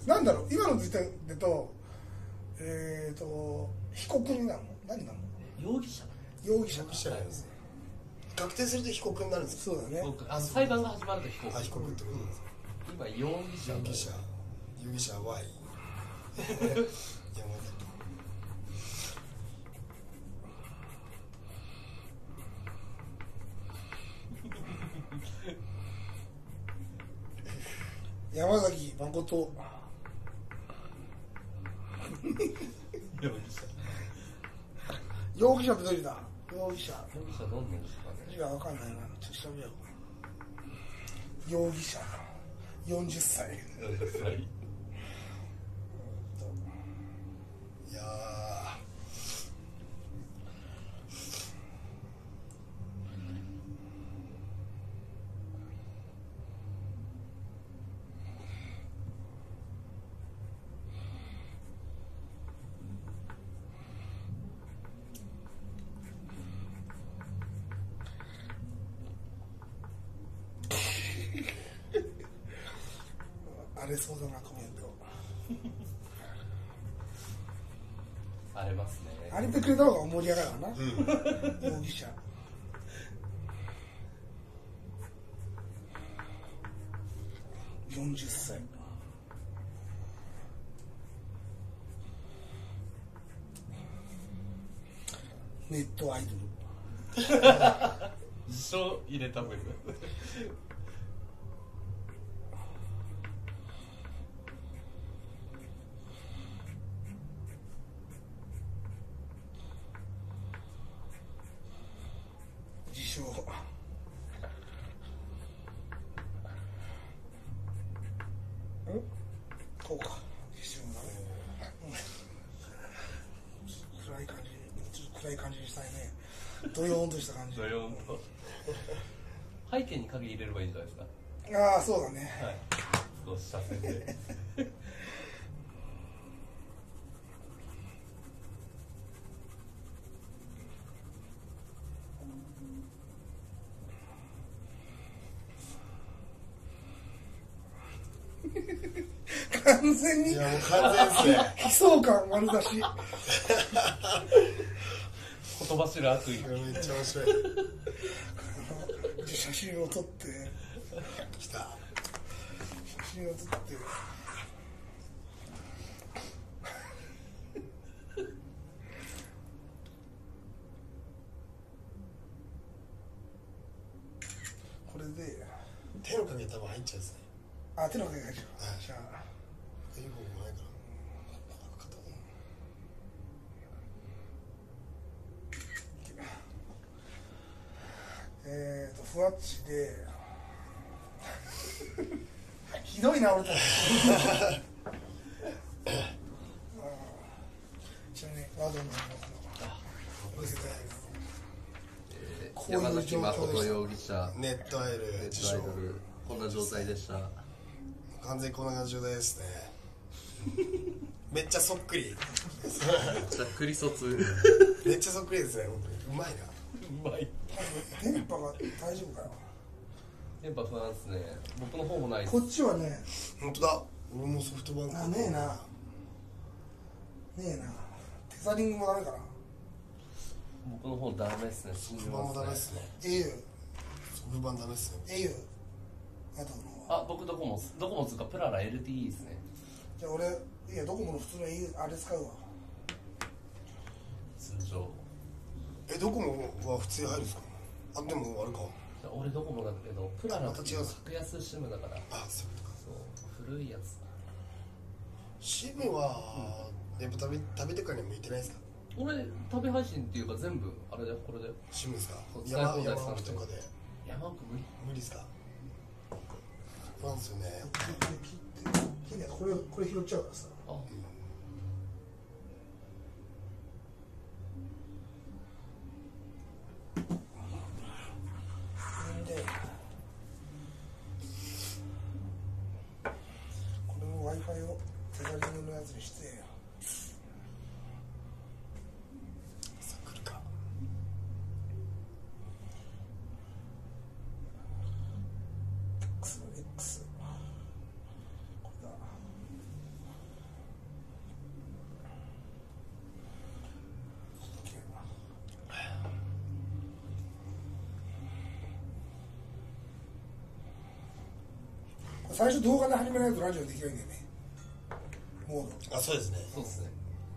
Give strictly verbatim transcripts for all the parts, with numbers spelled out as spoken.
なんだろう今の時点でとえーと被告になるの何なの容疑者容疑者容疑者なんですね。確定すると被告になるんですか。 そうだね。 あの裁判が始まると被告。 あ、被告ってことですか。 今容疑者容疑者容疑者は Y 山崎山崎誠容疑者容疑者ってどれだ容疑者容疑者どんなんですかね。 字が分かんないな。ちょっと調べよう。容疑者よんじゅっさい。 よんじゅっさい。 いや荒れそうだなコメント。 荒れますね。 荒れてくれた方が盛り上がるわな、うん、容疑者よんじゅっさい。ネットアイドル自称入れたもんね。 自称んこうか自称だね、うん、暗い感じちょっと暗い感じにしたいね。ドヨーンとした感じ。 ドヨーンと背景に影入れればいいんじゃないですか。 ああそうだね、 はい、少し斜線で完全にいやもう完全ですね。 悲壮感丸出し。 言葉知る悪意。 めっちゃ面白い。 写真を撮って来た。 写真を撮ってこれで手の影多分入っちゃうんですね。 あ手の影が入っちゃう、 はい、 じゃあいい方もないからえーとふわっちでひどいな俺たち。ちなみにワードの見せてえー、山崎誠容疑者ネットアイドルネットアイドルこんな状態でした。 完全にこんな状態ですね。めっちゃそっくり。 ざっくり卒。 めっちゃそっくりですね。本当にうまいな。 うまい。 電波が大丈夫かよ。 電波不安ですね。僕の方もないです。 こっちはね本当だ。俺もソフトバンク。 あねえなねえなテザリングもダメかな。 僕の方ダメですね。 ソフトバンもダメですね。 au ソフトバンダメですね。 au あとのあ、僕ドコモドコモつうかプララ エルティーイー ですね。 じゃあ俺いやドコモの普通の au あれ使うわ。 通常。 え、ドコモは普通に入るんですか。あ、でもあれか。 俺ドコモだけどプララっていうまた違う格安シムだから。 あ、そういうことか。 そう古いやつ。 シムは、うん、やっぱ食べ食べてからに向いてないですか。 俺食べ配信っていうか全部あれだよこれで。 シムですか。 山山山奥とかで。 山奥無理無理ですか。なんですよね。 切ってこれこれ拾っちゃうからさ。 あ、うん、 でこれも Wi-Fi をテザリングのやつにして。 さあ来るか。 X これだ。 最初動画で始めないとラジオできないんだよね。モード。 あ、そうですね。 そうですね。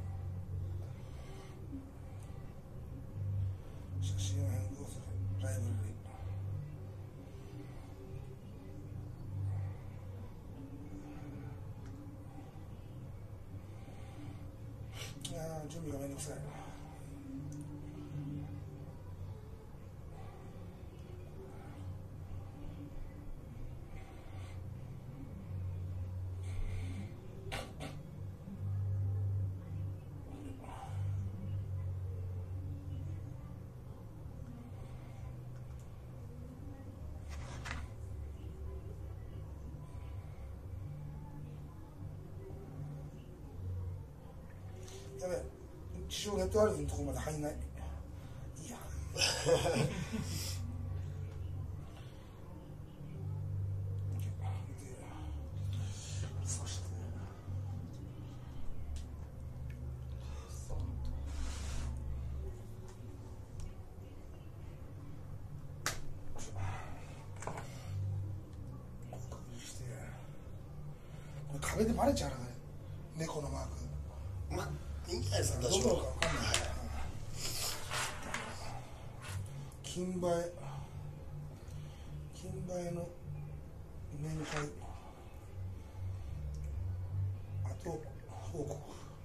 写真を変更する。ライブラリ。いやー、準備がめんどくさい。やべえ、地上ネットワークのところまで入んない。いいや。そしてしてこれ壁でバレちゃうからね、猫のマーク。 まあいいんじゃないですか。 どこかわかんない。金映え、金映えの面会、あと報告、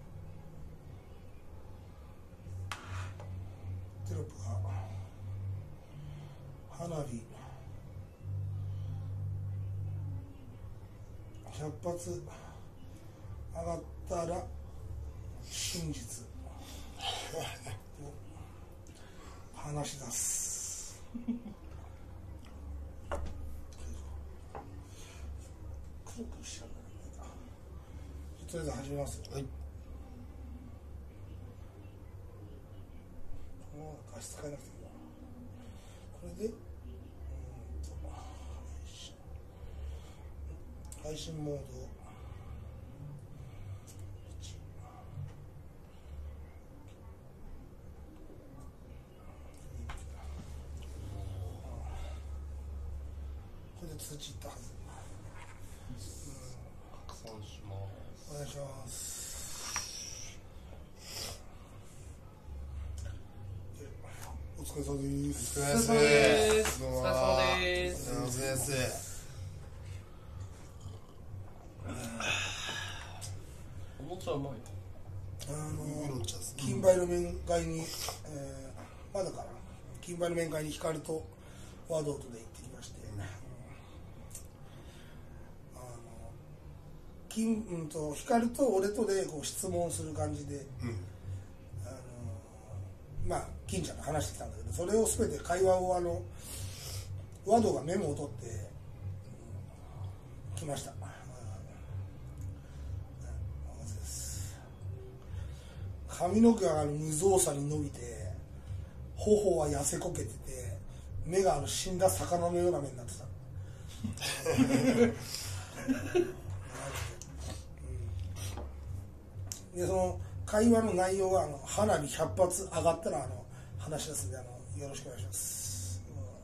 テロップが花火ひゃく発上がったら真実を話し出す。くるくるしちゃうんだよね。とりあえず始めますよ。 はい。 もう画質変えなくていいな。これで、うんと配信モードをこれで通知いったはず。 拡散します。 お願いします。お疲れ様です。 お疲れ様ですどうもお疲れ様ですお疲れ様ですおもちゃうまいよ。 あウーロのン茶ですね。 金梅の面会に、えー、まだかな、金梅の面会に光と和道とで行ってきまして、あの金、うん、と光と俺とでこう質問する感じで、 うん。 あのまあ金ちゃんと話してきたんだけど、それを全て会話をあの和道がメモを取って、うん、来ました。髪の毛があの無造作に伸びて、頬は痩せこけてて、目があの死んだ魚のような目になってた。うん、でその会話の内容はあの花火ひゃく発上がったらあの話し出すんで、あのよろしくお願いします。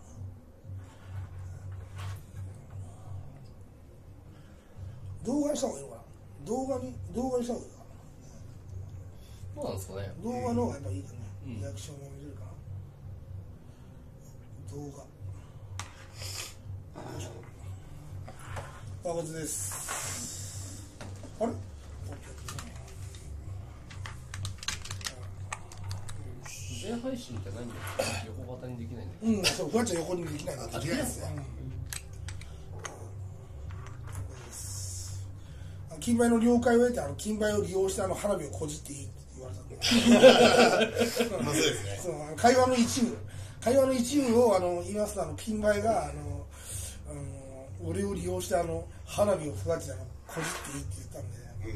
うん、動画にした方がいいのかな。動画に動画にした方がいいかな。 どうなんですかね。 動画の方がやっぱいいかね、 うん、 リアクションが見れるかな。動画誠です。あれ全配信じゃないんだよ。横型にできないんだけうん、そう、ふわちゃん横にできないの。 あできないですね。 うん、金梅の了解を得て、あの金梅を利用してあの花火をこじっていいって言われたんで。 まあそうですね。 そう、あの会話の一部、会話の一部をあの言いますと、あの金梅があの、あの俺を利用してあの花火をふわちゃんのこじっていいって言ったんで。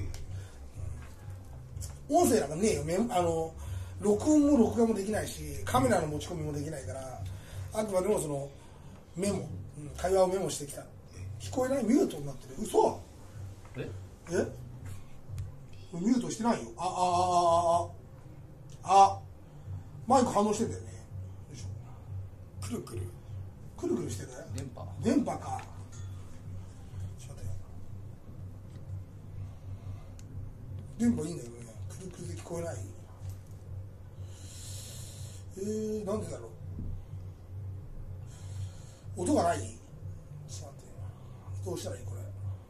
うん、音声なんかねえよ、メモあの録音も録画もできないし、カメラの持ち込みもできないから、あくまでもそのメモ、うん、会話をメモしてきた。聞こえない、ミュートになってる。嘘？ ええ？ミュートしてないよ。あああああああ、マイク反応してんだよね。よいしょ。 くるくる。 くるくるしてる。 電波電波か。ちょっと待ってよ。 電波いいんだけどね、くるくるで聞こえない。えー、なんでだろう。音がない。ちょっと待って、どうしたらいいこれ。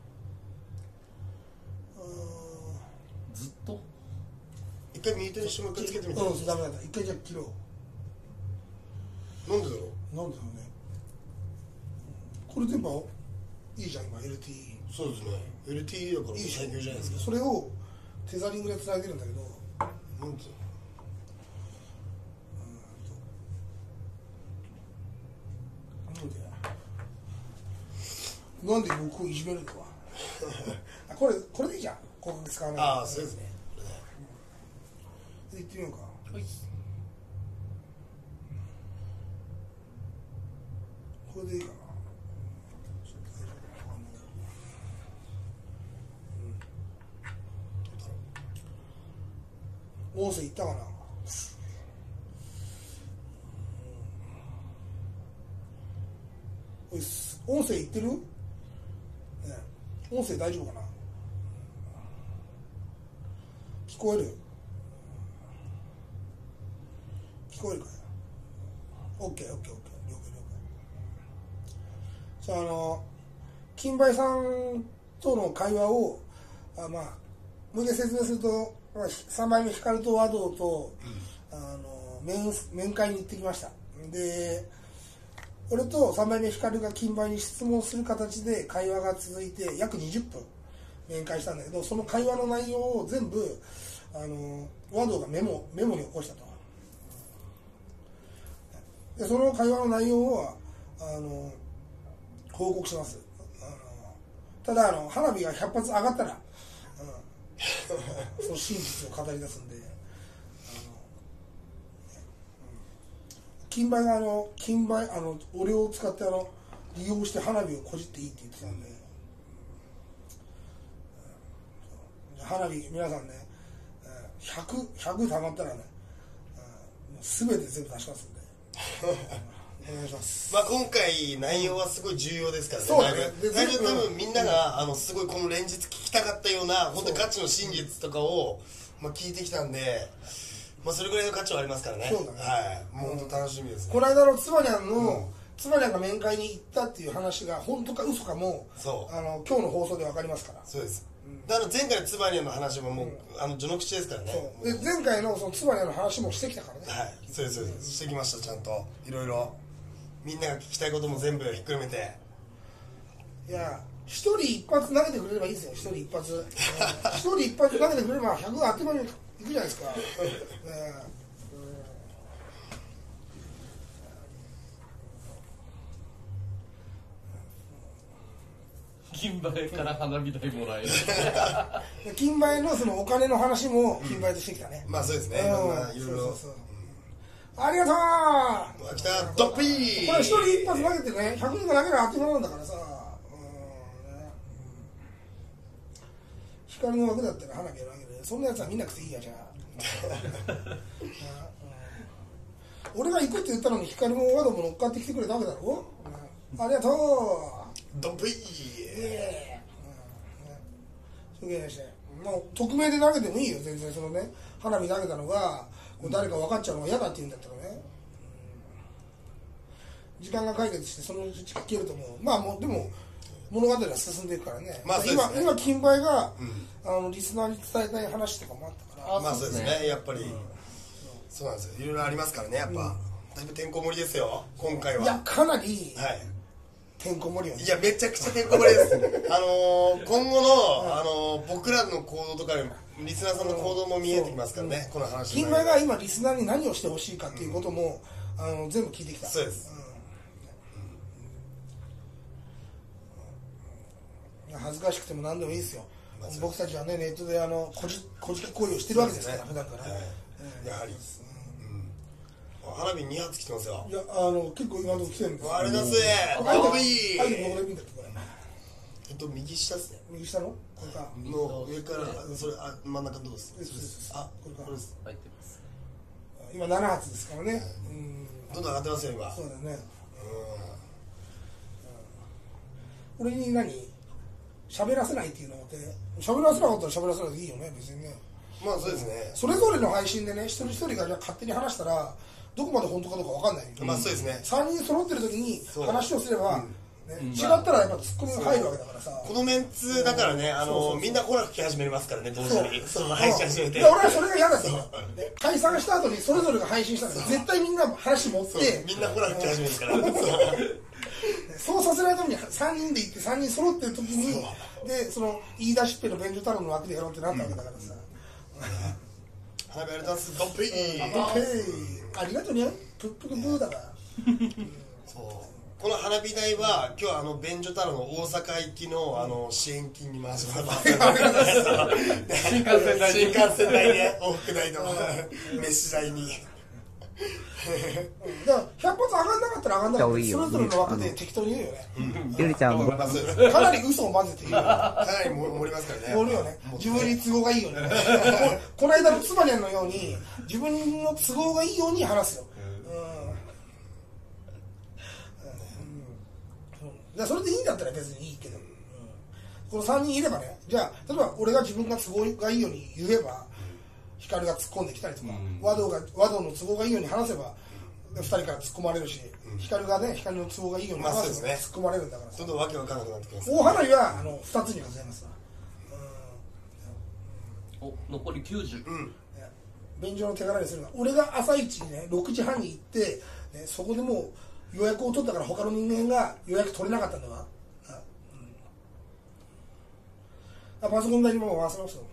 ずっと一回ミュートにしてもう一回つけてみて。 うん、ダメなんだ。一回じゃあ切ろう。 なんでだろなんでだろうね。これ電波いいじゃん今 エルティー。 う。そうですね。エルティー だから最強じゃないですか。 それをテザリングで繋いでるんだけど、 なんでなんで僕をいじめるのかあ、これこれでいいじゃん。広角使わない。 ああ、そうですね。 行ってみようか。 はい。 これでいいかな。うん、音声いったかな。うん、音声いってる？ね、音声大丈夫かな。聞こえる？聞こえるかよ。オッケーオッケーオッケー、了解了解。じゃあ、あの金梅さんとの会話をあまあもう一回説明すると、まあ、さんばいめ光と和道と、うん、あの 面, 面会に行ってきました。で俺とさんばいめ光が金梅に質問する形で会話が続いて約にじゅっぷん面会したんだけど、その会話の内容を全部あの和道がメモメモに起こしたと。でその会話の内容はあの報告します。あのただあの花火がひゃく発上がったら、うん、その真実を語り出すんで、あの、うん、金梅があの金梅あの俺を使ってあの利用して花火をこじっていいって言ってたんで、うん、花火皆さんねひゃく、ひゃく溜まったらね、すべて全部出しますんでお願いします。 まあ今回内容はすごい重要ですからね。 そうだね。 内容多分みんながあのすごいこの連日聞きたかったような本当にガチの真実とかをまあ聞いてきたんで、まあそれぐらいの価値はありますからね。 そうだね。 はい。もう本当楽しみですね。 この間のつばにゃんのつばにゃんが面会に行ったっていう話が本当か嘘かも、 そうあの今日の放送でわかりますから。 そうです。だから前回のつばにゃんの話ももう、うん、あの序の口ですからね。 で前回のそのつばにゃんの話もしてきたからね。 はい。そうですそうです。してきましたちゃんといろいろ。みんなが聞きたいことも全部ひっくるめて。 いや一人一発投げてくれればいいですよ。一人一発一人一発投げてくれればひゃくがあっという間にいくじゃないですか、ね、 金梅から花火代もらえる金梅のそのお金の話も金梅としてきたね、 うん、まあそうですね、いろんないろいろありがとう。 来たドッピー。 これ一人一発投げてね、ひゃくにんが投げるあっという間なんだからさ、うんね、光の枠だったら花火を投げる。そんなやつは見なくていいやじゃあ、うん、俺が行くって言ったのに光も和道も乗っかってきてくれたわけだろ、うん、ありがとうドッピー。 ええ、うんね、そうしてもう匿名で投げてもいいよ全然。そのね花火投げたのが誰か分かっちゃうのが嫌だって言うんだったらね、うん、時間が解決してそのうち聞けると思う。まあもうでも物語は進んでいくからね、まあ、今今金梅が、うん、あのリスナーに伝えたい話とかもあったから。 まあそうですね、やっぱり、うん、そうなんですよ、いろいろありますからねやっぱ、うん、だいぶてんこ盛りですよ今回は。 いやかなり、 はい、 てんこ盛りよね。 いやめちゃくちゃてんこ盛りですあのー、今後の、あのー、僕らの行動とかでリスナーさんの行動も見えてきますからね、うん、この話。 金梅が今リスナーに何をしてほしいかっていうことも、うん、あの全部聞いてきた。 そうです、 うん、恥ずかしくても何でもいいですよ、まあ、僕たちはねネットであのこじこじき行為をしてるわけですから、ね、普段から、はい、 うん、やはり、うん、花火に発来てますよ。 いやあの結構今のとこ来てるんですよ。 あれだぜあれもいい。あれもどこで見たっけこれ。 えっと右下ですね。 右下のこれかの上からそれあ真ん中どうです。 です。あこれか。 これです入ってます。 今なな発ですからね。 うん。どんどん上がってますよ今。 そうだね。うん。俺に何喋らせないっていうのって喋らせなかったら喋らせないでいいよね別にね。 まあそうですね。 それぞれの配信でね一人一人がじゃあ勝手に話したらどこまで本当かどうかわかんないよ、 まあそうですね。 さんにん揃ってる時に話をすれば、 うんね、違ったらやっぱツッコミが入るわけだからさ。 このメンツだからね、あのみんなコラボ来始めますからね、同時にその配信始めて。 で俺はそれが嫌だったの。解散した後にそれぞれが配信したら絶対みんな話持ってみんなコラボ来始めるから。 そうさせないためにさんにんで行ってさんにん揃ってる時にでその言い出しっぺの便所太郎の枠でやろうってなったわけだからさ。 花火ありがとうございます。ドッペイありがとうね。プップクブーだから。 そうこの花火代は今日あの便所太郎の大阪行きのあの支援金に回してもらって新幹線代新幹線代ね往復代の飯代にだからひゃく発上がんなかったら上がんなかったらそれぞれの枠で適当に言うよね。 ゆりちゃんもかなり嘘を混ぜて言うよね。 かなり盛りますからね。 盛るよね。自分に都合がいいよね。この間のつばにゃんのように自分の都合がいいように話すよ。じゃあそれでいいんだったら別にいいけど、うん、このさんにんいればね、じゃあ例えば俺が自分が都合がいいように言えば光が突っ込んできたりとか、うん、和道が和道の都合がいいように話せばふたりから突っ込まれるし、うん、光がね光の都合がいいように話せば、ね、突っ込まれるんだからさ。 どんどんわけわかんなくなってきます。 大花火はあのふたつに数えますわ、 うん、お残りきゅうじゅう、うん、 便所の手柄にするのは俺が朝一にねろくじはんに行って、ね、そこでもう予約を取ったから他の人間が予約取れなかったんだわ、うん、パソコン代にも回せますよ、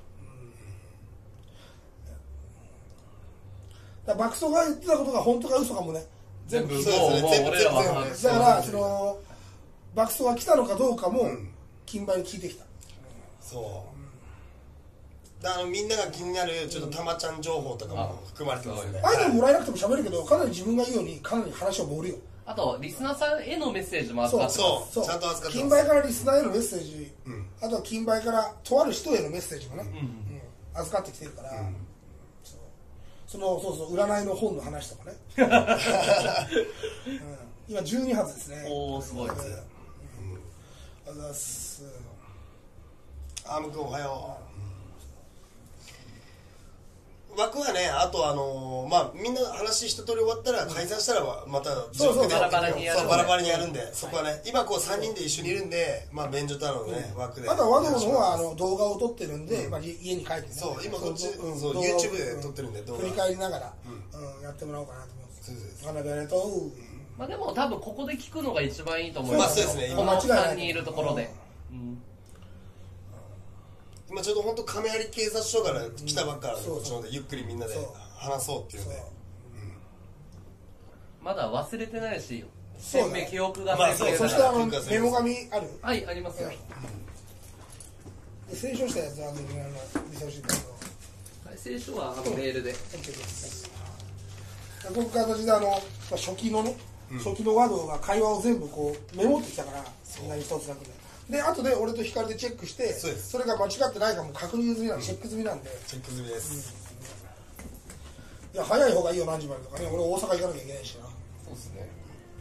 うん、だから爆走が言ってたことが本当か嘘かもね全部もうそうですねもう俺らはだからその爆走が来たのかどうかも金売に聞いてきた、うん、 そうだからみんなが気になるちょっとたまちゃん情報とかも含まれてますよね。 アイドルもらえなくても喋るけどかなり自分が言うようにかなり話を盛るよ。 あとリスナーさんへのメッセージも預かってます。 そうそうちゃんと預かってます。 金売からリスナーへのメッセージ、うん、あとは金売からとある人へのメッセージもね、うんうん、預かってきてるから、うん、そうそのそうそう占いの本の話とかね、うん、今じゅうに発ですね。 おおすごいです、うん、 ありがとうございます。 アーム君おはよう。枠はね、あとあのー、まあみんな話一通り終わったら解散したらまたそうそうバラバラにやるんで、 バラバラにやるんで、そこはね今こうさんにんで一緒にいるんで、まあ便所太郎のね、うん、枠であとは和道の方はあの動画を撮ってるんで、うんまあ、家に帰って、ね、 そう今こっちそうそう、うん、YouTube で撮ってるんで動画振り返りながら、うんうん、やってもらおうかなと思います。そうですありがとう。 まあでも多分ここで聞くのが一番いいと思いまますす。 まあそうですねこのさんにんいるところで、うん、 今ちょうど本当亀有警察署から来たばっかりで、こっちのでゆっくりみんなで話そうっていうんで、 うん、まだ忘れてないし鮮明記憶が鮮明だから、まあ、そしてあのメモ紙ある？ はいありますよ、 うん、清書したやつはあの見せほしいんだけど、 はい、清書はあのメールで、 こういう形であの初期のね、うん、初期のワードが会話を全部こうメモってきたから何一つなくねで後で俺と光でチェックして そ, それが間違ってないかも確認済みなんで、うん、チェック済みなんでチェック済みです、 うん、いや早い方がいいよ何時までとかね俺大阪行かなきゃいけないしなそうですね、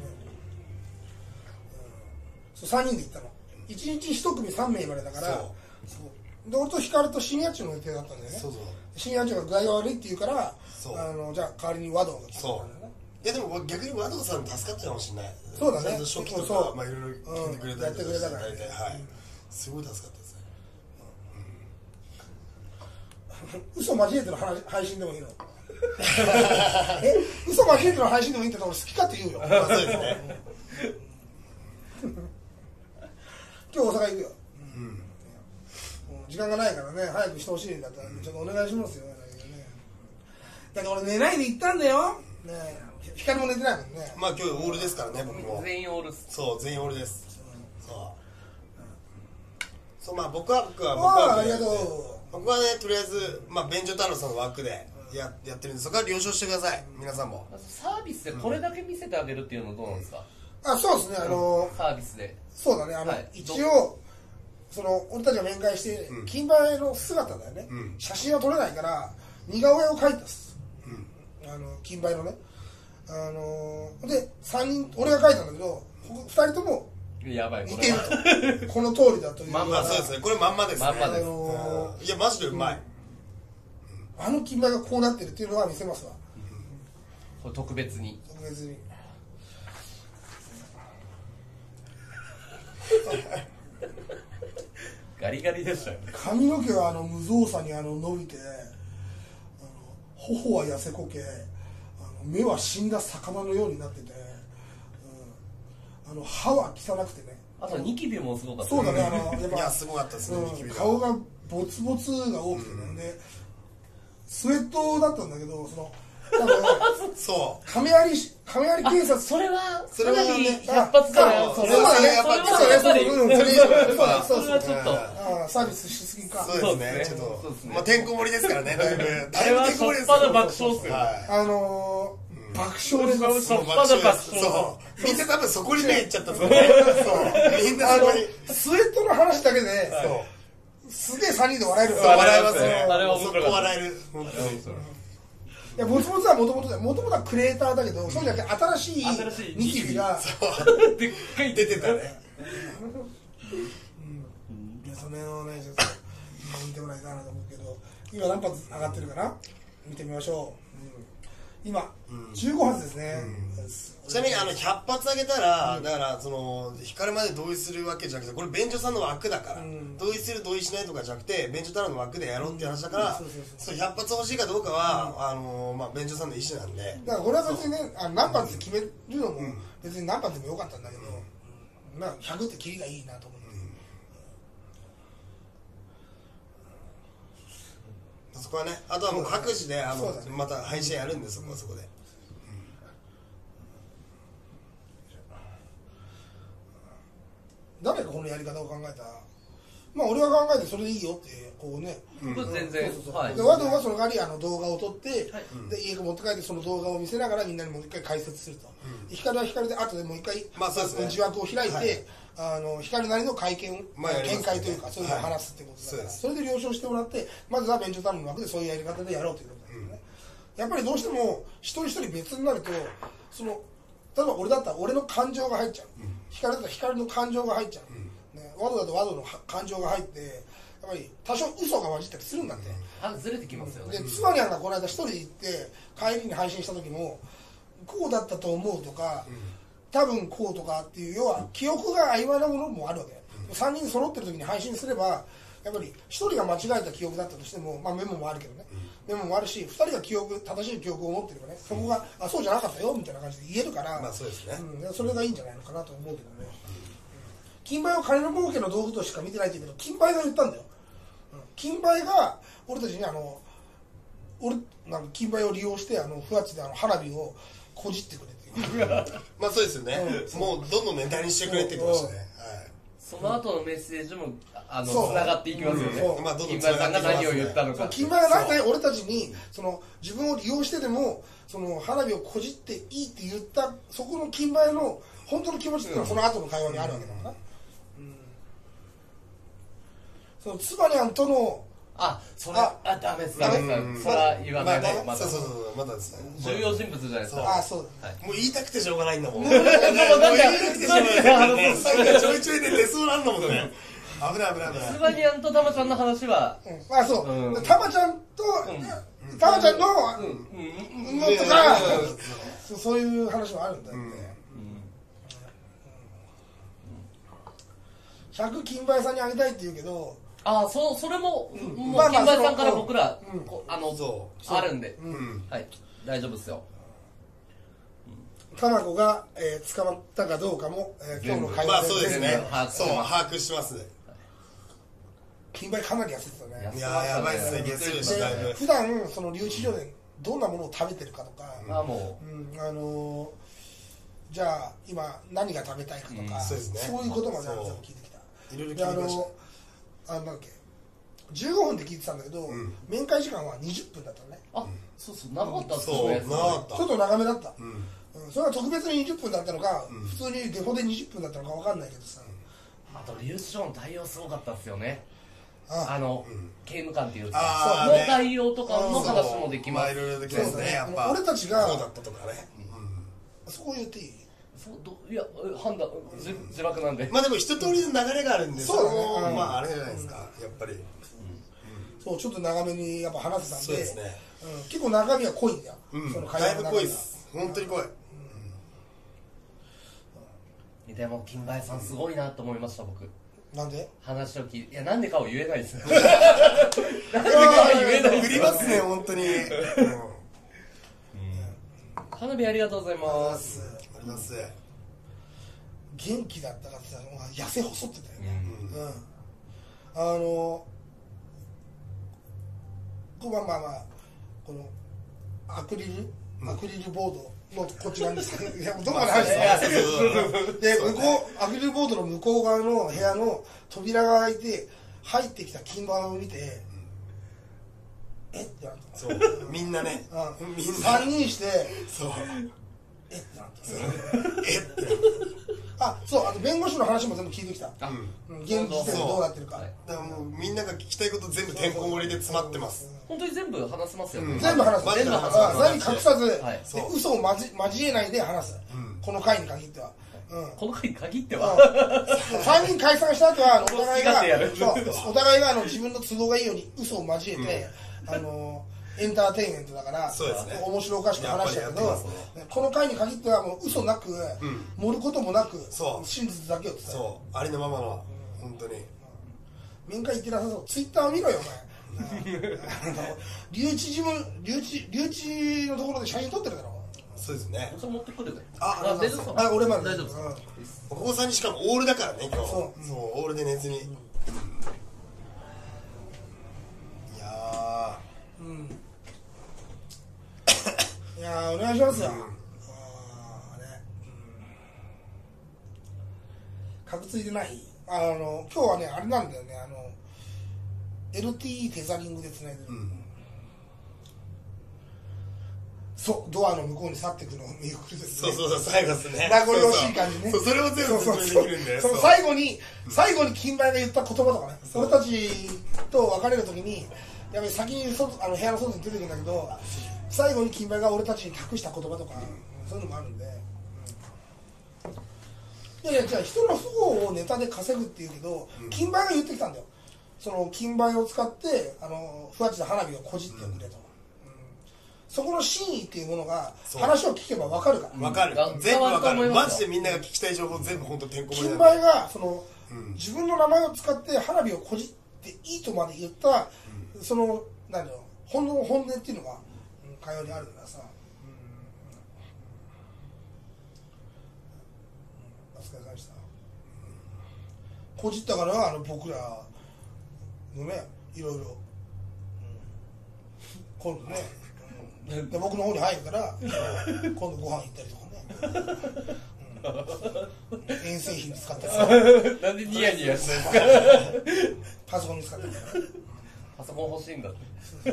うん、そうさんにんで行ったのいちにちいち組さんめいまでだからそうそうで俺と光と深夜中の予定だったんだよねそうそう深夜中が具合が悪いって言うからあのじゃあ代わりに和道が来たんだよね。 いやでも逆に和道さん助かったかもしれない。 そうだね。 初期とかまあいろいろ聞いてくれたりとかして大体はいすごい助かったですね。 嘘交えての配信でもいいの？え嘘交えての配信でもいいって俺好きかって言うよ。 まあそうですね。 今日大阪行くよ。うん。時間がないからね早くしてほしいんだったらちょっとお願いしますよ。だから俺寝ないで行ったんだよ。ねえ、光も寝てないもんね。 まあ今日オールですからね、僕も。 全員オール。 そう、全員オールです。そう。そう、まあ僕は僕は僕はありがとう。 僕はね、とりあえずまあ便所太郎さんの枠でややってるんで、そこは了承してください、皆さんも。 サービスでこれだけ見せてあげるっていうのはどうなんですか？ あ、そうですね。あのサービスで。 そうだね。あの一応その俺たちが面会して金梅の姿だよね。写真は撮れないから似顔絵を描いたっす。あの金梅のね、あのー、でさんにん俺が書いたんだけどふたりともやばい、 似てこれはるとこの通りだというまんまそうですね、これまんまですね。 まんまですあのうんいやマジでうまい。 ーあの金牌がこうなってるっていうのは見せますわ、 これ特別に特別にガリガリでしたよね。 髪の毛はあの無造作にあの伸びて、あの頬は痩せこけ、あの目は死んだ魚のようになってて、うん、あの歯は汚くてね、 あとニキビもすごかったそうだね、あのやっぱいやすごかったですね、ニキうん、 ビが。 顔がボツボツが多くてね、うん、でスウェットだったんだけど、その多分そう亀有亀有警察、 それはそれはね百発からそれはね、やっぱりそれはね、うん、それはそうそうちょっとあサービスしすぎか。 そうですね、ちょっとまあてんこ盛りですからね、だいぶあれはしょっぱな爆笑っすよ。 あの爆笑です。 しょっぱな爆笑。 そうみんな多分そこに目いっちゃったんですよね。そうみんなそこにスウェットの話だけで、すげえさんにんで笑える。 笑えますね。 あれはそこ笑える。 いや、ボツボツはもともとだよ。もともとはクリエイターだけど、そうじゃなくて新しいニキビがでっかい出てたね。 いや、それをね、ちょっと見てもらいたいなと思うけど、今何発上がってるかな、見てみましょう。今じゅうごはつですね。 ちなみにあのひゃっぱつあげたら、だからその光まで同意するわけじゃなくて、これ便所さんの枠だから、同意する同意しないとかじゃなくて便所太郎の枠でやろうっていう話だから、そうひゃっぱつ欲しいかどうかはあのまあ便所さんの意思なんで、 だからこれは別にね、あの何発決めるのも別に何発でもよかったんだけど、まあひゃくってキリがいいなと思って。 そこはね、あとはもう各自であのまた配信やるんで、そこはそこで。 誰がこのやり方を考えた？まあ俺は考えてそれでいいよってこうね。 全然。 でワドはその代わりあの動画を撮って、で家に持って帰ってその動画を見せながらみんなにもう一回解説すると。光は光で後でもう一回自枠を開いて、あの光なりの会見見解というかそういうのを話すってことだから、それで了承してもらって、まずは便所太郎の枠でそういうやり方でやろうということだよね。やっぱりどうしても一人一人別になると、その例えば俺だったら俺の感情が入っちゃう、光だったら光の感情が入っちゃう、ね、ワドだとワドの感情が入って、やっぱり多少嘘が混じったりするんだって。 あ、ずれてきますよね。 でつまりあんがこの間一人で行って帰りに配信した時もこうだったと思うとか、多分こうとかっていう、要は記憶が曖昧なものもあるわけ。さんにん揃ってる時に配信すればやっぱりひとりが間違えた記憶だったとしても、まあ、メモもあるけどね、メモもあるしふたりが記憶正しい記憶を持ってればね、そこがあそうじゃなかったよみたいな感じで言えるから、 まあそうですね、 うん、それがいいんじゃないのかなと思うけどね。金牌を金の儲けの道具としか見てないって言うけど、金牌が言ったんだよ。金牌が俺たちにあの俺なんか金牌を利用してあのふわっちであの花火をこじってくれっていうまあそうですよね、うん、もうどんどんネタにしてくれって言ってましたね、はい、 その後のメッセージもあのつながっていきますよね、 うん、まあどんどん金牌さんが何を言ったのか、 金牌がなんで俺たちにその自分を利用してでもその花火をこじっていいって言ったそこの金牌の本当の気持ちっていうのはその後の会話にあるわけだから、うんうん、そのツバニャンとのあ、それあダメですダメですそれは言わないで、まだそうそうそうまだですね、 重要人物じゃないですか。 あ、そうだ、 もう言いたくてしょうがないんだもん。もう言いたくてしょうがない。さっきちょいちょいで出そうなんだもんね。危ない危ない危ない。 スバニアンとタマちゃんの話は、 あ、そうタマちゃんとタマちゃんののとかそういう話もあるんだよね。ひゃく金牌さんにあげたいって言うけど、 ああ、そそれも、うん、もう金牌さんから僕ら、うん、あのあるんで、うん、はい大丈夫ですよ。 タマコが、えー、捕まったかどうかも、えー、今日の会話で、 まあそうですね。そう把握してますね。 金牌かなり痩せてたね。 いやーやばいですね。月曜日だいぶ。 普段その留置所でどんなものを食べてるかとか、 あもう、 うん、あのー、じゃあ今何が食べたいかとか、うん、そうですね、そういうことまであの聞いてきた。 いろいろ聞いてきました。 あのなんだっけじゅうごふんで聞いてたんだけど、うん、面会時間はにじゅっぷんだったのね。 あ、そうそう長かったっすね。 ちょっと長めだった、うんうん、それは特別ににじゅっぷんだったのか、うん、普通にデフォでにじゅっぷんだったのか分かんないけどさ、 あと留置所の対応すごかったっすよね。 ああの、うん、刑務官っていうかの対応とかの話もできます。 いろいろできますね。やっぱ俺たちがこうだったとかね、 そこ言っていい？ そうどいや判断じ自爆なんで。 まあでも一通りの流れがあるんで、 そうだねそのうんまああれじゃないですか、やっぱり。 そうちょっと長めにやっぱ話せたんで、 そうですね。 うん、結構中身は濃いんだよ、 うん、 その会だいぶ話の中身が濃いです。本当に濃い。 でも金梅さんすごいなと思いました僕。 なんで話を聞いていやなんでかを言えないですよ。なんでかは言えない振りますね本当に。うん花火ありがとうございます。 あります。 元気だったからさ痩せ細ってたよね、うんあのこまあまあまあこのアクリルアクリルボードのこっちなんですけどいやどこまで入るんですかで向こうアクリルボードの向こう側の部屋の扉が開いて入ってきた金板を見てえってなったそうみんなね、 うんみんなさんにんしてそうえってなったえってあそうあと弁護士の話も全部聞いてきた、 あうん、現時点でどうなってるか、 はいだからもうみんなが聞きたいこと全部てんこ盛りで詰まってます。 本当に全部話せますよね。 全部話す全部話すあ何隠さず、 はいでそう嘘を交交えないで話す、 んこの回に限っては、うんこの回に限っては。 さんにん解散した後はあのお互い好き勝手やるがそうお互いがあの自分の都合がいいように嘘を交えて、あのエンターテインメントだからそうですね面白おかしく話したけど、 やっぱりやってますこの回に限ってはもう嘘なく、盛ることもなくそう真実だけを伝えるそうありのままの本当に面会行ってなさそうツイッターを見ろよお前あの留置事務留置留置のところで写真撮ってるだろそうですね。 それ持ってくるで。 あ大丈夫ですか。 あ俺まで大丈夫ですか。 お子さんにしかもオールだからね今日。 そうそうオールで寝ずに。いやうんいやーお願いしますよ、 うんあーねうん、かくついてないあの今日はねあれなんだよねあの エルティー テザリングでつないでる、 ーうんそうドアの向こうに去っていくのを見送るですねそうそうそう最後ですね。 名残惜しい感じねそうそうそれを全部説明できるんで。 そのそう最後に最後に金梅が言った言葉とかね俺たちと別れる時にやっぱり先に外あの部屋の外に出てくるんだけど最後に金梅が俺たちに託した言葉とか、そういうのもあるんで、うん、いやいやじゃあ人の不幸をネタで稼ぐっていうけど、うん、金梅が言ってきたんだよその金梅を使ってあのふわちで花火をこじってくれと、うんうん、そこの真意っていうものが話を聞けば分かるからわかるうん全部わかる。 伝わると思いますよマジでみんなが聞きたい情報全部本当てんこ盛り金なんで。 梅がその、 うん自分の名前を使って花火をこじっていいとまで言った、うん、その何だろう本当の本音っていうのが、うん、会話にあるからさ、うんうん、お疲れ様でした、うん、こじったからあの僕らのねいろいろ、うん、今度ね、うん、で僕の方に入るから今度ご飯行ったりとかね、うん、遠製品使ったりさなんでニヤニヤしてるんですか。 パソコンに使ってるからねパソコン欲しいんだって。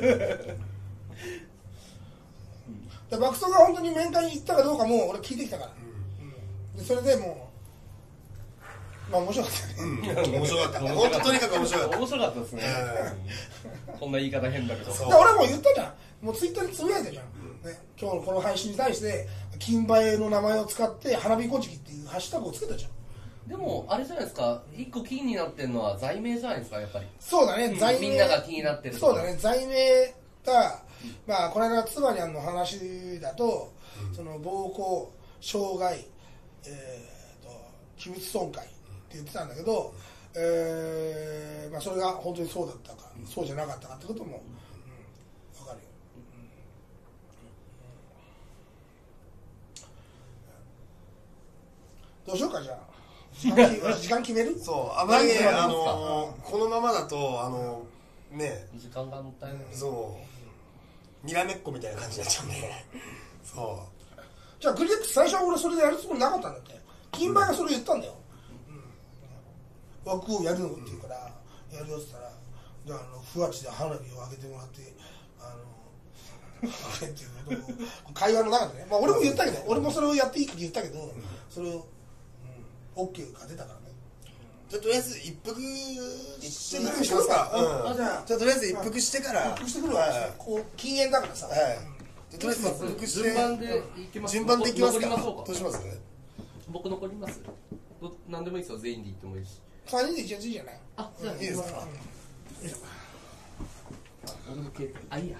で爆走が本当に面会に行ったかどうかも俺聞いてきたから、うん、でそれでもうまあ面白かったよね、 うん面白かった。本当とにかく面白かった。 面白かったですね。こんな言い方変だけど。 そうで俺も言ったじゃんもうツイッターにつぶやいたじゃん、ね、今日のこの配信に対して金梅の名前を使って花火こじきっていうハッシュタグをつけたじゃんでもあれじゃないですか。一個気になってるのは罪名じゃないですかやっぱり。 そうだね罪名みんなが気になってるところそうだね罪名がまあこの間つばにゃんの話だと、うん、その暴行傷害、えー、と器物損壊って言ってたんだけど、えーまあ、それが本当にそうだったか、うん、そうじゃなかったかってことも、うん、分かるよ、うん、どうしようかじゃあ時間時間決めるそうあまりねあのー、このままだとあのー、ね時間がもったいない。 そうにらめっこみたいな感じになっちゃうんでそうじゃあグリックス最初は俺それでやるつもりなかったんだって金梅がそれ言ったんだよ、うん、枠をやるのって言うから、うん、やるよって言ったらじゃああのふわちで花火を上げてもらってあのっていうことを会話の中でね、まあ、俺も言ったけど俺もそれをやっていいって言ったけど、うん、それを、うん、OK が出たからねじゃあとりあえず一服してくるしますか、うん、じゃあとりあえず一服してから一服してくるわ、はい、こう禁煙だからさ、はい、 とりあえず一服して順番でいきます。 順番でいきますか残りましょうか。 どうします僕残りますど何でもいいですよ全員で言ってもいいしさんにんで一応ついじゃないあじゃあいいですか俺の携帯あいいや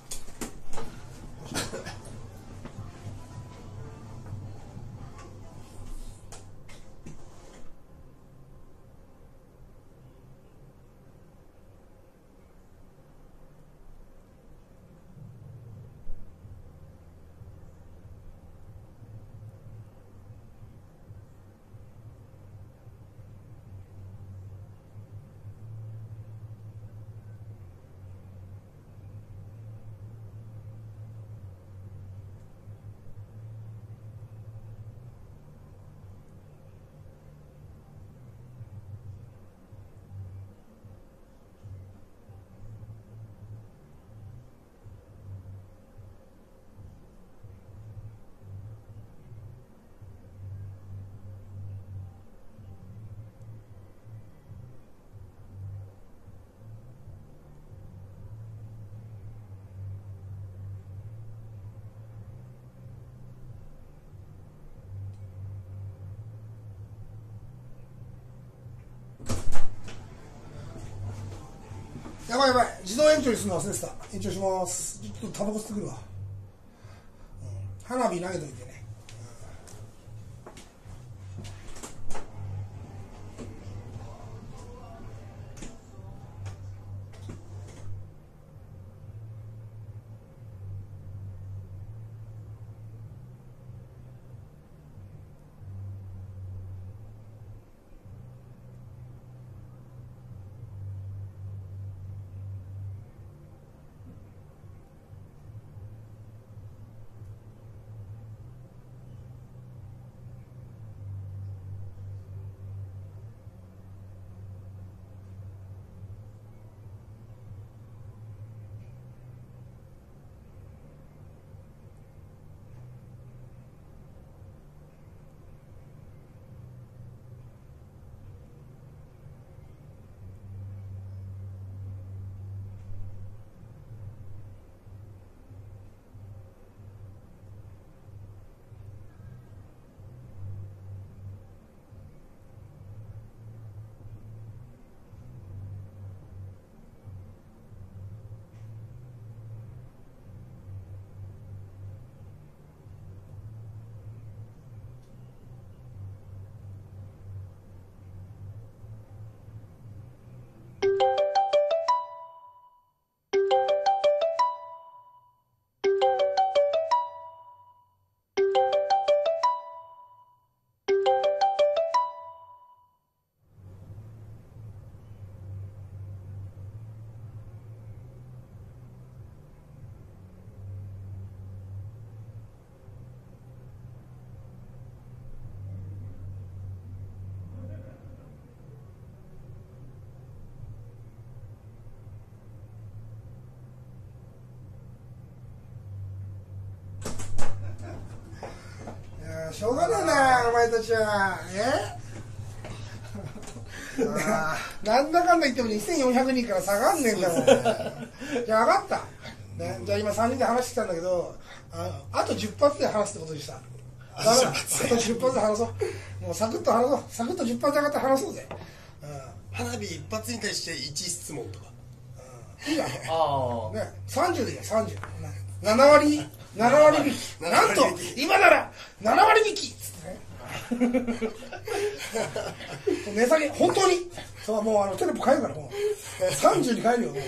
やばいやばい自動延長にするの忘れてた延長しますちょっとタバコ吸ってくるわ、うん、花火投げといてねしょうがねえなお前たちはえあなんだかんだ言ってもにせんよんひゃくにんから下がんねえんだもんじゃあ分かった、ね、じゃあ今さんにんで話してきたんだけど あ, あとじゅっぱつで話すってことにしただからあとじゅっぱつで話そうもうサクッと話そうサクッとじゅっぱつで上がって話そうぜ、うん、 花火一発に対していち質問とか、 うん、いいじゃんああ、 ね、さんじゅうでいいやさんじゅうなな割なな割引きなんと今ならなな割引きっつってね値下げ本当にそうもうあのテレポ変えるからもうさんじゅうに変えるよもう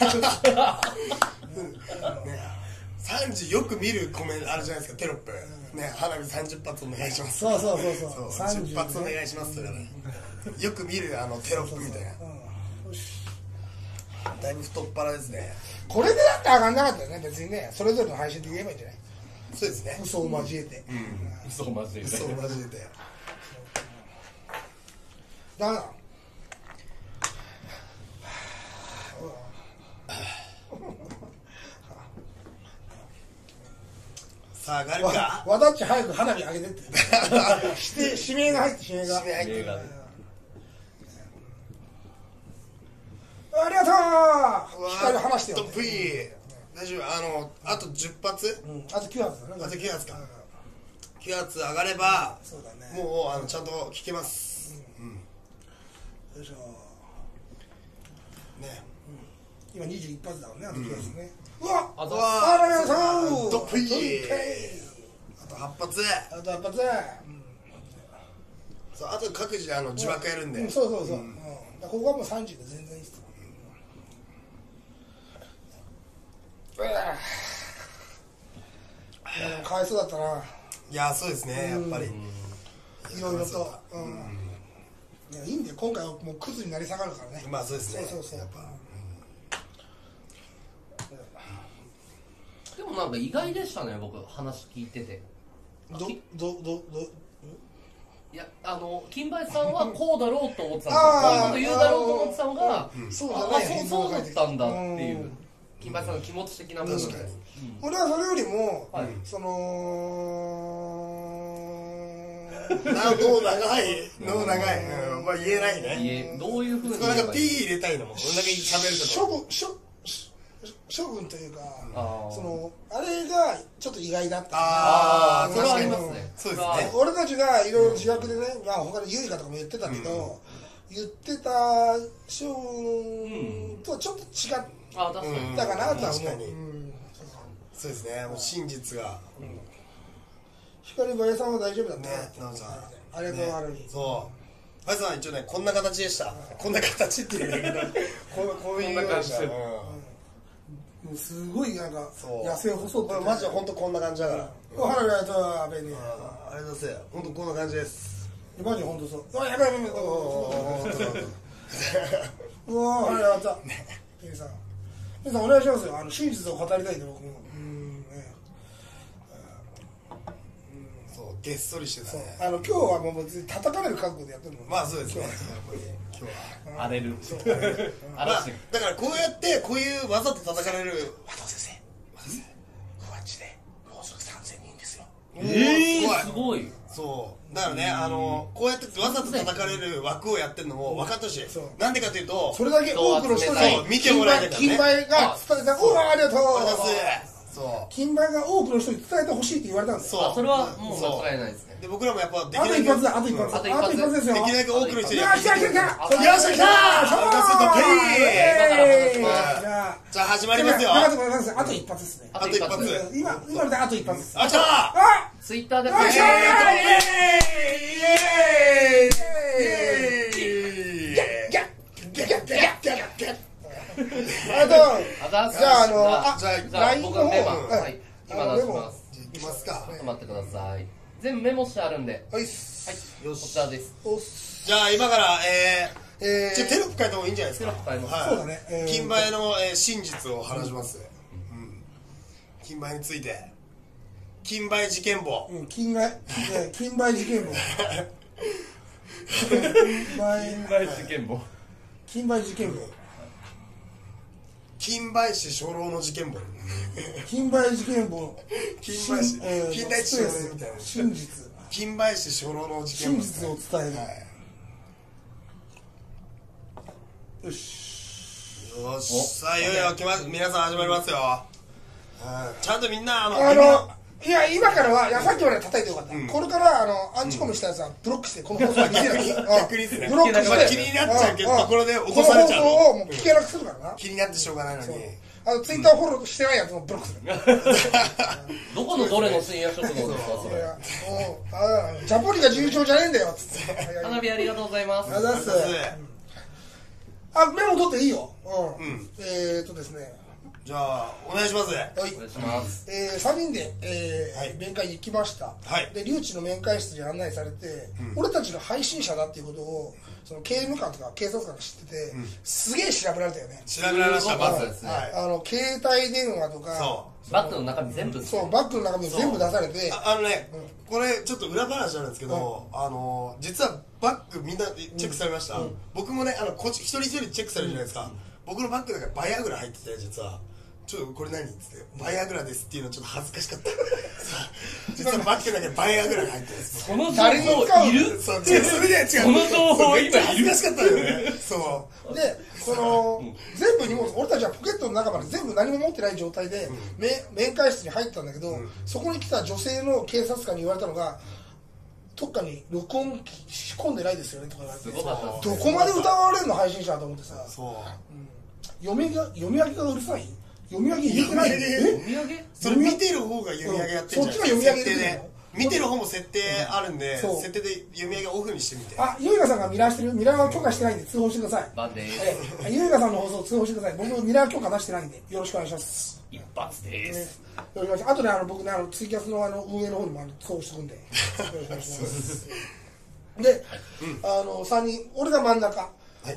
さんじゅうよく見るコメントあるじゃないですかテロップ、うん、ね花火さんじゅっぱつお願いしますそうそうそうそうそうじゅっぱつお願いしますとかねよく見るあのテロップみたいなそうそうそう、うん、よしだいぶ太っ腹ですねこれでだって上がんなかったよね別にねそれぞれの配信で言えばいいんじゃないそうですね嘘を交えて、 うん、 嘘を交えて嘘を交えてダメださあ上がるかわだっち早く花火上げてって指指名が入って指名が指名入ってるありがとう光話してよ、 トップイ大丈夫あのあとじゅっぱつ、 うん、あときゅう発だねあときゅう発かききゅう圧上がればそうだねもうあのちゃんと聞けます。うんよいしょね、 今にじゅういち発だもんね、あときゅう発ね。うわあとあらよさんドップイドップイあとはち発。 あとはっ発そうあと各自であの自爆やるんで、 うんそうそうそう、うん、ここはもうさんじゅうで全然いいっす。いやでもかわいそうだったな。 いやそうですね、やっぱりいろいろと、うん、いやいいんだよ、今回はもうクズになり下がるからね。 まあそうですね、 そうそうそう、 やっぱ、 でもなんか意外でしたね、僕話聞いてて。 どどどどいや、あの金林さんはこうだろうと思ってたんですよ。こういうあーこと言うだろうと思ってたのが、 うんそうじゃあないそうそうだったんだっていううん金林さんの気持ち的な部分で。 確かに俺はそれよりも、 はいそのな脳長い脳長い、うん、まあ言えないね。 いえどういうふうになんか P 入れたいのもこんだけ喋ると処分処処分というか、 あーそのあれがちょっと意外だった。 あーそれはあり確かにますね。 そうですね俺たちがいろいろ自虐でね、まあ他にユイカとかも言ってたけど、言ってた処分とはちょっと違っあ、確かに。 うんたかなとは思う。 確かにうんそうですね、もう真実が光林さんは大丈夫だったね、なおさんありがとう、あるに。 そう林さん一応ねこんな形でした。こんな形っていうんだけどこうこういうようなこんな感じでうんもうすごいなんかそう痩せ細ってこれマジで本当こんな感じだからお花火と阿部にあありがとうございます。本当こんな感じです。 マジ本当そうあやばいやばいやばいうわーはいやったケイさんケイさんお願いしますよ。あの真実を語りたいんで僕もうんねそうげっそりしてたそうね。 あの今日はもう別に叩かれる覚悟でやってるの。 まあそうですね。やっぱり今日は。 荒れる。 まあ嵐。 だからこうやってこういうわざと叩かれる。 和藤先生和藤先生ふわっちでもうすぐさんぜんにんですよ。 えー、すごい。 そうだからね、あのこうやってわざと叩かれる枠をやってるのも分かってほしい。なんでかというとそれだけ多くの人にそう見てもらえたからね。 金梅が伝えた。おおありがとう。 そう金梅が多くの人に伝えてほしいって言われたんですよ。 そうあ、それはもう間違いないですね。 で僕らもやっぱできあとない一発だ、あと一発、 あと一発あと一発ですよ。 できるだけ多くの人によっしゃ来た来た。よっしゃ来た。 よっしゃ来た。 じゃあじゃあ始まりますよ。 あと一発、あと一発ですね。 あと一発。 今今のであと一発です。 あ、来た。 あ、 ツイッターで。 よっしゃー。 イエーイ。イエーイ。 ギャッギャッギャッギャッギャッギャッ。ありがとう。 あじゃああのあじゃあじゃあラインの方僕のテーマ、 ははいい、今出します。 いきますか。 ちょっと待ってください。全部メモしてあるんで。 はい。 はい、こちらです。 おっす。 じゃあ今からえー、 えじゃあテロップ書いた方がいいんじゃないですか。 テロップ書いてはい。 そうだねえー金梅の、えー、真実を話します。うん。金梅について。金梅事件簿。 うん、金梅、金梅事件簿。金梅事件簿。 金梅事件簿。 金梅市初老の事件簿。 金梅事件簿。 金梅市えー金田一少年みたいな真実。 金梅市初老の事件簿。 真実を伝える。 はいよし。 よし、さあいよいよ来ます。皆さん始まりますよ。はいちゃんとみんなあのあの、いや、今からは、いや、さっきまで叩いてよかった。これから、あの、アンチコメしたやつはブロックして、この放送は聞けない。 逆にですねブロックして。 まあ気になっちゃうけどんんところで落とされちゃうこの放送をもう聞けなくするからな。 気になってしょうがないのに。 あの、ツイッターフォローしてないやつもブロックする。 どこのどれの深夜食堂ですか、それ。 いや、もう、あジャポリが重症じゃねえんだよ、つって。 花火ありがとうございます。 ありがとうございます。あ、メモ取っていいよ。うん。えーっとですね。 じゃあお願いします。 はい。 お願いします。 えー、さんにんで、えーはい面会に行きました、 はいで留置の面会室に案内されて、俺たちの配信者だっていうことをその刑務官とか警察官が知ってて、すげえ調べられたよね。 調べられましたすごかまずったですねはいあの携帯電話とかそバッグの中身全部。 そうバッグの中身全部出されて、 ああのねこれちょっと裏話なんですけどあの実はバッグみんなチェックされました。僕もねあのこっち一人一人チェックされるじゃないですか。僕のバッグの中にバイアグラ入ってて実は。ちょっとこれ何っつってバイアグラですっていうのちょっと恥ずかしかった。実はバッグの中にバイアグラが入ってるんです。 この情報誰に使ういる？ そう違うそれで違う。 この情報今いる恥ずかしかったよね。そうでその全部荷物、俺たちはポケットの中まで全部何も持ってない状態で、うん、面会室に入ったんだけど、うん、そこに来た女性の警察官に言われたのが、どっかに録音仕込んでないですよねとか言われて、どこまで疑われるの配信者と思ってさ、そう、うん、読みが読み上げがうるさい、読み上げ言えてない、 読み上げ、 それ見てる方が読み上げやってるじゃん、 そっちが読み上げてるね。 見てる方も設定あるんで、うん、設定で読み上げオフにしてみて。 あ、ゆいがさんがミラーしてる、ミラーは許可してないんで通報してください。 なんでえゆいがさんの放送通報してください。僕ミラー許可出してないんでよろしくお願いします。 一発です、 ね、よろしくお願いします。あとね、あの僕ね、あのツイキャスのあの運営の方にもあの通報してくんでよろしくお願いしますで、うん、あのさんにん、俺が真ん中、はい、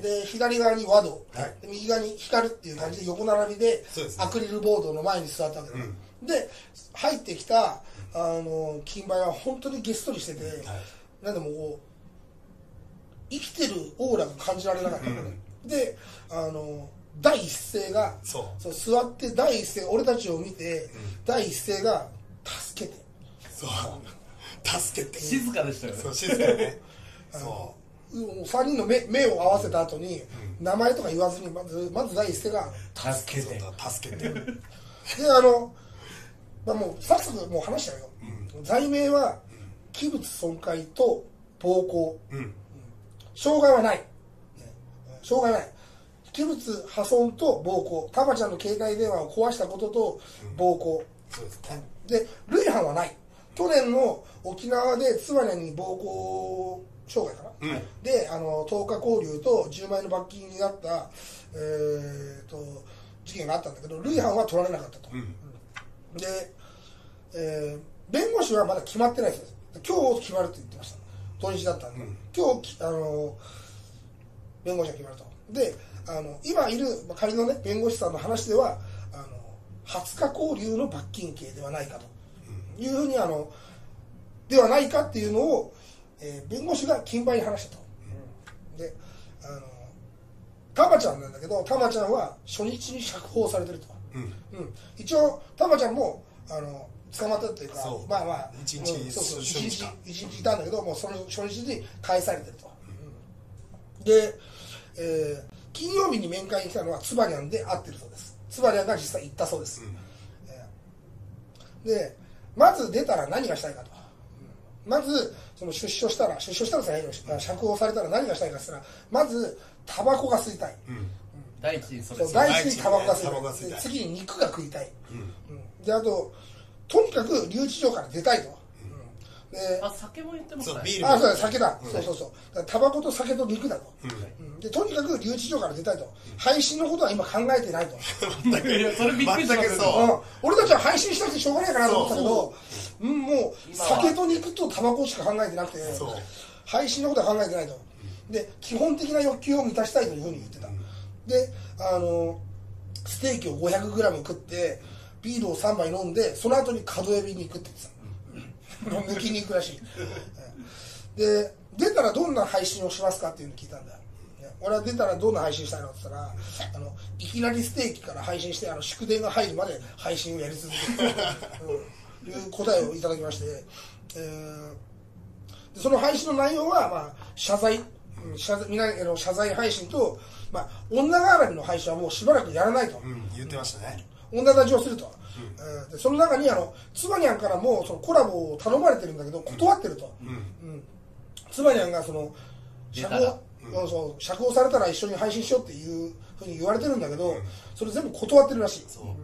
で左側に和道、はい、で右側に光っていう感じで横並びで、ね、アクリルボードの前に座ったわけだ、うん、で入ってきたあの金梅は本当にげっそりしてて、はい、なんでもこう生きてるオーラが感じられなかったのね、うん、であの第一声がそうそう座って第一声俺たちを見て、うん、第一声が助けて、 そう助けて静かでしたよね、 そう静かねそうさんにんの 目, 目を合わせた後に、うん、名前とか言わずにまずまず第一声が助けて助けてであのまあ、もう早速もう話しちゃうよ、うん、罪名は器物損壊と暴行、うんうん、傷害はない、傷害はない器物破損と暴行、タマちゃんの携帯電話を壊したことと暴行、うん、そうですね、で累犯はない。去年の沖縄でつばにゃんに暴行傷害かな、うん、であのとおか拘留とじゅうまんえんの罰金になった、えー、と事件があったんだけど累犯は取られなかったと、うんで、えー、弁護士はまだ決まってないです。今日決まると言ってました。土日だったんで、うん、今日あの弁護士が決まると。で、あの今いる仮のね弁護士さんの話ではあのはつか拘留の罰金刑ではないかというふうにあのではないかっていうのを、えー、弁護士が金梅に話したと。うん、で、あのタマちゃんなんだけど、タマちゃんは初日に釈放されてると。うんうん、一応タマちゃんもあの捕まったっていうか、まあまあ一日一日一日いたんだけど、もうその初日に返されてると、うん、で、えー、金曜日に面会に来たのはつばにゃんで会ってるそうです。つばにゃんが実際行ったそうです、うんえー、でまず出たら何がしたいかと、うん、まずその出所したら出所したら釈放されたら何がしたいかって言ったら、まずタバコが吸いたい、うん第一にそれ第一にタバコが吸いたい、次に肉が食いたい、うんうん、であととにかく留置場から出たいと、 うん、であ酒も言ってますね、 あそうだ酒だ、うん、そうそうそうタバコと酒と肉だと、うん、でとにかく留置場から出たいと、うん、配信のことは今考えてないといやそれびっくりしますよ、うん、俺たちは配信したくてしょうがないかなと思ったけど、うん、もう酒と肉とタバコしか考えてなくて配信のことは考えてないと、で基本的な欲求を満たしたいというふうに言ってた、であのステーキを ごひゃくグラム 食ってビールをさんばい飲んでその後に角エビに行くって言ってた抜きに行くらしいで出たらどんな配信をしますかっていうのを聞いたんだよ。俺は出たらどんな配信したいのって言ったら、あのいきなりステーキから配信してあの祝電が入るまで配信をやり続けるという答えをいただきまして、えー、でその配信の内容は、まあ、謝罪謝罪、皆への謝罪配信と、まあ、女絡みの配信はもうしばらくやらないと、うん、 言ってましたね。 女立ちをすると、うん、でその中にあのつばにゃんからもそのコラボを頼まれてるんだけど断ってると、うんうん、つばにゃんがその釈放、うん、そう釈放されたら一緒に配信しようっていうふうに言われてるんだけど、うん、それ全部断ってるらしい。そう、うん、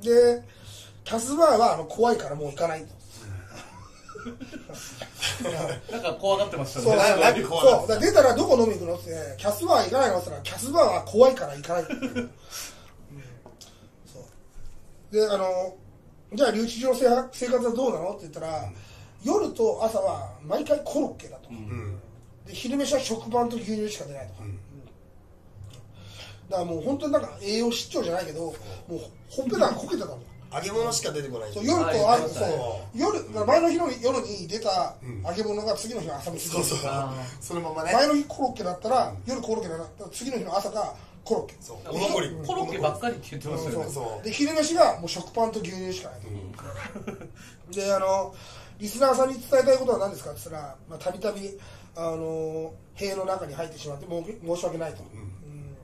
でキャスバーはあの怖いからもう行かないとなんか怖がってましたね。 そうそうそう出たらどこ飲み行くのってキャスバー行かないのって言ったらキャスバーは怖いから行かないって、うん、そうであのじゃあ留置場の生活はどうなのって言ったら、うん、夜と朝は毎回コロッケだと、うん、で昼飯は食パンと牛乳しか出ないとか、うん、だからもう本当になんか栄養失調じゃないけどもうほっぺたがこけてたの。 揚げ物しか出てこない。 そう夜とある、そう夜前の日の夜に出た揚げ物が次の日の朝にそうそうそのままね。 前の日コロッケだったら夜コロッケだったら次の日の朝がコロッケ。 そうお残りコロッケばっかりって言ってましたよね。 そうで昼飯がもう食パンと牛乳しかないと。であのリスナーさんに伝えたいことは何ですかって言ったらたびたびあの塀の中に入ってしまってもう申し訳ないと。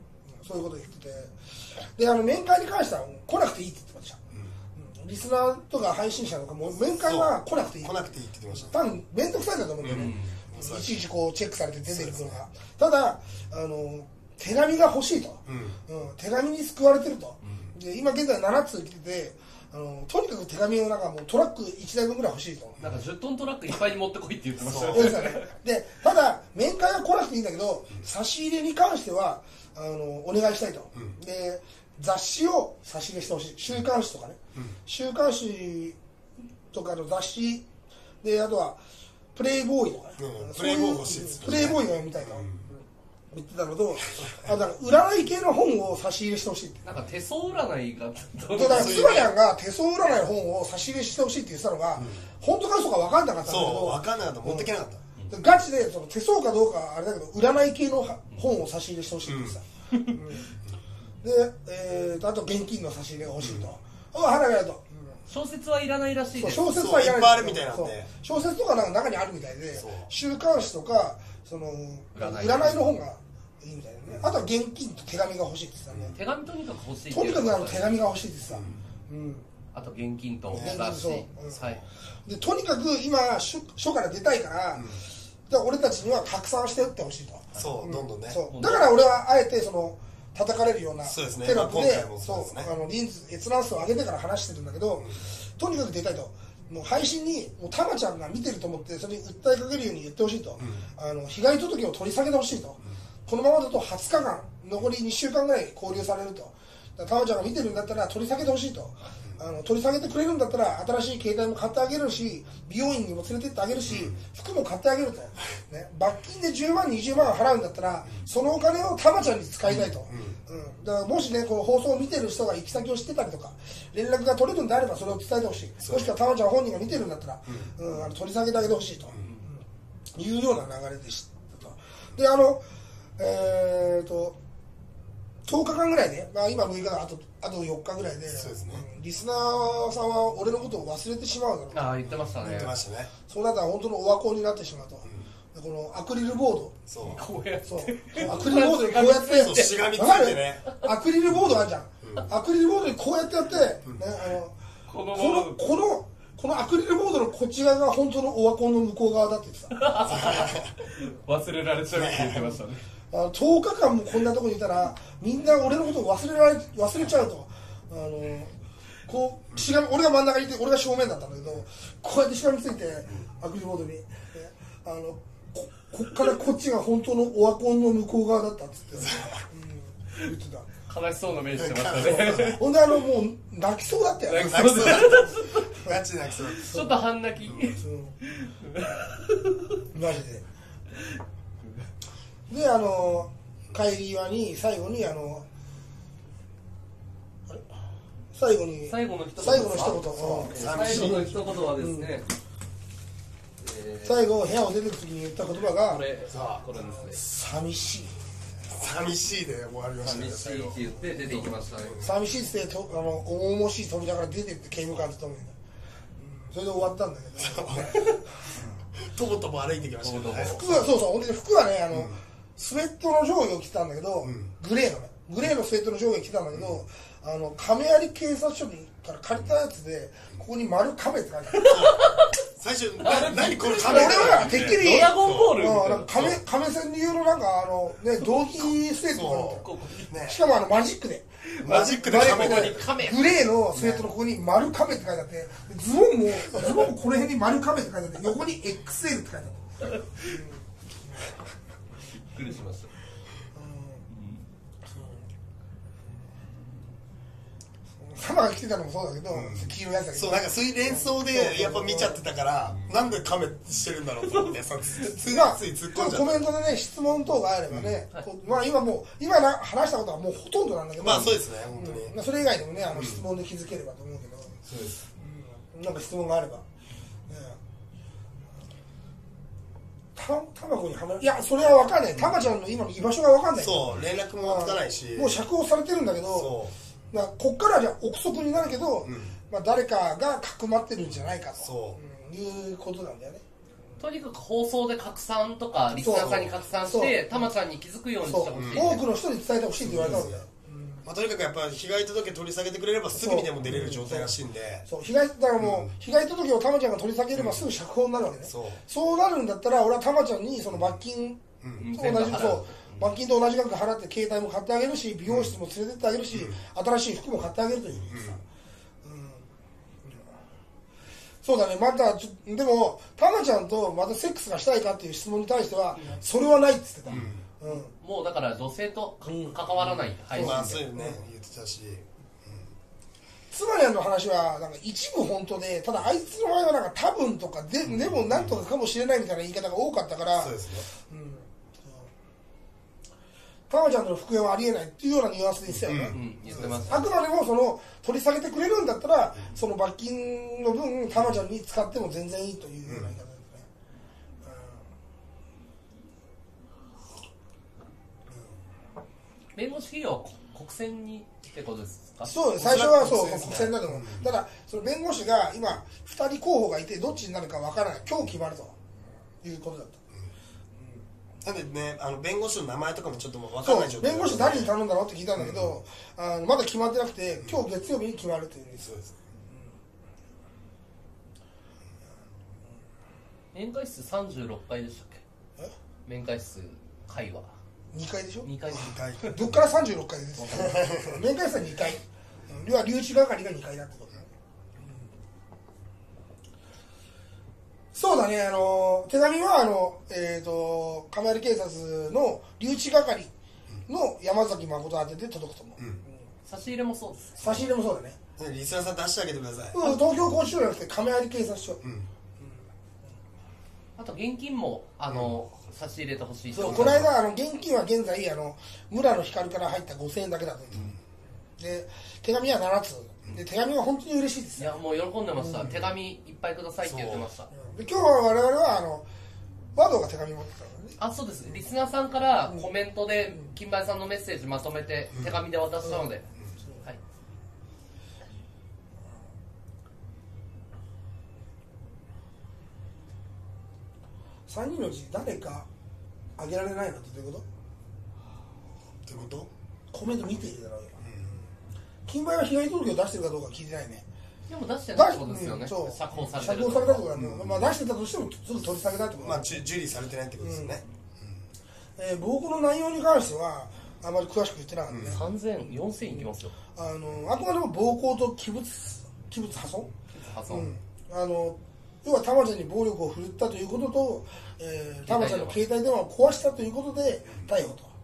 そういうこと言ってて、であの面会に関しては来なくていいって言ってました、うん、リスナーとか配信者とかも面会は来なくていい、 来なくていいって言ってました。 多分面倒くさいんだと思うんだよね、うん、いちいちこうチェックされて出てるのが、ただあの手紙が欲しいと、うんうん、手紙に救われてると、うん、で今現在ななつ来てて、あのとにかく手紙をなんかもうトラックいちだいぶんぐらい欲しいと、 なんかじゅっトントラックいっぱいに持ってこいって言ってましたよね。でただ面会は来なくていいんだけど、差し入れに関してはあのお願いしたいと、うん、で雑誌を差し入れしてほしい、週刊誌とかね、うん、週刊誌とかの雑誌で、あとはプレイボーイとかね、うん、 プレイボーイ欲しいです、ね、 プレイボーイが読みたいと、うん、言ってたのと、あだから占い系の本を差し入れしてほしいって、 なんか手相占いがだからつばやんが手相占いの本を差し入れしてほしいって言ってたのが、うん、本当か嘘か分かんなかったんだけど、 そう分かんなかった、持ってけなかった、 うん、ガチでその手相かどうかあれだけど占い系の本を差し入れしてほしいってさ、うんうん、で、えーと、あと現金の差し入れが欲しいと、うん、あ花がやると、 小説はいらないらしいです。 小説はいらない、 いっぱいあるみたいなんで、 小説とかなんか中にあるみたいで、週刊誌とかその占いの本がいいみたいなね、あとは現金と手紙が欲しいって言ってたね、 手紙とにかく欲しいって、 とにかくあの手紙が欲しいって言ってた、うん、 あと現金と雑誌、はい、 でとにかく今書から出たいから、うん、だから俺たちには拡散して打ってほしいと、 そう、うん、どんどんね、 そうだから俺はあえてその叩かれるようなテロップで、閲覧数を上げてから話してるんだけど、うん、とにかく出たいと、もう配信にもうタマちゃんが見てると思ってそれに訴えかけるように言ってほしいと、うん、あの被害届を取り下げてほしいと、うん、このままだとはつかかん残りにしゅうかんぐらい勾留されると、タマちゃんが見てるんだったら取り下げてほしいと、あの取り下げてくれるんだったら新しい携帯も買ってあげるし、美容院にも連れてってあげるし、服も買ってあげると、ね、罰金でじゅうまんにじゅうまん払うんだったらそのお金をタマちゃんに使いたいと、うんうん、だからもしねこの放送を見てる人が行き先を知ってたりとか連絡が取れるんであればそれを伝えてほしい、もしくはタマちゃん本人が見てるんだったら、うんうん、あの取り下げてあげてほしいと、うん、いうような流れでしたと。であのえーととおかかんぐらいで、まあ、今むいかだあとあとよっかぐらいで、そうですね、うん、リスナーさんは俺のことを忘れてしまうだろう、 ああ言ってましたね、 言ってましたね、 そうなったら本当のオワコンになってしまうと、うん、このアクリルボード、 そうこうやってそうアクリルボードにこうやってそうしがみついてね、 アクリルボードあるじゃん、うん、アクリルボードにこうやってやって、うんね、あのこのこのこのこのアクリルボードのこっち側が本当のオワコンの向こう側だって言ってた忘れられちゃうって言ってましたねあのとおかかんもこんなとこにいたらみんな俺のことを忘れられ忘れちゃうと、あのこうしがみ俺が真ん中にいて俺が正面だったんだけどこうやってしがみついてアクリルボードに、ね、あの こ, こっからこっちが本当のオワコンの向こう側だったっつって、うん、言ってた悲しそうな目してましたねほんであのもう泣きそうだったよ、 泣きそうだったガチ泣きそうだったちょっと半泣き、うん、 マジでであの帰り際に最後にあのあれ最後に最後の一言最後の一言最後の一言はですね、うんえー、最後部屋を出てる時に言った言葉がこれさあこれですね、寂しい寂しいで終わりましたね、 寂しいって言って出ていきましたね、 寂しいってとあの重々しい扉から出てって刑務官とともに、うん、それで終わったんだけどとぼとぼ歩いてきましたけどね、 服はそうそう服はねあの、うんスウェットの上下を着てたんだけど、うん、グレーのねグレーのスウェットの上下着てたんだけど、うん、あの亀有警察署から借りたやつでここに丸亀って書いてある最初な何これ亀俺はてっきりドラゴンボール、 うん、亀亀線流のなんかあのね道着スウェットが、ね、しかもあのマジックでマジックで亀でグレーのスウェットのここに丸亀って書いてあってズボンもズボンもこの辺に丸亀って書いてあって横に エックスエル って書いてあるびっくりしました。 サマが来てたのもそうだけど、うん、黄色いやつだけどそうなんかそういう連想でやっぱ見ちゃってたから、うん、なんでカメしてるんだろうと思ってさついつい突っ込んじゃう。 コメントでね質問等があればね、うんはい、まあ今もう今な話したことはもうほとんどなんだけど、 まあそうですね本当に、 うん、それ以外でもねあの質問で気づければと思うけど、 そうです、 うん、なんか質問があれば。たまこにはまるいやそれは分かんない、たまちゃんの今の居場所が分かんない、 そう連絡もつかないし、 もう釈放されてるんだけど、まあ、こっからじゃ憶測になるけど、うんまあ、誰かがかくまってるんじゃないかと、そう、うん、いうことなんだよね。 とにかく放送で拡散とかリスナーさんに拡散してたまちゃんに気づくようにしてほしい、 多くの人に伝えてほしいって言われたので、 まあ、とにかくやっぱり被害届取り下げてくれればすぐにでも出れる状態らしいんで、 そう被害だからもう、うん、被害届をたまちゃんが取り下げればすぐ釈放になるわけね、うん、そうそうなるんだったら俺はたまちゃんにその罰金と同じ、うん、そう罰金と同じ額払って携帯も買ってあげるし美容室も連れてってあげるし、うん、新しい服も買ってあげるという、うんうん、そうだね。またちょでもたまちゃんとまたセックスがしたいかっていう質問に対しては、うん、それはないって言ってた、うんうん、 もうだから女性と関わらない配信で、 まあそういうね言ってたし、 つまりあの話はなんか一部本当で、ただあいつの場合はなんか多分とか で,、うん、でもなんとかかもしれないみたいな言い方が多かったから、 そうですね、うん、 たまちゃんとの復縁はありえないっていうようなニュアンスで言ってたよね、 うんうん、言ってます。 あくまでもその取り下げてくれるんだったら、うん、その罰金の分たまちゃんに使っても全然いいというような言い方ですね、 うん、弁護士費用国選にってことですか？ そう最初はそう国選だと思う、うん、ただその弁護士が今ふたり候補がいてどっちになるかわからない、今日決まるということだった、 なんでね、あの弁護士の名前とかもちょっともう分からない状態、 弁護士誰に頼んだのって聞いたんだけど、うん、あのまだ決まってなくて今日月曜日に決まるというんです、 うん、面会室さんじゅうろっかいでしたっけ？ え面会室会話にかいでしょ？ にかいどっからさんじゅうろっかいです面会室はにかい、要は留置係がにかいだってことね、そうだね、あの手紙はあの、えー、と亀有警察の留置係の山崎誠宛てで届くと思う、うんうん、 差し入れもそうです、 差し入れもそうだね、 リスナーさん出してあげてください、 うん、東京拘置所じゃなくて亀有警察署、うんうん、 あと現金もあの、うん、差し入れてほしい。 そうこの間あの現金は現在あの村野光から入ったごせんえんだけだと、うん、で手紙はななつで手紙は本当に嬉しいです。 いやもう喜んでました、うん、手紙いっぱいくださいって言ってました、 うん、で今日は我々はあの和道が手紙持ってたのね。 あそうです、リスナーさんからコメントで金梅さんのメッセージまとめて手紙で渡したので、はい、 さんにんのうち誰かあげられないのってどういうこと？ どういうこと？ コメント見ているだろうよ。金梅は被害届を出してるかどうか聞いてないね。 でも出してないってことですよね、 うん、そう釈放されてる釈放されたってことなんだ、うん、まあ出してたとしてもすぐ取り下げたってことまあ受理されてないってことですよね、 うんうんえー、暴行の内容に関してはあまり詳しく言ってなかったね、うん、 さんぜん、よんせんいきますよ。 あのあくまでも暴行と器物器物破損、 破損、 うん、あの要はたまちゃんに暴力を振るったということと、えー、たまちゃんの携帯電話を壊したということで逮捕と。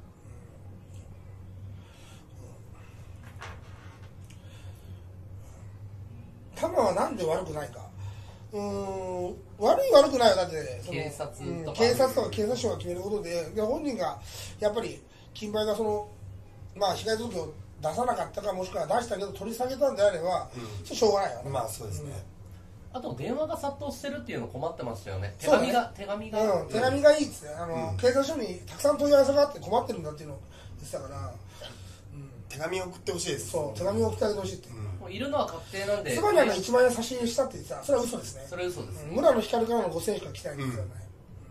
タマはなんで悪くないか、うーん悪い悪くないよ、だってその警察とか、 うん、警察とか警察庁が決めることで、で本人がやっぱり金梅がその、まあ、被害届を出さなかったかもしくは出したけど取り下げたんであれば、うん、それしょうがないよね。 まあそうですね、 うん、あと電話が殺到してるっていうの困ってましたよね。手紙が、ね、手紙が、 うん、手紙がいいっつってあの、うん、警察署にたくさん問い合わせがあって困ってるんだっていうのを言ってたから、うん、 手紙を送ってほしいです。 そう手紙を送ってあげてほしいって、うんもういるのは確定なんで、 つまりあのいちまんえん差し入れしたって言ってた、それは嘘ですね。 それは嘘です、 うん、村野光からのごせんえんしか来てないんですよね、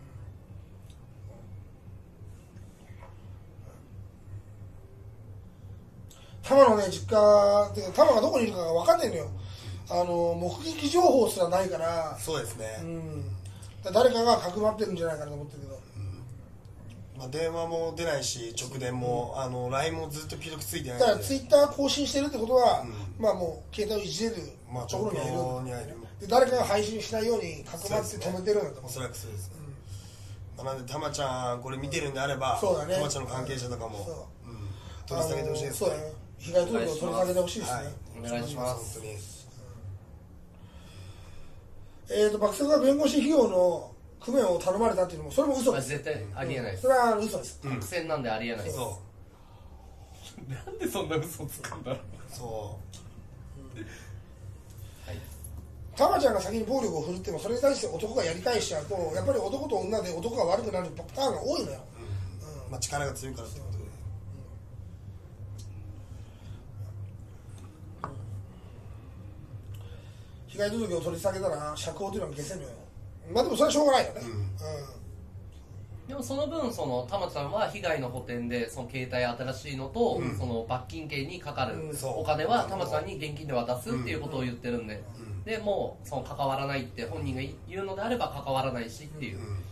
タマのね実家でタマがどこにいるかが分かんないのよ、あの目撃情報すらないから。 そうですね、 うん、だ誰かがかくまってるんじゃないかなと思ってるけど、 うんまあ、電話も出ないし直電も、うん、あの ライン もずっと既読ついてないんで、だからツイッター更新してるってことは、うん、まあもう携帯をいじれるところにはいる、で誰かが配信しないようにかくまって止めてるんだと思う、 おそらくそうです、うんまあ、なんでたまちゃんこれ見てるんであれば、 そうだね、 たまちゃんの関係者とかも、うん、取り下げてほしいですね。 そうだね、被害届を取り下げてほしいですね、はい、 お願いします。 本当に、 えーと爆速が弁護士費用の工面を頼まれたっていうのもそれも嘘です。 絶対ありえないです、 うん、それは嘘です。 国選なんでありえないです。 そうなんでそんな嘘つくんだろう。 そう、 うんはい、 たまちゃんが先に暴力を振るってもそれに対して男がやり返しちゃうとやっぱり男と女で男が悪くなるパターンが多いのよ、 うんうんまあ、力が強いからってことで、 被害届を取り下げたら釈放というのは消せるのよ。 まあでもそれはしょうがないよね、うんうん、 でもその分その玉ちゃんは被害の補填でその携帯新しいのと、うん、その罰金刑にかかるお金は玉ちゃんに現金で渡すっていうことを言ってるんで、うん、でもうその関わらないって本人が言うのであれば関わらないしっていう、うんうん、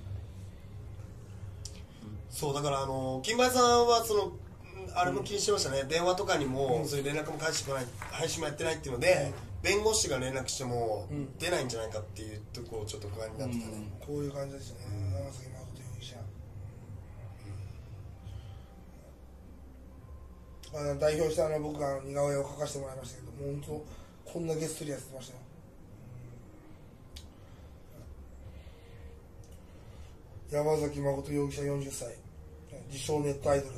そうだからあの金梅さんはそのあれも気にしてましたね、うん、電話とかにも、うん、そういう連絡も返してこない配信もやってないっていうので、うん、弁護士が連絡しても出ないんじゃないかっていうところをちょっと不安になってたね、 うん、こういう感じですね、長崎誠容疑者、うんまあ、代表したのは僕が似顔絵を描かせてもらいましたけどもう本当こんなげっそりやってましたよ、うん、山崎誠容疑者よんじゅっさい自称ネットアイドル、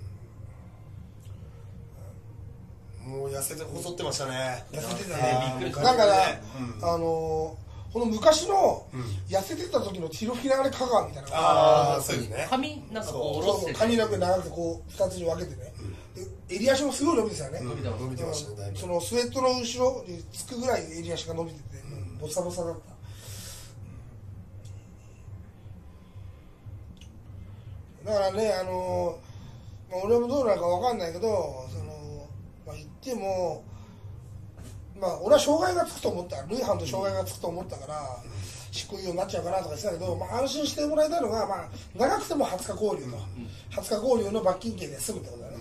もう痩せて細ってましたね。 痩せてたね。だから、うん、あのこの昔の痩せてた時のティロフィナーレ香川みたいな。 ああ、そうですね。 髪なんかこう下ろして、 髪の毛長くてこう二つに分けてね。うん、襟足もすごい伸びてたよね。 伸びて伸びてましたね。 そのスウェットの後ろにつくぐらい襟足が伸びてて、うん、ボサボサだった。だからね、あの俺もどうなるか分かんないけど、そのまあ、言っても、まあ、俺は障害がつくと思ったルイハンと障害がつくと思ったから執行猶予になっちゃうかなとか言ってたけど、まあ、安心してもらいたいのが、まあ、長くてもはつか拘留と、うん、はつか拘留の罰金刑で済むってことだね、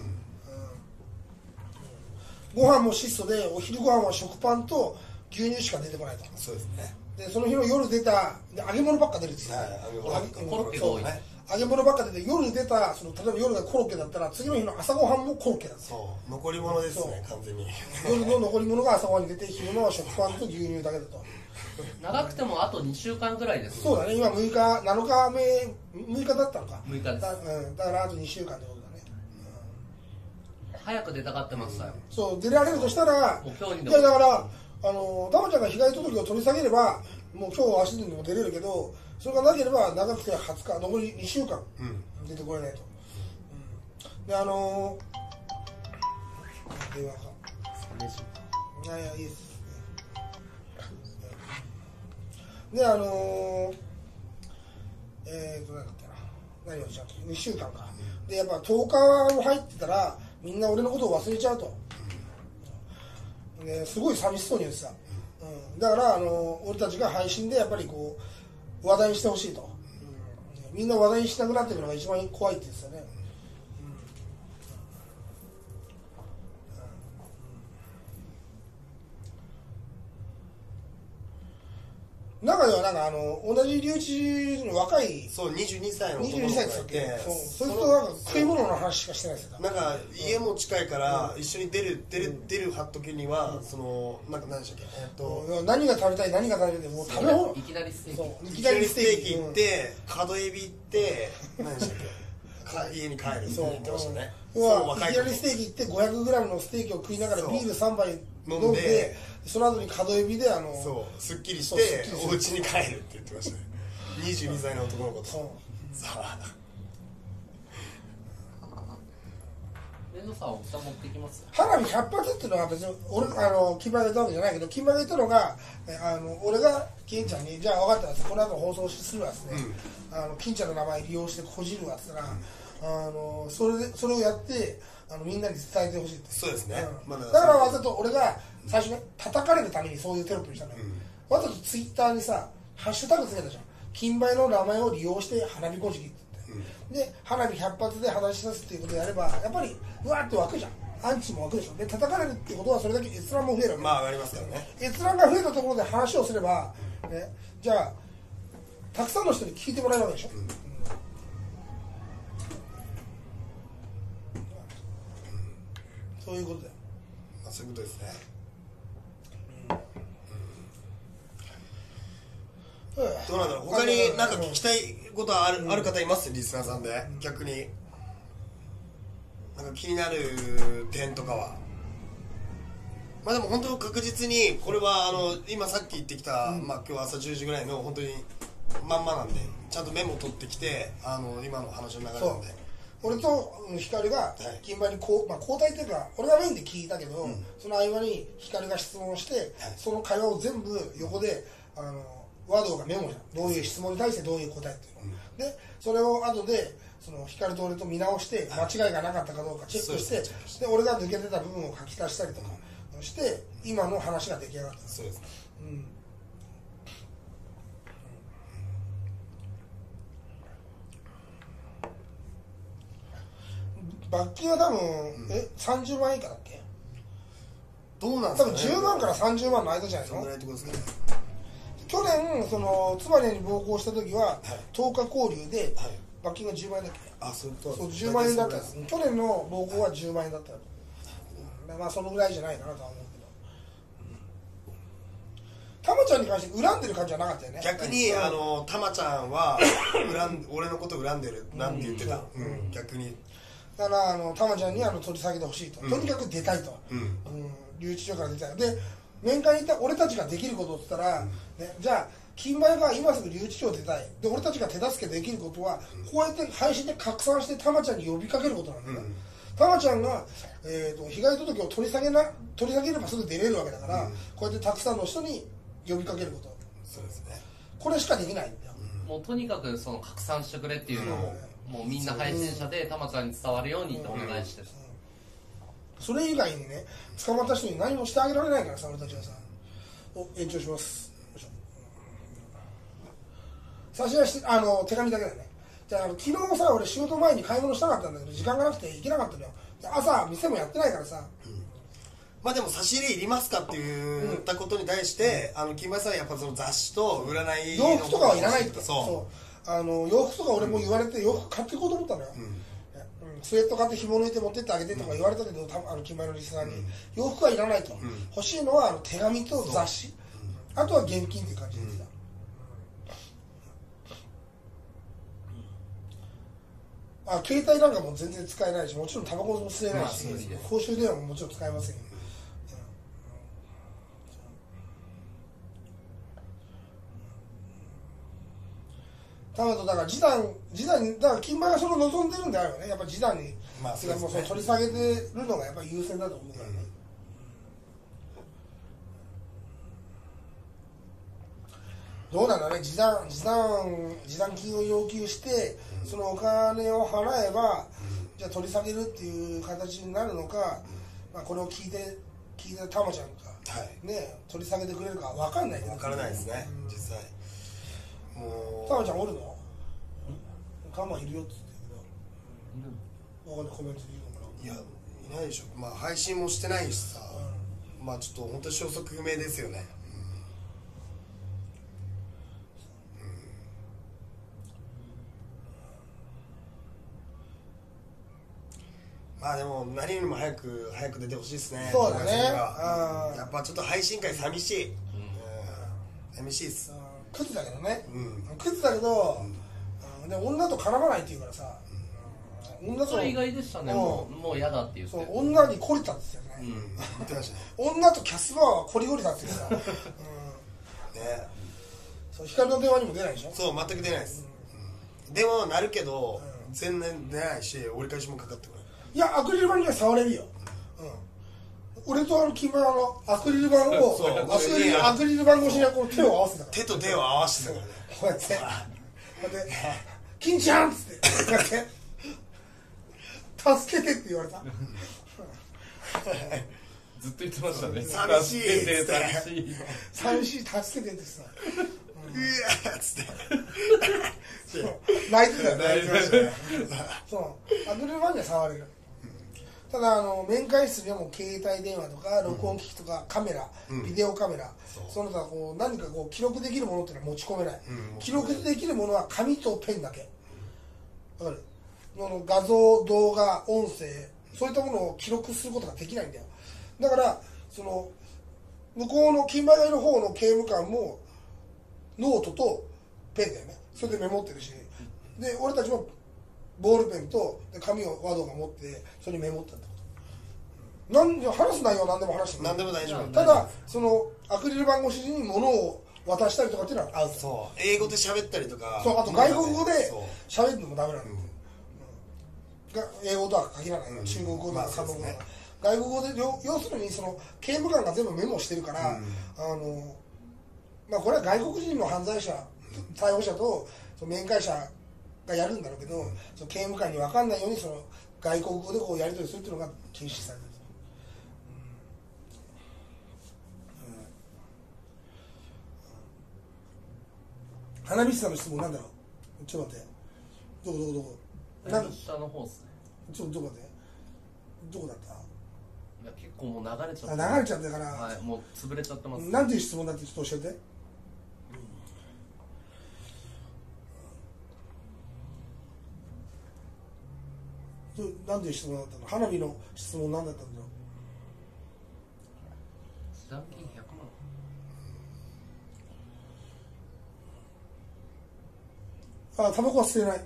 うんうん、ご飯も質素でお昼ご飯は食パンと牛乳しか出てこないと。 そうですね。 でその日の夜出たで揚げ物ばっか出るんですよ、はい、 コロッケが多いね。 揚げ物ばっか出て夜出たその例えば夜がコロッケだったら次の日の朝ごはんもコロッケだった。 そう残り物ですね完全に。 夜の残り物が朝ごはんに出て昼の食パンと牛乳だけだと。 長くてもあとにしゅうかんぐらいです、ね、 そうだね。今むいかなのかめむいかだったのか。 むいかです。 だ、うん、だからあとにしゅうかんってことだね、 うん、早く出たがってましたよ、うん、 そう出られるとしたらもう今日にでもいやだからあのタマちゃんが被害届を取り下げればもう今日足でも出れるけどそれがなければ長くてはつか残りにしゅうかん出てこれないと、うん、であのー、電話かいやいやいいですであのー、えーと何だっけな何をしちゃうにしゅうかんかでやっぱとおかも入ってたらみんな俺のことを忘れちゃうと、ですごい寂しそうに言ってた、うん、だからあの俺たちが配信でやっぱりこう話題にしてほしいと、うん、みんな話題にしなくなってるのが一番怖いって言ってたね、うん、中ではなんかあの同じ留置の若いそうにじゅうにさいの男の子がいてそれとなんか食い物の話しかしてないですよ。 なんか家も近いから一緒に出る出る出るはっときにはそのなんか何でしたっけえっと何が食べたい何が食べたいもう食べ物いきなりステーキいきなりステーキ行って角エビ行って何でしたっけ家に帰るって言ってましたね。 いきなりステーキ行ってごひゃくグラムのステーキを食いながらビールさんばい飲んでその後に角エビであのそうすっきりしてお家に帰るって言ってましたね。にじゅうにさいの男の子とさあレンドさんはお茶持ってきます。 花火ひゃっぱつっていうのは別に俺あの金馬が言ったわけじゃないけど金馬が言ったのがあの俺が金ちゃんにじゃあ分かったらこの後放送するわですね、うん、あの金ちゃんの名前利用してこじるわって言ったら、うん、あのそれでそれをやってあのみんなに伝えてほしいって。 そうですね、 うんま、だからわざと俺が最初ね叩かれるためにそういうテロップにしたのよ、うん、わざとツイッターにさハッシュタグつけたじゃん。金梅の名前を利用して花火こじきって言って、うん、で花火ひゃっぱつで話し出すっていうことでやればやっぱりうわーって湧くじゃん。アンチも湧くでしょ。で叩かれるっていうことはそれだけ閲覧も増えるわけ。 まあ上がりますからね。 閲覧が増えたところで話をすれば、ね、じゃあたくさんの人に聞いてもらえるわけでしょ、うんうん、そういうことだよ。 まあ、そういうことですね。どうなんだろう。他に何か聞きたいことはある、うん、ある方いますリスナーさんで、うん、逆になんか気になる点とかは。まあでも本当確実にこれはあの今さっき言ってきた、うん、まあ今日朝じゅうじぐらいの本当にまんまなんでちゃんとメモ取ってきてあの今の話の流れなんで。 俺と光が金馬にこう、まあ、交代というか俺がメインで聞いたけど、うん、その合間に光が質問して、はい、その会話を全部横であの和道がメモじゃん、どういう質問に対してどういう答えっていうの、うん、でそれを後でその光と俺と見直して間違いがなかったかどうかチェックして、はい、で俺が抜けてた部分を書き足したりとかして、うん、今の話が出来上がった。 そうです、うん、 罰金は多分、うん、えさんじゅうまん以下だっけ。 どうなんですかね。 多分じゅうまんからさんじゅうまんの間じゃないの。 そのぐらいってことですかね。 去年そのつばりに暴行した時は、はい、とおか拘留で、はい、罰金がじゅうまんえんだっけ。 あ、そういうこと。 そうじゅうまんえんだったんです。去年の暴行はじゅうまんえんだった、うん、まあそのぐらいじゃないかなとは思うけど、たまちゃんに関して恨んでる感じはなかったよね。 逆に、はい、あのたまちゃんは恨ん俺のこと恨んでるなんて言ってた、うんうん、逆にだからあのたまちゃんにあの取り下げてほしいと、うん、とにかく出たいと、うんうん、留置所から出たいで、面会に行った俺たちができることって言ったら、うんね、じゃあ金前が今すぐ留置所を出たいで、俺たちが手助けできることは、うん、こうやって配信で拡散してたまちゃんに呼びかけることなんだよ、うん、たまちゃんが、えー、と被害届を取り下げな取り下げればすぐ出れるわけだから、うん、こうやってたくさんの人に呼びかけること、 そうですね、 これしかできないんだよ、 うん、もうとにかくその拡散してくれっていうのを、うん、もうみんな配信者でたまちゃんに伝わるようにってお願いしてる、 うん、それ以外にね捕まった人に何もしてあげられないからさ、俺たちはさ、お延長します、差し出しあの手紙だけだね。じゃあ、あの昨日さ俺仕事前に買い物したかったんだけど時間がなくて行けなかったのよ。朝店もやってないからさ、うん、 まあでも差し入れいりますかって言ったことに対して、うん、あの金前さんはやっぱその雑誌と占い洋服とかはいらないって。 そうそうあの洋服とか俺も言われて、うん、洋服買っていこうと思ったのよ、うんうん、スウェット買って紐抜いて持ってってあげてとか言われたけど、うん、あの金前のリスナーに、うん、洋服はいらないと、うん、欲しいのはあの手紙と雑誌、うん、あとは現金っていう感じで言ってた、うんあ携帯なんかも全然使えないし、もちろんタバコも吸えないし、まあ、公衆電話ももちろん使えませんよ、たまとだから示談示談にだから金馬がそれを望んでるんであればね、やっぱ示談に、まあそうですね、もうその取り下げてるのがやっぱり優先だと思うからね、うん、どうなんだね、示談示談示談金を要求して、うん、そのお金を払えば、うん、じゃあ取り下げるっていう形になるのか、うん、まあこれを聞いて聞いてたまちゃんが、はい、ね取り下げてくれるか分かんないけど、 分からないですね、うん、実際。もうたまちゃんおるの？カマいるよっつって言うけど、分かんないコメントで言うのかな。いやいないでしょ。まあ配信もしてないしさ、うん、まあちょっと本当に消息不明ですよね。まあでも何よりも早く早く出てほしいですね。 そうだね。 やっぱちょっと配信会寂しい。うん、寂しいっす。 クズだけどね。うん、クズだけど、うん、で女と絡まないって言うからさ。 うん、女とそれ意外でしたね。もうもう嫌だって言って。そう女に懲りたんですよね。うん、言ってましたね。女とキャスバーはコリゴリだって言ってさ。うん、ね。そう光の電話にも出ないでしょ。 そう全く出ないです。うん、でもなるけど、うん、全然出ないし折り返しもかかってこない。 いやアクリル板には触れるよ。うん、俺とあの金馬のアクリル板をアクリルアクリル板越しにこう手を合わせたから。 手と手を合わせてたからね。 こうやって。こうやって金ちゃんっつってこうやって助けてって言われた。 ずっと言ってましたね。 寂しいって寂しい寂しい助けてってさ。 うわっつって泣いてたよ泣いてましたね。そうアクリル板には触れる。ただあの面会室にはもう携帯電話とか録音機器とかカメラ、うん、ビデオカメラ、うん、その他こう何かこう記録できるものっていうのは持ち込めない、うん、記録できるものは紙とペンだけ。わかる？の画像動画音声そういったものを記録することができないんだよ。だからその向こうの金馬街の方の刑務官もノートとペンだよね。それでメモってるし、で俺たちもボールペンと紙を和道が持ってそれにメモったってこと。なん話す内容は何でも話しても何でも大丈夫。 ただそのアクリル板越しに物を渡したりとかっていうのはアウト。 そう英語で喋ったりとか。 そうあと外国語で喋るのもダメなの。うん、英語とは限らない、うん、中国語とか韓国語とか、まあね、外国語で要するにその刑務官が全部メモしてるから、うん、あのまあこれは外国人の犯罪者逮捕者とその面会者がやるんだろうけど、その刑務官に分かんないようにその外国語でこうやり取りするっていうのが禁止されてる。花火師さんの質問なんだろう。ちょっと待って。どこどこどこ。 だいぶ下の方っすね。 ちょっとどこ待って。どこだった？ いや結構もう流れちゃって。 流れちゃったから。 はい、もう潰れちゃってます。 なんていう質問だってちょっと教えて。うん、なんていう質問だったの？花火の質問なんだったんだろう。 残金ひゃくまん。 あ、タバコは捨てない、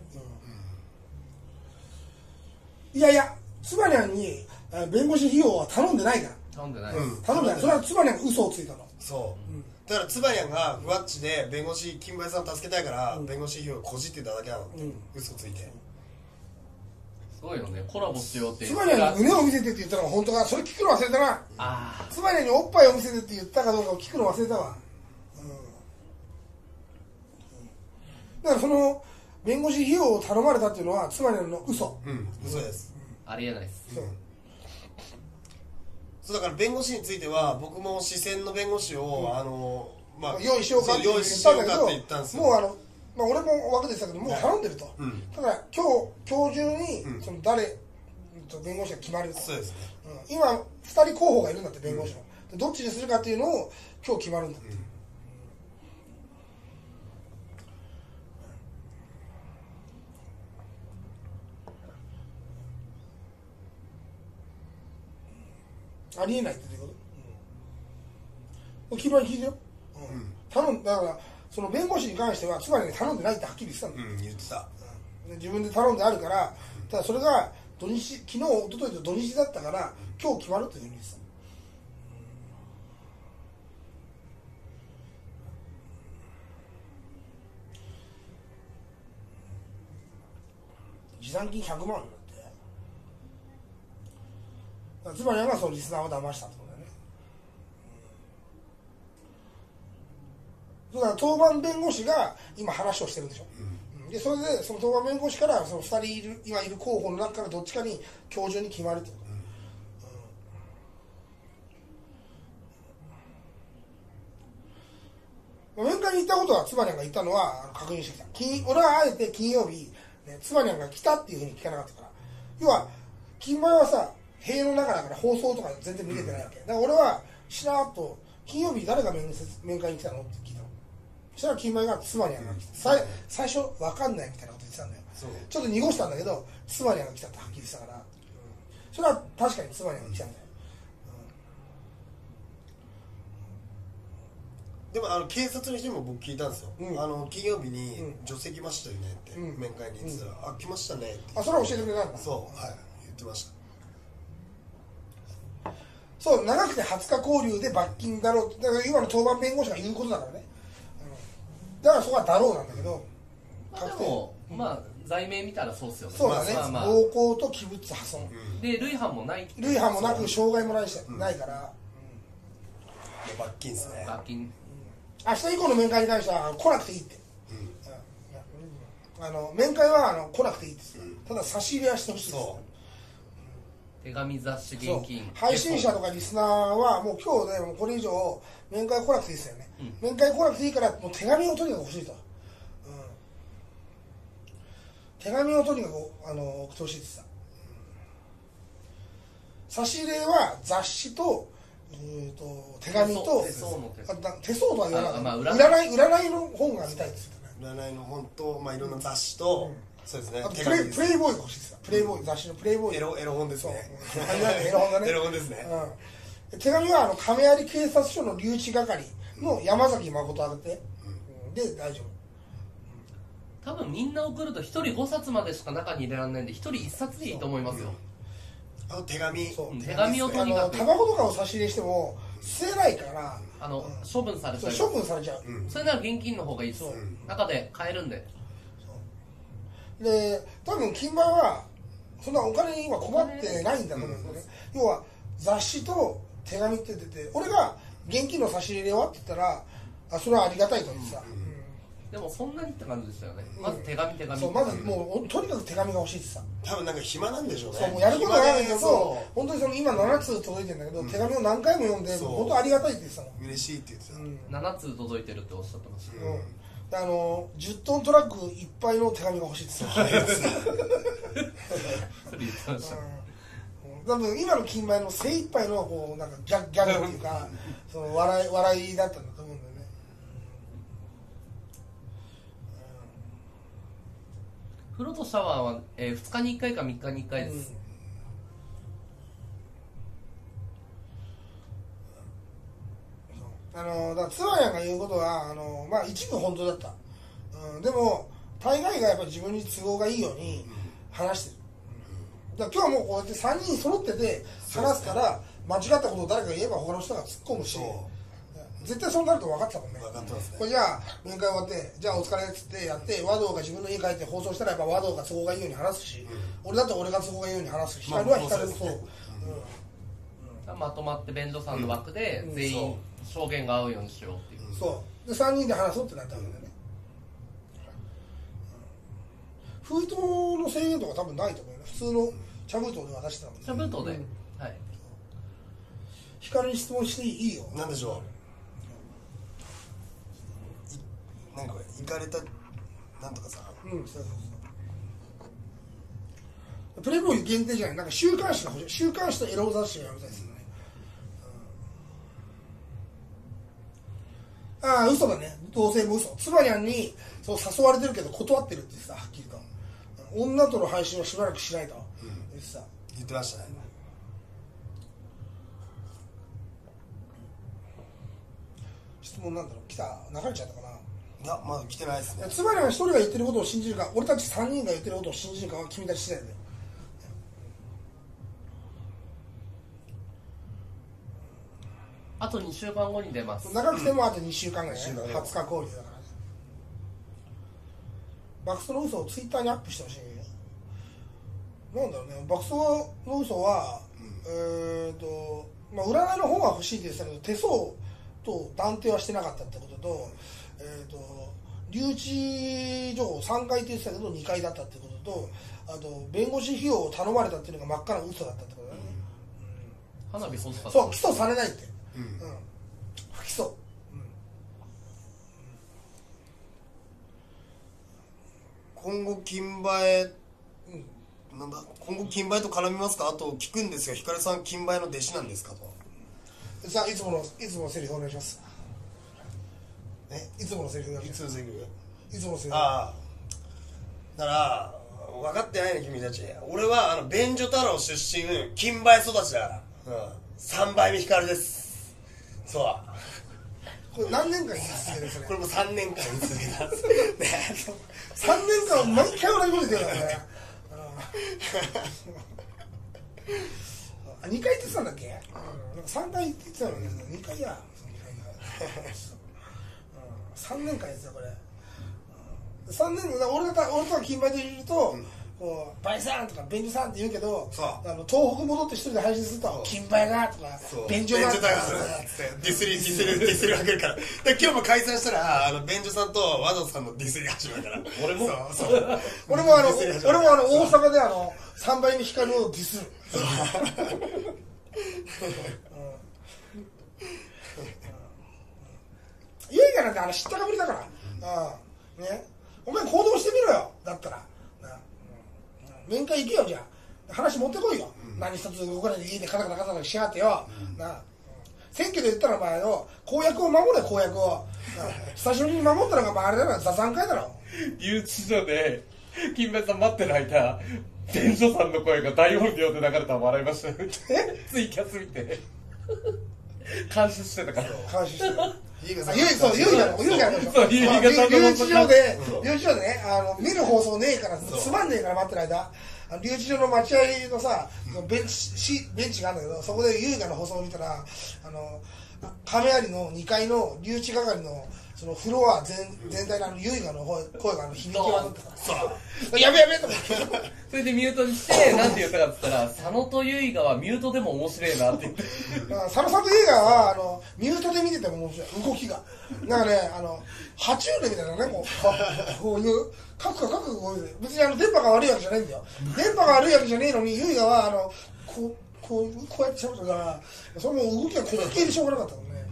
うん、いやいやつばにゃんに弁護士費用は頼んでないから。 頼んでない、 うん、頼んでない。それはつばにゃんが嘘をついたの。 そう、うん、だからつばにゃんがふわっちで弁護士金梅さんを助けたいから、うん、弁護士費用をこじってただけなのって、うん、嘘ついて。 すごいよね、コラボしようってつばにゃんに胸を見せてって言ったのが本当か。それ聞くの忘れたな。あつばにゃんにおっぱいを見せてって言ったかどうかを聞くの忘れたわ。だからその弁護士費用を頼まれたっていうのはつまりの嘘、 うん、嘘です、 うん、ありえないです、 うん、そうだから弁護士については僕も四川の弁護士を、うん、あのまあ用意しようかって言ったんだけど、もうあの、まあ、俺も分けてたけどもう頼んでると、うん、だから今日今日中にその誰と弁護士が決まると、 そうですね、 うん、今ふたり候補がいるんだって弁護士の、うん、どっちにするかっていうのを今日決まるんだって、うん、ありえないっていうこと、うん、基盤聞いてよ、うん、頼んだからその弁護士に関してはつまり頼んでないってはっきり言ってたんだよ、 うん、言ってた、 うん、自分で頼んであるから、ただそれが土日昨日一昨日と土日だったから今日決まるっていうふうに言ってた、持参金ひゃくまんだって。つまりはそのリスナーを騙したってことだよね、うん、だから当番弁護士が今話をしてるんでしょ、うん、でそれでその当番弁護士からそのふたりいる今いる候補の中からどっちかに今日中に決まるってこと、うんうん、面会に行ったことはつばにゃんが言ったのは確認してきた。金俺はあえて金曜日、ね、つばにゃんが来たっていうふうに聞かなかったから、要は金前はさ塀の中だから放送とか全然見れてないわけ、うん、だから俺はしらーっと金曜日誰が 面, 面会に来たのって聞いたの。そしたら金前がつばにゃんが来た、うん、最初分かんないみたいなこと言ってたんだよ。ちょっと濁したんだけどつばにゃんが来たってはっきりしたから、うん、それは確かにつばにゃんが来たんだよ、 うん、でもあの警察の人にも僕聞いたんですよ、うん、あの金曜日に女性来ましたよねって、うん、面会に言ってたら、うん、あ来ましたねって。 あそれは教えてくれたんだ。 そうはい言ってました。 そう長くてはつか拘留で罰金だろう、だから今の当番弁護士が言うことだからね、うん、だからそこはだろうなんだけど、 まあ、でも、うん、まあ罪名見たらそうっすよね。 そうだね、まあまあ、暴行と器物破損、 うん、で累犯もない累犯もなく傷害もないし、うん、ないから、 うん、罰金ですね。 罰金、うん、 明日以降の面会に関しては来なくていいって、うん、あの面会はあの来なくていいです、うん、ただ差し入れはしてほしいです。 手紙、雑誌、現金、 配信者とかリスナーはもう今日でもうこれ以上面会来なくていいですよね、うん、面会来なくていいからもう手紙をとにかく欲しいと、うん、手紙をとにかくあの送ってほしいってさ、差し入れは雑誌と、えー、と手紙と手相の手相手相とは言わない、 まあ、 占い占いの本が見たいですよね。 占いの本と、まあ、いろんな雑誌と、うん、そうですね。 あとプレイ、プレイボーイが欲しいですよ。プレイボーイ、雑誌のプレイボーイ。 エロエロ本ですね。 エロ本だね。 エロ本ですね。 うん、手紙はあの亀有警察署の留置係の山崎誠宛て、うん、で大丈夫。多分みんな送ると一人ごさつまでしか中に入れられないんで一人一冊でいいと思いますよ。 あと手紙。 そう。手紙をとにかく。 タバコとかを差し入れしても吸えないから。 あの、うん、処分されちゃう。 処分されちゃう。 うん、それなら現金の方がいいです。うん、中で買えるんで。 で多分金馬はそんなお金に今困ってないんだと思うんですよね、うん、要は雑誌と手紙って出て俺が現金の差し入れはって言ったらあそれはありがたいと言ってさ、うんでもそんなにって感じでしたよね、うん、まず手紙手紙そうまずもうとにかく手紙が欲しいってさ多分なんか暇なんでしょうねそうもうやることがないんだけど本当にその今ななつ届いてるんだけど、うん、手紙を何回も読んで本当ありがたいって言ってたの嬉しいって言ってた、うん、 ななつ届いてるっておっしゃってました、 うんうん、あのじゅっトントラックいっぱいの手紙が欲しいって言ってたそれ言ってました、うん多分今の金米の精一杯のこうなんかギャギャグっていうかその笑い笑いだったんだと思うんだよね、 うん、風呂とシャワーは、えー、ふつかにいっかいかみっかにいっかいです、 うん、あのだからツアヤンが言うことはあの、まあ、一部本当だった、うん、でも大概がやっぱり自分に都合がいいように話してる。だから今日はもうこうやってさんにん揃ってて話すから間違ったことを誰かが言えば他の人が突っ込むし絶対そうなると分かってたもんね。 分かってますね。 これじゃあ面会終わってじゃあお疲れっつってやって和道が自分の家帰って放送したらやっぱ和道が都合がいいように話すし、うん、俺だと俺が都合がいいように話すし光は光るそう、 うん、まとまって便所さんの枠で全員証言が合うようにしようっていう、 うん、そうでさんにんで話そうってなったわけだよね。封筒の制限とか多分ないと思うよね。普通の茶封筒で渡してたもんね。 茶封筒で、うん、はい。 光に質問していいよ。 なんでしょう。なんか行かれたなんとかさ。 うん、そうそうそう。プレイボーイ限定じゃない。なんか週刊誌が欲しい。週刊誌とエロ雑誌がやめたいですよね。うん、ああ嘘だね。同性も嘘。つばにゃんにそう誘われてるけど断ってるってさはっきりと。女との配信はしばらくしないと。言ってた。 言ってましたね。 質問なんだろう来た流れちゃったかな。 いやまだ来てないですね。 つまりは一人が言ってることを信じるか俺たちさんにんが言ってることを信じるかは君たち次第だよ。 あとにしゅうかんごに出ます。 長くてもあとにしゅうかんぐらいね、うん、はつか交流だからね。爆走の嘘をツイッターにアップしてほしい。なんだろうね、爆走の嘘は、うん、えーとまあ、占いの方が欲しいって言ってたけど手相と断定はしてなかったってことと、えーと留置情報さんかいって言ってたけどにかいだったってことと、あと弁護士費用を頼まれたっていうのが真っ赤な嘘だったってことだね、 うん、花火欲しかった。 そう起訴されないって、うんうん、不起訴、 うん、今後金馬へなんだ今後金馬へと絡みますか。あと聞くんですがひかるさん金馬への弟子なんですかと。 さあいつものいつものセリフお願いします。えいつものセリフいつのセリフいつものセリフ。 ああだから分かってないね君たち。俺はあの便所太郎出身金馬へ育ちだから、うん、さんばいめひかるです。そうこれ何年間言い続けるそれ。 これもさんねんかん言い続けたんですねさんねんかん毎回同じこと言ってるからねにかいって言ってたんだっけ、うん、なんかさんかいって言ってたんだけどにかいやさんねんかんやってたこれ、うん、さんねん俺が俺とは金梅でいると、うん、こうバイさんとか便所さんって言うけどあの東北戻って一人で配信すると金梅がとか便所がとかディスりディスりディスり分けるからで今日も解散したらあの便所さんと和道さんのディスり始まるから俺もそうそう俺もあの俺もあの大阪であのさんばいめ光をディスるいいからねあの知ったかぶりだからああねお前行動してみろよだったら面会行けよじゃあ話持ってこいよ、うん、何一つ動かないで家でカタカタカタカタしやがってよ、うん、なあ選挙で言ったらお前の公約を守れ公約を久しぶりに守ったのがまああれだろ座談会だろ留置所で金梅さん待ってる間便所さんの声が大音量で流れたら笑いましたえツイキャス見て監視してたから監視してたゆいそうゆいがゆいがそうゆいが留置所で留置所でねあの見る放送ねえからつまんねえから待ってる間留置所の待合のさベンチベンチがあるんだけどそこでゆいがの放送を見たらあの亀有のにかいの留置係のそのフロア全全体のあの優雅の声声があの響き渡ったからやべやべと思ってそれでミュートにしてなんて言ったかっつったら佐野と結賀はミュートでも面白いなって言って佐野さんと優雅はあのミュートで見てても面白い動きがなんかねあの爬虫類みたいなねこうこういうカクカクカクこういう別にあの電波が悪いわけじゃないんだよ電波が悪いわけじゃねえのに優雅はあのこうこうこうやってしゃべったからその動きが滑稽でしょうがなかったもんね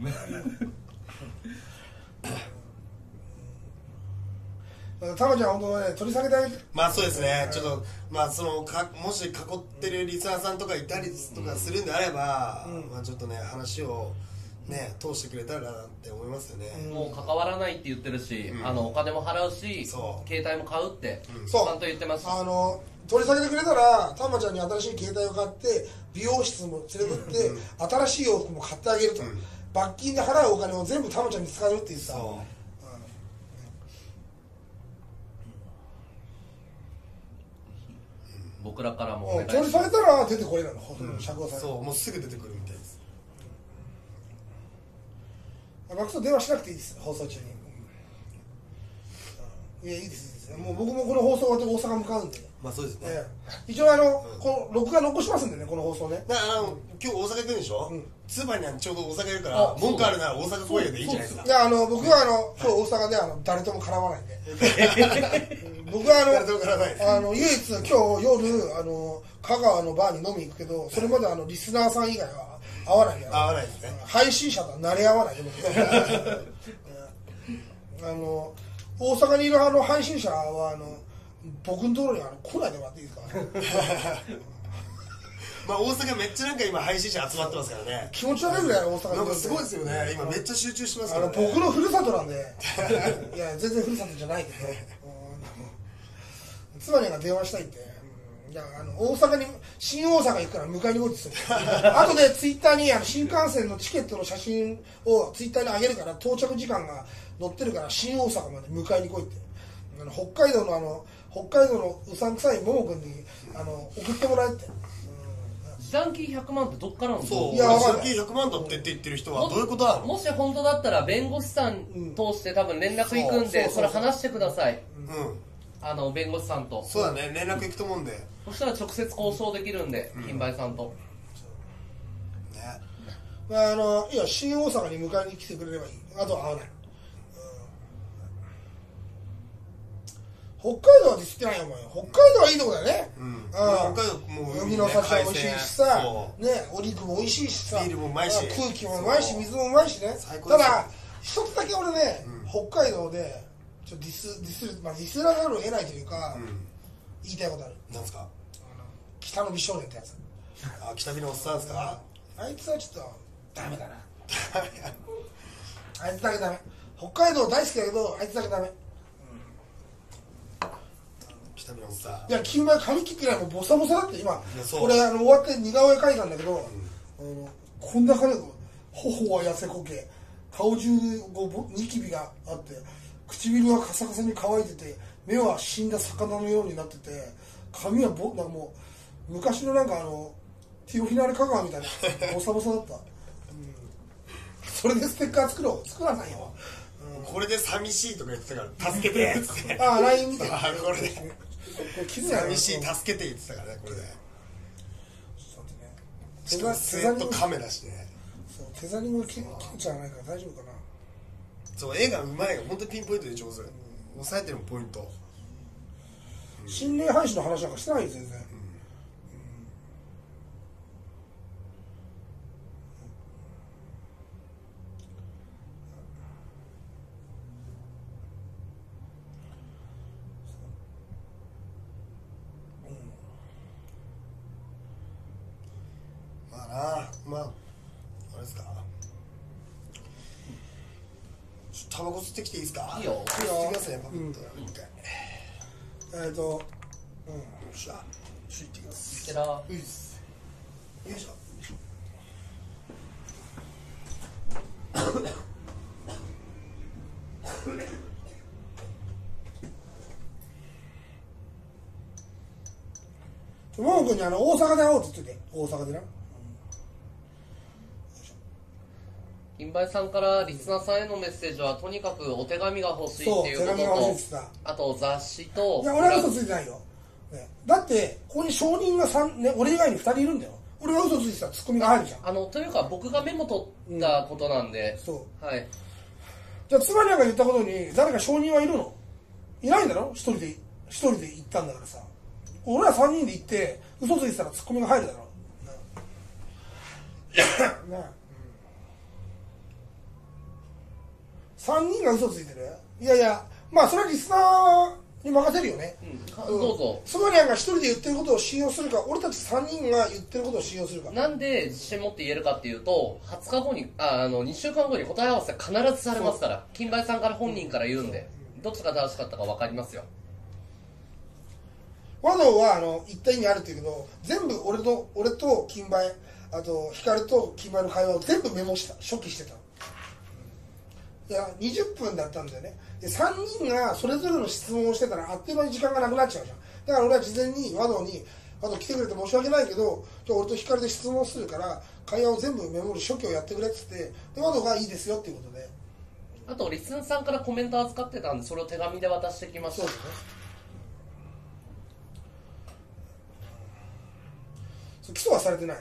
タマちゃん本当ね取り下げてあげてまあそうですねちょっとまあそのかもし囲ってるリスナーさんとかいたりとかするんであれば、うん、まあちょっとね話をね通してくれたらなって思いますよね、 うん、もう関わらないって言ってるし、うん、あのお金も払うし携帯も買うって、うん、ちゃんと言ってますあの取り下げてくれたらタマちゃんに新しい携帯を買って美容室も連れてって、うん、新しい洋服も買ってあげると、うん、罰金で払うお金を全部タマちゃんに使えるって言ってた僕らからもお願いします。 取り下げたら出てこれなの、うん、釈放される。 そう、もうすぐ出てくるみたいです。 バックス電話しなくていいです、放送中に。うん、いや、いいです、いいです。もう僕もこの放送終わって大阪向かうんで。 まあそうですね。 ええ、一応あの、うん、この録画残しますんでね、この放送ね。 だからあの今日大阪行くんでしょ。うん、ツバにはちょうど大阪いるから、文句あるなら大阪来いよでいいじゃないですか。いやあの僕はあの今日大阪であの誰とも絡まないんで。僕はあの誰とも絡まない。 あの唯一今日夜あの香川のバーに飲み行くけど、それまであのリスナーさん以外は会わないから。 会わないですね。 配信者とは慣れ合わないであの大阪にいるあの配信者はあの僕のところにあの来ないでもらっていいですか。 まあ大阪めっちゃなんか今配信者集まってますからね。 気持ち悪いぐらい大阪に。 なんかすごいですよね。今めっちゃ集中してますからね。 あの僕のふるさとなんで。いや全然ふるさとじゃないけど。妻にが電話したいって。いやあの大阪に新大阪行くから迎えに来いって言ってた。あとでツイッターにあの新幹線のチケットの写真をツイッターに上げるから到着時間が載ってるから新大阪まで迎えに来いって。あの北海道のあの北海道のうさんくさいももくんにあの送ってもらえって。 ジャンキーひゃくまんってどっからの？ そう、いやジャンキーひゃくまんだってって言ってる人はどういうことなの？ もし本当だったら弁護士さん通して多分連絡行くんで、それ話してください。うん。あの弁護士さんと。 そうだね、連絡行くと思うんで。 そしたら直接交渉できるんで、金梅さんと。 ね。 まああのいや新大阪に迎えに来てくれればいい。あとは会わない。北海道はディスってないよお前。北海道はいいとこだよね。うん。北海道もう海の幸は美味しいしさ、ね、お肉も美味しいしさ、 ビールもうまいし、 空気もうまいし、水もうまいしね。ただ一つだけ俺ね、北海道でちょっとディスディスまあディスらざるを得ないというか、言いたいことある。 なんですか？ 北の美少年ってやつ。 あ、北美のおっさんですか？ あいつはちょっとダメだな。あいつだけダメ。北海道大好きだけどあいつだけダメ。いや、金梅髪切ってないもんボサボサだって今これあの終わって似顔絵描いたんだけど、うん、あのこんな感じで頬は痩せこけ顔中こうニキビがあって唇はカサカサに乾いてて目は死んだ魚のようになってて髪はぼなんかもう昔のなんかあのティロフィナーレ香川みたいなボサボサだった、うん、それでステッカー作ろう作らないよ、 うん、これで寂しいとか言ってたから助けてっつってああ ライン 見てあこれで寂しい助けて言ってたからねこれでしかもスウェットカメラしてねそうテザリング切っちゃわないから大丈夫かなそう映画うまいよ本当にピンポイントで上手、うん、抑えてるポイント、 うん、心霊配信の話なんかしてないよ全然、うんあまああれですかタバコ吸ってきていいですか？ いいよ吸ってきますねパクッとえっとうんよっしゃ吸ってきますよいしょよいしょももくんにあの大阪で会おうって言ってて大阪でな金金梅さんからリスナーさんへのメッセージはとにかくお手紙が欲しいっていうことそう手紙が欲しいって言ってと、あと雑誌と、 いや俺は嘘ついてないよ、ね、だってここに証人がさん、ね、俺以外にふたりいるんだよ。俺が嘘ついてたらツッコミが入るじゃん。 あのというか僕がメモ取ったことなんで、 うん、そうはい。 じゃあ妻になんか言ったことに誰か証人はいるの？いないんだろ。一人で一人で行ったんだからさ。俺らさんにんで行って嘘ついてたらツッコミが入るだろ。ね、さんにんが嘘ついてる。いやいや、まあそれはリスナーに任せるよね、 うん、どうぞ。 スマリアンが一人で言ってることを信用するか、俺たちさんにんが言ってることを信用するか。 なんで自信持って言えるかっていうと、はつかごにああのにしゅうかんごに答え合わせ必ずされますから、金梅さんから本人から言うんで、どっちが正しかったか分かりますよ。 和道はあの言った意味あるっていうけど、全部俺と俺と金梅、あと光と金梅の会話を全部メモした、初期してた。いやにじゅっぷんだったんだよね。でさんにんがそれぞれの質問をしてたらあっという間に時間がなくなっちゃうじゃん。だから俺は事前に和道に「和道来てくれて申し訳ないけど今日俺と光で質問するから会話を全部メモる初期をやってくれ」っつって、で和道がいいですよっていうことで、 あとリスンさんからコメント預かってたんで、それを手紙で渡してきました。 そうですね。起訴はされてない。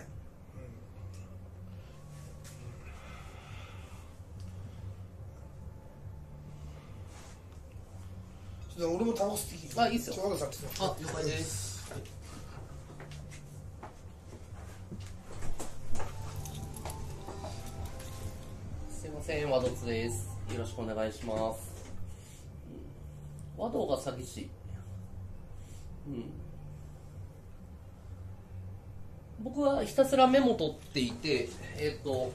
俺もタバコ吸ってきて。 あ、いいっすよ。 和道さんって言ってた。 あ、了解です。すいません、和道です。よろしくお願いします。和道が詐欺師。うん。僕はひたすらメモ取っていて、えっと、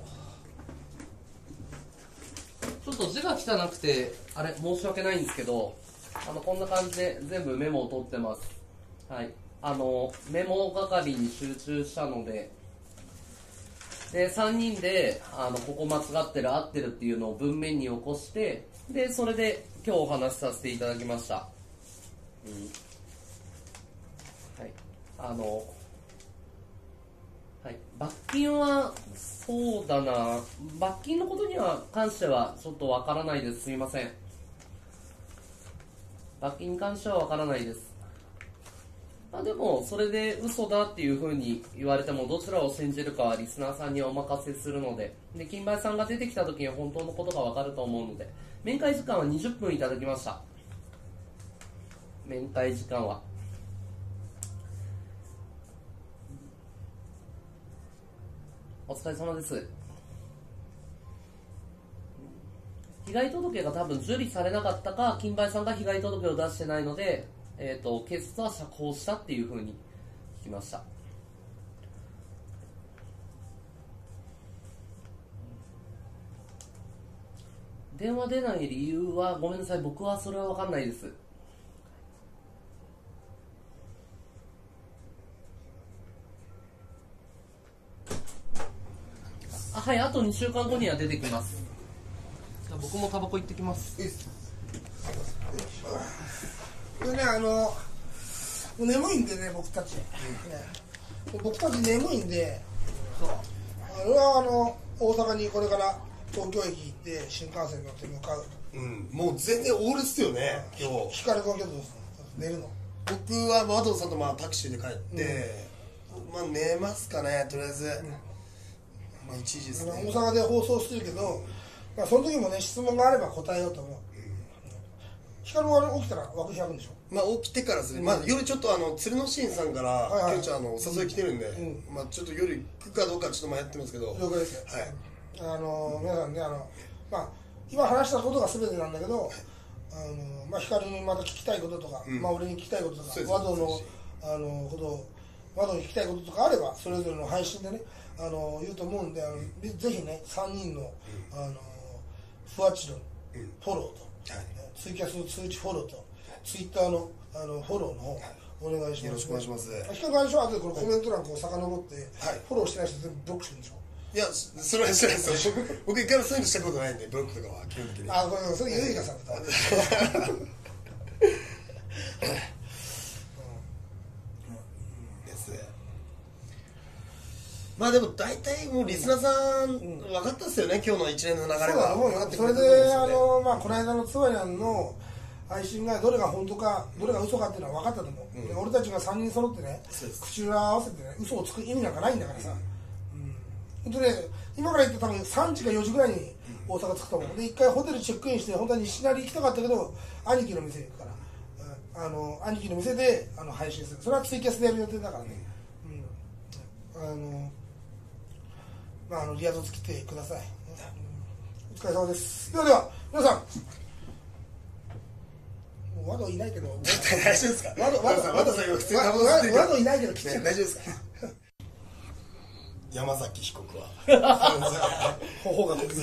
ちょっと字が汚くて、あれ、申し訳ないんですけど、あのこんな感じで全部メモを取ってます。はい、あのメモ係に集中したので、でさんにんであのここ間違ってる合ってるっていうのを文面に起こして、でそれで今日お話しさせていただきました。うん、はい、あの、はい、罰金はそうだな、罰金のことには関してはちょっとわからないです。すみません。罰金に関してはわからないです。まあ、でもそれで嘘だっていうふうに言われてもどちらを信じるかはリスナーさんにお任せするので、で金梅さんが出てきた時には本当のことがわかると思うので、面会時間はにじゅっぷんいただきました。面会時間はお疲れ様です。被害届が多分受理されなかったか、金梅さんが被害届を出してないので、えーと、警察は釈放したっていうふうに聞きました。電話出ない理由はごめんなさい、僕はそれは分かんないです。あ、はい、あとにしゅうかんごには出てきます。じゃあ僕もタバコ行ってきます。 これね、あのもう眠いんでね、僕たち、ね、僕たち眠いんで、そう俺はあの大阪にこれから東京駅行って新幹線乗って向かう。 うん、もう全然オールっすよね、今日。 光君はどうするの？寝るの？ 僕は和道さんとまあタクシーで帰って、うん、まあ寝ますかね、とりあえず、うん、まあいちじですね。 大阪で放送してるけど、まあ、その時もね、質問があれば答えようと思う。光は起きたら枠開くんでしょ。まあ起きてからですね、うん、まあ夜ちょっとあの鶴のシーンさんから、はいはい、きょうちゃんあのお誘い来てるんで、うん、まあちょっと夜行くかどうかちょっと迷ってますけど。 了解ですよ。 はい。 あの皆さんね、あのまあ今話したことが全てなんだけど、あのまあ光にまた聞きたいこととか、うん、まあ俺に聞きたいこととか、和道のあのことを和道に聞きたいこととかあればそれぞれの配信でね、あの言うと思うんで、あのぜひねさんにんの、うん、あのふわっちのフォローと、はい、ツイキャスの通知フォローとツイッターのあのフォローの方、はい、お願いします。 よろしくお願いします。 光が最初は後でこのコメント欄こう遡って、はい、フォローしてない人全部ブロックするんでしょ。 いや、それはしてないですよ。僕一回もそういうのしたことないんで、ブロックとかは基本的に。 あ、これそれゆいかさんだった。です。 まあでも大体もうリスナーさん分かったっすよね、今日の一連の流れは。 そうだ、それであのまあこの間のつわりゃんの配信がどれが本当かどれが嘘かっていうのは分かったと思う、うん、俺たちがさんにん揃ってね口裏合わせてね嘘をつく意味なんかないんだからさ、うん、でね今から言って多分さんじかよじぐらいに大阪着くと思う。で一回ホテルチェックインして本当は西成行きたかったけど兄貴の店行くから、あの兄貴の店であの配信する。それはツイキャスでやる予定だからね、うん、あのまああのリアドつ来てください、うん、お疲れ様です。ではでは皆さんワドいないけど大丈夫ですか。 ワドワドワドさん普通にワドいないけど来ちゃう、 大丈夫ですか。山崎被告は頬がこける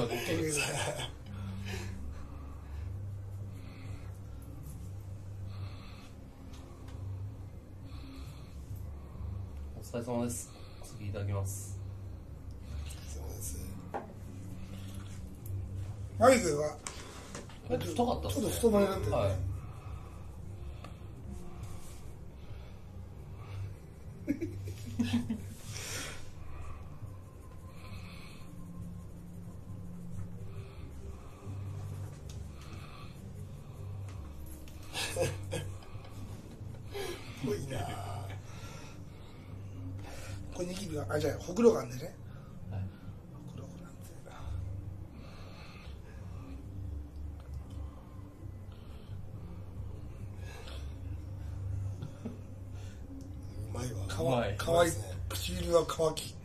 お疲れ様です。お先いただきます。 そうです。 マギ君は太かったっすね。 ちょっと太めになってるね、はいぽいな。 これニキビがあじゃあほくろがあるんでね、はい、ほくろなんてな。 うまいわ。 かわいかわいい、唇は乾き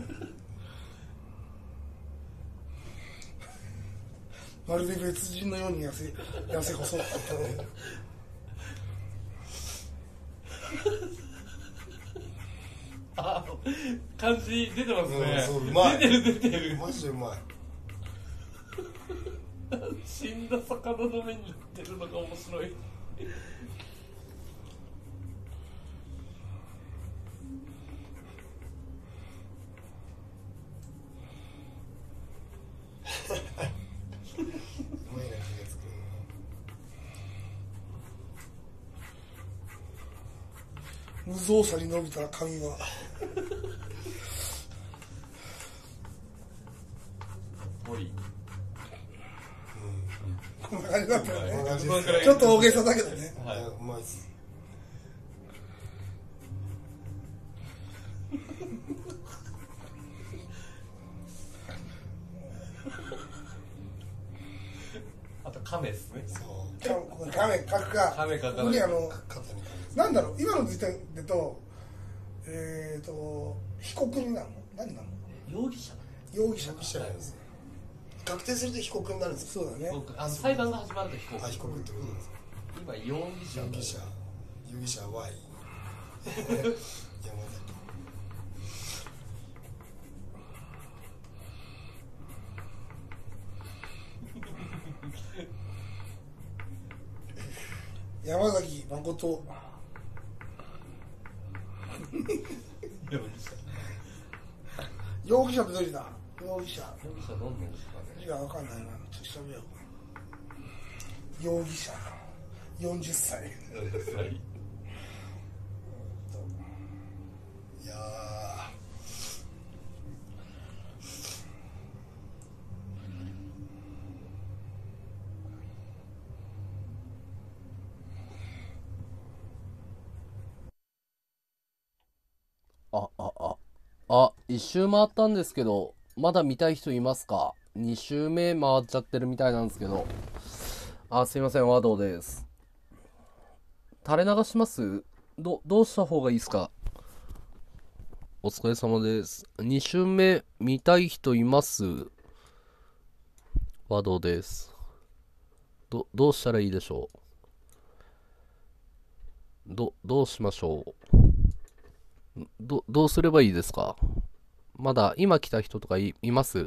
まるで別人のように痩せ痩せ細ったあ、感じ出てますね。 うん、そううまい。 出てる出てる。 マジでうまい。 死んだ魚の目になってるのが面白い。 無造作に伸びた髪はぽい。 こんな感じだったよね。ちょっと大げさだけどね。 はい、うまいっす。 あと亀ですね。 そう。 亀描くか。 亀描かない。 ここにあの肩になんだろう今の時点でとえっ、ー、と被告になるの何なの？ 容疑者。 容疑者容疑者なんです。確定すると被告になるんですそうだね。 あの裁判が始まると被告。 あ、被告ってことです。 今容疑者。 容疑者。容疑者 Y。山崎。 山崎誠。容疑者ってどれだ？容疑者。 容疑者どんなんですかね。 いやわかんないな。ちょっと調べよう。容疑者。よんじゅっさい。 よんじゅっさい。 いやあ、あ、あ、あ、一周回ったんですけど、まだ見たい人いますか？二周目回っちゃってるみたいなんですけど。あ、すいません、和道です。垂れ流します？ど、どうした方がいいですか？お疲れ様です。二周目見たい人います？和道です。ど、どうしたらいいでしょう？ど、どうしましょう？ど、どうすればいいですか？まだ今来た人とかい、います？い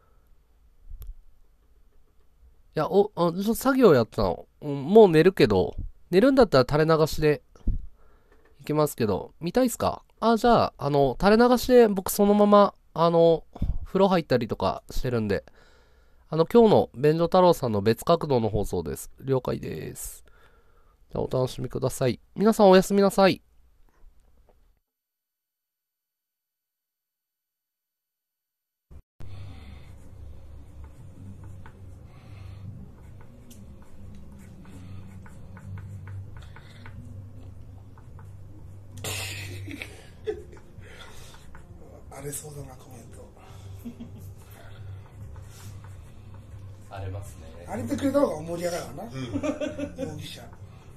や、お、あ、ちょっと作業やったの。うん、もう寝るけど、寝るんだったら垂れ流しでいけますけど、見たいっすか？あ、じゃあ、あの、垂れ流しで僕そのまま、あの、風呂入ったりとかしてるんで、あの、今日の便所太郎さんの別角度の放送です。了解です。じゃあお楽しみください。皆さんおやすみなさい。 れそうだなコメント荒れますね。 荒れてくれた方が盛り上がるわな、うん、容疑者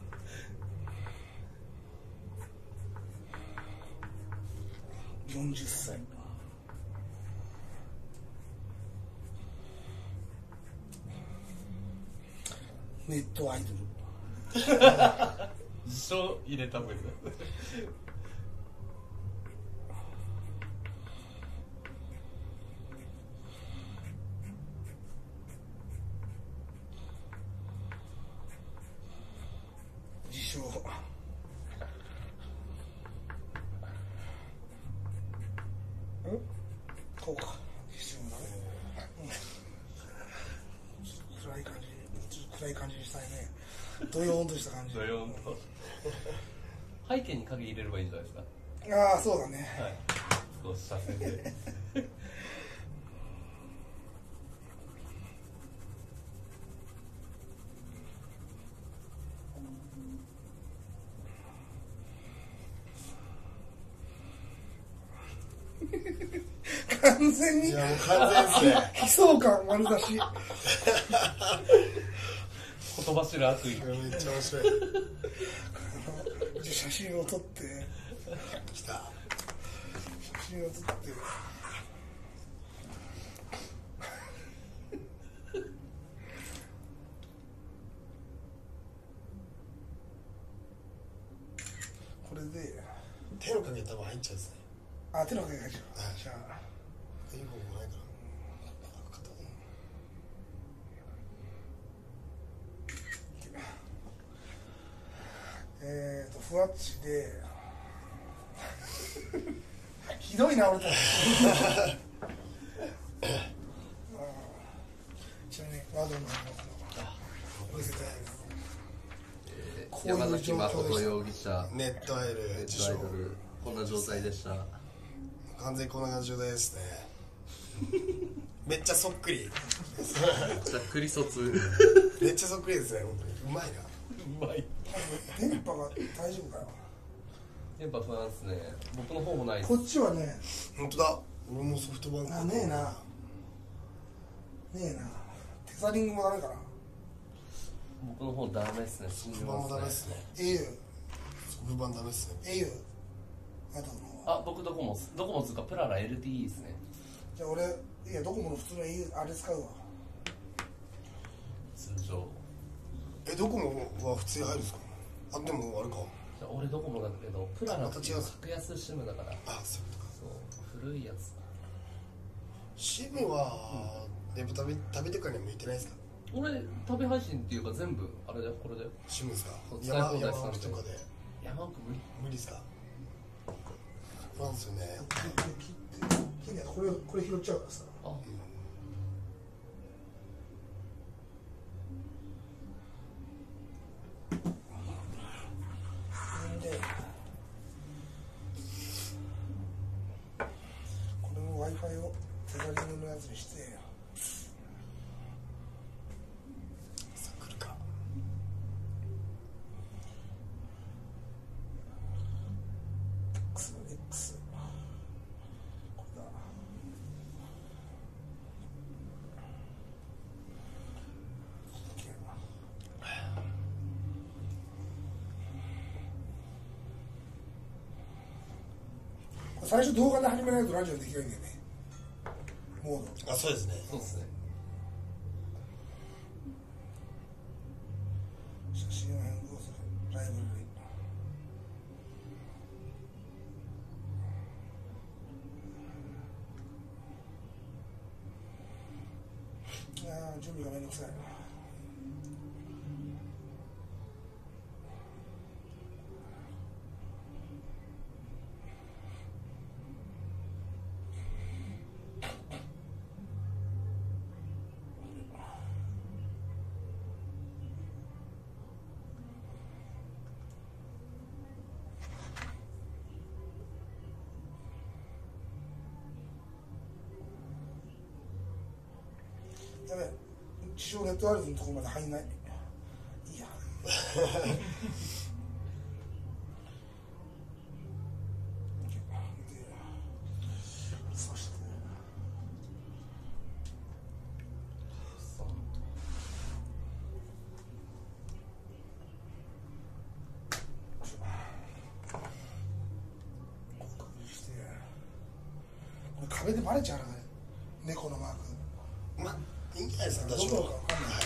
よんじゅっさいネットアイドル一生入れたもんね自称こうか自称だね、うん、暗い感じちょっと暗い感じにしたいねドヨーンとした感じドヨーンと背景に影入れればいいんじゃないですか。 ああそうだね、 はい、そうした先で完全にいやもう完全ですね悲壮感丸出し言葉知る悪意めっちゃ面白い写真を撮って来た写真を撮ってこれで手の影多分入っちゃうんですね。 あ手の影が入っちゃう、 はい、 じゃあいい方法ないかな。 えーとふわっちでひどいな俺たちちなみにワードの見せてえー、山崎誠容疑者ネットアイドルネットアイドルこんな状態でした。 完全にこんな感じの状態ですねめっちゃそっくりざっくり卒めっちゃそっくりですね。本当にうまいな。 うまい。 電波が大丈夫かよ。 電波不安ですね。僕の方もないです。 こっちはね本当だ。俺もソフトバンクあねえなねえなテザリングもダメかな。 僕の方ダメですね。 ソフトバンもダメですね。 au ソフトバンダメですね。 au あとのあ、僕ドコモドコモつうかプララ エルティーイー ですね。 じゃあ俺いやドコモの普通の au あれ使うわ。 通常えドコモは普通に入るんですか。あでもあれか。 じゃあ俺ドコモだけどプララっていうまた違う格安シムだから。 あそういうことか。 そう古いやつ。 シムは、うん、でも食べ食べてからには向いてないですか。 俺食べ配信っていうか全部あれだよこれだよ。 シムですか。 使い放題山山奥とかで山奥無理無理ですか。なんですよね。 切って切ってこれこれ拾っちゃうからさ。 あ、うんでこれも Wi-Fi をテザリングのやつにしてさあ来るか。 X の X これだ。最初動画で始めないとラジオできないんだよね。モード。 あそうですね。 そうですね。 写真を変更するライブラリ。ああ準備がめんどくさい。やべえ、地上ネットワークのところまで入んない。いいや。さ壁でバレちゃうな、猫のマーク。 まあいいんじゃないですか。 どこかわかんない。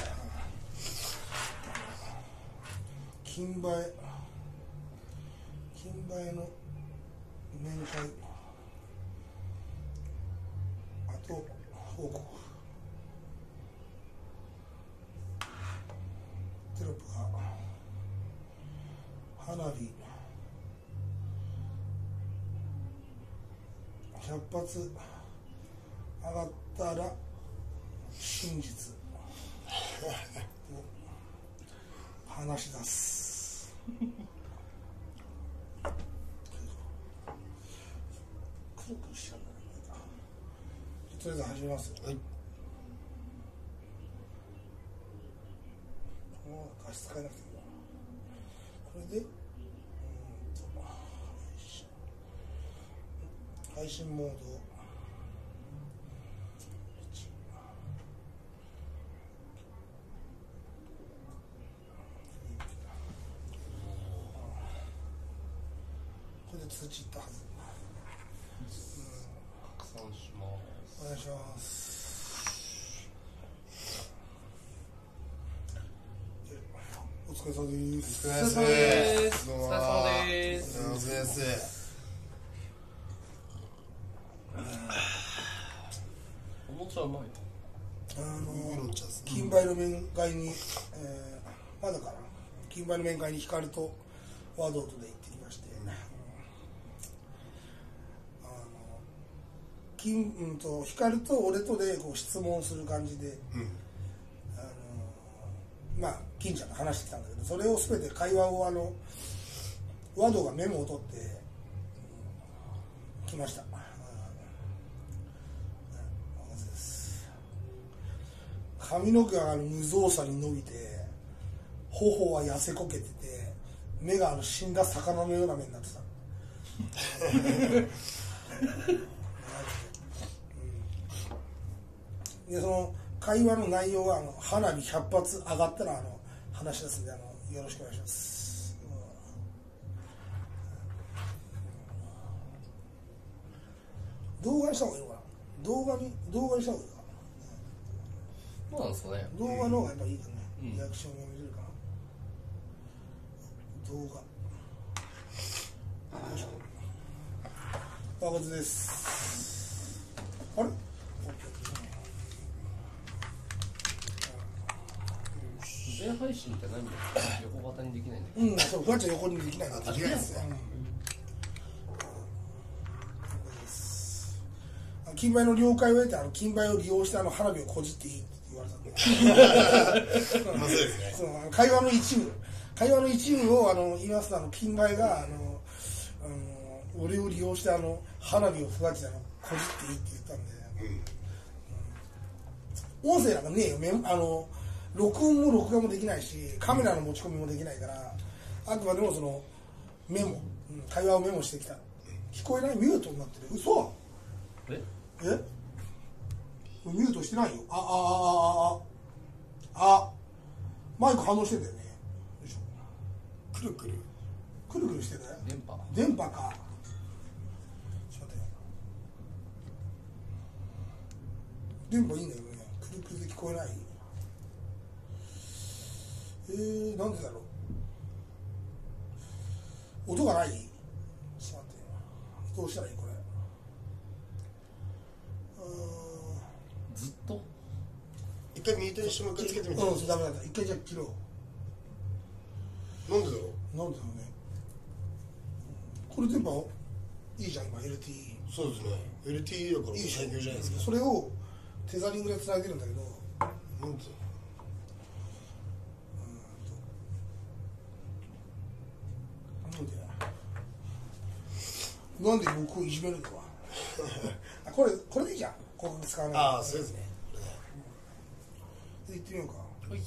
金映え金映えの面会、あと報告、テロップが花火ひゃっぱつ上がったら真実を話し出すくるくるしちゃうんだね。とりあえず始めますよ。 はい。 もう画質変えなくていいな。これでうんと配信モードこれで通知いったはず。 拡散します。 お願いします。お疲れ様です。 お疲れ様でですす。 お疲れ様でおす。 疲れ様です。 おもちゃうまい。 あのウーロン茶ですね。 金梅の面会に、えー、まだかな、金梅の面会に光と和道とで行ってきまして、うん、あの金、うん、と光と俺とでこう質問する感じで、 うん、 あのまあ金ちゃんと話してきたんだけど、それを全て会話をあの和道がメモを取って、うん、来ました。髪の毛があの無造作に伸びて、頬は痩せこけてて、目があの死んだ魚のような目になってた。うん、でその会話の内容はあの花火ひゃっぱつ上がったらあの話し出すんで、あのよろしくお願いします。うん、動画にした方がいいのかな。動画に動画にした方がいいかな。 そうなんですかね。 動画の方がやっぱいいかね、 うん、 リアクションが見れるかな。動画バカツです。あれ全配信って何だ横型にできないんだっけ。 うん、そう、ふわちゃん横にできないから。 あ、できないですね。 うん、金梅の了解を得て、あの金梅を利用してあの花火をこじっていいって言われたんで。 まあそうですね。 そう、あの会話の一部、会話の一部をあの言いますと、あの金梅があの、あの俺を利用してあの花火をふわちゃんのこじっていいって言ったんで。うん、音声なんかねえよ。メあの録音も録画もできないし、カメラの持ち込みもできないから、あくまでもそのメモ、うん、会話をメモしてきた。聞こえない？ミュートになってる。嘘？ え？ え？ミュートしてないよ。あああああああマイク反応してんだよね。よいしょ。 くるくるくるくるしてたよ。 電波。 電波か。ちょっと待ってよ。電波いいんだよね。くるくるで聞こえない。えー、なんでだろう。音がない？ちょっと待ってよ。どうしたらいいこれ。 ずっと一回ミュートにしてもう一回つけてみて。 うん、ダメだった。一回じゃ切ろう。なんでだろう。なんでだろうね。これ電波いいじゃん今 エルティー。 う。そうですね。エルティー だから最強じゃないですか。 それをテザリングで繋いでるんだけど。 なんでだなんで僕をいじめるのかあ、これこれでいいじゃん。ここ使わない。 ああ、そうですね。 うん、で行ってみようか。 はい。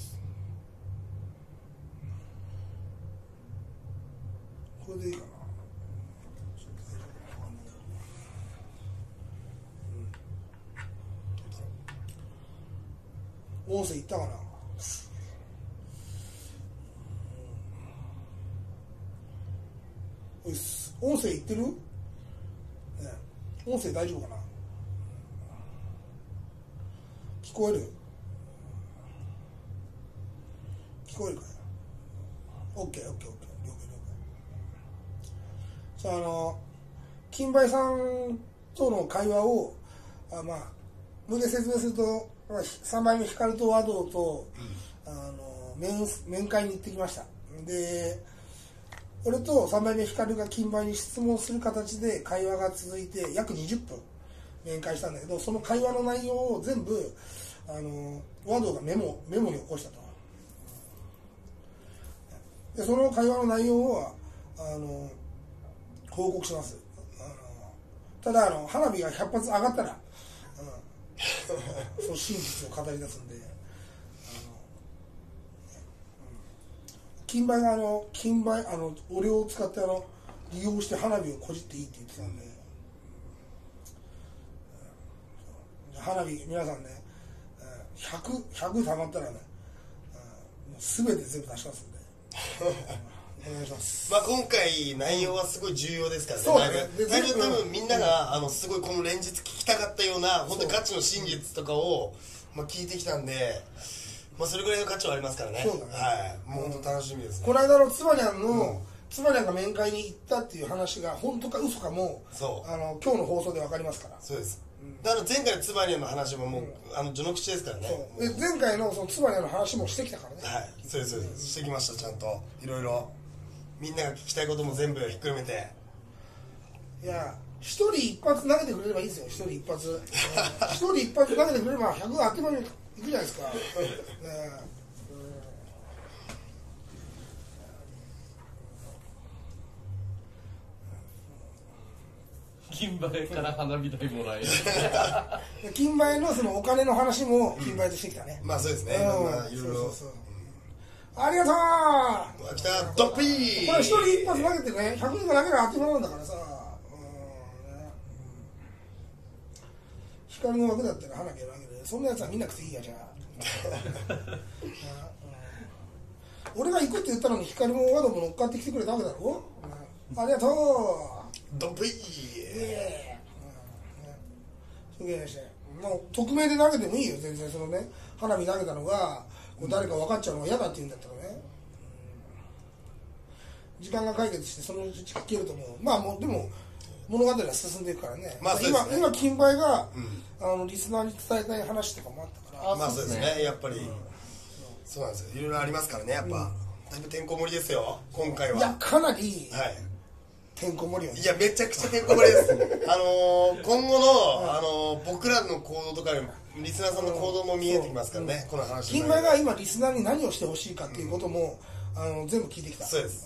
これでいいかな。うん、音声いったかな。うん、音声いってる？ね、音声大丈夫かな。 こえる聞こえるかよ。オッケーオッケーオッケー、了解了解。じゃあ、あの金梅さんとの会話をあまあ無で説明すると、まあ、さんばいめ光と和道と、うん、あの 面, 面会に行ってきました。で俺とさんばいめ光が金梅に質問する形で会話が続いて約にじゅっぷん面会したんだけど、その会話の内容を全部あの和道がメモメモに起こしたと。でその会話の内容をあの報告します。あのただあの花火がひゃく発上がったら、うん、その真実を語り出すんで、あの、金梅があの金梅あの俺を使ってあの利用して花火をこじっていいって言ってたんで、うん、花火皆さんねひゃく、ひゃく溜まったらね、うん、もう全て全部出しますんでお願いします。 まあ今回内容はすごい重要ですからね。 そうだね。 最初多分みんながあのすごいこの連日聞きたかったような本当にガチの真実とかをまあ聞いてきたんで、まあそれぐらいの価値はありますからね。 そうだね。 はい。もう本当楽しみですね。 この間のつばにゃんのつばにゃんが面会に行ったっていう話が本当か嘘かも、 そうあの今日の放送でわかりますから。 そうです。だから前回のつばにゃんの話ももう、うん、あの序の口ですからね。 で前回のそのつばにゃんの話もしてきたからね。 はい。そうですそうです。してきましたちゃんといろいろ。みんなが聞きたいことも全部ひっくるめて。 いや一人一発投げてくれればいいですよ。一人一発一人一発投げてくれればひゃくあっという間にいくじゃないですか、ね。 金梅から花火代もらえる金梅のそのお金の話も金梅としてきたね。 まあそうですね。いろいろありがとう。 来たドッピー。 これ一人一発投げてね、ひゃくにんが投げるあっという間なんだからさ。光の枠だったら花火を投げる。そんなやつは見なくていいやじゃあ。俺が行くって言ったのに光も和道も乗っかってきてくれたわけだろ。ありがとう。 ドッピー。 すげえして、もう匿名で投げてもいいよ全然。そのね花火投げたのが誰か分かっちゃうのが嫌だって言うんだったらね、うん、時間が解決してそのうち聞けると思う。まあもうでも物語は進んでいくからね。まあ、今今金梅が、うん、あのリスナーに伝えたい話とかもあったから。 あまあそうですねやっぱり、うん、そうなんですよ。いろいろありますからねやっぱ、うん、だいぶてんこ盛りですよ今回は。 いやかなり、 はい、 てんこ盛りよね。 いやめちゃくちゃてんこ盛りですあのー、今後の、うん、あのー、僕らの行動とかリスナーさんの行動も見えてきますからね、うん、この話。 金梅が今リスナーに何をしてほしいかっていうことも、うん、あの全部聞いてきた。 そうです、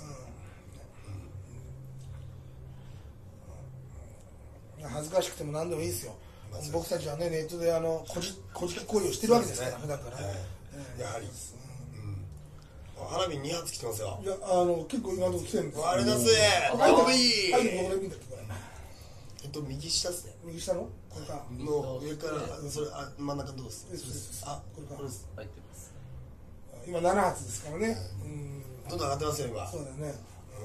うん、恥ずかしくても何でもいいですよ、まあ、僕たちはねネットであのこじこじき行為をしてるわけですから、ね、普段から、はい、 やはり、うん、花火に発来てますよ。 いやあの結構今のとこ来てるんですよ。 あれだぜーはいはいはいどこで見たっけこれ。 えっと右下ですね。 右下のこれかの上からそれあ真ん中どうです。あこれか。これです。 入ってます。 今なな発ですからね。 うん。どんどん上がってますよ今。 そうだよね。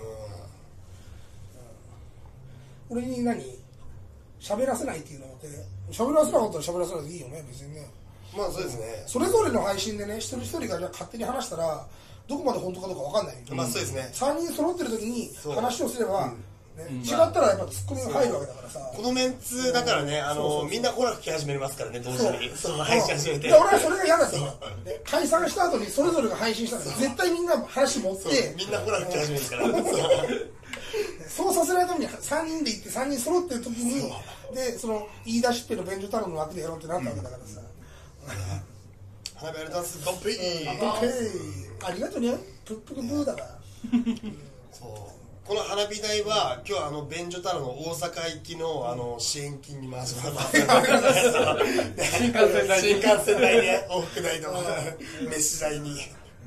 うん。俺に何喋らせないっていうのって喋らせなかったら喋らせないでいいよね別にね。 まあそうですね。 それぞれの配信でね一人一人がじゃあ勝手に話したらどこまで本当かどうかわかんない。 まあそうですね。 さんにん揃ってる時に話をすれば。ね、違ったらやっぱツッコミが入るわけだからさ。 このメンツだからね、あのみんなホラー聞き始めますからね同時に。その配信始めて。 俺はそれが嫌だったの。解散した後にそれぞれが配信したら絶対みんな話持ってみんなホラー聞き始めるから。 そうさせないためにさんにんで行ってさんにん揃ってる時にでその言い出しっぺの便所太郎の枠でやろうってなったわけだからさ。 花火ありがとうございます。ドッピー。 ドッピー。ありがとうね。プップクブーだから。 そう。この花火代は今日あの便所太郎の大阪行きのあの支援金に回します。 新幹線代新幹線代ね往復代と飯代に。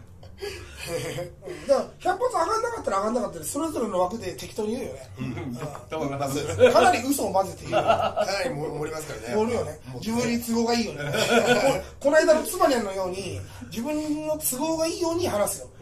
だからひゃく発上がんなかったら上がんなかったらそれぞれの枠で適当に言うよね。かなり嘘を混ぜて言うよ。 かなり盛りますからね。 盛るよね。自分に都合がいいよね。この間のつばにゃんのように自分の都合がいいように話すよ。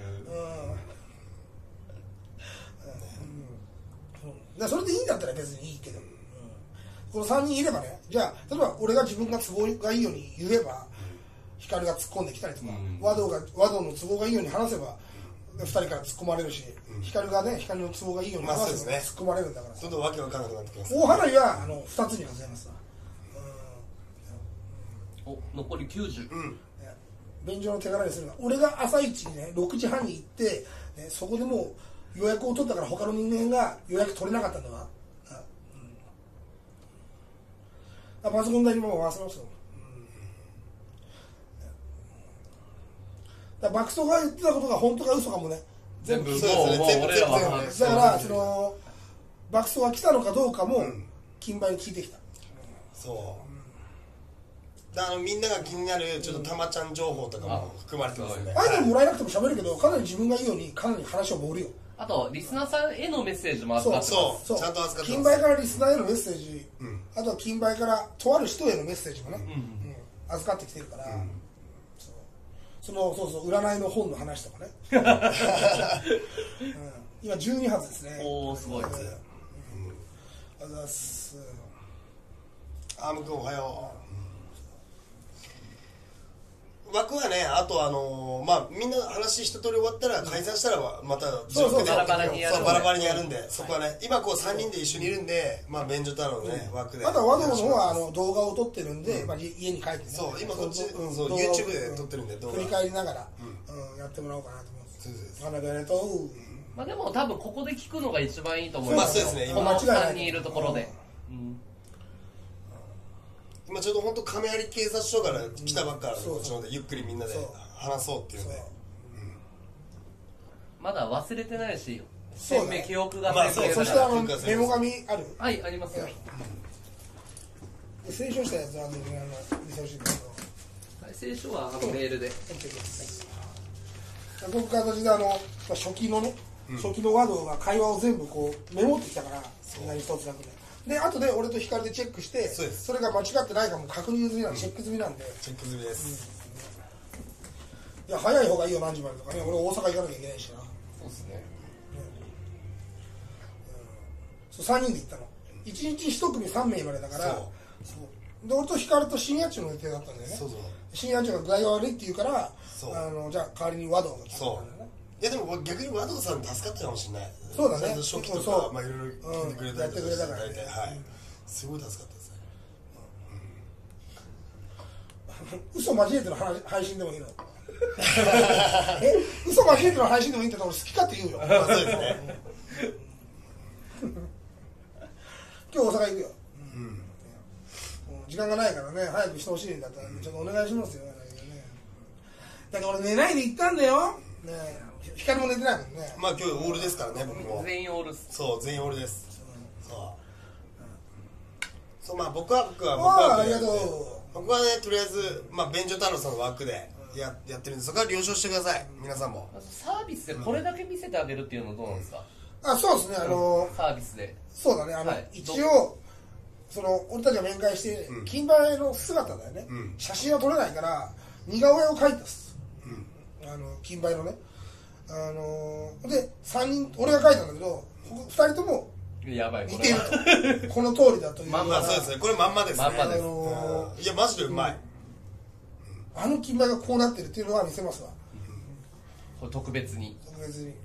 それでいいんだったら別にいいけど、うん、このさんにんいればねじゃあ例えば俺が自分が都合がいいように言えば光が突っ込んできたりとか、 うん、 和道が和道の都合がいいように話せばふたりから突っ込まれるし、うん、光がね光の都合がいいように話せば、ね、突っ込まれるんだから、 どんどんわけわかんなくなってきます。 大花火はあのふたつにございます。 うん、お残りきゅうじゅう。うん、 便所の手柄にするのは、俺が朝一にねろくじはんに行って、ね、そこでもう予約を取ったから他の人間が予約取れなかったんだわ。あ、パソコン代にもう忘れますよ。だから爆走が言ってたことが本当か嘘かもね全部そうですね、全部俺らは全部だからその爆走が来たのかどうかも金売に聞いてきた、うん、 そう、うん、だからみんなが気になるちょっとたまちゃん情報とかも含まれてますね。 あえてもらえなくても喋るけど、かなり自分がいいようにかなり話を盛るよ。 あとリスナーさんへのメッセージも預かってます。 そうそう、ちゃんと預かってます。 金売からリスナーへのメッセージ、うん、あとは金売からとある人へのメッセージもね、うんうん、預かってきてるから、うん、そうそのそうそう占いの本の話とかね、うん、今じゅうにはつですね。 おおすごい、うん、ありがとうございます。 あむくんおはよう。枠はね、あとあのー、まあみんな話一通り終わったら解散したらまたそうそうバラバラにやるんで、 バラバラにやるんで、そこはね今こうさんにんで一緒にいるんで、まあ便所太郎のね、うん、枠で、 あとは和道の方はあの動画を撮ってるんで、うん、まあ、家に帰ってね、 そう今こっちそう、うん、YouTube で撮ってるんで動画振り返りながら、うんうん、やってもらおうかなと思います。そうです。ありがとう。 まあでも多分ここで聞くのが一番いいと思います。 まあそうですね、 このさんにんいるところで、うん、 今ちょうど本当亀有警察署から来たばっかりなので、こっちのでゆっくりみんなで話そうっていうんで、 まだ忘れてないし、鮮明記憶が鮮明だから。そしてあのメモ紙ある？ はいありますよ。 清書したやつはあの見せほしいんだけど。 清書はあのメールで。 こういう形であの初期のね、初期の和道が会話を全部こうメモってきたから、何一つなくね。で後で俺と光でチェックして、それが間違ってないかも確認済みなんで、チェック済みなんで。 チェック済みです。 いや早い方がいいよ何時までとかね。俺大阪行かなきゃいけないしな。 そうですね。 そうさんにんで行ったの。いちにちいち組さんめいまでだから。そうで俺と光と深夜中の予定だったんだよね。そうそう。深夜中が具合が悪いって言うから、あのじゃあ代わりに和道が来たんだよね。 いやでも逆に和道さん助かったかもしれない。 そうだね。 初期とかまあいろいろ聞いてくれたりとかして、大体はい。すごい助かったですね。 嘘交えての配信でもいいの？え、嘘交えての配信でもいいって言ったら俺好きかって言うよ。 まあそうですね。 今日大阪行くよ。うん。時間がないからね、早くしてほしいんだったらちょっとお願いしますよ。だから俺寝ないで行ったんだよ。ねえ。光も寝てないもんね。 まあ今日オールですからね、僕も。 全員オール。 そう、全員オールです。そう。そう、まあ僕は僕は僕はありがとう。 僕はね、とりあえずまあ便所太郎さんの枠でややってるんで、そこから了承してください、皆さんも。 サービスでこれだけ見せてあげるっていうのはどうなんですか？ あ、そうですね。あのサービスで。 そうだね。あの一応その俺たちが面会して金梅の姿だよね。写真は撮れないから似顔絵を描いたっす。あの金梅のね。あのー、でさんにん俺が書いたんだけどふたりともやばい似てるとこの通りだというまんまそうですね。これまんまですね。 まんまです、 あのー、いやマジでうまい、 うん、あの金梅がこうなってるっていうのは見せますわ、 うん、これ特別に特別に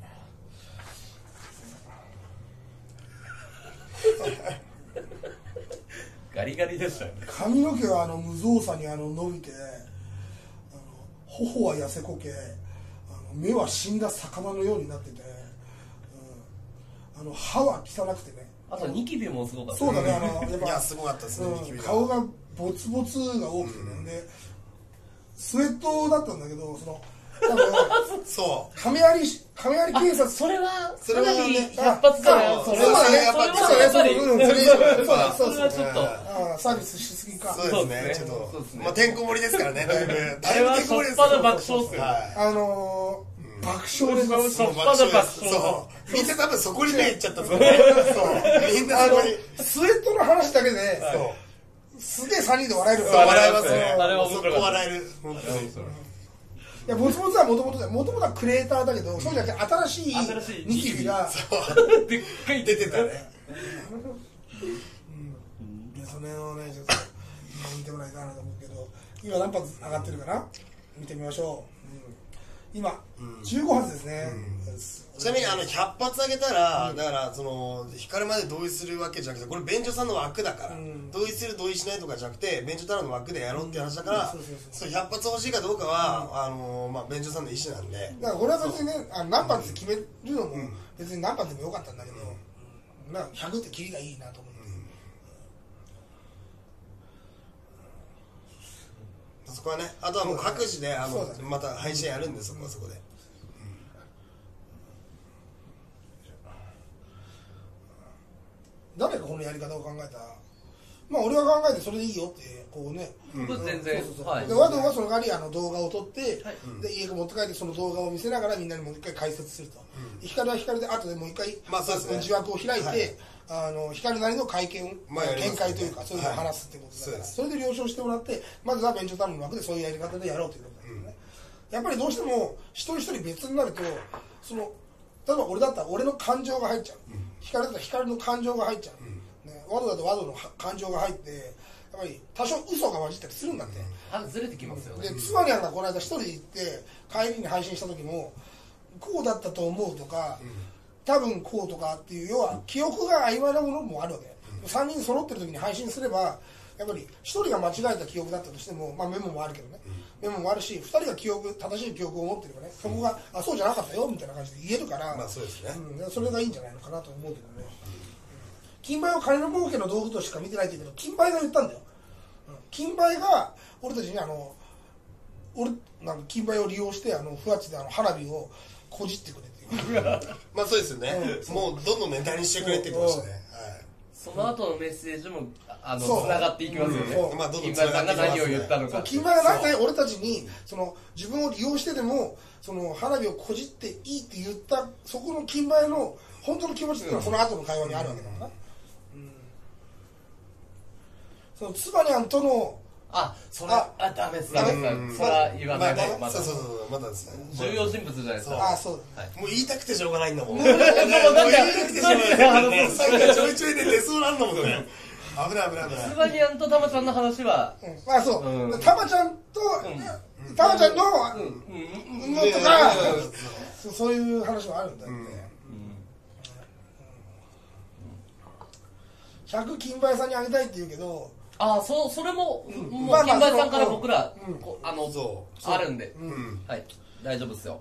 ガリガリでしたよね。 髪の毛はあの無造作にあの伸びて、あの頬は痩せこけ、目は死んだ魚のようになってて、うん、あの歯は汚くてね。 あとニキビもすごかった。 そうだね。あのやっぱいやすごかったですね、 うん、顔がボツボツが多くてね、うん、でスウェットだったんだけど、その多分そう亀有亀有警察、 それはそれはね百発だよ。 それはね、やっぱりそれはそれそうだそうそれはちょっとサービスしすぎか。 そうですね。ちょっとまあてんこ盛りですからね。だいぶあれはしょっぱな爆笑っすよ。 あの爆笑です。 しょっぱな爆笑。 そう。みんな多分そこにね行っちゃったんですよね。そう。みんなそこにスウェットの話だけで、すげえさんにんで笑える。 笑えますね。 あれはそこ笑える。 いやボツボツはもともともともとはクリエイターだけど、そうじゃなくて新しいニキビがでっかい出てたね。 それをねちょっと見てもらいたいなと思うけど、 今何発上がってるかな、見てみましょう、うん、今、うん、じゅうごはつですね、 うん、ちなみにあのひゃく発上げたら、うん、だからその光まで同意するわけじゃなくて、これ便所さんの枠だから、うん、同意する同意しないとかじゃなくて便所太郎の枠でやろうっていう話だから、そうひゃく発欲しいかどうかは、うん、あのまあ、便所さんの意思なんで、 だからこれは別にね、あの何発決めるのも別に何発でもよかったんだけど、うん、まあひゃくってキリがいいなと思って、 そこはね、あとはもう各自であの、ね、また配信やるんで、そこはそこで、うん、 誰がこのやり方を考えた？まあ俺が考えてそれでいいよってこうね、 僕全然、 でワドはその代わりあの動画を撮って、はい、で家に持って帰ってその動画を見せながらみんなにもう一回解説すると、うん、光は光で後でもう一回、 まあそうですね、 自枠を開いて、はい、あの光なりの会見、まあ、見解というかそういうのを話すってことだから、はい、そ, それで了承してもらってまずは便所太郎の枠でそういうやり方でやろうということだよね、うん、やっぱりどうしても一人一人別になるとその例えば俺だったら俺の感情が入っちゃう、うん、光だったら光の感情が入っちゃう、うんね、ワドだとワドの感情が入ってやっぱり多少嘘が混じったりするんだって、 うん、ずれてきますよね。 で妻にゃんがこの間一人で行って帰りに配信した時もこうだったと思うとか、うん、多分こうとかっていう要は記憶が曖昧なものもあるわけ、うん、さんにん揃ってる時に配信すればやっぱりひとりが間違えた記憶だったとしても、まあ、メモもあるけどね、うん、メモもあるしふたりが記憶正しい記憶を持ってればね、そこが、うん、あそうじゃなかったよみたいな感じで言えるから、 まあそうですね、 うん、それがいいんじゃないのかなと思うけどね、うん、金梅を金の儲けの道具としか見てないって言うけど金梅が言ったんだよ、うん、金梅が俺たちにあの俺なんか金梅を利用してあのふわっちであの花火をこじってくれっていうまあそうですよね、うん、もうどんどんネタにしてくれって言ってましたね、はい、 その後のメッセージもあのつながっていきますよね、 うん、まあ、どんどん金梅さんが何を言ったのか、 金梅がなんで俺たちにその自分を利用してでもその花火をこじっていいって言ったそこの金梅の本当の気持ちっていうのはその後の会話にあるわけだから、うんうん、そのつばにゃんとのあ、それ、あ、ダメです、ダメです。それは言わないで、 まだ。そうそうそう、まだですね。 重要人物じゃないですか。 あ、そうだ。 もう言いたくてしょうがないんだもん。もう言いたくてしょうがない。さっきちょいちょいで出そうなんだもんね。危ない危ない危ない。 スバニアンとタマちゃんの話は。 あ、そう。タマちゃんと、タマちゃんの、うん、とか、そういう話もあるんだって。ひゃく金梅さんにあげたいって言うけど、 ああ、そそれも、うん、もう金梅さんから僕ら、うん、あのあるんで、うん、はい大丈夫ですよ。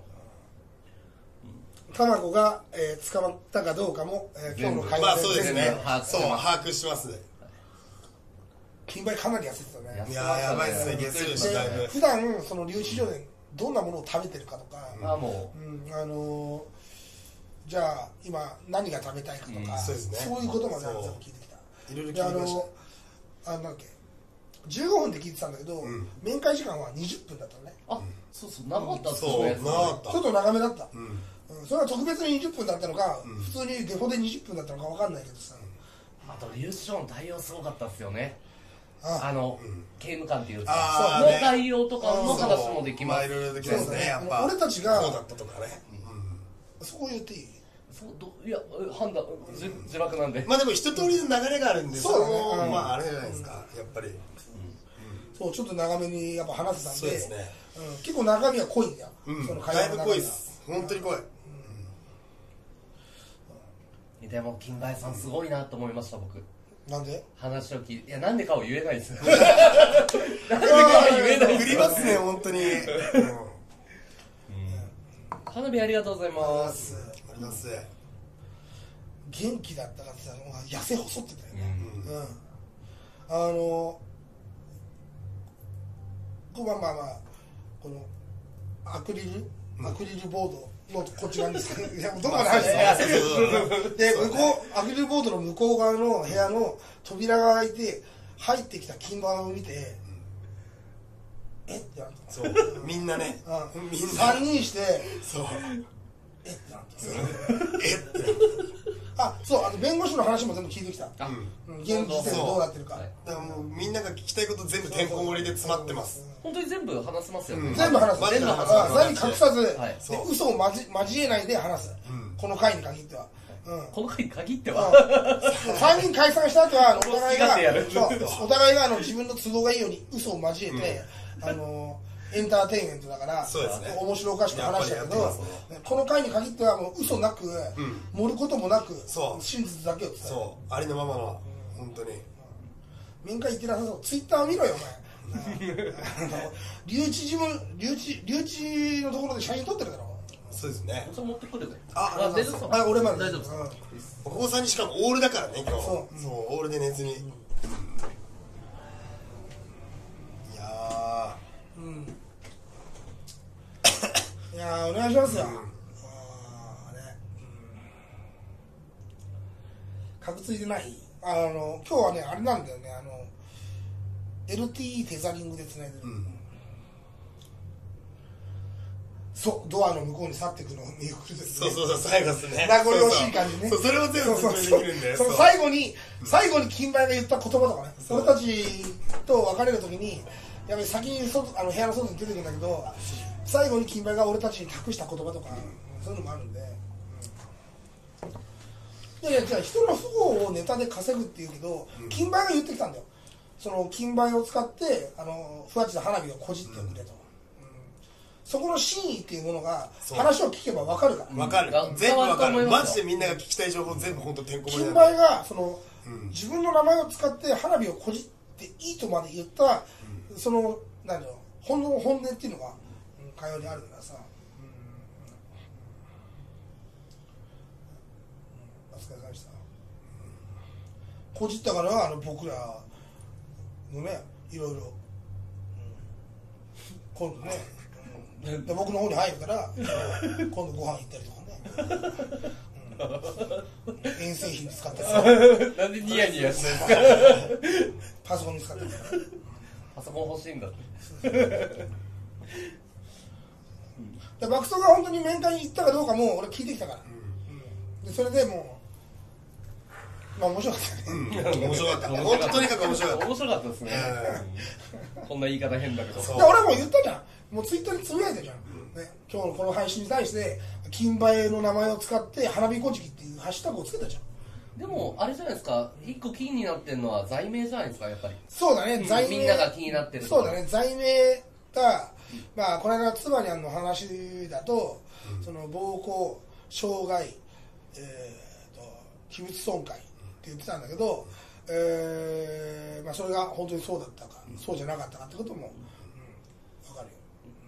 タマコが、えー、捕まったかどうかも、えー、今日の会話で、まあそうですね。そう把握してますね。 金梅かなり痩せてたね。 いやーやばいですね。月曜日だいぶ。 普段その留置所でどんなものを食べてるかとか、 あもう、うん、あのー、じゃあ今何が食べたいかとか、 うん、そうですね。 そういうことまであの聞いてきた。 いろいろ聞いてました。 あのなんだっけじゅうごふんで聞いてたんだけど、うん、面会時間はにじゅっぷんだったのね。 あ、そうそう長かったっすね。 ね。 長かった。 ちょっと長めだった。うん、うん、それは特別ににじゅっぷんだったのか、うん、普通にデフォでにじゅっぷんだったのかわかんないけどさ。 あと留置所の対応すごかったっすよね。あ, あの、うん、刑務官っていうか、 その対応とかの話もできます。 まあいろいろできますね。やっぱ俺たちがそうだったとかね。 うん、そこ言っていい？ そうどいや判断自自爆なんで。 まあでも一通りの流れがあるんで、そうだね。まああれじゃないですか。やっぱり。 そうちょっと長めにやっぱ話せたんで、 そうですね、 うん、結構中身は濃いんだよ、 うん、その会話の中身はだいぶ濃いです本当に濃い、 うん、でも金梅さんすごいなと思いました僕。 なんで話を聞いていやなんでかを言えないですなんでかは言えない振りますね本当に、うん、 花火ありがとうございますあります元気だったからさ痩せ細ってたよね、うんうん、あのまあまあまあこのアクリル、うん、アクリルボードのこっち側にいやどこまで入ってたで向こうアクリルボードの向こう側の部屋の扉が開いて入ってきた金馬を見て、うん、えってなったそうみんなねみんなさんにんしてそうえってなったえってあそうあの弁護士の話も全部聞いてきた、うん、現時点でどうなってるか、 だからもうみんなが聞きたいこと全部てんこ盛りで詰まってます。 本当に全部話せますよね、 うん、全部話す全部話す何隠さず、はい、嘘を交えないで話す、うん、この回に限っては、 うん、この回に限っては、 うん、さんにん解散した後はお互いがそうお互いがあの自分の都合がいいように嘘を交えて、 あのエンターテインメントだからそうですね面白おかしく話したけど、 やっぱりやってますこの回に限ってはもう嘘なく、 ん盛ることもなくそう真実だけを伝える。 そうありのままの本当に面会行ってなさそう。ツイッターを見ろよお前。あの留置事務留置留置のところで写真撮ってるだろ。 そうですねそれ持ってくるぜ。 ああ、大丈夫ですか。 あ俺まで大丈夫ですか。 お子さんにしかもオールだからね今日そうそうオールで寝ずに、いやうんうんいやーお願いしますよ。あーね、うん、かくついてない。あの今日はねあれなんだよね、あの エルティー テザリングでつないでる、 ーうんそうドアの向こうに去っていくのを見送るですね。 そうそうそう最後ですね名残惜しい感じね。 そうそうそれを全部説明できるんだよそうそうそう最後に最後に金梅が言った言葉とかね、俺たちと別れる時にやっぱり先に外あの部屋の外に出てくるんだけど、最後に金梅が俺たちに託した言葉とか、そういうのもあるんで、うん、いやいやじゃあ人の不幸をネタで稼ぐっていうけど、金梅が言ってきたんだよ。その金梅を使ってあのふわちで花火をこじってくれと、うんそこの真意っていうものが話を聞けば分かるから。 分かるうん全部分かる伝わると思いますよマジでみんなが聞きたい情報全部本当てんこ盛り金なんだ梅がその、 うん自分の名前を使って花火をこじっていいとまで言った、うん、その何だろう本の本音っていうのが、うん、会話にあるからさ、うん、お疲れ様でした。こじったからあの僕らのねいろいろ、うん、今度ね、うん、で僕の方に入るから今度ご飯行ったりとかね、うん、遠征費に使ったりさなんでニヤニヤしてるんですか。 パソコンに使ったりとかパソコン欲しいんだって。 で爆走が本当に面会に行ったかどうかも俺聞いてきたから、うん、でそれでもうまあ面白かったよね、 うん面白かった本当とにかく面白かった面白かったですね。こんな言い方変だけど。 そうで俺も言ったじゃん、もうツイッターにつぶやいたじゃん、ね、今日のこの配信に対して金梅の名前を使って花火こじきっていうハッシュタグをつけたじゃん。 でもあれじゃないですか。一個キーになってるのは罪名じゃないですかやっぱり。 そうだね、罪名みんなが気になってる。 そうだね、罪名が、まあこの間つばにゃんの話だと、その暴行傷害、えー、と器物損壊って言ってたんだけど、えーまあ、それが本当にそうだったか、そうじゃなかったかってことも、うん、分かるよ、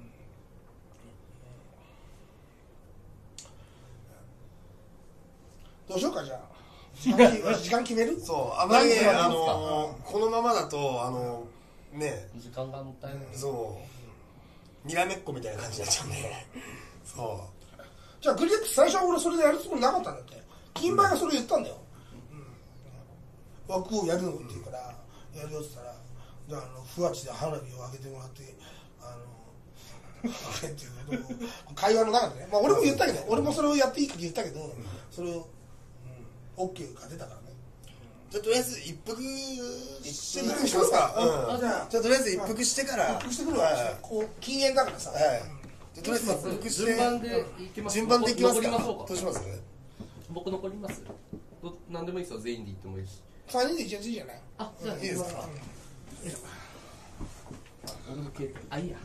うん、どうしようかじゃあ時間決時間決めるそうあまりね何分あですかのこのままだとあのね時間がもったいない。 そうにらめっこみたいな感じになっちゃうんでそじゃあグリレックス最初は俺それでやるつもりなかったんだって。金梅がそれ言ったんだよ、うん、枠をやるのって言うからやるよって言ったら、じゃああのふわちで花火を上げてもらってあのっていうことを会話の中でね、まあ、俺も言ったけど俺もそれをやっていいって言ったけど、それを、うん、OK が出たからね。 うじゃあとりあえず一服して一服くしますかうんあじゃあじゃあとりあえず一服してから一服してくるわ、 はいこう禁煙だからさ、 はいじゃあとりあえず一服して順番でいきます。 順番でいきますか残りましょうか。 どうします僕残ります。ど何でもいいですよ。全員で言ってもいいし。 さんにんで一応いいじゃない。 あ、じゃあいいですか俺の携帯。あ、いいや。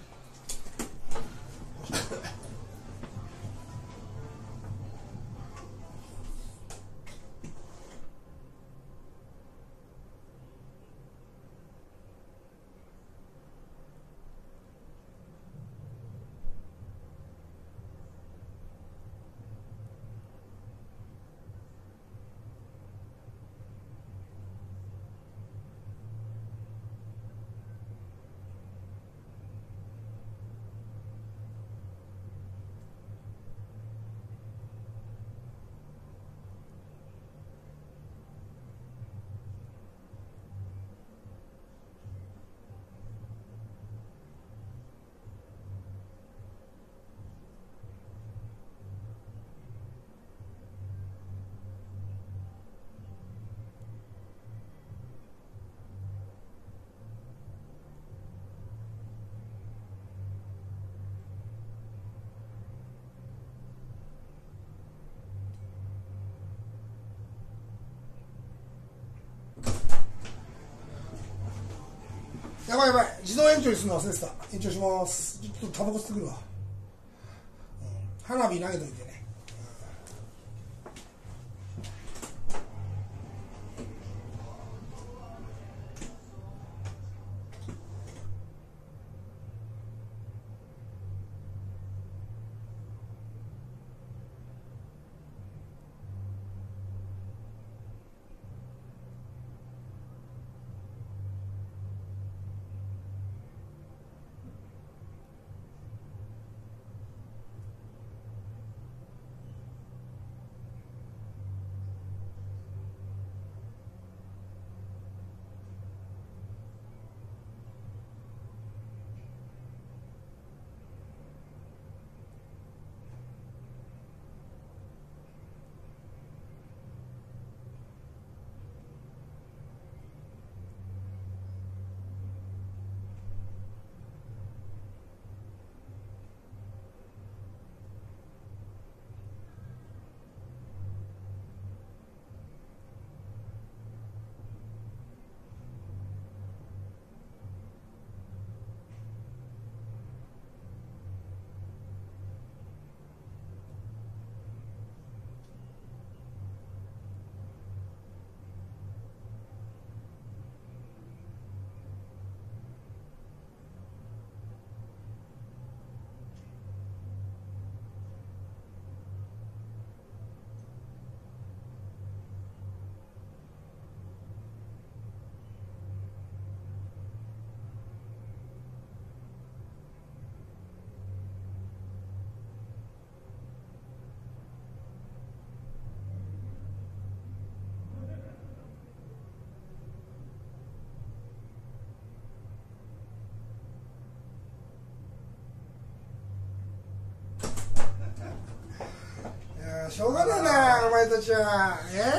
やばいやばい、自動延長にするの忘れてた。延長します。ちょっとタバコ吸ってくるわ、うん、花火投げといてね。しょうがねえなお前たちは。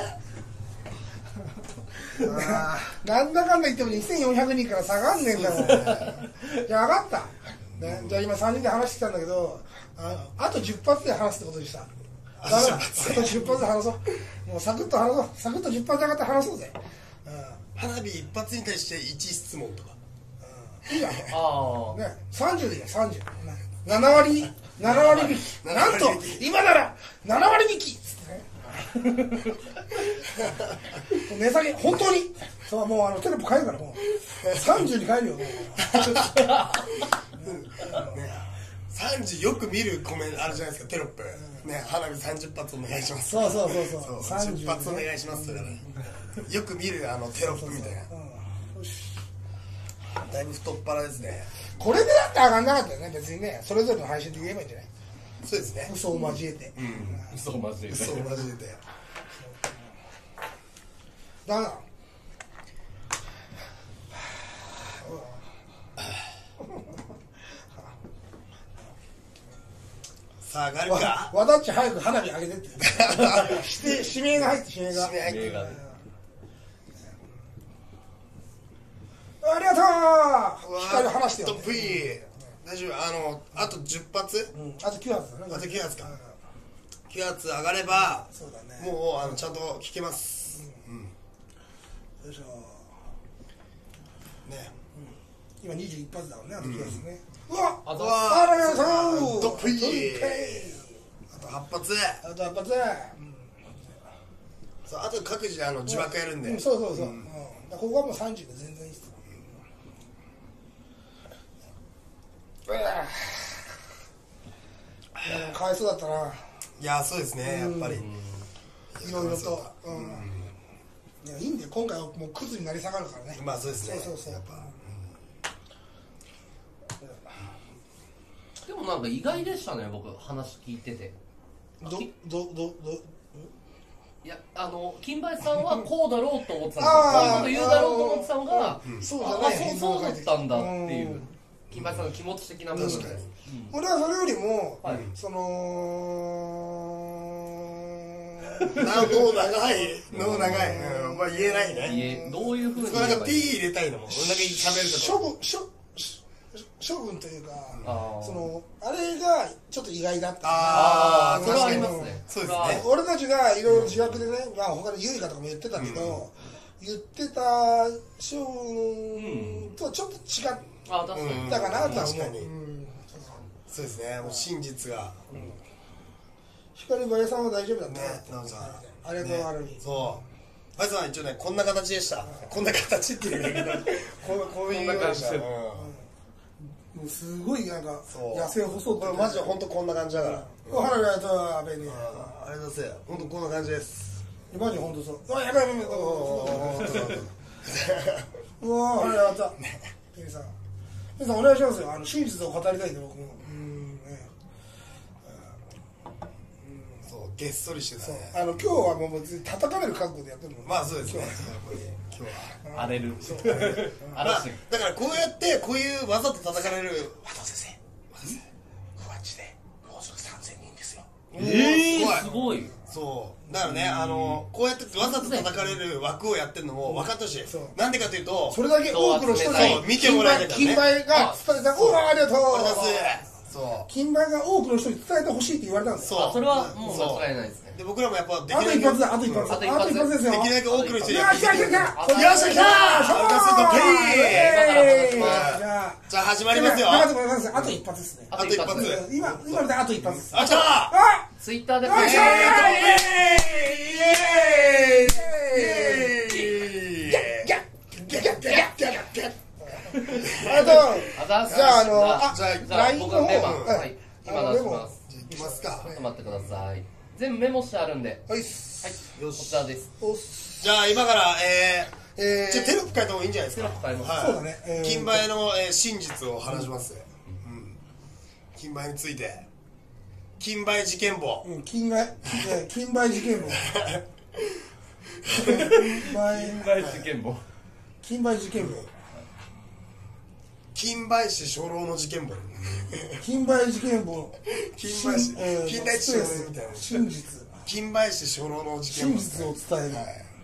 えなんだかんだ言ってもにせんよんひゃくにんから下がんねえんだもん。じゃあ分かった、ね、じゃあ今さんにんで話してきたんだけど、 あ, あとじゅっ発で話すってことにした。あとじゅっ発で話そう。もうサクッと話そう。サクッとじゅっ発で上がって話そうぜ、うん、 花火一発に対していち質問とか、 うん、いいやあ、 ね、さんじゅうでいいよ。さんじゅう、なな割なな割引き、なんと今ならなな割引きっつってね値下げ、本当にそう、もうあのテレポ変えるから、もうさんじゅうに変えるよ、もうさんじゅうよく見るコメントあるじゃないですか、テロップ、ね、花火さんじゅっ発お願いします。 そうそうそうそう、 さんじゅっ発お願いしますだから、よく見るあのテロップみたいな。 よし、 だいぶ太っ腹ですね。 これでだって上がんなかったよね、別にね。それぞれの配信で言えばいいんじゃない。 そうですね、 嘘を交えて、 嘘を交えて嘘を交えてだな。 さあ上がるか。 わだっち早く花火上げてって指指名が入って指名が指名入ってる。 ありがとう。光離してよ、 トップイン。大丈夫、あのあとじゅっ発、 うん、あときゅう発だね。 あときゅう発か、きゅう発上がれば、 そうだね、 もうあのちゃんと聞けます、うんうん、 よいしょね、 うん、今にじゅういち発だもんね、あときゅう発ね、うん、うわあとあらがとうトップイン。あとはち発、 あとはち発、うんそう、あと各自あの自爆やるんで、 うん、そうそうそう、うん、ここはもうさんじゅうで全然いいっす。かわいそうだったな。 いやそうですね、やっぱりいろいろと、うん、いやいいんだよ、今回はもうクズになり下がるからね。 まあそうですね、 そうそうそう、 やっぱ、 でもなんか意外でしたね、僕話聞いてて。 どどどどいや、あの金林さんはこうだろうと思ってたんですよ。こういうあーこと言うだろうと思ってたのが、 うんそうあだね、 そうそうだったんだっていううん金林さんの気持ち的な部分で。 確かに俺はそれよりも、 はいそのな脳長い脳長い、うん、まあ言えないね。 いえ、どういうふうにそこなんか P 入れたいのもこんだけ喋ると処分処処分というか、 あーそのあれがちょっと意外だった。 あー確かにそれはありますね。 そうですね。 俺たちがいろいろ自虐でね、まあ他にユイカとかも言ってたけど、 言ってたショーとはちょっと違ったかなとは思う。 そうですね、もう真実が。 光林さんは大丈夫だった。 なおさん、 ありがとうございます。 そう。あいつは一応ね、こんな形でした。こんな形っていうんだけど、こういうようでした。 もうすごいなんか痩せ細って、 マジで本当こんな感じだから。 おはらがと阿部に。 ありがとうございます。本当こんな感じです。 マジ本当そう。あやばいやばいやばい。うわあれやったペリさん、ペリさんお願いしますよ。あの真実を語りたいんで僕も。うんね。 そうげっそりしてたね。 あの今日はもう別に叩かれる覚悟でやってるの。 まあそうですね。今日は荒れる。 まあだからこうやってこういうわざと叩かれる。 和田先生。ふわっちでもうすぐさんぜんにんですよ。 ええすごい。 そうだからね、あのこうやってわざと叩かれる枠をやってるのも分かってほしい。なんでかというと、 それだけ多くの人に見てもらえたからね。 金梅が伝えた。うわありがとう。 そう金梅が多くの人に伝えてほしいって言われたんですよ。 そうそれはもう間違いないですね。 で僕らもやっぱできあと一発だ、あと一発、あと一発ですよ。 できるだけ多くの人に。 よっしゃ来た来た。 よっしゃ来た。じゃあ始まりますよ。 あと一発ですね。 あと一発。 今今であと一発です。 あ来た。 あツイッターで。 よっしゃありがとう。じゃああのあじゃあ僕のメモはい今出します。 いきますか。 ちょっと待ってください。全部メモしてあるんで。 はい。 はい。こちらです。 じゃあ今からえーえーじゃあテロップ書いた方がいいんじゃないですか。 テロップ書います。 そうだね。 金梅の真実を話します。金梅について。金梅事件簿。 金梅金梅事件簿。 金梅事件簿。 金梅事件簿。 金梅市初老の事件簿。 金梅事件簿。 金梅市金田一少年みたいな。 真実。 金梅市初老の事件簿。 真実を伝える。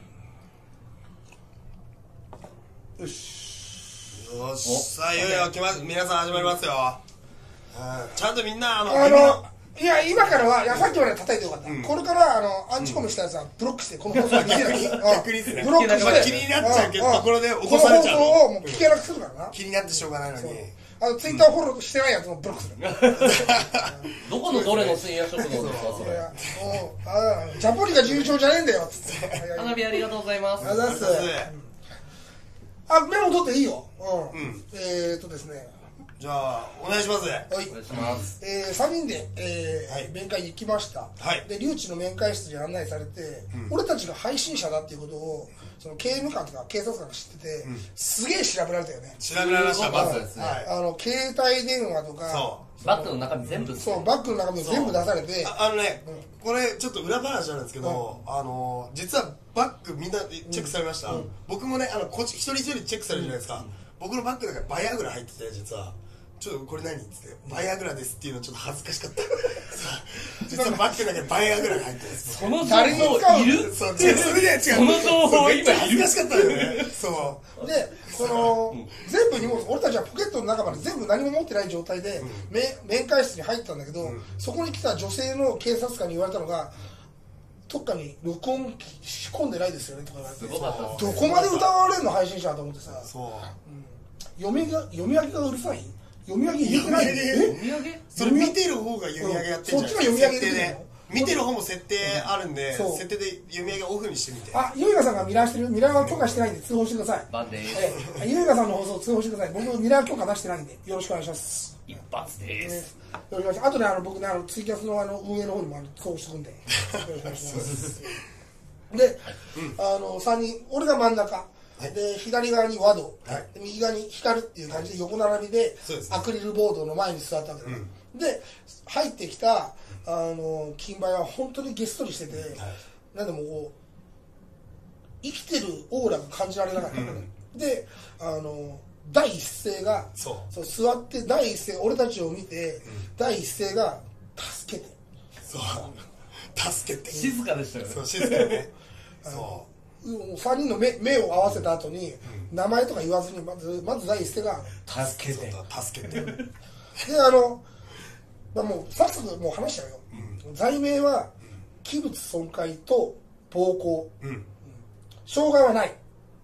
よし。 よし。さあいよいよ来ます。皆さん始まりますよ。ちゃんとみんなあの。 あのいや今からはいやさっきまで叩いてよかった。これからあのアンチコメしたやつはブロックしてこの放送は聞けなく逆にですね。 ブロックして気になっちゃうけどところで落とされちゃう。 この放送をもう聞けなくするからな。 気になってしょうがないのに。 あのツイッターフォローしてないやつもブロックする。 どこのどれの深夜食堂ですかそれ。 あジャポリが重症じゃねえんだよ。 花火ありがとうございます。 ありがとうございます。あメモ取っていいよ。えっとですね。 じゃあお願いします。 はいお願いします。 えさんにんで面会に行きました。で留置の面会室に案内されて、俺たちが配信者だっていうことをその刑務官とか警察官が知ってて、すげえ調べられたよね。 調べられました。まずですね。 あの携帯電話とかバッグの中身全部そうバッグの中身全部出されて、 あのねこれちょっと裏話なんですけど、あの実はバッグみんなチェックされました。僕もねあのこっち一人一人チェックされるじゃないですか。僕のバッグだからバイアグラ入ってて実は。ちょっとこれ何っつってバイアグラですっていうのちょっと恥ずかしかった。実はバッグだけバイアグラが入ってるんです。 その情報いる？ そう、それで違う。 その情報今いる？ 恥ずかしかったよね。そう。 で、この全部荷物俺たちはポケットの中まで全部何も持ってない状態で面会室に入ったんだけど、そこに来た女性の警察官に言われたのが。どっかに録音仕込んでないですよねとか言われて、どこまで歌われるの配信者と思ってさ、読みが読み上げがうるさい。読み上げ言ってない。 読み上げ？ それ見てる方が読み上げやってるじゃないですか。 そっちが読み上げで見てる方も設定あるんで、設定で読み上げオフにしてみて。 あ、ゆいがさんがミラーしてる。ミラーは許可してないんで通報してください。 バンでーす。ゆいがさんの放送通報してください。僕ミラー許可出してないんでよろしくお願いします。 一発でーす。 よろしくお願いします。あとねあの僕ねあのツイキャスのあの運営の方にもあの通報してくんでよろしくお願いします。で、あのさんにん俺が真ん中。で左側に和道、はい、右側に光っていう感じで横並びでアクリルボードの前に座ったわけだ、うん、で入ってきたあの金梅は本当にげっそりしてて、はい、なんでもこう生きてるオーラが感じられなかったのね、うん、であの第一声がそうそう座って第一声俺たちを見て、うん、第一声が助けてそう助けて静かでしたよね。 そう静かねそうさんにんの 目, 目を合わせた後に、うん、名前とか言わずにまずまず第一声が助けて助けてであの、まあ、もう早速もう話しちゃうよ、うん、罪名は器物損壊と暴行、うん、障害はない、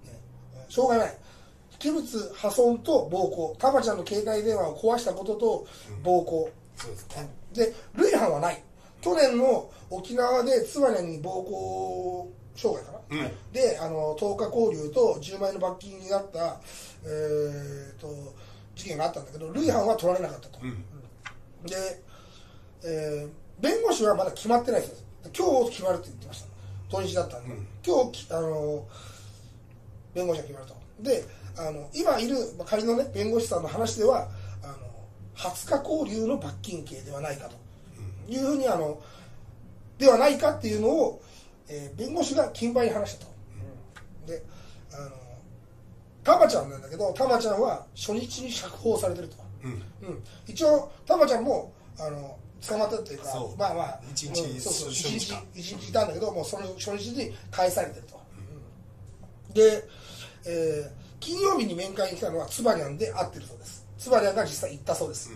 障害はない。器物破損と暴行、タマちゃんの携帯電話を壊したことと暴行、 うん、そうですね。 で累犯はない。去年の沖縄でつばにゃんに暴行傷害かな、うん、であのとおか拘留とじゅうまんえんの罰金になった、えー、と事件があったんだけど、累犯は取られなかったと、うんうん、で、えー、弁護士はまだ決まってないです。今日決まるって言ってました。土日だったんで、うん、今日あの弁護士が決まると。であの今いる仮のね弁護士さんの話ではあのはつか拘留の罰金刑ではないかというふうにあのではないかっていうのを、えー、弁護士が金売に話したと、うん、であのタマちゃんなんだけど、タマちゃんは初日に釈放されてると、うんうん、一応タマちゃんもあの捕まったっていうか、まあまあ一日、うん、そうそう一日一日いたんだけど、もうその初日に返されてると、うん、で、えー金曜日に面会に来たのはつばにゃんで会ってるそうです。つばにゃんが実際行ったそうです、うん、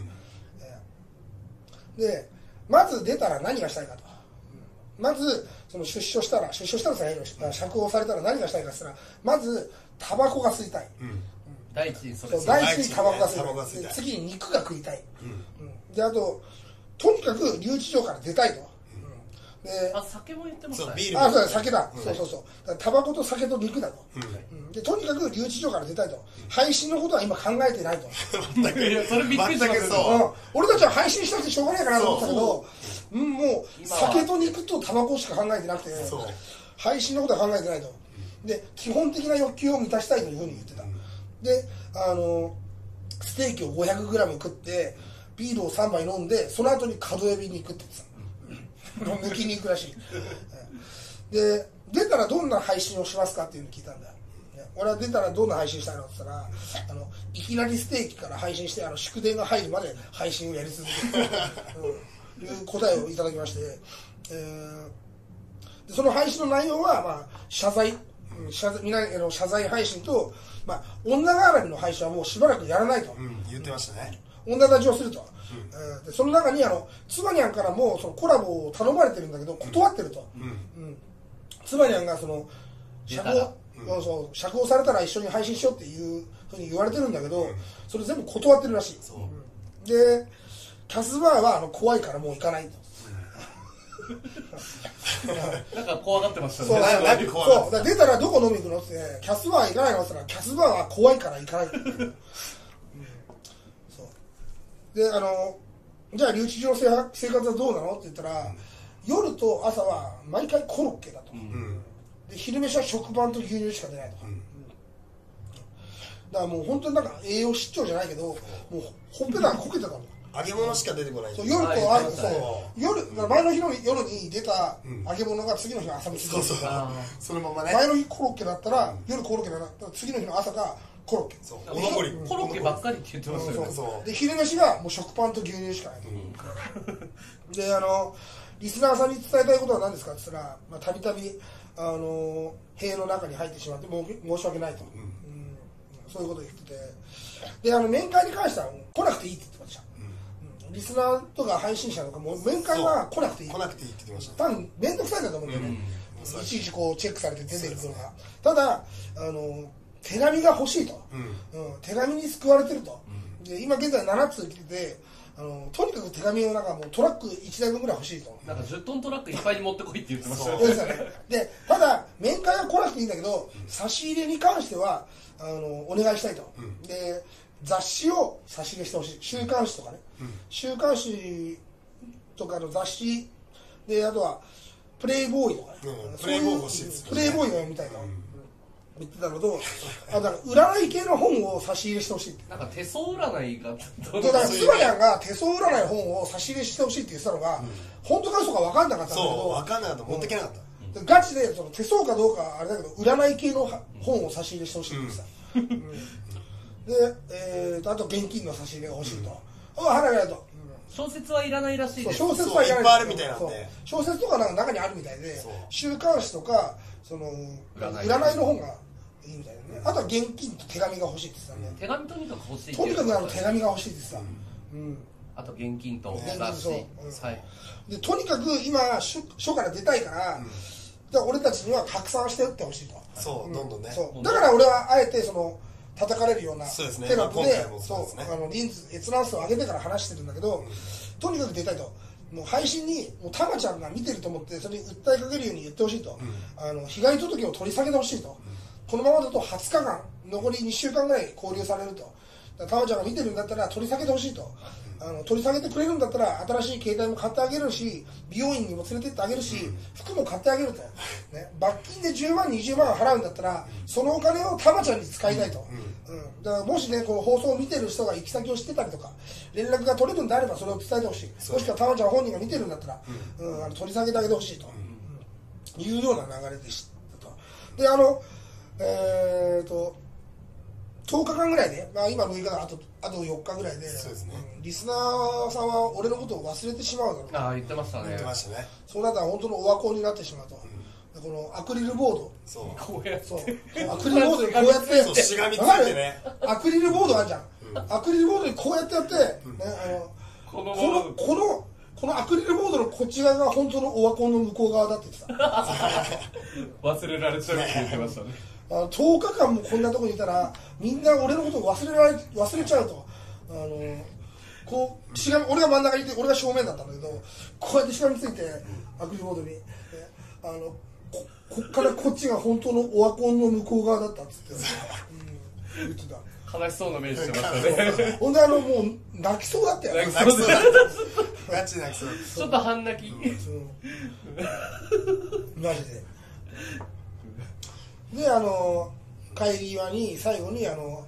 でまず出たら何がしたいかと、うん、まずその出所したら出所したらさ、釈放されたら何がしたいかって言ったら、まずタバコが吸いたい、うんうん、 第一にそれ第一にタバコが吸いたい、次に肉が食いたい、うんうん、であととにかく留置所から出たいと、 であ酒も言ってますね。 ビールあそうだ酒だ、うん、そうそうそうタバコと酒と肉だと、うん、でとにかく留置所から出たいと、配信のことは今考えてないといやそれびっくりしますよ、 うん、俺たちは配信したくてしょうがないかなと思ったけど、う、うん、もう酒と肉とタバコしか考えてなくて配信のことは考えてないと、で基本的な欲求を満たしたいというふうに言ってた、うん、であのステーキを ごひゃくグラム 食ってビールをさんばい飲んで、その後に角エビに行くって言ってた抜きに行くらしいで出たらどんな配信をしますかっていうのを聞いたんだよ。俺は出たらどんな配信したいのって言ったら、あのいきなりステーキから配信して、あの祝電が入るまで配信をやり続けるという答えをいただきまして、えー、でその配信の内容は、まあ、謝罪謝罪皆への謝罪配信と、まあ、女絡みの配信はもうしばらくやらないと、 うん、言ってましたね。 女立ちをすると、うん、でその中にあのつばにゃんからもそのコラボを頼まれてるんだけど断ってると、うんうん、つばにゃんがその釈放、うん、そう釈放されたら一緒に配信しようっていうふうに言われてるんだけど、うん、それ全部断ってるらしい、うん、でキャスバーはあの怖いからもう行かないとなんか怖がってましたね。 そうだ、ね、そうだ出たらどこ飲み行くのってキャスバー行かないのって言ったら、キャスバーは怖いから行かないってであのじゃあ留置所の生活はどうなのって言ったら、うん、夜と朝は毎回コロッケだと、うん、で昼飯は食パンと牛乳しか出ないとか、うん、だからもう本当になんか栄養失調じゃないけど、もうほっぺたがこけてたの。 揚げ物しか出てこない。 そう夜とある、そう夜前の日の夜に出た揚げ物が次の日の朝にそうそうそのままね。 前の日コロッケだったら、うん、夜コロッケだったら次の日の朝がコロッケ、 そうお残りコロッケばっかりって言ってましたよね。 そうそうで昼飯がもう食パンと牛乳しかない、うん、であのリスナーさんに伝えたいことは何ですかって言ったら、たびたびあの塀の中に入ってしまってもう申し訳ないと、うんうん、そういうことを言ってて、であの面会に関しては来なくていいって言ってました、うん、リスナーとか配信者とかも面会は来なくていい来なくていいって言ってました。 多分面倒くさいんだと思うんだよね、うん、いちいちこうチェックされて出てる分が。ただあの手紙が欲しいと、うんうん、手紙に救われてると、うん、で今現在ななつ来てて、あのとにかく手紙をなんかもうトラックいちだいぶんぐらい欲しいと、 なんかじゅっトントラックいっぱいに持ってこいって言ってましたよね。でただ面会は来なくていいんだけど、うん、差し入れに関してはあのお願いしたいと、うん、で雑誌を差し入れしてほしい、週刊誌とかね、うん、週刊誌とかの雑誌で、あとはプレイボーイとかね、 うん、プレイボーイ欲しいですよね。 プレイボーイが読みたいと、うん言ってたのと、あだから占い系の本を差し入れしてほしいって。 なんか手相占いがだからつばにゃんが手相占い本を差し入れしてほしいって言ってたのが、うん、本当か嘘か分かんなかったんだけど、 そう分かんなかった、持ってけなかった、 うん、ガチでその手相かどうかあれだけど占い系の本を差し入れしてほしいって言ってた、うんうん、で、えーとあと現金の差し入れが欲しいと、うん、あ払えないと、 小説はいらないらしいです。 小説はいらない。 いっぱいあるみたいなんで、 小説とかなんか中にあるみたいで、週刊誌とかその占いの本がいいみたいなね。あとは現金と手紙が欲しいって言ってたね。 手紙とにかく欲しい。 とにかくあの手紙が欲しいって言ってた。うん。 あと現金と雑誌。はい。 でとにかく今書から出たいから、 じゃあ俺たちには拡散して打ってほしいと。 そう、うん、どんどんね。 そうだから俺はあえてその叩かれるようなテロップで、 そうですね、 そうあのリンズ閲覧数を上げてから話してるんだけど、うん、とにかく出たいと。もう配信にもうタマちゃんが見てると思ってそれに訴えかけるように言ってほしいと、うん、あの被害届を取り下げてほしいと、うん、このままだとはつかかん残りにしゅうかんぐらい勾留されると。タマちゃんが見てるんだったら取り下げてほしいと、あの取り下げてくれるんだったら新しい携帯も買ってあげるし美容院にも連れてってあげるし、うん、服も買ってあげると、ね、罰金でじゅうまんにじゅうまん払うんだったらそのお金をタマちゃんに使いたいと、うんうん、だからもしねこの放送を見てる人が行き先を知ってたりとか連絡が取れるんであればそれを伝えてほしい、もしくはタマちゃん本人が見てるんだったら、うんうん、あの取り下げてあげてほしいと、うん、いうような流れでしたと。であのえーととおかかんぐらいで、まあ、今むいかだあとあとよっかぐらいで、そうですね、うん、リスナーさんは俺のことを忘れてしまうだろう。 ああ言ってましたね。 言ってましたね。 そうなったら本当のオワコンになってしまうと、うん、このアクリルボード、 そうこうやってそうアクリルボードにこうやってそうしがみついてね、 アクリルボードあるじゃん、うん、アクリルボードにこうやってやって、うん、ね、あのこのこのこのこのアクリルボードのこっち側が本当のオワコンの向こう側だって言ってた忘れられちゃうって言ってましたね。 あのとおかかんもこんなとこにいたらみんな俺のことを忘れられ忘れちゃうと、あのこうしがみ俺が真ん中にいて俺が正面だったんだけどこうやってしがみついてアクリルボードに、ね、あの こ, こっからこっちが本当のオワコンの向こう側だったっつって、うん、言ってた。 悲しそうな目してましたね。 ほんであのもう泣きそうだったよ。 泣きそうだった。ガチ泣きそう。 ちょっと半泣き。 マジで。であの帰り際に最後にあの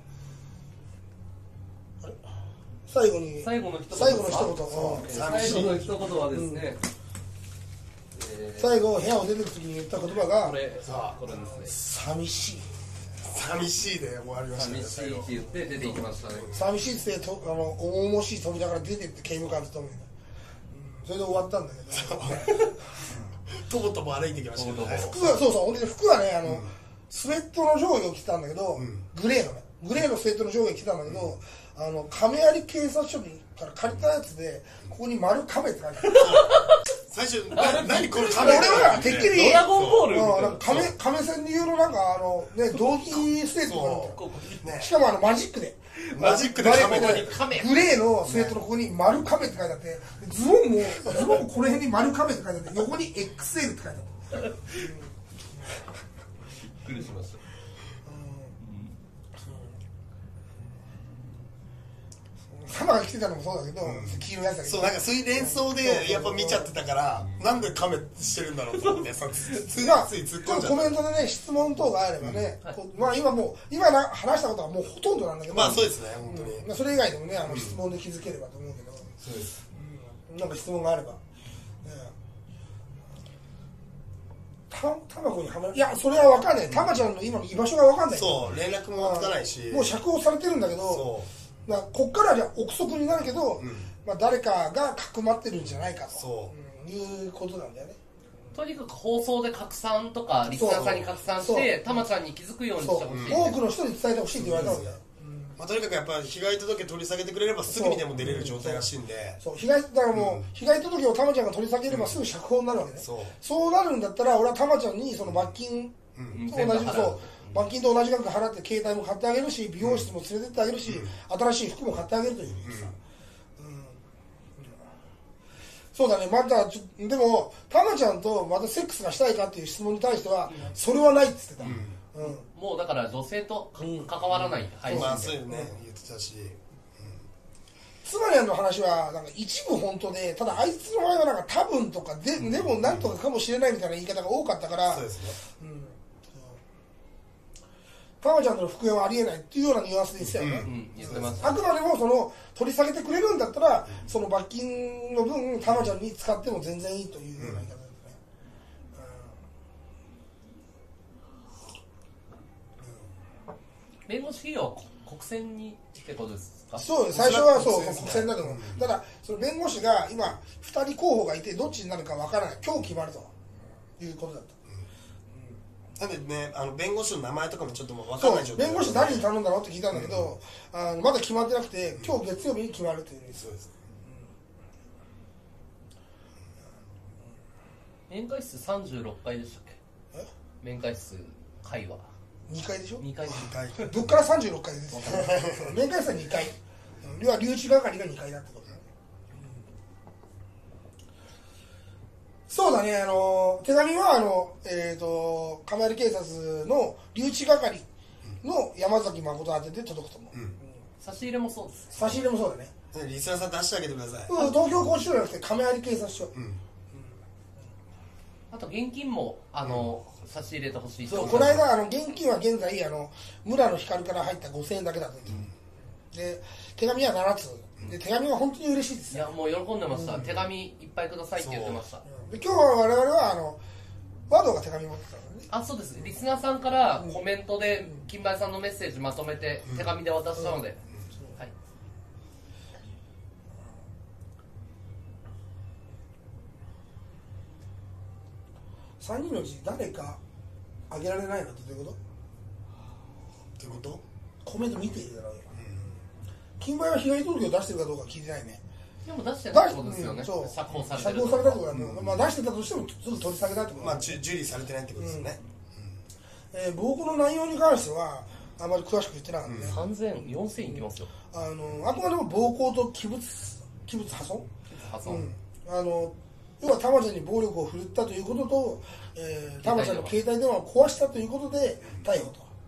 あれ最後に最後の一言最後の一言最後の一言はですね、 うんえー、最後部屋を出てる時に言った言葉がこれさあこれですね、寂しい寂しいで終わりましたね。 寂しいって言って出ていきましたね。 寂しいって言ってとあの重々しい扉から出てって刑務官とともに、うん、それで終わったんだけど、ね、 とぼとぼ歩いてきましたけど、ね、 服はそうそう俺服はねあの、うんスウェットの上下を着てたんだけど、うん、グレーのねグレーのスウェットの上下着てたんだけど、うん、あの亀有警察署から借りたやつでここに丸亀って書いてある最初な何この亀俺はてっきりドラゴンボールうんなんか亀亀川流のなんかあのね道着スウェットがあるんだよ、しかもあのマジックでマジックで亀でグレーのスウェットのここに丸亀って書いてあってズボンもズボンもこの辺に丸亀って書いてあって横に エックスエル って書いてあった、うんびっくりしました。 サマが着てたのもそうだけど、うん、黄色いやつだけどそうなんかそういう連想でやっぱ見ちゃってたから、うん、なんでカメしてるんだろうと思ってついつい突っ込んじゃった。 コメントでね質問等があればね、うんはい、まあ今もう今な話したことはもうほとんどなんだけどまあそうですね本当に、 うんまあ、それ以外でもねあの質問で気づければと思うけど、 そうです、 うん、なんか質問があればたまこにはまるいやそれは分かんないたまちゃんの今の居場所が分かんないそう連絡もつかないしもう釈放されてるんだけどそうまあこっからじゃ憶測になるけど、うんまあ、誰かがかくまってるんじゃないかとそう、うん、いうことなんだよね。 とにかく放送で拡散とかリスナーさんに拡散してたまちゃんに気づくようにしてほしい、 多くの人に伝えてほしいって言われたんだよ、 まあ、とにかくやっぱ被害届取り下げてくれればすぐにでも出れる状態らしいんでそう被害だからもう、うん、被害届をたまちゃんが取り下げればすぐ釈放になるわけね、うん、そうそうなるんだったら俺はたまちゃんにその罰金と同じ、うん、そう罰金と同じ額払って携帯も買ってあげるし美容室も連れてってあげるし、うん、新しい服も買ってあげるという、うんうん、そうだねまたちょでもたまちゃんとまたセックスがしたいかっていう質問に対しては、うん、それはないって言ってた、うんうん、もうだから女性と関わらない配信で、 まあそういうね言ってたし、うん、 つまりあの話はなんか一部本当でただあいつの場合はなんか多分とかで、うん、でもなんとかかもしれないみたいな言い方が多かったからそうですね、うんたまちゃんとの復縁はありえないっていうようなニュアンスで言ってたよね、うんうん、言ってます。あくまでもその取り下げてくれるんだったら、うん、その罰金の分たまちゃんに使っても全然いいというような言い方ですね、 うんうん、弁護士費用は国選にってことですか？ そう最初はそう国選だけど、うん、ただその弁護士が今ふたり候補がいてどっちになるかわからない今日決まるということだった。 なんでね、あの弁護士の名前とかもちょっともう分かんない状態、 弁護士誰に頼んだのって聞いたんだけど、うん、あのまだ決まってなくて、うん、今日月曜日に決まるという、そうです、 うん、面会室さんじゅうろっかいでしたっけ？ 面会室会話にかいでしょ。 にかいどっからさんじゅうろっかいです面会室はにかい、要は留置係がにかいだってことだね、うん、そうだね。あの手紙はあの、えー、と亀有警察の留置係の山崎誠宛てで届くと思う、うん、 差し入れもそうです。 差し入れもそうだね。 リスナーさん出してあげてください。 うん、東京拘置所じゃなくて亀有警察署、うん、 あと現金もあの、うん、差し入れてほしい。 そうこの間あの現金は現在あの村野光から入ったごせんえんだけだと、うん、で手紙はななつで手紙は本当に嬉しいです。 いやもう喜んでました、うん、手紙いっぱいくださいって言ってました、 うん、で今日は我々はあの和道が手紙持ってたからね。 あ、そうです。リスナーさんからコメントで金梅さんのメッセージまとめて手紙で渡したので、はい、 さんにんのうち誰かあげられないのってどういうこと？ どういうこと？ コメント見ているだろうよ。金梅は被害届を出してるかどうか聞いてないね。 でも出してないってことですよね。 そう釈放されてる。 釈放されたってことはもう、うん、まあ出してたとしてもすぐ取り下げたってこと。 まあ受理されてないってことですよね。 うんうん、えー、暴行の内容に関してはあまり詳しく言ってなかったね。 さんぜん、よんせんいきますよ。 あのあくまでも暴行と器物器物破損。 破損。うん、 あの要は玉ちゃんに暴力を振るったということと、えー、玉ちゃんの携帯電話を壊したということで逮捕と。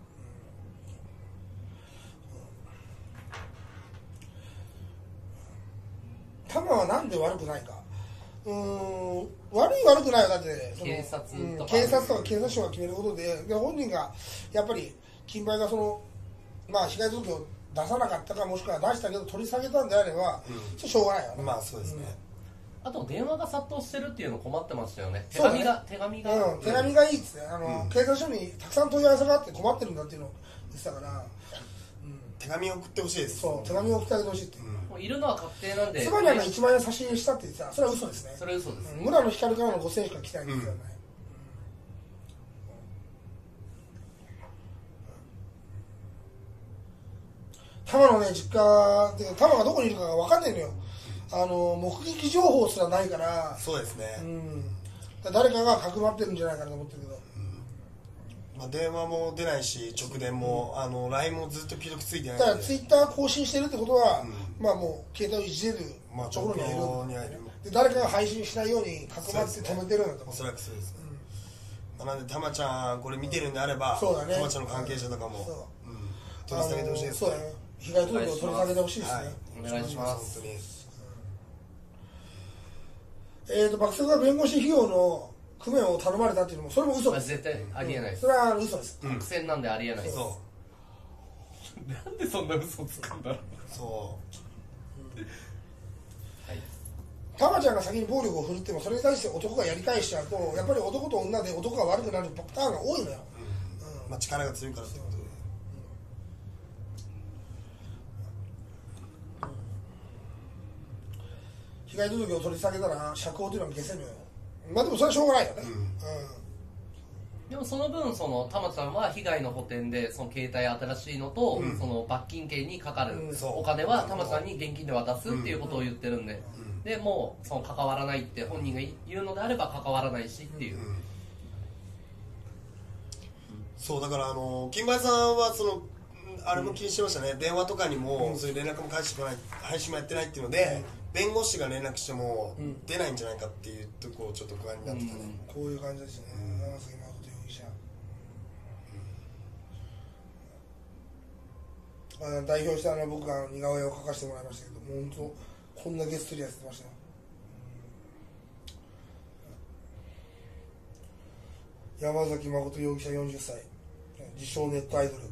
玉はなんで悪くないか。うーん、悪い悪くないよ。だってその警察とか、 うん、警察とか警察署が決めることで、で本人がやっぱり金梅がそのまあ被害届を出さなかったかもしくは出したけど取り下げたんであれば、うん、それしょうがないよね。 まあそうですね。 うん、あと電話が殺到してるっていうの困ってましたよね。手紙が、ね、手紙が、 うん、手紙がいいっつってあの、うん、警察署にたくさん問い合わせがあって困ってるんだっていうのを言ってたから、 うん、手紙を送ってほしいです。 そう手紙を送ってあげてほしいって。 うんもういるのは確定なんで。 つまりあのいちまんえん差し入れしたって言ってた。それは嘘ですね。 それは嘘です。 うん、村野光からのごせんえんしか来てないんですよね。玉、うん、のね実家で玉がどこにいるかが分かんないのよ。あの目撃情報すらないから。 そうですね。 うん、だ誰かがかくまってるんじゃないかなと思ってるけど。 まあ、電話も出ないし直電も、うん、あの ライン もずっと既読ついてないだからツイッター更新してるってことは、うん、まあもう携帯をいじれるところにはいる、 まあ、 で誰かが配信しないようにかくまって止めてるんだと思う。 おそらくそうです、うんまあ、なんでたまちゃんこれ見てるんであれば、 そうだね、 たまちゃんの関係者とかも、うん、取り下げてほしいですね。 そうだね、被害届を取り下げてほしいですね。 お願いします。 本当に、 えーと爆速が弁護士費用の工面を頼まれたっていうのもそれも嘘です。 絶対ありえないです。 それは嘘です。 白線なんでありえないです。 そう。 なんでそんな嘘つくんだろう。 そう。 はい。 たまちゃんが先に暴力を振るってもそれに対して男がやり返しちゃうとやっぱり男と女で男が悪くなるパターンが多いのよ。 うん。まあ力が強いからってことで。 被害届を取り下げたら釈放というのは消せるよ。まあでもそれはしょうがないよね。うんうん、 でもその分そのたまちゃんは被害の補填でその携帯新しいのと、うん、その罰金刑にかかるお金はたまちゃんに現金で渡すっていうことを言ってるんで、うん、でもうその関わらないって本人が言うのであれば関わらないしっていう、うんうん、 そうだからあの金梅さんはそのあれも気にしてましたね、うん、電話とかにも、うん、そういう連絡も返してこない配信もやってないっていうので、うん、弁護士が連絡しても出ないんじゃないかっていうところちょっと不安になってたね、 うん、こういう感じですね、長崎誠容疑者、うんまあ、代表してあの僕が似顔絵を描かせてもらいましたけどもう本当こんなげっそりやってましたよ、うん、山崎誠容疑者よんじゅっさい自称ネットアイドル、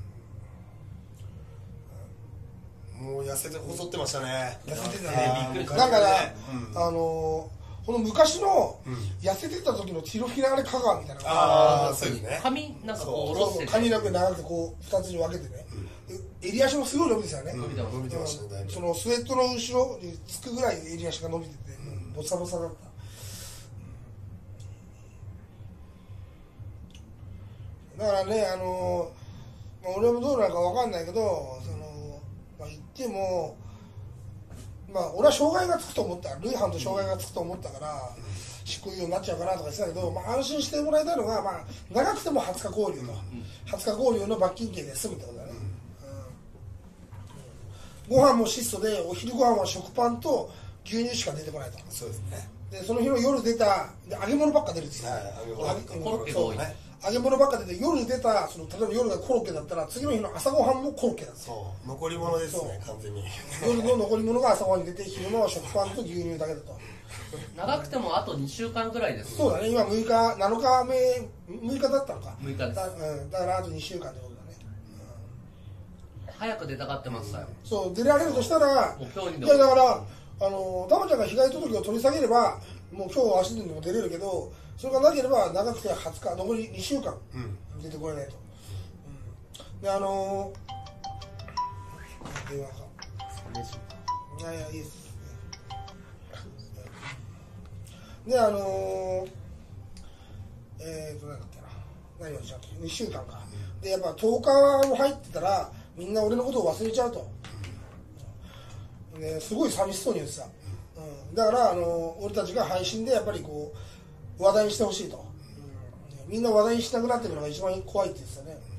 もう痩せて細ってましたね。 痩せてたね。だから、うん、あのこの昔の痩せてた時のティロフィナーレ香川みたいな。 ああ、そうですね。 髪なんかこう下ろして、 髪の毛長くこう二つに分けてね。うん、襟足もすごい伸びてたよね。 伸びてま、伸びてましたね。 そのスウェットの後ろにつくぐらい襟足が伸びてて、うん、ボサボサだった。だからね、あのまあ、俺もどうなるか分かんないけど、そのまあ、言っても、まあ、俺は障害がつくと思った、累犯と障害がつくと思ったから、 執行猶予になっちゃうかなとか言ってたけど、まあ、安心してもらいたいのが、まあ、長くてもはつか拘留と、はつか拘留の罰金刑で済むってことだね、うんうん、ご飯も質素で、お昼ご飯は食パンと牛乳しか出てこないと。 そうですね。 でその日の夜出たで揚げ物ばっか出るんですよ、 はい、揚げ物ばっかコロッケが多いね。 揚げ物ばっか出て、夜出たその例えば夜がコロッケだったら次の日の朝ごはんもコロッケだった。 そう残り物ですね、完全に夜の残り物が朝ごはんに出て、昼間は食パンと牛乳だけだと。 長くてもあとにしゅうかんぐらいです。 そうだね、今むいかなのかめむいかだったのか、 むいかです。 だ、うん、だからあとにしゅうかんってことだね、 うん、早く出たがってましたよ、 うん、そう出られるとしたら、 もう今日にでいやだからあのタマちゃんが被害届を取り下げればもう今日足でも出れるけど、それがなければ長くてはつか、残りにしゅうかん出てこれないと、うん、であのー、電話かいやいやいいですで、あのー、えーと、なんだっけな、何をしちゃって、にしゅうかんか、うん、で、やっぱとおかも入ってたら、みんな俺のことを忘れちゃうと、うん、ですごい寂しそうに言ってた、うん、だから、あのー、俺たちが配信でやっぱりこう、話題にしてほしいと、うん、みんな話題にしなくなってるのが一番怖いって言ってたね。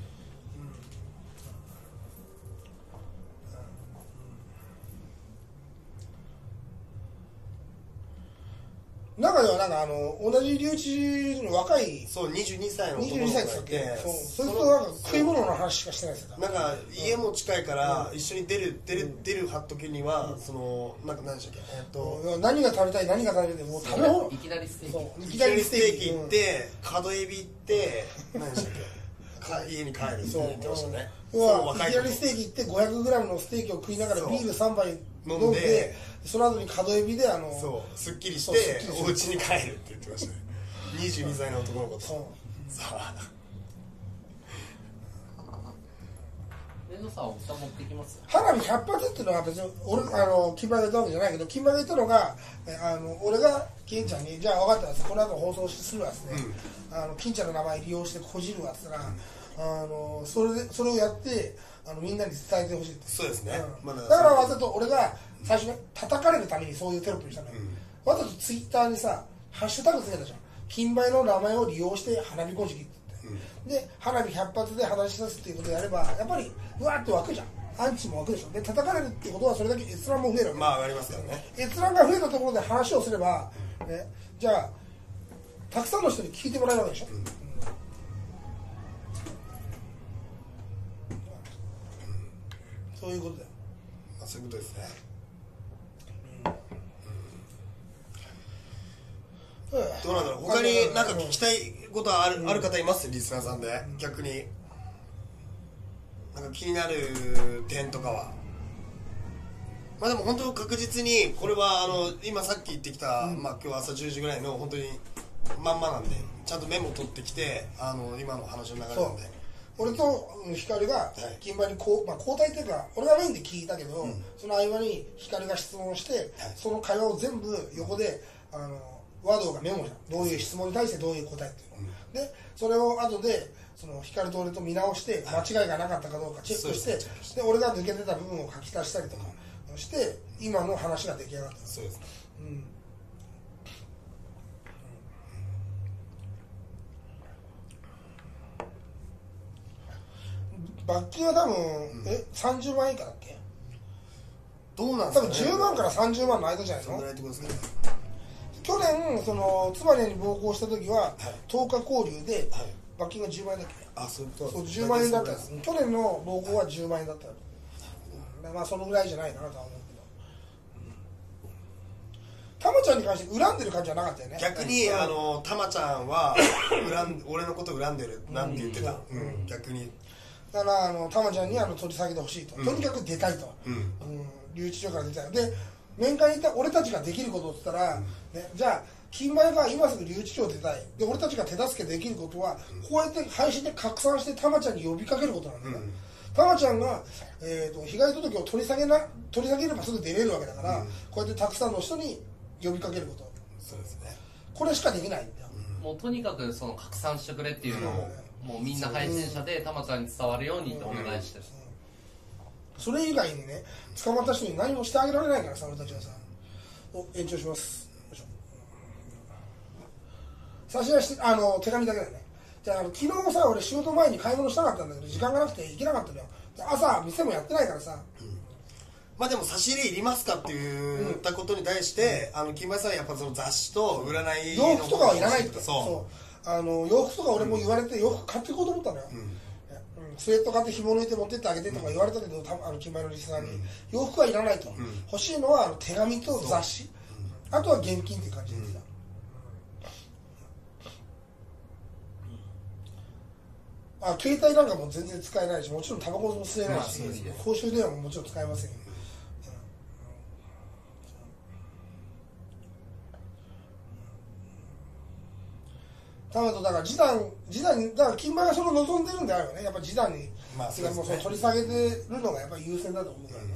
中ではなんかあの同じ留置の若いそうにじゅうにさいのにじゅうにさいって言ってたっけ、そうそれとなんか食い物の話しかしてないですよ。 なんか家も近いから一緒に出る出る出るはっときにはそのなんか何でしたっけ、えっと何が食べたい何が食べたいもう食べ物いきなりステーキいきなりステーキ行って角エビ行って何でしたっけか家に帰るって言ってましたね。 要はいきなりステーキ行ってごひゃくグラムのステーキを食いながらビールさんばい飲んで、その後に角エビであのそうすっきりしてお家に帰るって言ってましたね。にじゅうにさいの男の子とさあレンドさんお茶持ってきます。 花火ひゃく発っていうのは別に俺あの金馬が言ったわけじゃないけど、金馬が言ったのがあの俺が金ちゃんにじゃあ分かったらこの後放送するわっつって、うん、あの金ちゃんの名前利用してこじるわっつったら、うん、あのそれでそれをやってあのみんなに伝えてほしいって。 そうですね、 うんま、 だからわざと俺が最初ね叩かれるためにそういうテロップにしたのよ、うん、わざとツイッターにさハッシュタグつけたじゃん、金梅の名前を利用して花火こじきって言って、うん、で花火ひゃく発で話し出すっていうことをやればやっぱりうわーって湧くじゃん、アンチも湧くでしょ。で叩かれるってことはそれだけ閲覧も増えるわけ。 まあ上がりますよね。 閲覧が増えたところで話をすれば、ね、じゃあたくさんの人に聞いてもらえるわけでしょ、うんうん、そういうことだよ、 まあ、そういうことですね、うんうん、どうなんだろう、他に何か聞きたいことはある、うん、ある方いますリスナーさんで、うん、逆になんか気になる点とかは。まあでも本当確実にこれはあの今さっき言ってきた、うん、まあ今日朝じゅうじぐらいの本当にまんまなんでちゃんとメモ取ってきてあの今の話の流れなんで、 俺と光が現場にこう、まあ、交代っていうか俺がメインで聞いたけど、うん、その合間に光が質問して、はい、その会話を全部横であのワードがメモじゃん、どういう質問に対してどういう答えっていうの、うん、でそれを後でその光と俺と見直して間違いがなかったかどうかチェックして、はい、で俺が抜けてた部分を書き足したりとかして今の話が出来上がった。 そうですね、うん罰金は多分、うん、えさんじゅうまん以下だっけ。 どうなんですかね。 多分じゅうまんからさんじゅうまんの間じゃないの。 それってことですね。 去年その妻に暴行した時は、はい、とおか拘留で、はい、罰金がじゅうまんえんだっけ。 あ、そういうこと。 そうじゅうまんえんだったんです。去年の暴行はじゅうまんえんだった、はい、まあそのぐらいじゃないかなとは思うけど、たまちゃんに関して恨んでる感じはなかったよね。 逆に、うん、あのたまちゃんは恨ん俺のこと恨んでるなんて言ってた、うんうん、逆にだからあのたまちゃんにあの取り下げてほしいと、うん、とにかく出たいと、うんうん、留置所から出たいで面会に行った俺たちができることって言ったら、うんね、じゃあ金前が今すぐ留置所を出たいで俺たちが手助けできることは、うん、こうやって配信で拡散してたまちゃんに呼びかけることなんだよ、うん、たまちゃんが、えー、と被害届を取り下げな取り下げればすぐ出れるわけだから、うん、こうやってたくさんの人に呼びかけること、 そうですね、 これしかできないんだよ、 うん、もうとにかくその拡散してくれっていうのを、うん、もうみんな配信者でたまちゃんに伝わるようにってお願いしてる、 うん、それ以外にね捕まった人に何もしてあげられないからさ俺たちはさ。お延長します。よいしょ。 差し出してあの手紙だけだよね。じゃあ、あの昨日さ、俺仕事前に買い物したかったんだけど時間がなくて行けなかったのよ。朝店もやってないからさ、うん、 まあでも差し入れいりますかって言ったことに対して、うん、あの金梅さんはやっぱその雑誌と占いの洋服とかはいらないって。 そうそうあの洋服とか俺も言われて、洋服買っていこうと思ったのよ、うんうん、スウェット買って紐抜いて持ってってあげてとか言われたけど、うん、あの金梅のリスナーに、うん、洋服はいらないと、うん、欲しいのはあの手紙と雑誌、うん、あとは現金って感じで言ってた、あ、携帯なんかも全然使えないし、もちろんタバコも吸えないし、公衆電話ももちろん使えませんよ、うん、うん、だから示談、示談にだから金馬がその望んでるんであればね、やっぱ示談に、まあ、そうですね、もうその取り下げてるのがやっぱり優先だと思うからね、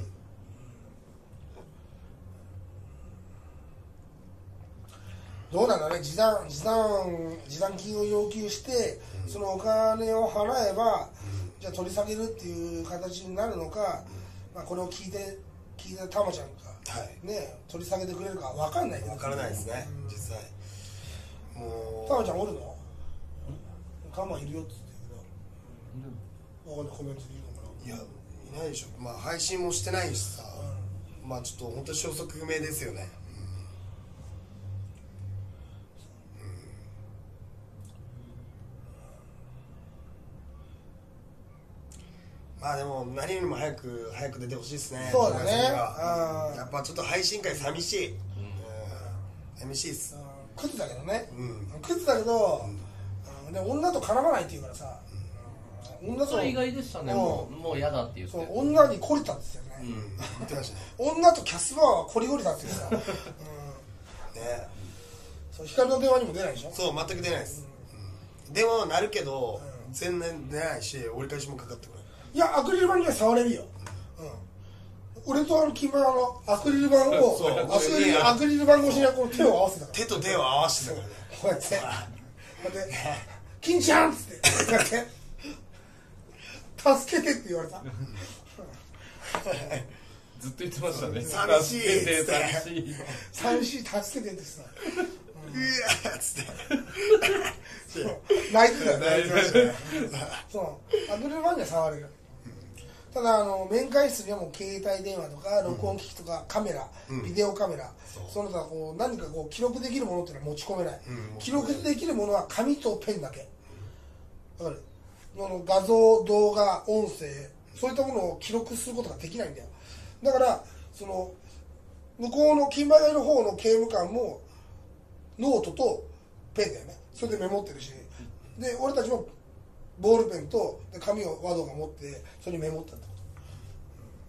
うん、どうなんだね、示談、示談、示談金を要求して、うん、そのお金を払えば、うん、じゃあ取り下げるっていう形になるのか、うん、まあ、これを聞いて、聞いてたまちゃんが、はい、ね、取り下げてくれるか分かんないけど、 分からないですね、うん、実際。もうたまちゃんおるの？タマいるよって言ってるけど、分かんないコメントでいいのかな。 いや、いないでしょ。まあ配信もしてないしさ、うん、まあちょっと本当消息不明ですよね。まあでも何よりも早く早く出てほしいですね。 そうだね。 やっぱちょっと配信会寂しい。うん、寂しいっす。 クズだけどね。うん、クズだけど、うん、で女と絡まないって言うからさ。 うん、女とそれ意外でしたね。もうもう嫌だって言って。 そう女に懲りたんですよね。うん、言ってましたね。女とキャスバーは懲り懲りだって言ってた。うん、ね。そう光の電話にも出ないでしょ。 そう全く出ないです。うん、電話は鳴るけど、うん、全然出ないし折り返しもかかってくる。 いや、アクリル板には触れるよ、うん、俺とあの金馬のアクリル板をアクリル、アクリル板越しにこう手を合わせたから、 手と手を合わせてたからね、 こうやってこうやって「金ちゃん!」っつってこうやって「助けて」って言われたずっと言ってましたね。 寂しいっつって寂しい寂しい助けてってさうわっつって泣いてたよね。そうアクリル板には触れる。ただあの面会室にはもう携帯電話とか録音機器とかカメラ、うん、ビデオカメラ、うん、その他こう何かこう記録できるものっていうのは持ち込めない、うん、記録できるものは紙とペンだけ。わかる？の画像、動画、音声、そういったものを記録することができないんだよ。だからその向こうの金馬台の方の刑務官もノートとペンだよね。それでメモってるし、で俺たちもボールペンとで紙をワードが持ってそれにメモったってこと。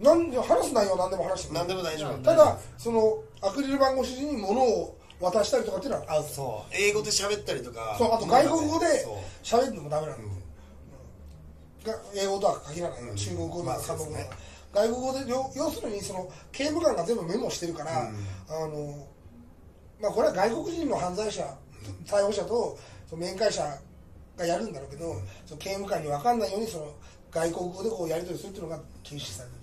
なんで話す内容は何でも話して何でも大丈夫。 ただそのアクリル板越しに物を渡したりとかっていうのはアウト。 そう英語で喋ったりとか、 そうあと外国語で喋るのもダメなの、うん、英語とは限らない、うん、中国語とか韓国語とか、ね、外国語で要するにその刑務官が全部メモしてるから、うん、あのまあこれは外国人の犯罪者逮捕者とその面会者がやるんだろうけど、うん、その刑務官に分かんないようにその外国語でこうやり取りするっていうのが禁止されてる、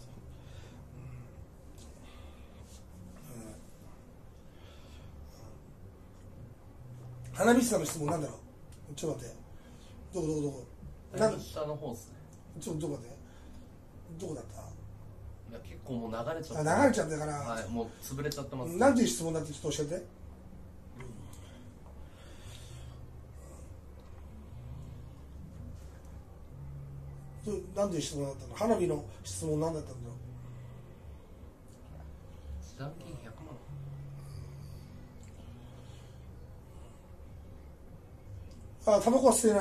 うんうん、花火師さんの質問なんだろう。ちょっと待って、どこどこどこなん下の方ですね。 ちょっとどこでどこだった？ いや結構もう流れちゃってあ流れちゃってから、 はい、もう潰れちゃってます。 なんていう質問だってちょっと教えて。なんで質問だったの？花火の質問なんだったんだろう。 示談金ひゃくまん。 あ、タバコは捨てない、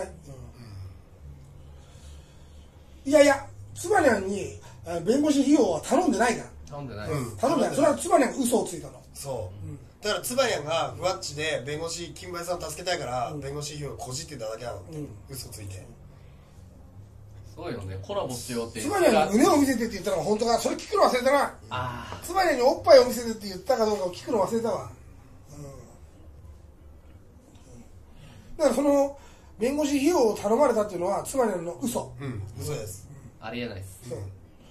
うん、いやいやつばにゃんに弁護士費用は頼んでないから。 頼んでない、 うん、頼んでない。それはつばにゃんが嘘をついたの。 そう、うん、だからつばにゃんがふわっちで弁護士金林さんを助けたいから、うん、弁護士費用をこじってただけなのって、うん、嘘ついて。 すごいよね、コラボしようって。 つばにゃんに胸を見せてって言ったのが本当か、それ聞くの忘れたな。あつばにゃんにおっぱいを見せてって言ったかどうかを聞くの忘れたわ、うん、だからその弁護士費用を頼まれたっていうのはつばにゃんの嘘。 うん嘘です、 うん、ありえないです。そう、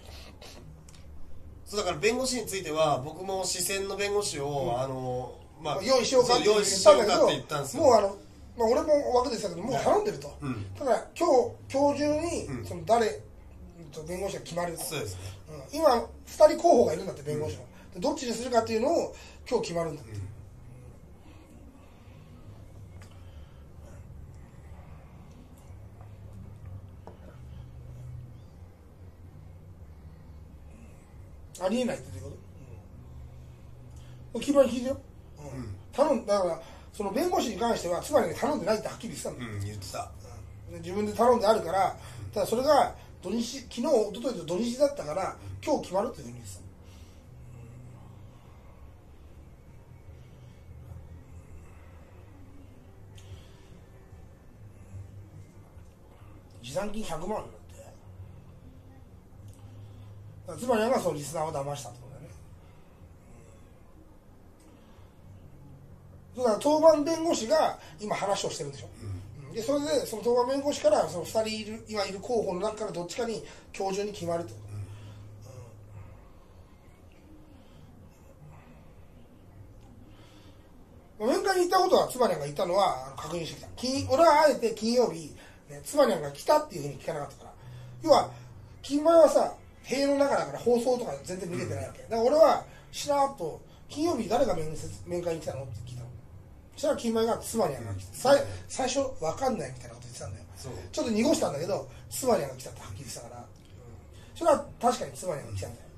そうだから弁護士については僕も視線の弁護士を、うん、あのまあ用意しようかって言ったんだけど、もうあのまあ、俺も枠でしたけどもう頼んでると、 うん、 ただ今日今日中にその誰と弁護士が決まると、 そうですね、 うん、今ふたり候補がいるんだって弁護士の、うん、どっちにするかっていうのを今日決まるんだって、うん、ありえないってどういうこと、うん、決まり聞いてよ、うん、頼んだからその弁護士に関してはつまり、ね、頼んでないってはっきり言ってたんだよ、 うん、言ってた、 うん、自分で頼んであるから、ただそれが土日昨日一昨日と土日だったから今日決まるっていうふうに言ってた、持参金ひゃくまんだって、つまりはそのリスナーを騙したってことだよね、うん、だから当番弁護士が今話をしてるんでしょ、うん、でそれでその当番弁護士からそのふたりいる今いる候補の中からどっちかに今日中に決まるってこと、うんうん、面会に行ったことは妻にゃんが言ったのは確認してきた。金俺はあえて金曜日妻にゃんが来たっていうふうに聞かなかったから、要は金前はさ塀の中だから放送とか全然見れてないわけ、だから俺はしらっと金曜日誰が面面会に来たのって聞いたの。そしたら金前が妻にゃんが来て、最最初分かんないみたいなこと言ってたんだよ。ちょっと濁したんだけど妻にゃんが来たってはっきり言ってたから、うん、それは確かに妻にゃんが来たんだよ、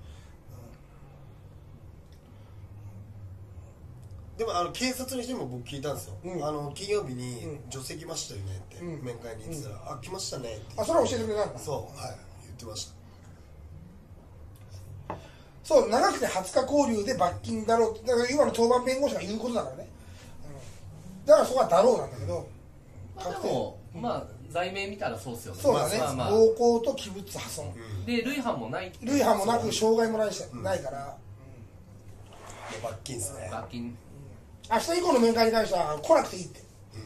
でもあの警察の人にも僕聞いたんですよ、うん、あの金曜日に女性来ましたよねって、うん、面会に行ってたら、うん、あ来ましたねって、 あそれは教えてくれたんだ。 そうはい言ってました。 そう長くてはつか交流で罰金だろう、だから今の当番弁護士が言うことだからね、うん、だからそこはだろうなんだけど、 まあ、でも、うん、まあ罪名見たらそうっすよね。 そうだね、まあまあ、暴行と器物破損、 うん、で累犯もない累犯もなく傷害もないし、うん、ないから、 うん、罰金ですね。 罰金、 明日以降の面会に関しては来なくていいって、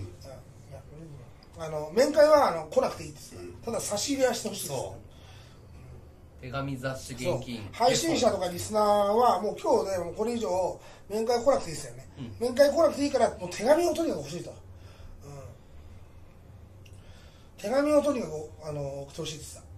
うん、あの面会はあの来なくていいです、うん、ただ差し入れはしてほしいです、 手紙雑誌現金配信者とかリスナーはもう今日でもうこれ以上面会来なくていいですよね、うん、面会来なくていいからもう手紙をとにかく欲しいと、うん、手紙をとにかくあの送ってほしいってさ、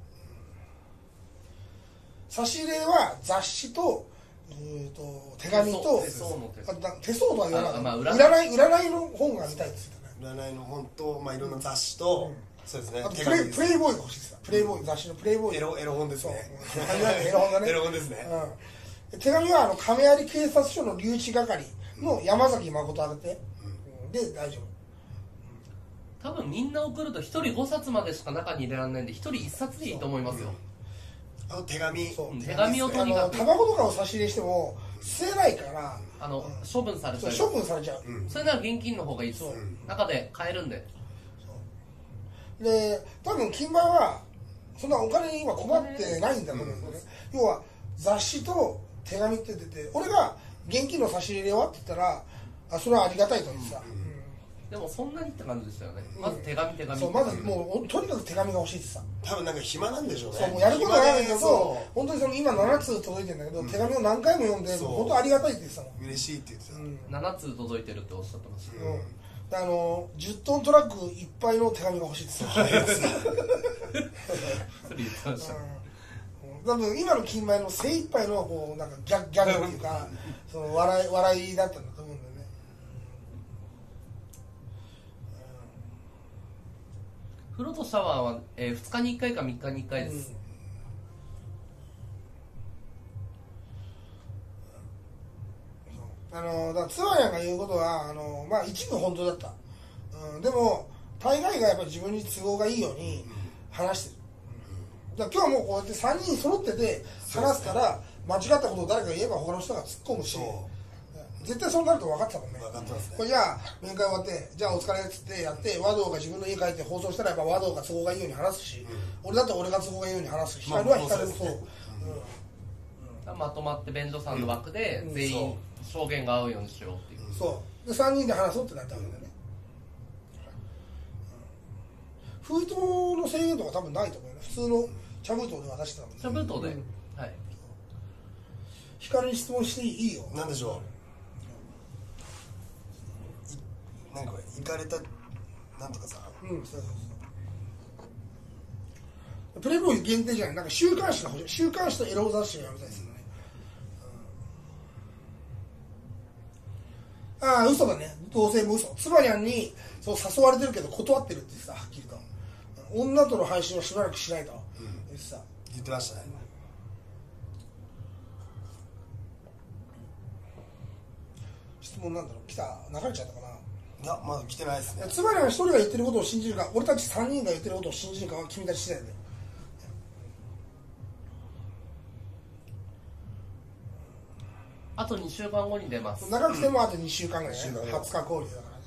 差し入れは雑誌とえー、と手紙と手相の手相とは言わない、 まあ、 占い占いの本が見たいですよね。占いの本と、まあ、いろんな雑誌と、うん、そうですね。 あとプレイプレイボーイが欲しいですよ。プレイボーイ、雑誌のプレイボーイ。 エロエロ本ですね。 エロ本だね。 エロ本ですね。 うん、手紙はあの亀有警察署の留置係の山崎誠宛て、うん、で大丈夫。多分みんな送るとひとりごさつまでしか中に入れられないんでひとりいっさつでいいと思いますよ。 あの手紙、 そう手紙をとにかくタバコとかを差し入れしても吸えないからあの、うん、処分されちゃう。 処分されちゃう、 うん、それなら現金の方がいいです、うん、中で買えるんで。 そうで多分金売はそんなお金に今困ってないんだと思うんですよね、うん、要は雑誌と手紙って出て俺が現金の差し入れはって言ったらあそれはありがたいと言ってさ、うんうんでもそんなにって感じでしたよね、うん、まず手紙手紙そうまずもうとにかく手紙が欲しいってさ多分なんか暇なんでしょうねそうもうやることないんだけど本当にその今ななつ届いてるんだけど、うん、手紙を何回も読んで本当ありがたいって言ってたもん嬉しいって言ってた、うん、 ななつ届いてるっておっしゃってました、 うんうん、あのじゅっトントラックいっぱいの手紙が欲しいって言ってたそれ言ってました、 うん、多分今の金米の精一杯のこうなんかギャギャグっていうかその笑い笑いだったんだと思うんだよね。 風呂とシャワーは、えー、ふつかにいっかいかみっかにいっかいです、 うん、あのだからツアーやんが言うことはあの、まあ、一部本当だった、うん、でも大概がやっぱり自分に都合がいいように話してる、うん、だから今日はもうこうやってさんにん揃ってて話すから間違ったことを誰かが言えば他の人が突っ込むし絶対そうなると分かってたもんね。 分かってますね。 これじゃあ面会終わってじゃあお疲れっつってやって和道が自分の家帰って放送したらやっぱ和道が都合がいいように話すし、うん、俺だって俺が都合がいいように話すし光は光もそう、うんうん、まとまって便所さんの枠で全員証言が合うようにしようっていう、 うん、そうでさんにんで話そうってなったわけだよね、うん、封筒の制限とか多分ないと思うよね。普通の茶封筒で渡してたもんね。 茶封筒で、うん、はい光に質問していいよ。 なんでしょうなんか行かれたなんとかさん、 うん、そうそうそう。プレイボーイ限定じゃない、なんか週刊誌が欲しい、週刊誌とエロ雑誌をやめたいですよね。うん、ああ、嘘だね、同性も嘘。つばにゃんにそう誘われてるけど断ってるってさ、はっきりと。女との配信をしばらくしないと、うん、言ってさ。 言ってましたね。 質問なんだろう、来た、流れちゃったかな。 いや、まだ来てないですね。 つまりは一人が言ってることを信じるか、俺たちさんにんが言ってることを信じるかは君たち次第で。 あとにしゅうかんごに出ます。 長くてもあとにしゅうかんぐらいね、 うん、 はつか交流だからね。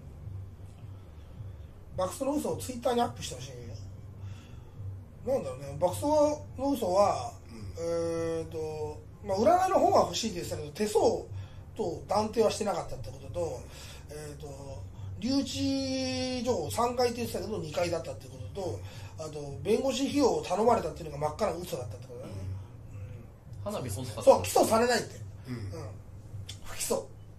爆走の嘘をツイッターにアップしてほしい。なんだろうね、爆走の嘘は、うん、えーと、まあ、占いの方が欲しいって言ってたけど、手相と断定はしてなかったってことと、えーと、留置所さんかいって言ってたけどにかいだったってことと、あと弁護士費用を頼まれたっていうのが真っ赤な嘘だったってことだね。 うん、花火細かった。 そう、起訴されないって。うん、うん、不起訴。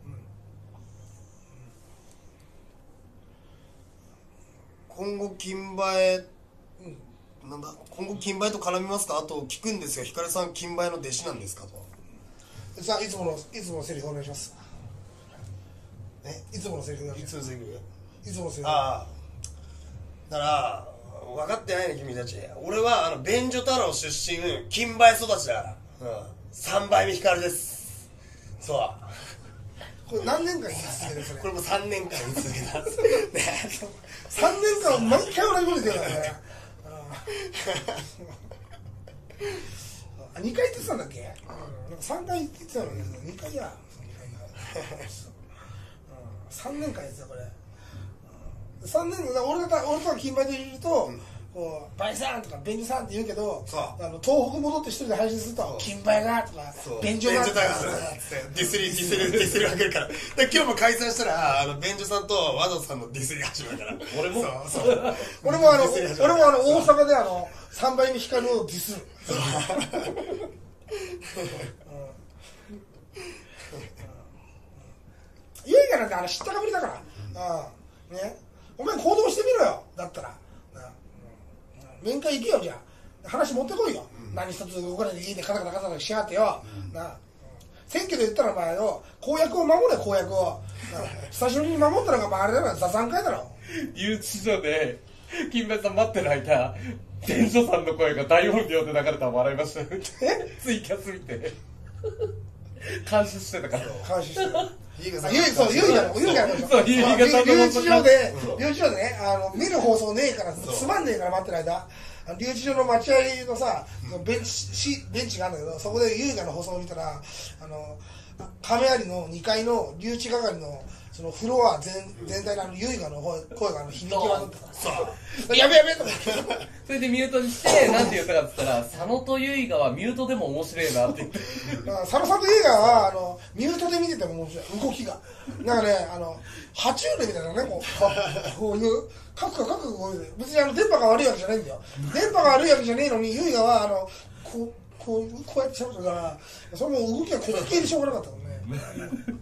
今後金馬へ、うん、なんだ今後金馬へと絡みますか。あと聞くんですが、ひかるさん金馬への弟子なんですかと。 さあ、いつものいつものセリフお願いします。 え、 いつものセリフ。 いつのセリフ。 いつものセリフ。 ああ。だから分かってないね君たち。俺はあの便所太郎出身金馬へ育ちだから。うん。三倍目ひかるです。そう。 これ何年間言い続けてるそれ。 これも三年間言い続けたんですね。 三年間毎回同じこと言ってるからね。あ、二回言ってたんだっけ？うん、なんか三回言ってたのに二回や。三年間やってたこれ。三年間俺が俺とか金馬でいると。うん、こうバイさんとか便所さんって言うけど、あの東北戻って一人で配信すると金馬がとか便所がとかディスりディスるディスり分けるから。で今日も解散したらあの便所さんと和田さんのディスり始まるから。俺もそうそう俺もあの俺もあの大阪であの三倍目光をディスる。いいからね、あの知ったかぶりだから。ああね、お前行動してみろよ。だったら。面会行けよ、じゃあ話持ってこいよ、うん、何一つ動かないで家でカタカタカタカタしやがってよ、うん、なあ選挙で言ったらお前よ公約を守れ公約を久しぶりに守ったのがまああれだろ、座談会だろ。 留置所で金馬さん待ってる間伝所さんの声が大音量で流れたの笑いました。えツイキャス見て監視してたから。 監視してた。ゆいそうゆいがのゆいがのそうゆいが留置所で留置所でね、あの見る放送ねえからつまんねえから待ってる間、留置所の待合のさベンチベンチがあるんだけど、そこでゆいがの放送を見たら、あの亀有のにかいの留置係のそのフロア全全体のあのゆいがの声があの響き渡ってたから、やべやべと思ってそれでミュートにしてなんて言ったかっつったら、佐野とゆいがはミュートでも面白いなって言って佐野さんとゆいがはあのミュートで見てても面白い動きがなんかね、あの爬虫類みたいなね、こうこういうカクカクカクこういう別にあの電波が悪いわけじゃないんだよ。電波が悪いわけじゃねえのにゆいがはあのこうこうこうやって喋ってるから、その動きが滑稽でしょうがなかったもんね。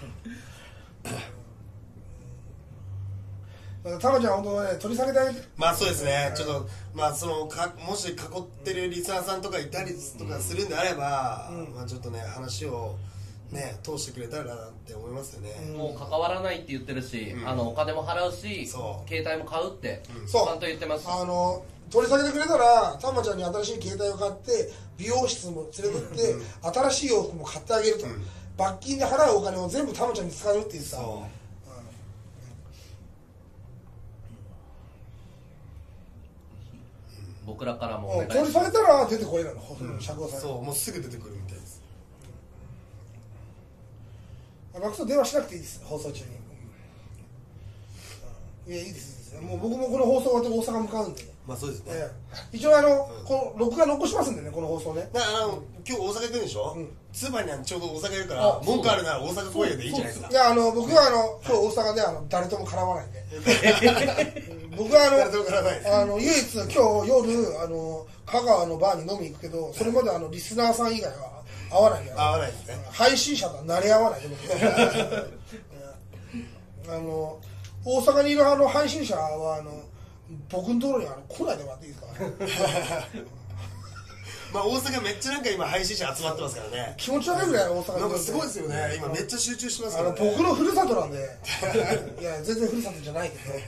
タマちゃん本当ね取り下げてあげて。 まあそうですね、ちょっとまあそのかもし囲ってるリスナーさんとかいたりとかするんであれば、うん、まあちょっとね話をね通してくれたらなって思いますよね。 もう関わらないって言ってるし、うん、あのお金も払うし携帯も買うって、うん、ちゃんと言ってます。 あの取り下げてくれたらタマちゃんに新しい携帯を買って美容室も連れてって、うん、新しい洋服も買ってあげると、うん、罰金で払うお金を全部タマちゃんに使うっていうさ。 僕らからも取り下げたら出てこいなの、うん、釈放される。 そうもうすぐ出てくるみたいです。 マクソ電話しなくていいです、放送中に。うん、いやいいです、もう僕もこの放送終わって大阪向かうんで。 まあそうですね、 ええ、一応あの、うん、この録画残しますんでね、この放送ね。 だからあの今日大阪行くんでしょ、うん、つばにはちょうど大阪いるから文句あるなら大阪来いよでいいじゃないですか。 いやあの僕はあの今日大阪であの誰とも絡まないんで僕はあの誰とも絡まないです。 あの唯一今日夜あの香川のバーに飲みに行くけど、それまであのリスナーさん以外は会わないんだよ。 会わないですね。 配信者とは慣れ合わないで僕あの大阪にいるあの配信者はあの僕のところにあの来ないでもらっていいですかまあ大阪めっちゃなんか今配信者集まってますからね。 気持ち悪いぐらい大阪になんかすごいですよね。今めっちゃ集中してますあのからね。 僕のふるさとなんでいや全然ふるさとじゃないけど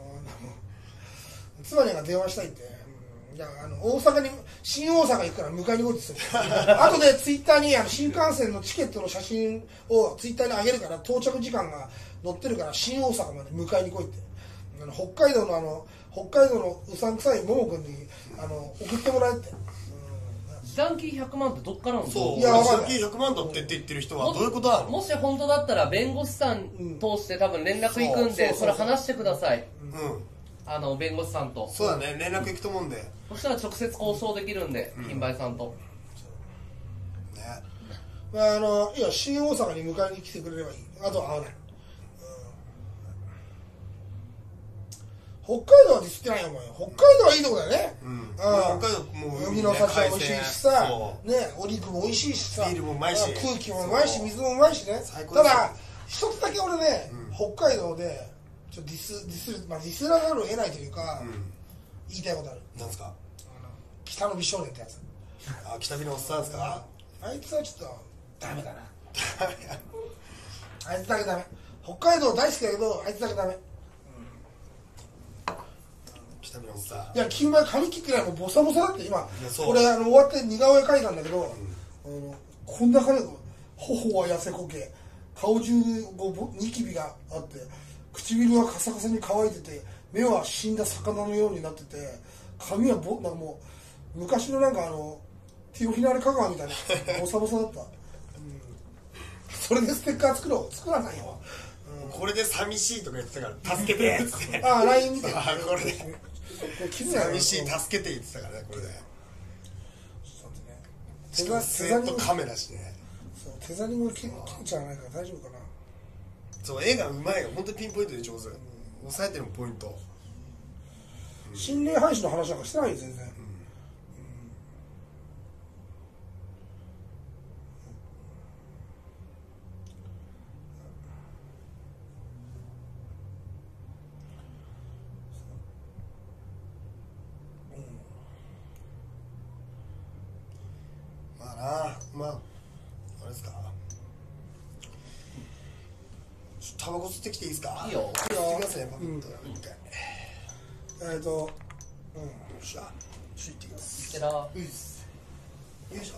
妻にが電話したいって、うん、いやあの大阪に新大阪行くから迎えに来いって言ってたあとでツイッターにあの新幹線のチケットの写真をツイッターに上げるから到着時間が載ってるから新大阪まで迎えに来いってあの北海道のあの北海道のうさんくさいももくんにあの送ってもらえって、 ジャンキーひゃくまんってどっからのそう、 いやジャンキーひゃくまんだってって言ってる人はどういうことなの？ もし本当だったら弁護士さん通して多分連絡行くんで、 うんそれ話してください。 うん。 あの弁護士さんと。 そうだね、連絡行くと思うんで。ね。 そしたら直接交渉できるんで、金梅さんと。 まあ、あのいや新大阪に迎えに来てくれればいい。あとは会わない、うん、北海道はディスってないよお前。北海道はいいとこだよね。 うん。 うん、 北海道もう海の幸は美味しいしさ、 そうね、お肉も美味しいしさ、 ビールもうまいし空気もうまいし、水もうまいしね。 最高ですよただ一つだけ俺ね、北海道でちょっとディスディスる、まあ、ディスらざるを得ないというか、 うん。 言いたいことある。 なんですか？ 北の美少年ってやつ。 あ、北見のおっさんですか？ あいつはちょっとダメだな。あいつだけダメ。北海道大好きだけどあいつだけダメ。 北見のおっさん。 いや金梅髪切ってないもんボサボサだって今やそう俺あの終わって似顔絵描いたんだけど、あのこんな感じで頬は痩せこけ顔中こうニキビがあって唇はカサカサに乾いてて目は死んだ魚のようになってて髪はぼなんかもう昔のなんかあのティオフィナーレ香川みたいなボサボサだった、うん、それでステッカー作ろう作らないよ、 うん、これで寂しいとか言ってたから助けてっつってああ ライン 見てあこれで寂しい助助けて言ってたからねこれで手しかもずっとカメラしねそうテザリング切れちゃわないから大丈夫かな。 そう絵がうまいよ本当にピンポイントで上手抑えてるポイント心霊配信の話なんかしてないよ全然、 まあなまああれですかタバコ吸ってきていいですか？ いいよ吸ってくださいねパクッと一回えっ、ー、とうんよっしゃ吸ってきますてらよいしょよいしょ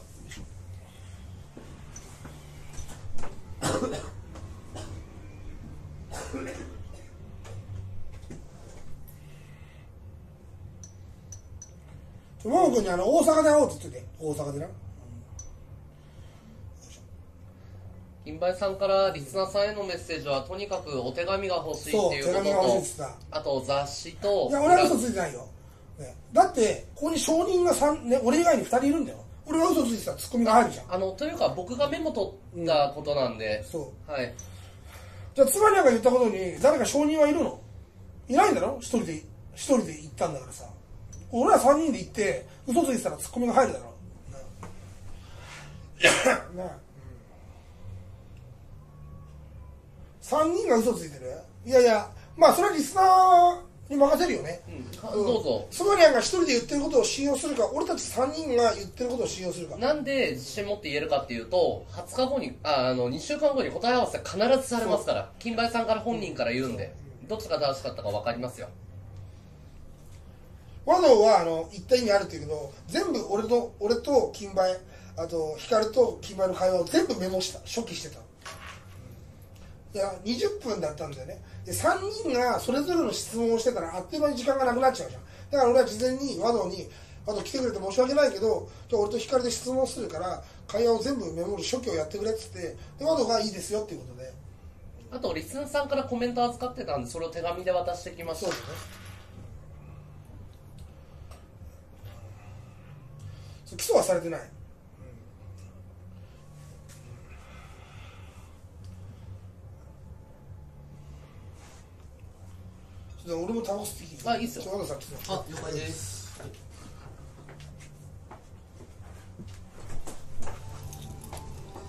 ももくんにあの大阪で会おうって言ってて大阪でな、 金梅さんからリスナーさんへのメッセージはとにかくお手紙が欲しいっていうこそう手紙が欲しいってと言ってとあと雑誌といや俺は嘘ついてないよ、ね、だってここに証人がさん、ね、俺以外にふたりいるんだよ。俺が嘘ついてたらツッコミが入るじゃん。 あのというか僕がメモ取ったことなんで、 そうはいじゃあ妻になんか言ったことに誰か証人はいるの？いないんだろ。一人で一人で行ったんだからさ。俺らさんにんで行って嘘ついてたらツッコミが入るだろなあ、うん、さんにんが嘘ついてる。いやいやまあそれはリスナーに任せるよね、 うん、どうぞ。 つまりなんか一人で言ってることを信用するか俺たちさんにんが言ってることを信用するか。 なんで自信持って言えるかっていうとはつかごにああのにしゅうかんごに答え合わせ必ずされますから金梅さんから本人から言うんでどっちが正しかったか分かりますよ。 和道はあの言った意味あるって言うけど全部俺と俺と金梅あと光と金梅の会話を全部メモした初期してた。いやにじゅっぷんだったんだよね。でさんにんがそれぞれの質問をしてたらあっという間に時間がなくなっちゃうじゃん。だから俺は事前に和道に和道来てくれて申し訳ないけどじゃあ俺と光で質問するから会話を全部メモる初期をやってくれっつってで和道がいいですよっていうことで。 あとリスナーさんからコメント預かってたんでそれを手紙で渡してきました。 そうですね。起訴はされてない。うん、俺もタバコ吸ってきていい？ あ、いいっすよ。 和道さん来て。 あ、了解です。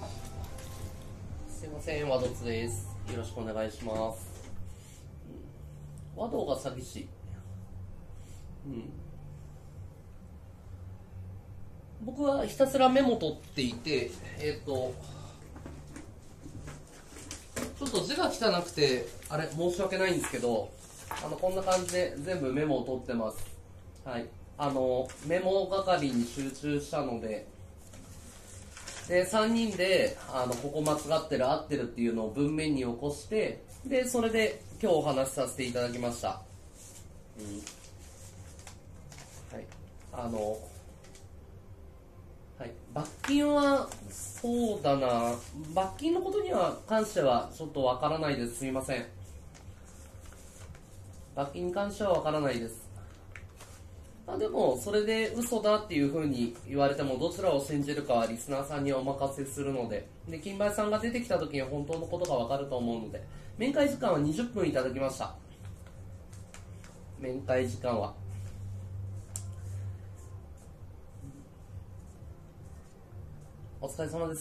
すいません、和道です。よろしくお願いします。 和道が詐欺師。うん。僕はひたすらメモ取っていて、えっと、ちょっと字が汚くて、あれ、申し訳ないんですけど、あの、こんな感じで全部メモを取ってます。はい。あの、メモ係に集中したので、で、さんにんで、あの、ここ間違ってる、合ってるっていうのを文面に起こして、で、それで今日お話しさせていただきました。うん。はい。あの、はい、罰金は、そうだな、罰金のことには関してはちょっとわからないです。すみません。罰金に関してはわからないです。まあでも、それで嘘だっていう風に言われても、どちらを信じるかはリスナーさんにお任せするので、で、金梅さんが出てきた時に本当のことがわかると思うので、面会時間はにじゅっぷんいただきました。面会時間は。お疲れ様です。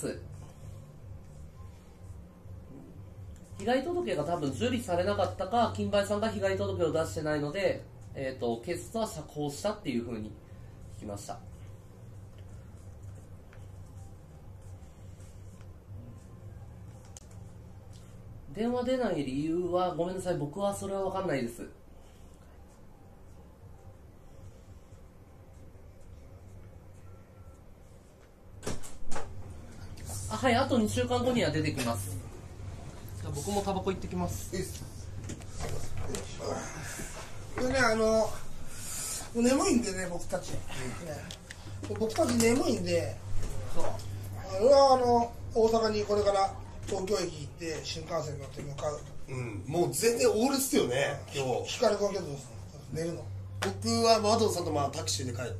被害届が多分受理されなかったか、金梅さんが被害届を出してないので、えっと、警察は釈放したっていう風に聞きました。電話出ない理由は、ごめんなさい、僕はそれは分かんないです。あ、はい、あとにしゅうかんごには出てきます。じゃあ僕もタバコ行ってきます。 でね、あの眠いんでね、僕たち、ね、僕たち眠いんで、そう俺はあの大阪にこれから東京駅行って新幹線乗って向かう。 うん、もう全然オールっすよね、今日。 光君はけど寝るの？ 僕は和道さんとまあタクシーで帰って、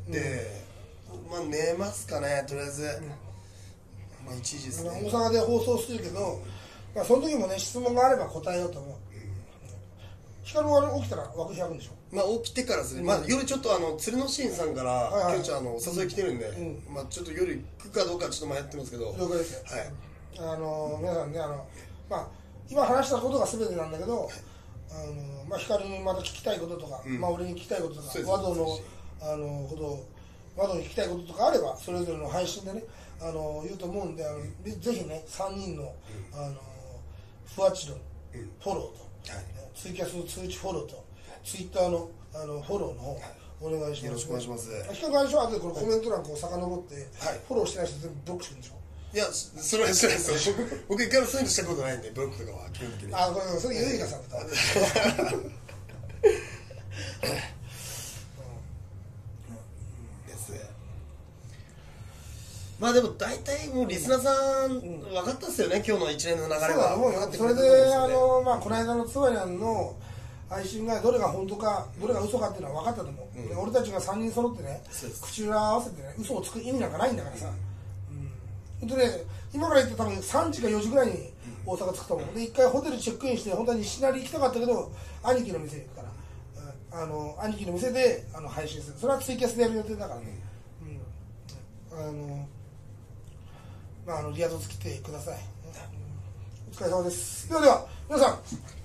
うん、まあ寝ますかね、とりあえず、うん、まあいちじですね。 大阪で放送するけど、まあ、その時もね、質問があれば答えようと思う。光君は起きたら枠開くんでしょ？まあ起きてからですね、うん、まあ夜ちょっとあの鶴のシーンさんから、はいはい、今日ちゃんあのお誘い来てるんで、うん、まあちょっと夜行くかどうかちょっと迷ってますけど。 了解ですよ。 はい。 あの皆さんね、あのまあ今話したことが全てなんだけど、あのまあ光にまた聞きたいこととか、うん、まあ俺に聞きたいこととか、和道のあのことを和道に聞きたいこととかあればそれぞれの配信でね、あの言うと思うんで、あのぜひねさんにんの、うん、あのふわっちのフォローと、はい、ツイキャスの通知フォローとツイッターのあのフォローの方、はい、お願いします。 よろしくお願いします。 光の話は後でこのコメント欄を遡って、はい、フォローしてない人全部ブロックしてるんでしょ？ いや、それはしてないですよ。僕一回もそういうのしたことないんで、ブロックとかは基本的に。 あ、これそれゆいかさんだった。 ですね。まあでも大体もうリスナーさん分かったっすよね、今日の一連の流れは。 そうだと思うよ。それであのまあこの間のつわりゃんの配信がどれが本当かどれが嘘かっていうのは分かったと思う。うん、俺たちがさんにん揃ってね、口裏合わせてね、嘘をつく意味なんかないんだからさ。でね、今から言って多分さんじかよじぐらいに大阪着くと思う。で、一回ホテルチェックインして、本当は西成行きたかったけど、兄貴の店に行くから、あの兄貴の店であの配信する。それはツイキャスでやる予定だからね。うん、あの、まあ、あのリアドつ来てください。お疲れ様です。ではでは、皆さん、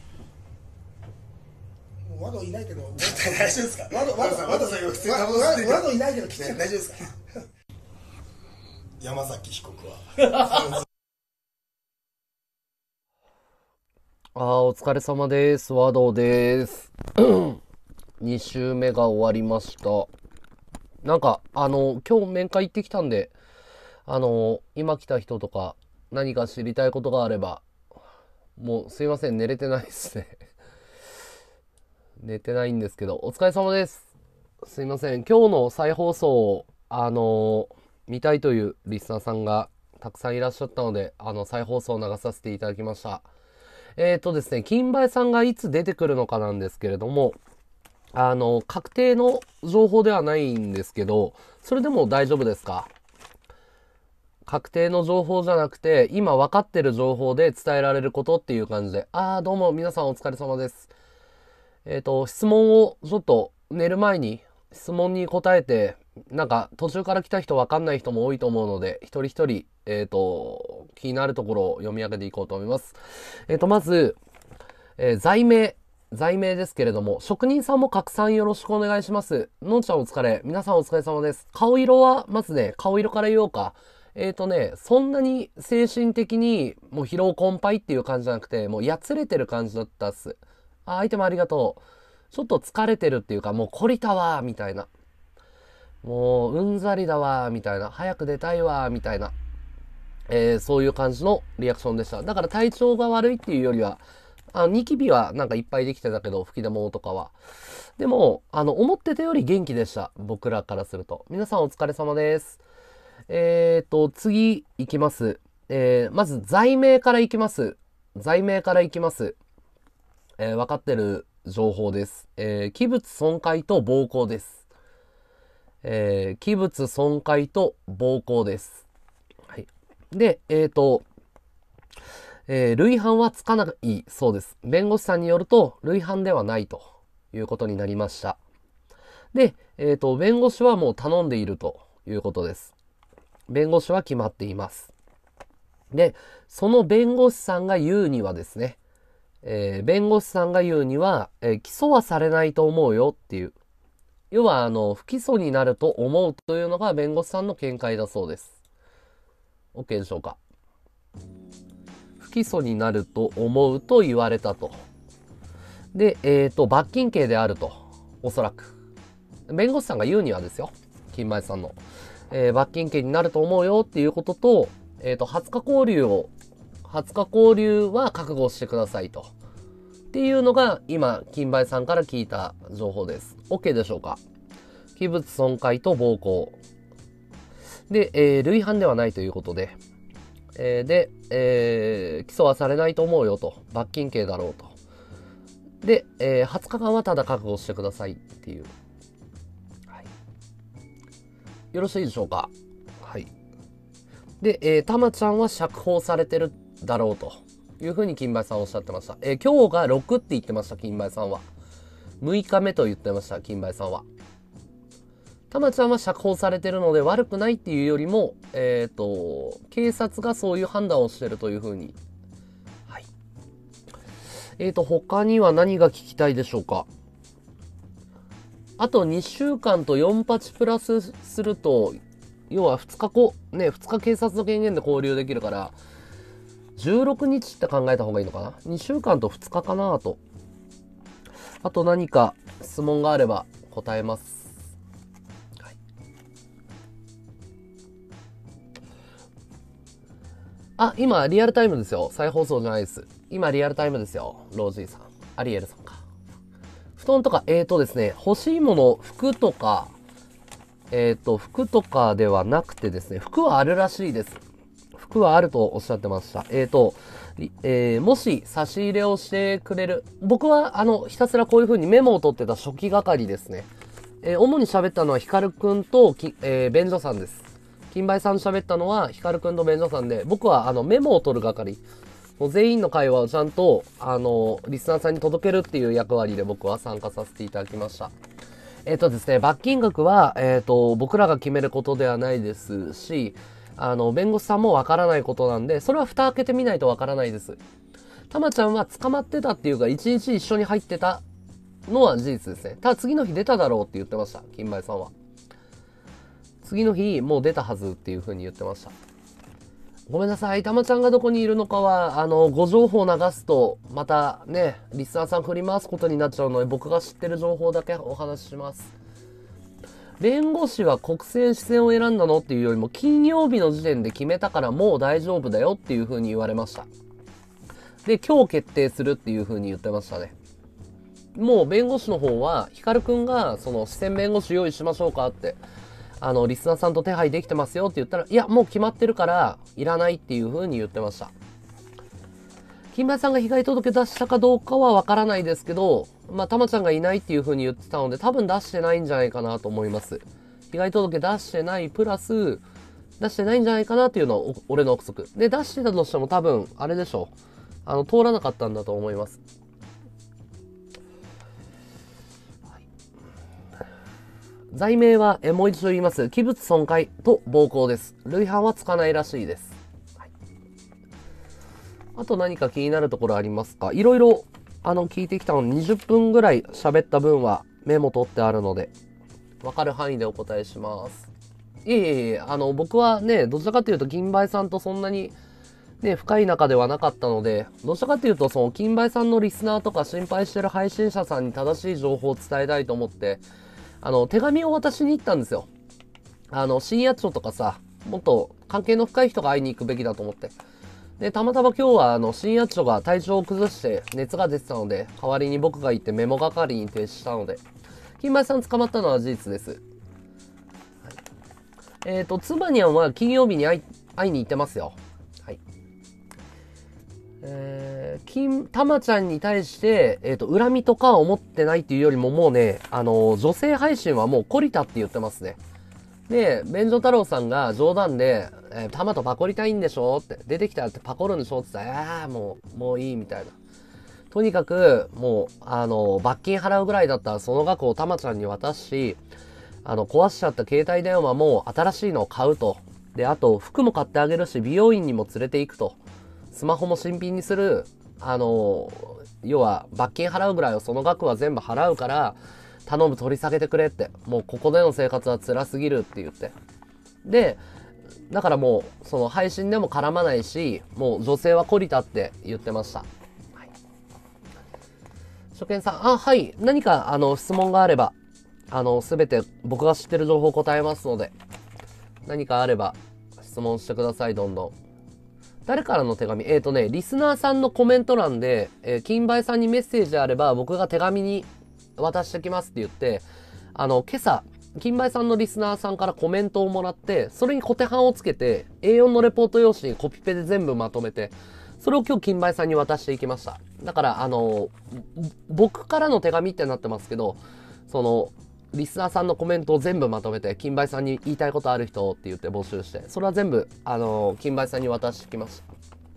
和道いないけど、 大丈夫ですか？ 和道、和道、和道、和道いないけど来ちゃう。 大丈夫ですか？山崎被告はあーお疲れ様です。和道です。に週目が終わりました。なんかあの今日面会行ってきたんで、あの今来た人とか何か知りたいことがあれば、もうすいません、寝れてないですね。寝てないんですけど、お疲れ様です。すいません、今日の再放送をあの見たいというリスナーさんがたくさんいらっしゃったので、あの再放送を流させていただきました。えーとですね、金梅さんがいつ出てくるのかなんですけれども、あの確定の情報ではないんですけど、それでも大丈夫ですか？確定の情報じゃなくて、今分かってる情報で伝えられることっていう感じで、あーどうも皆さんお疲れ様です。えーと質問をちょっと寝る前に質問に答えて、なんか途中から来た人分かんない人も多いと思うので、一人一人、えっと、気になるところを読み上げていこうと思います。えっと、まず、えー、罪名罪名ですけれども、職人さんも拡散よろしくお願いします。のんちゃんお疲れ。皆さんお疲れ様です。顔色は、まずね、顔色から言おうか。えーとね、そんなに精神的にもう疲労困憊っていう感じじゃなくて、もうやつれてる感じだったっす。あ、アイテムありがとう。ちょっと疲れてるっていうか、もう懲りたわ、みたいな。もう、うんざりだわ、みたいな。早く出たいわ、みたいな。えー、そういう感じのリアクションでした。だから体調が悪いっていうよりは、あの、ニキビはなんかいっぱいできてたけど、吹き出物とかは。でも、あの、思ってたより元気でした。僕らからすると。皆さんお疲れ様です。えーと、次行きます。えー、まず、罪名から行きます。罪名から行きます。えー、分かってる情報です。えー、器物損壊と暴行です。えー、器物損壊と暴行です。はい。で、えーと、えー、類犯はつかないそうです。弁護士さんによると、類犯ではないということになりました。で、えーと、弁護士はもう頼んでいるということです。弁護士は決まっています。で、その弁護士さんが言うにはですね、えー、弁護士さんが言うには、えー、起訴はされないと思うよっていう。要は、あの、不起訴になると思うというのが弁護士さんの見解だそうです。OK でしょうか。不起訴になると思うと言われたと。で、えっと、罰金刑であると。おそらく。弁護士さんが言うにはですよ。金前さんの。えー、罰金刑になると思うよっていうことと、えっと、はつか拘留を、はつか拘留は覚悟してくださいと。っていうのが、今、金梅さんから聞いた情報です。OK でしょうか。器物損壊と暴行。で、えー、類犯ではないということで。えー、で、えー、起訴はされないと思うよと。罰金刑だろうと。で、えー、はつかかんはただ覚悟してくださいっていう。はい。よろしいでしょうか。はい。で、えー、たまちゃんは釈放されてるだろうというふうに金梅さんおっしゃってました。えー、今日がろくって言ってました、金梅さんは。むいかめと言ってました、金梅さんは。たまちゃんは釈放されてるので悪くないっていうよりも、えっと、警察がそういう判断をしてるというふうに。はい。えっと、他には何が聞きたいでしょうか。あとにしゅうかんとよんパチプラスすると、要はふつかこ、ね、ふつか警察の権限で交留できるから、じゅうろくにちって考えた方がいいのかな。にしゅうかんとふつかかなと。あと何か質問があれば答えます。あ、今、リアルタイムですよ。再放送じゃないです。今、リアルタイムですよ。ロージーさん。アリエルさんか。布団とか、えーとですね、欲しいもの、服とか、えーと、服とかではなくてですね、服はあるらしいです。服はあるとおっしゃってました。えーと、えー、もし差し入れをしてくれる。僕は、あの、ひたすらこういう風にメモを取ってた初期係ですね。えー、主に喋ったのはヒカルくんと、えー、便所さんです。金梅さん喋ったのはヒカルくんと便所さんで、僕はあのメモを取る係。もう全員の会話をちゃんと、あの、リスナーさんに届けるっていう役割で僕は参加させていただきました。えっとですね、罰金額は、えっと、僕らが決めることではないですし、あの、弁護士さんもわからないことなんで、それは蓋開けてみないとわからないです。たまちゃんは捕まってたっていうか、一日一緒に入ってたのは事実ですね。ただ次の日出ただろうって言ってました、金梅さんは。次の日、もう出たはずっていう風に言ってました。ごめんなさい。たまちゃんがどこにいるのかは、あの、ご情報を流すと、またね、リスナーさん振り回すことになっちゃうので、僕が知ってる情報だけお話しします。弁護士は国選支選を選んだのっていうよりも、金曜日の時点で決めたからもう大丈夫だよっていう風に言われました。で、今日決定するっていう風に言ってましたね。もう弁護士の方は、ヒカルくんが、その、支選弁護士用意しましょうかって、あの、リスナーさんと手配できてますよって言ったら、いや、もう決まってるから、いらないっていう風に言ってました。金梅さんが被害届出したかどうかはわからないですけど、まあ、たまちゃんがいないっていう風に言ってたので、多分出してないんじゃないかなと思います。被害届出してない、プラス、出してないんじゃないかなっていうのは、俺の憶測。で、出してたとしても多分、あれでしょう。あの、通らなかったんだと思います。罪名は、えもう一度言います。器物損壊と暴行です。類犯はつかないらしいです。はい、あと何か気になるところありますか？いろいろあの、聞いてきたのにじゅっぷんぐらい喋った分はメモ取ってあるので、わかる範囲でお答えします。いえいえいえ、あの、僕はね、どちらかというと、金梅さんとそんなに、ね、深い仲ではなかったので、どちらかというと、その、金梅さんのリスナーとか心配してる配信者さんに正しい情報を伝えたいと思って、あの、手紙を渡しに行ったんですよ。あの、深夜町とかさ、もっと関係の深い人が会いに行くべきだと思って。で、たまたま今日は、あの、深夜町が体調を崩して熱が出てたので、代わりに僕が行ってメモ係に停止したので、金梅さん捕まったのは事実です。えっと、妻には金曜日に会い、会いに行ってますよ。はい。えー、金、たまちゃんに対して、えっと、恨みとか思ってないっていうよりももうね、あの、女性配信はもう懲りたって言ってますね。で、便所太郎さんが冗談で、えー、たまとパコりたいんでしょって、出てきたらってパコるんでしょって言ったら、ああ、もう、もういいみたいな。とにかく、もう、あの、罰金払うぐらいだったらその額をたまちゃんに渡し、あの、壊しちゃった携帯電話も新しいのを買うと。で、あと、服も買ってあげるし、美容院にも連れて行くと。スマホも新品にする。あの、要は、罰金払うぐらいをその額は全部払うから、頼む取り下げてくれって。もうここでの生活は辛すぎるって言って。で、だからもう、その配信でも絡まないし、もう女性は懲りたって言ってました。はい。初見さん、あ、はい。何か、あの、質問があれば、あの、すべて僕が知ってる情報を答えますので、何かあれば質問してください、どんどん。誰からの手紙？えっとね、リスナーさんのコメント欄で、えー、金梅さんにメッセージあれば僕が手紙に渡してきますって言って、あの、今朝、金梅さんのリスナーさんからコメントをもらって、それに小手版をつけて、エーよん のレポート用紙にコピペで全部まとめて、それを今日金梅さんに渡していきました。だから、あの、僕からの手紙ってなってますけど、その、リスナーさんのコメントを全部まとめて、金梅さんに言いたいことある人って言って募集して、それは全部、あのー、金梅さんに渡してきました。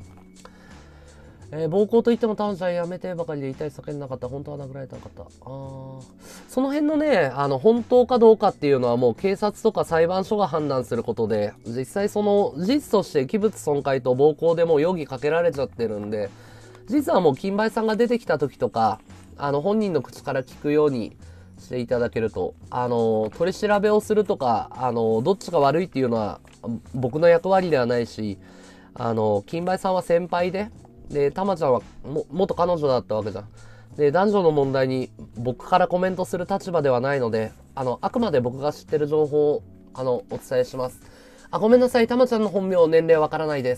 えー、暴行と言ってもタウンちゃんやめてばかりで痛い叫んなかった。本当は殴られたなかった。あー。その辺のね、あの、本当かどうかっていうのはもう警察とか裁判所が判断することで、実際その、事実として器物損壊と暴行でもう容疑かけられちゃってるんで、実はもう金梅さんが出てきた時とか、あの、本人の口から聞くように、していただけると、あの、取り調べをするとか、あの、どっちが悪いっていうのは僕の役割ではないし、あの、金梅さんは先輩で、で、たまちゃんはも元彼女だったわけじゃん。で、男女の問題に僕からコメントする立場ではないので、あの、あくまで僕が知ってる情報を、あの、お伝えします。あ、ごめんなさい、たまちゃんの本名、年齢わからないです。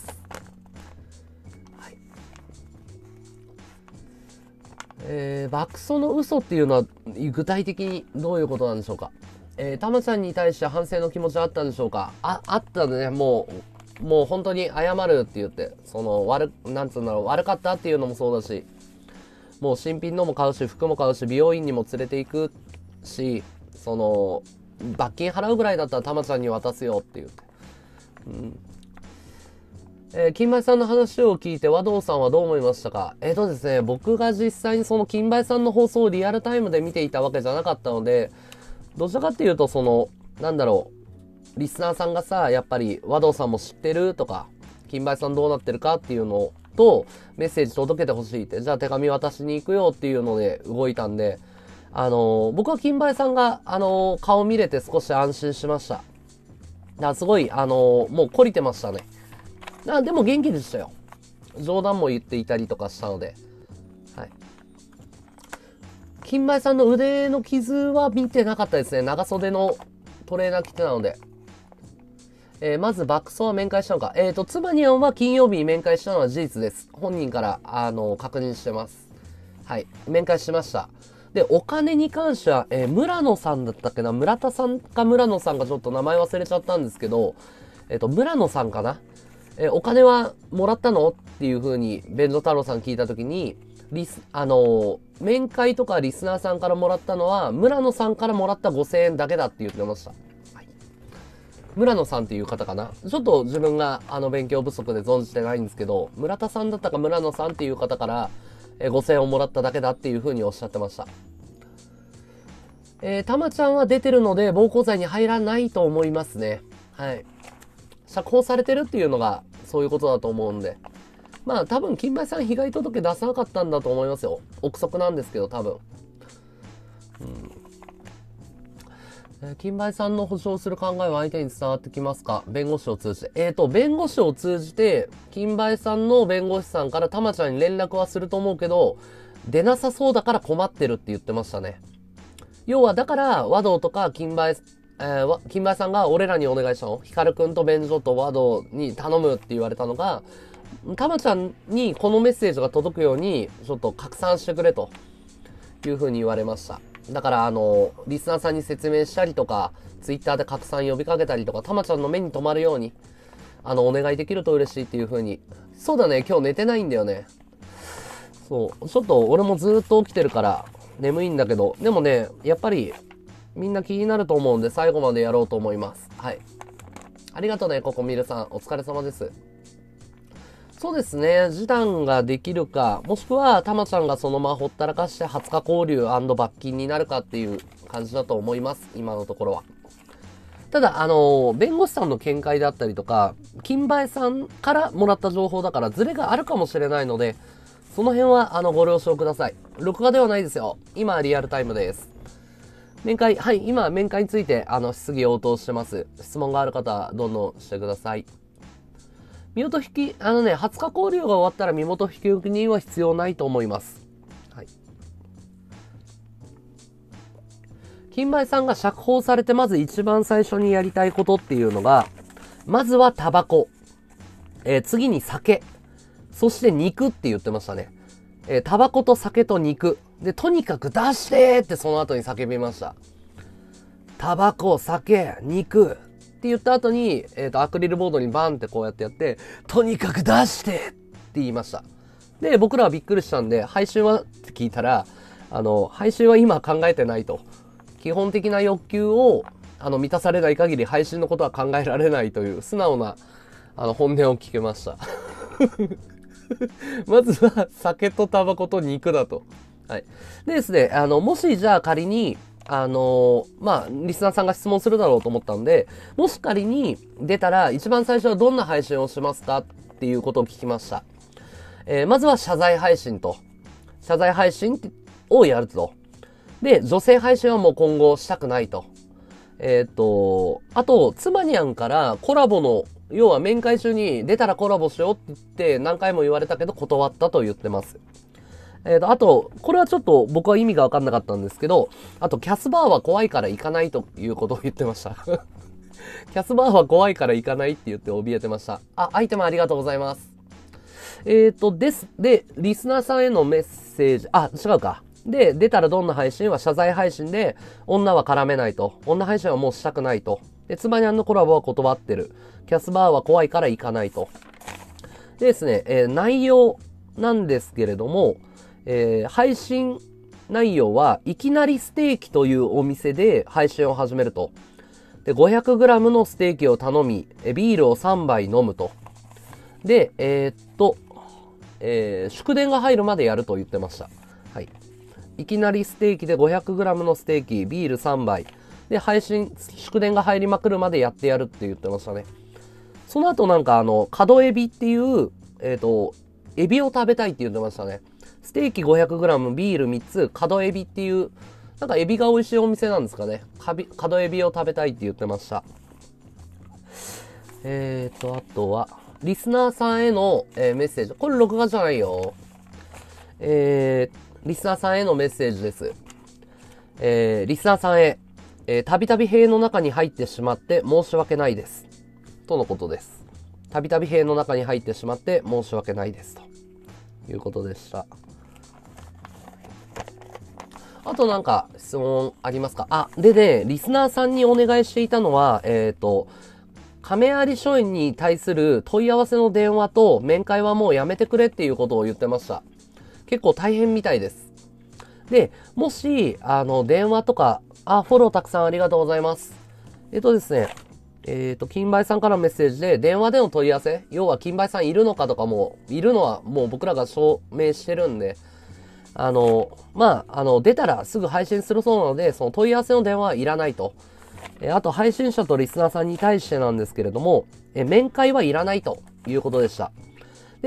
えー、爆走の嘘っていうのは具体的にどういうことなんでしょうか。えー、たまちゃんに対して反省の気持ちはあったんでしょうか。あ、あったね。もう、もう本当に謝るって言って、その悪、なんつうんだろう、悪かったっていうのもそうだし、もう新品のも買うし、服も買うし、美容院にも連れて行くし、その、罰金払うぐらいだったらたまちゃんに渡すよって言って。うん。えー、金梅さんの話を聞いて和道さんはどう思いましたか？えーとですね、僕が実際にその金梅さんの放送をリアルタイムで見ていたわけじゃなかったので、どちらかっていうとその、なんだろう、リスナーさんがさ、やっぱり和道さんも知ってるとか、金梅さんどうなってるかっていうのと、メッセージ届けてほしいって、じゃあ手紙渡しに行くよっていうので動いたんで、あのー、僕は金梅さんが、あのー、顔見れて少し安心しました。だからすごい、あのー、もう懲りてましたね。あ、でも元気でしたよ。冗談も言っていたりとかしたので。はい。金梅さんの腕の傷は見てなかったですね。長袖のトレーナー着てたので。えー、まず爆走は面会したのか。えっと、妻にゃんは金曜日に面会したのは事実です。本人から、あの、確認してます。はい。面会しました。で、お金に関しては、えー、村野さんだったっけな、村田さんか村野さんかちょっと名前忘れちゃったんですけど、えっと、村野さんかな。え、お金はもらったのっていう風に、便所太郎さん聞いたときに、リス、あのー、面会とかリスナーさんからもらったのは、村野さんからもらったごせんえんだけだって言ってました。はい、村野さんっていう方かな。ちょっと自分があの勉強不足で存じてないんですけど、村田さんだったか村野さんっていう方から、え、ごせんえんをもらっただけだっていう風におっしゃってました。えー、たまちゃんは出てるので、暴行罪に入らないと思いますね。はい。釈放されてるっていうのがそういうことだと思うんで、 まあ多分金梅さん被害届出さなかったんだと思いますよ。憶測なんですけど多分。うん、金梅さんの保証する考えは相手に伝わってきますか？弁護士を通じて。えーと、弁護士を通じて、金梅さんの弁護士さんからたまちゃんに連絡はすると思うけど、出なさそうだから困ってるって言ってましたね。要はだから和道とか金梅、えー、金梅さんが俺らにお願いしたの。ヒカルくんと弁所と和道に頼むって言われたのが、たまちゃんにこのメッセージが届くようにちょっと拡散してくれという風に言われました。だからあのリスナーさんに説明したりとか、ツイッターで拡散呼びかけたりとか、たまちゃんの目に留まるようにあのお願いできると嬉しいっていう風に。そうだね、今日寝てないんだよね。そうちょっと俺もずっと起きてるから眠いんだけど、でもねやっぱりみんな気になると思うんで最後までやろうと思います。はい、ありがとうねココミルさん、お疲れ様です。そうですね、示談ができるか、もしくはたまちゃんがそのままほったらかしてはつか拘留&罰金になるかっていう感じだと思います、今のところは。ただあの弁護士さんの見解であったりとか、金梅さんからもらった情報だからズレがあるかもしれないので、その辺はあのご了承ください。録画ではないですよ、今リアルタイムです。面会、はい、今面会についてあの質疑応答してます。質問がある方はどんどんしてください。身元引き、あのね、はつか拘留が終わったら身元引受人は必要ないと思います。はい。金梅さんが釈放されてまず一番最初にやりたいことっていうのが、まずはタバコ、えー、次に酒、そして肉って言ってましたね。えー、タバコと酒と肉。で、とにかく出してーってその後に叫びました。タバコ、酒、肉って言った後に、えっと、アクリルボードにバンってこうやってやって、とにかく出してって言いました。で、僕らはびっくりしたんで、配信はって聞いたら、あの、配信は今考えてないと。基本的な欲求を、あの、満たされない限り配信のことは考えられないという素直な、あの、本音を聞けました。まずは、酒とタバコと肉だと。はい。でですね、あの、もしじゃあ仮に、あのー、まあ、リスナーさんが質問するだろうと思ったんで、もし仮に出たら一番最初はどんな配信をしますかっていうことを聞きました。えー、まずは謝罪配信と。謝罪配信をやると。で、女性配信はもう今後したくないと。えっと、あと、つまにゃんからコラボの、要は面会中に出たらコラボしようって言って何回も言われたけど断ったと言ってます。えっと、あと、これはちょっと僕は意味がわかんなかったんですけど、あと、キャスバーは怖いから行かないということを言ってました。キャスバーは怖いから行かないって言って怯えてました。あ、アイテムありがとうございます。えっと、です。で、リスナーさんへのメッセージ、あ、違うか。で、出たらどんな配信は謝罪配信で、女は絡めないと。女配信はもうしたくないと。で、つまにゃんのコラボは断ってる。キャスバーは怖いから行かないと。でですね、えー、内容なんですけれども、えー、配信内容はいきなりステーキというお店で配信を始めると。で、ごひゃくグラム のステーキを頼み、ビールをさんばい飲むと。で、えー、っと、えー、祝電が入るまでやると言ってました。はい。いきなりステーキで ごひゃくグラム のステーキ、ビールさんばい。で、配信、祝電が入りまくるまでやってやるって言ってましたね。その後なんかあの、角エビっていう、えー、っと、エビを食べたいって言ってましたね。ステーキ ごひゃくグラム、ビールみっつ、角エビっていう、なんかエビが美味しいお店なんですかね。角エビを食べたいって言ってました。えーと、あとは、リスナーさんへの、えー、メッセージ。これ録画じゃないよ。えー、リスナーさんへのメッセージです。えー、リスナーさんへ、えー、たびたび塀の中に入ってしまって申し訳ないです。とのことです。たびたび塀の中に入ってしまって申し訳ないです。ということでした。あとなんか質問ありますか？あ、でね、リスナーさんにお願いしていたのは、えっと、亀有書院に対する問い合わせの電話と面会はもうやめてくれっていうことを言ってました。結構大変みたいです。で、もし、あの、電話とか、あ、フォローたくさんありがとうございます。えっとですね、えっと、金梅さんからのメッセージで、電話での問い合わせ、要は金梅さんいるのかとかも、いるのはもう僕らが証明してるんで、あの、まあ、あの、出たらすぐ配信するそうなので、その問い合わせの電話はいらないと。え、あと、配信者とリスナーさんに対してなんですけれども、え、面会はいらないということでした。で、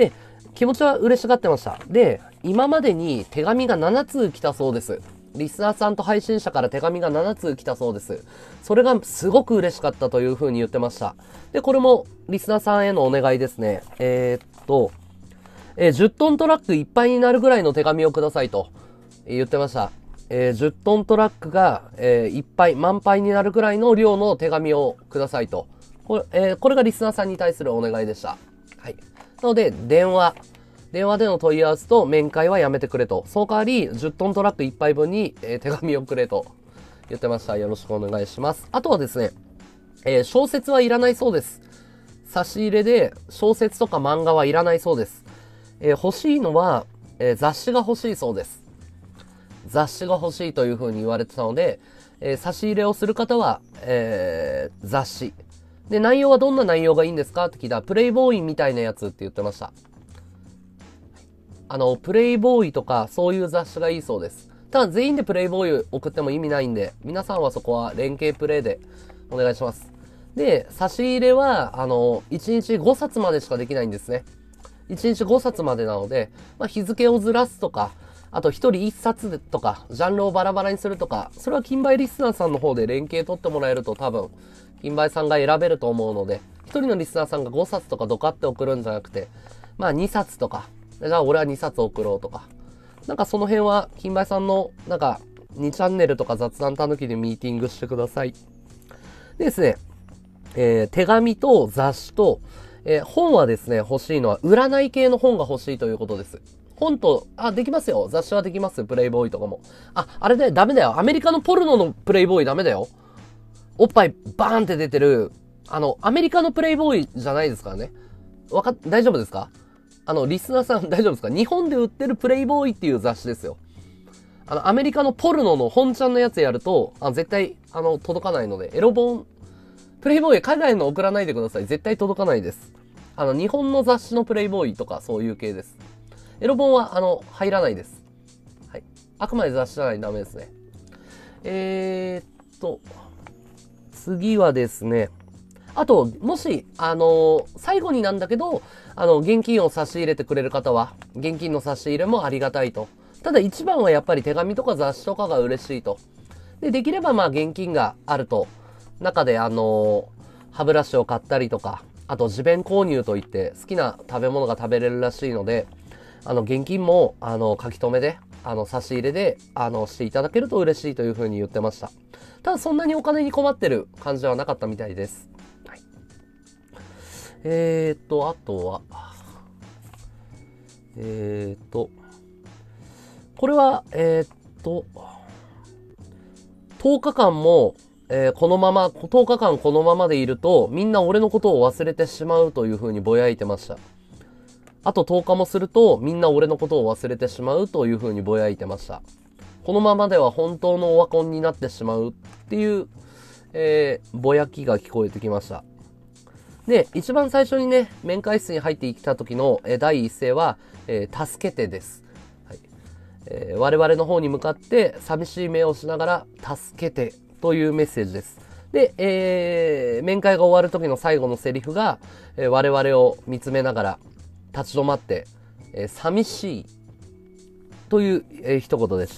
気持ちは嬉しがってました。で、今までに手紙がななつう来たそうです。リスナーさんと配信者から手紙がななつう来たそうです。それがすごく嬉しかったというふうに言ってました。で、これもリスナーさんへのお願いですね。えー、っと、えー、じゅっトントラックいっぱいになるぐらいの手紙をくださいと言ってました。えー、じゅっトントラックが、えー、いっぱい、満杯になるぐらいの量の手紙をくださいと。これ、えー、これがリスナーさんに対するお願いでした。はい。なので、電話。電話での問い合わせと面会はやめてくれと。その代わり、じゅっトントラックいっぱいぶんに、えー、手紙をくれと言ってました。よろしくお願いします。あとはですね、えー、小説はいらないそうです。差し入れで小説とか漫画はいらないそうです。えー、欲しいのは、えー、雑誌が欲しいそうです。雑誌が欲しいというふうに言われてたので、えー、差し入れをする方は、えー、雑誌。で、内容はどんな内容がいいんですかって聞いたら、プレイボーイみたいなやつって言ってました。あの、プレイボーイとかそういう雑誌がいいそうです。ただ全員でプレイボーイ送っても意味ないんで、皆さんはそこは連携プレイでお願いします。で、差し入れは、あの、いちにちごさつまでしかできないんですね。いちにちごさつまでなので、まあ、日付をずらすとか、あとひとりいっさつとか、ジャンルをバラバラにするとか、それは金梅リスナーさんの方で連携取ってもらえると多分、金梅さんが選べると思うので、ひとりのリスナーさんがごさつとかドカって送るんじゃなくて、まあにさつとか、じゃあ俺はにさつ送ろうとか。なんかその辺は、金梅さんの、なんか、にチャンネルとか雑談たぬきでミーティングしてください。でですね、えー、手紙と雑誌と、えー、本はですね、欲しいのは、占い系の本が欲しいということです。本と、あ、できますよ。雑誌はできます。プレイボーイとかも。あ、あれね、ダメだよ。アメリカのポルノのプレイボーイダメだよ。おっぱいバーンって出てる、あの、アメリカのプレイボーイじゃないですからね。わかっ、大丈夫ですか？あの、リスナーさん大丈夫ですか？日本で売ってるプレイボーイっていう雑誌ですよ。あの、アメリカのポルノの本ちゃんのやつやると、あ絶対、あの、届かないので、エロ本、プレイボーイ海外の送らないでください。絶対届かないです。あの、日本の雑誌のプレイボーイとかそういう系です。エロ本は、あの、入らないです。はい。あくまで雑誌じゃないとダメですね。えーっと、次はですね、あと、もし、あの、最後になんだけど、あの、現金を差し入れてくれる方は、現金の差し入れもありがたいと。ただ一番はやっぱり手紙とか雑誌とかが嬉しいと。で、できればまあ現金があると、中であの、歯ブラシを買ったりとか、あと自弁購入といって好きな食べ物が食べれるらしいので、あの、現金も、あの、書き留めで、あの、差し入れで、あの、していただけると嬉しいというふうに言ってました。ただそんなにお金に困ってる感じはなかったみたいです。はい、えーと、あとは、えーと、これは、えーと、とおかかんも、えー、このまま、とおかかんこのままでいると、みんな俺のことを忘れてしまうというふうにぼやいてました。あととおかもすると、みんな俺のことを忘れてしまうというふうにぼやいてました。このままでは本当のオワコンになってしまうっていう、えー、ぼやきが聞こえてきました。で、一番最初にね、面会室に入ってきた時の、えー、第一声は、えー、助けてです。はいえー、我々の方に向かって寂しい目をしながら、助けてというメッセージです。で、えー、面会が終わる時の最後のセリフが、えー、我々を見つめながら立ち止まって、えー、寂しいという、えー、一言でした。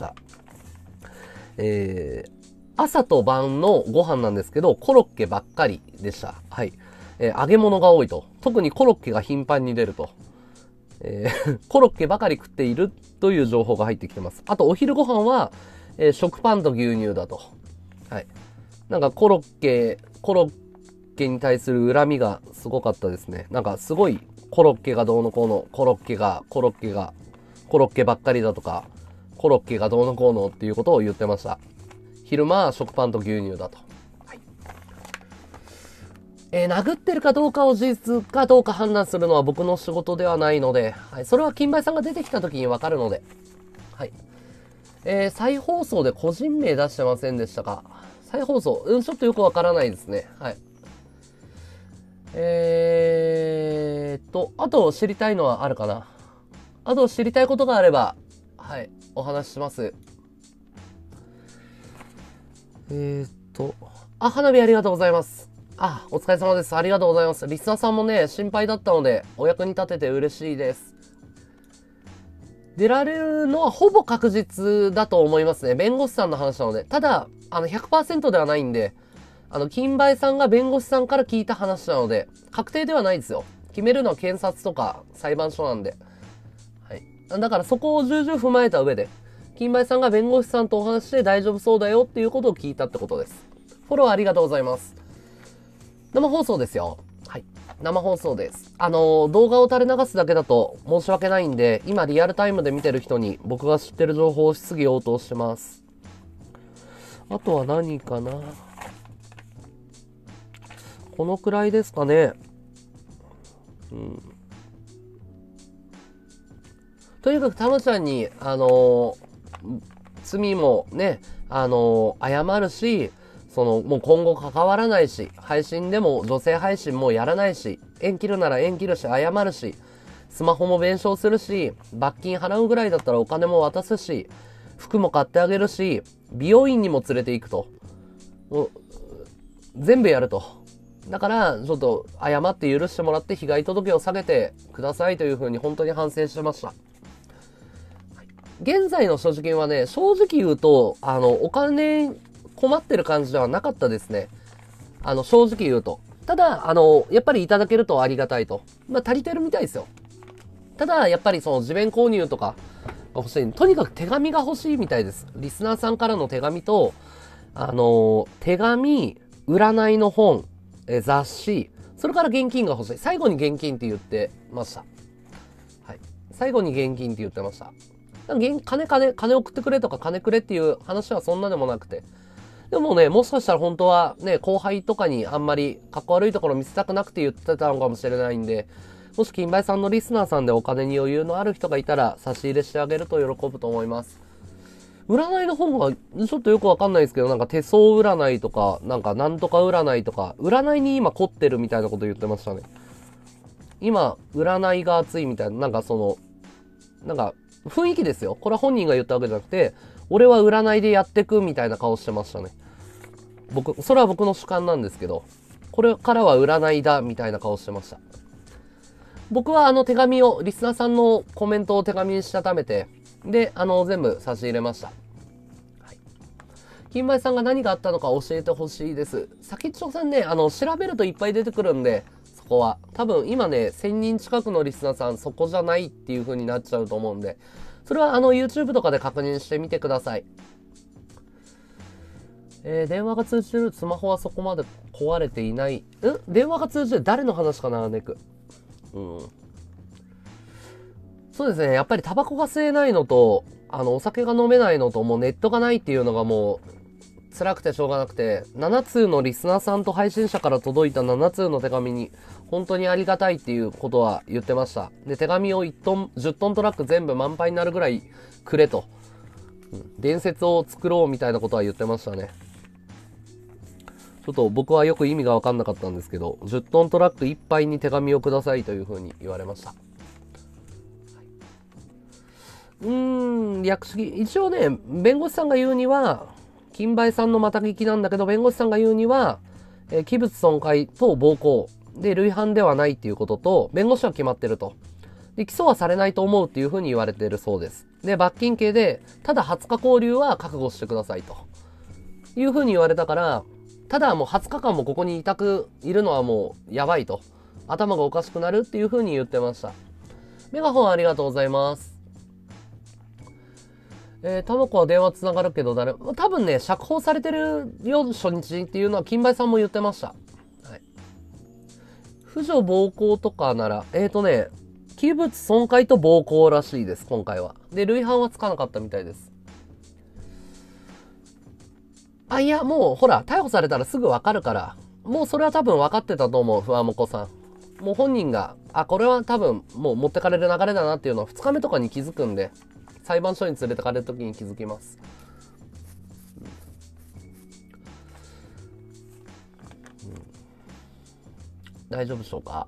えー、朝と晩のご飯なんですけど、コロッケばっかりでした。はい。えー、揚げ物が多いと。特にコロッケが頻繁に出ると。えー、コロッケばかり食っているという情報が入ってきてます。あと、お昼ご飯は、えー、食パンと牛乳だと。はい。なんかコロッケ、コロッケに対する恨みがすごかったですね。なんかすごい、コロッケがどうのこうの、コロッケが、コロッケが、コロッケばっかりだとか、コロッケがどうのこうのっていうことを言ってました。昼間は食パンと牛乳だと。はい。えー、殴ってるかどうかを事実かどうか判断するのは僕の仕事ではないので、はい。それは金梅さんが出てきた時にわかるので。はい。えー、再放送で個人名出してませんでしたか？再放送うん、ちょっとよくわからないですね。はい。えーっと、あと知りたいのはあるかな？あと知りたいことがあれば、はい、お話しします。えーっと、あ、花火ありがとうございます。あ、お疲れ様です。ありがとうございます。リスナーさんもね、心配だったので、お役に立てて嬉しいです。 出られるのはほぼ確実だと思いますね。弁護士さんの話なので。ただ、あの、ひゃくパーセント ではないんで、あの、金梅さんが弁護士さんから聞いた話なので、確定ではないですよ。決めるのは検察とか裁判所なんで。はい。だからそこを重々踏まえた上で、金梅さんが弁護士さんとお話して大丈夫そうだよっていうことを聞いたってことです。フォローありがとうございます。生放送ですよ。はい。生放送です。あの、動画を垂れ流すだけだと申し訳ないんで、今リアルタイムで見てる人に僕が知ってる情報を質疑応答してます。あとは何かな。このくらいですかね。うん。とにかくタムちゃんに、あのー、罪もね、あのー、謝るし、その、もう今後関わらないし、配信でも女性配信もやらないし、縁切るなら縁切るし、謝るし、スマホも弁償するし、罰金払うぐらいだったらお金も渡すし、服も買ってあげるし、美容院にも連れて行くと。もう全部やると。だから、ちょっと謝って許してもらって被害届を下げてくださいというふうに本当に反省してました。現在の所持金はね、正直言うと、あの、お金困ってる感じではなかったですね。あの、正直言うと。ただ、あの、やっぱりいただけるとありがたいと。まあ、足りてるみたいですよ。ただ、やっぱりその自弁購入とかが欲しい。とにかく手紙が欲しいみたいです。リスナーさんからの手紙と、あの、手紙、占いの本、え雑誌、それから現金が欲しい。最後に現金って言ってました。はい。最後に現金って言ってました。金、金、金、金送ってくれとか金くれっていう話はそんなでもなくて。でもね、もしかしたら本当はね、後輩とかにあんまりかっこ悪いところ見せたくなくて言ってたのかもしれないんで、もし金梅さんのリスナーさんでお金に余裕のある人がいたら差し入れしてあげると喜ぶと思います。占いの本がちょっとよくわかんないですけど、なんか手相占いとか、なんかなんとか占いとか、占いに今凝ってるみたいなこと言ってましたね。今、占いが熱いみたいな、なんかその、なんか雰囲気ですよ。これは本人が言ったわけじゃなくて、俺は占いでやってくみたいな顔してましたね。僕、それは僕の主観なんですけど、これからは占いだみたいな顔してました。僕はあの手紙を、リスナーさんのコメントを手紙にしたためて、で、あの、全部差し入れました。はい。金梅さんが何があったのか教えてほしいです。先っちょさんね、あの、調べるといっぱい出てくるんで、そこは。多分今ね、せんにん近くのリスナーさん、そこじゃないっていう風になっちゃうと思うんで、それはあの、YouTube とかで確認してみてください。えー、電話が通じてるスマホはそこまで壊れていない。ん電話が通じてる誰の話かな、ネク。うん。そうですね。やっぱりタバコが吸えないのと、あの、お酒が飲めないのと、もうネットがないっていうのがもう、辛くてしょうがなくて、なな通のリスナーさんと配信者から届いたなな通の手紙に、本当にありがたいっていうことは言ってました。で、手紙をいちトン、じゅっトントラック全部満杯になるぐらいくれと。うん、伝説を作ろうみたいなことは言ってましたね。ちょっと僕はよく意味がわかんなかったんですけど、じゅっトントラックいっぱいに手紙をくださいというふうに言われました。うーん、略式。一応ね、弁護士さんが言うには、金梅さんのまた聞きなんだけど、弁護士さんが言うには、えー、器物損壊と暴行で類犯ではないっていうことと、弁護士は決まってると。で、起訴はされないと思うっていうふうに言われているそうです。で、罰金刑で、ただはつか拘留は覚悟してくださいと。いうふうに言われたから、ただもうはつかかんもここにいたくいるのはもうやばいと。頭がおかしくなるっていうふうに言ってました。メガホンありがとうございます。えー、タバコは電話つながるけど誰、多分ね、釈放されてるよ、初日っていうのは金梅さんも言ってました。はい。婦女暴行とかなら、えーとね、器物損壊と暴行らしいです、今回は。で、類犯はつかなかったみたいです。あ、いや、もう、ほら、逮捕されたらすぐわかるから、もうそれは多分分かってたと思う、ふわもこさん。もう本人が、あ、これは多分、もう持ってかれる流れだなっていうのはふつかめとかに気づくんで、裁判所に連れてかれるときに気づきます。うんうん、大丈夫でしょうか。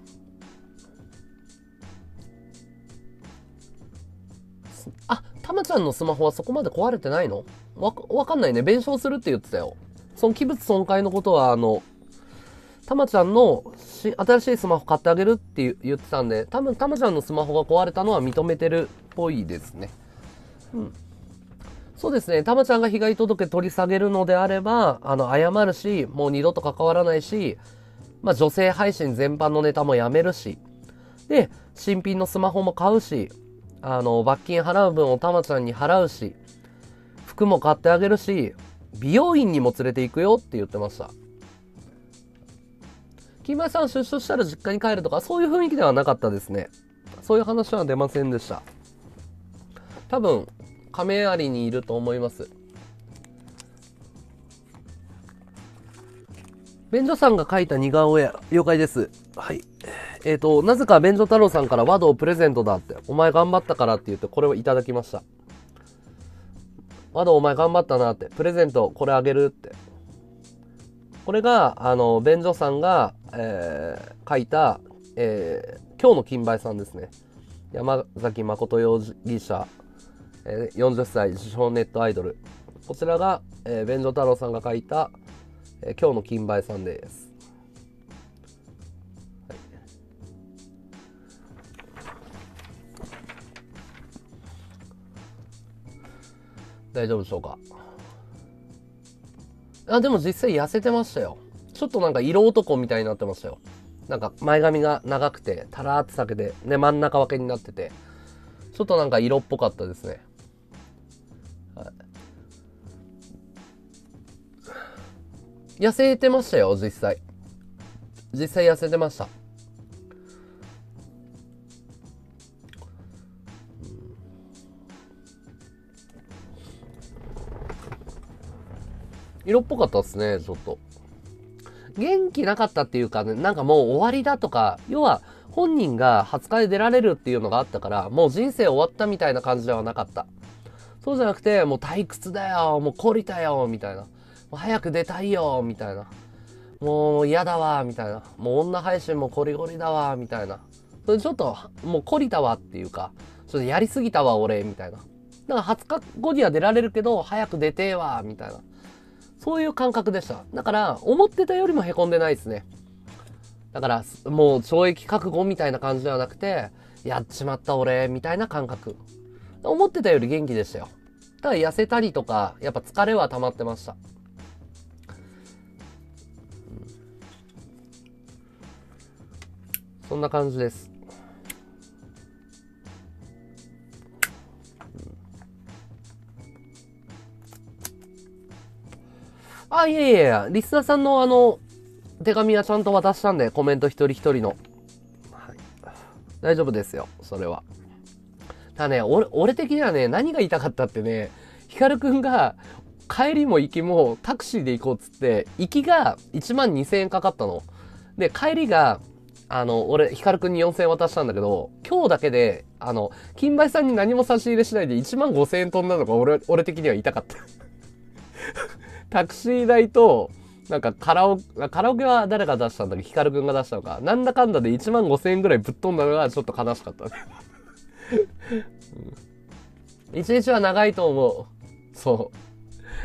あ、たまちゃんのスマホはそこまで壊れてないの？わ、わかんないね。弁償するって言ってたよ。その器物損壊のことは、あの、たまちゃんのし、新しいスマホ買ってあげるって言ってたんで、多分たまちゃんのスマホが壊れたのは認めてるっぽいですね。うん。そうですね。たまちゃんが被害届取り下げるのであれば、あの、謝るし、もう二度と関わらないし、まあ、女性配信全般のネタもやめるし、で、新品のスマホも買うし、あの、罰金払う分をたまちゃんに払うし、服も買ってあげるし、美容院にも連れて行くよって言ってました。金前さん出所したら実家に帰るとか、そういう雰囲気ではなかったですね。そういう話は出ませんでした。多分、亀有にいると思います。便所さんが書いた似顔絵、了解です。はい。えっと、なぜか便所太郎さんから和道プレゼントだって、お前頑張ったからって言って、これをいただきました。和道お前頑張ったなって、プレゼントこれあげるって。これが、あの、便所さんが、えー、書いた、えー、今日の金梅さんですね。山崎誠容疑者、えー、よんじゅっさい自称ネットアイドル。こちらが、えー、便所太郎さんが書いた、えー、今日の金梅さんです。はい、大丈夫でしょうか。あ、でも実際痩せてましたよ。ちょっとなんか色男みたいになってましたよ。なんか前髪が長くて、タラーって裂けて、ね、真ん中分けになってて、ちょっとなんか色っぽかったですね。はい、痩せてましたよ、実際。実際痩せてました。色っぽかったっすね、ちょっと。元気なかったっていうかね、なんかもう終わりだとか、要は本人がはつかで出られるっていうのがあったから、もう人生終わったみたいな感じではなかった。そうじゃなくて、もう退屈だよ、もう懲りたよ、みたいな。もう早く出たいよ、みたいな。もう嫌だわ、みたいな。もう女配信もコリコリだわ、みたいな。それちょっと、もう懲りたわっていうか、ちょっとやりすぎたわ、俺、みたいな。だからはつかごには出られるけど、早く出てえわ、みたいな。そういう感覚でした。だから、思ってたよりも凹んでないですね。だから、もう懲役覚悟みたいな感じではなくて、やっちまった俺、みたいな感覚。思ってたより元気でしたよ。ただ痩せたりとか、やっぱ疲れは溜まってました。そんな感じです。あ、いやいやいや、リスナーさんのあの、手紙はちゃんと渡したんで、コメント一人一人の。はい、大丈夫ですよ、それは。ただね、俺、俺的にはね、何が言いたかったってね、ヒカルくんが、帰りも行きもタクシーで行こうっつって、行きがいちまんにせんえんかかったの。で、帰りが、あの、俺、ヒカルくんによんせんえん渡したんだけど、今日だけで、あの、金梅さんに何も差し入れしないでいちまんごせんえん飛んだのが俺、俺的には痛かった。タクシー代と、なんかカラオケ、カラオケは誰が出したんだっけ、ヒカルくんが出したのか。なんだかんだでいちまんごせんえんぐらいぶっ飛んだのがちょっと悲しかった。うん、一日は長いと思う。そう。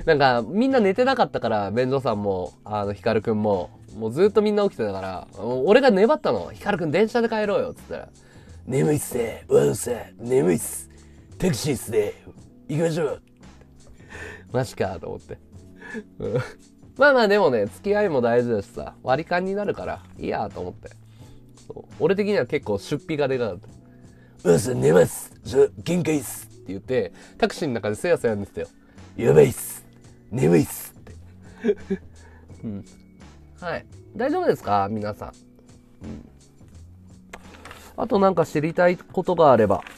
なんか、みんな寝てなかったから、便所さんも、あの、ヒカルくんも、もうずっとみんな起きてたから、俺が粘ったの。ヒカルくん電車で帰ろうよ、つったら。眠いっすね。うわうさ、眠いっす。タクシーっすね。行きましょう。マジか、と思って。まあまあでもね、付き合いも大事だしさ、割り勘になるから、いいやと思って。俺的には結構出費がでかかった。うわさ、寝ます。じゃ、限界っす。って言って、タクシーの中でせやせや寝てたよ。やばいっす。眠いっす。って。うん。はい。大丈夫ですか皆さん。うん。あとなんか知りたいことがあれば。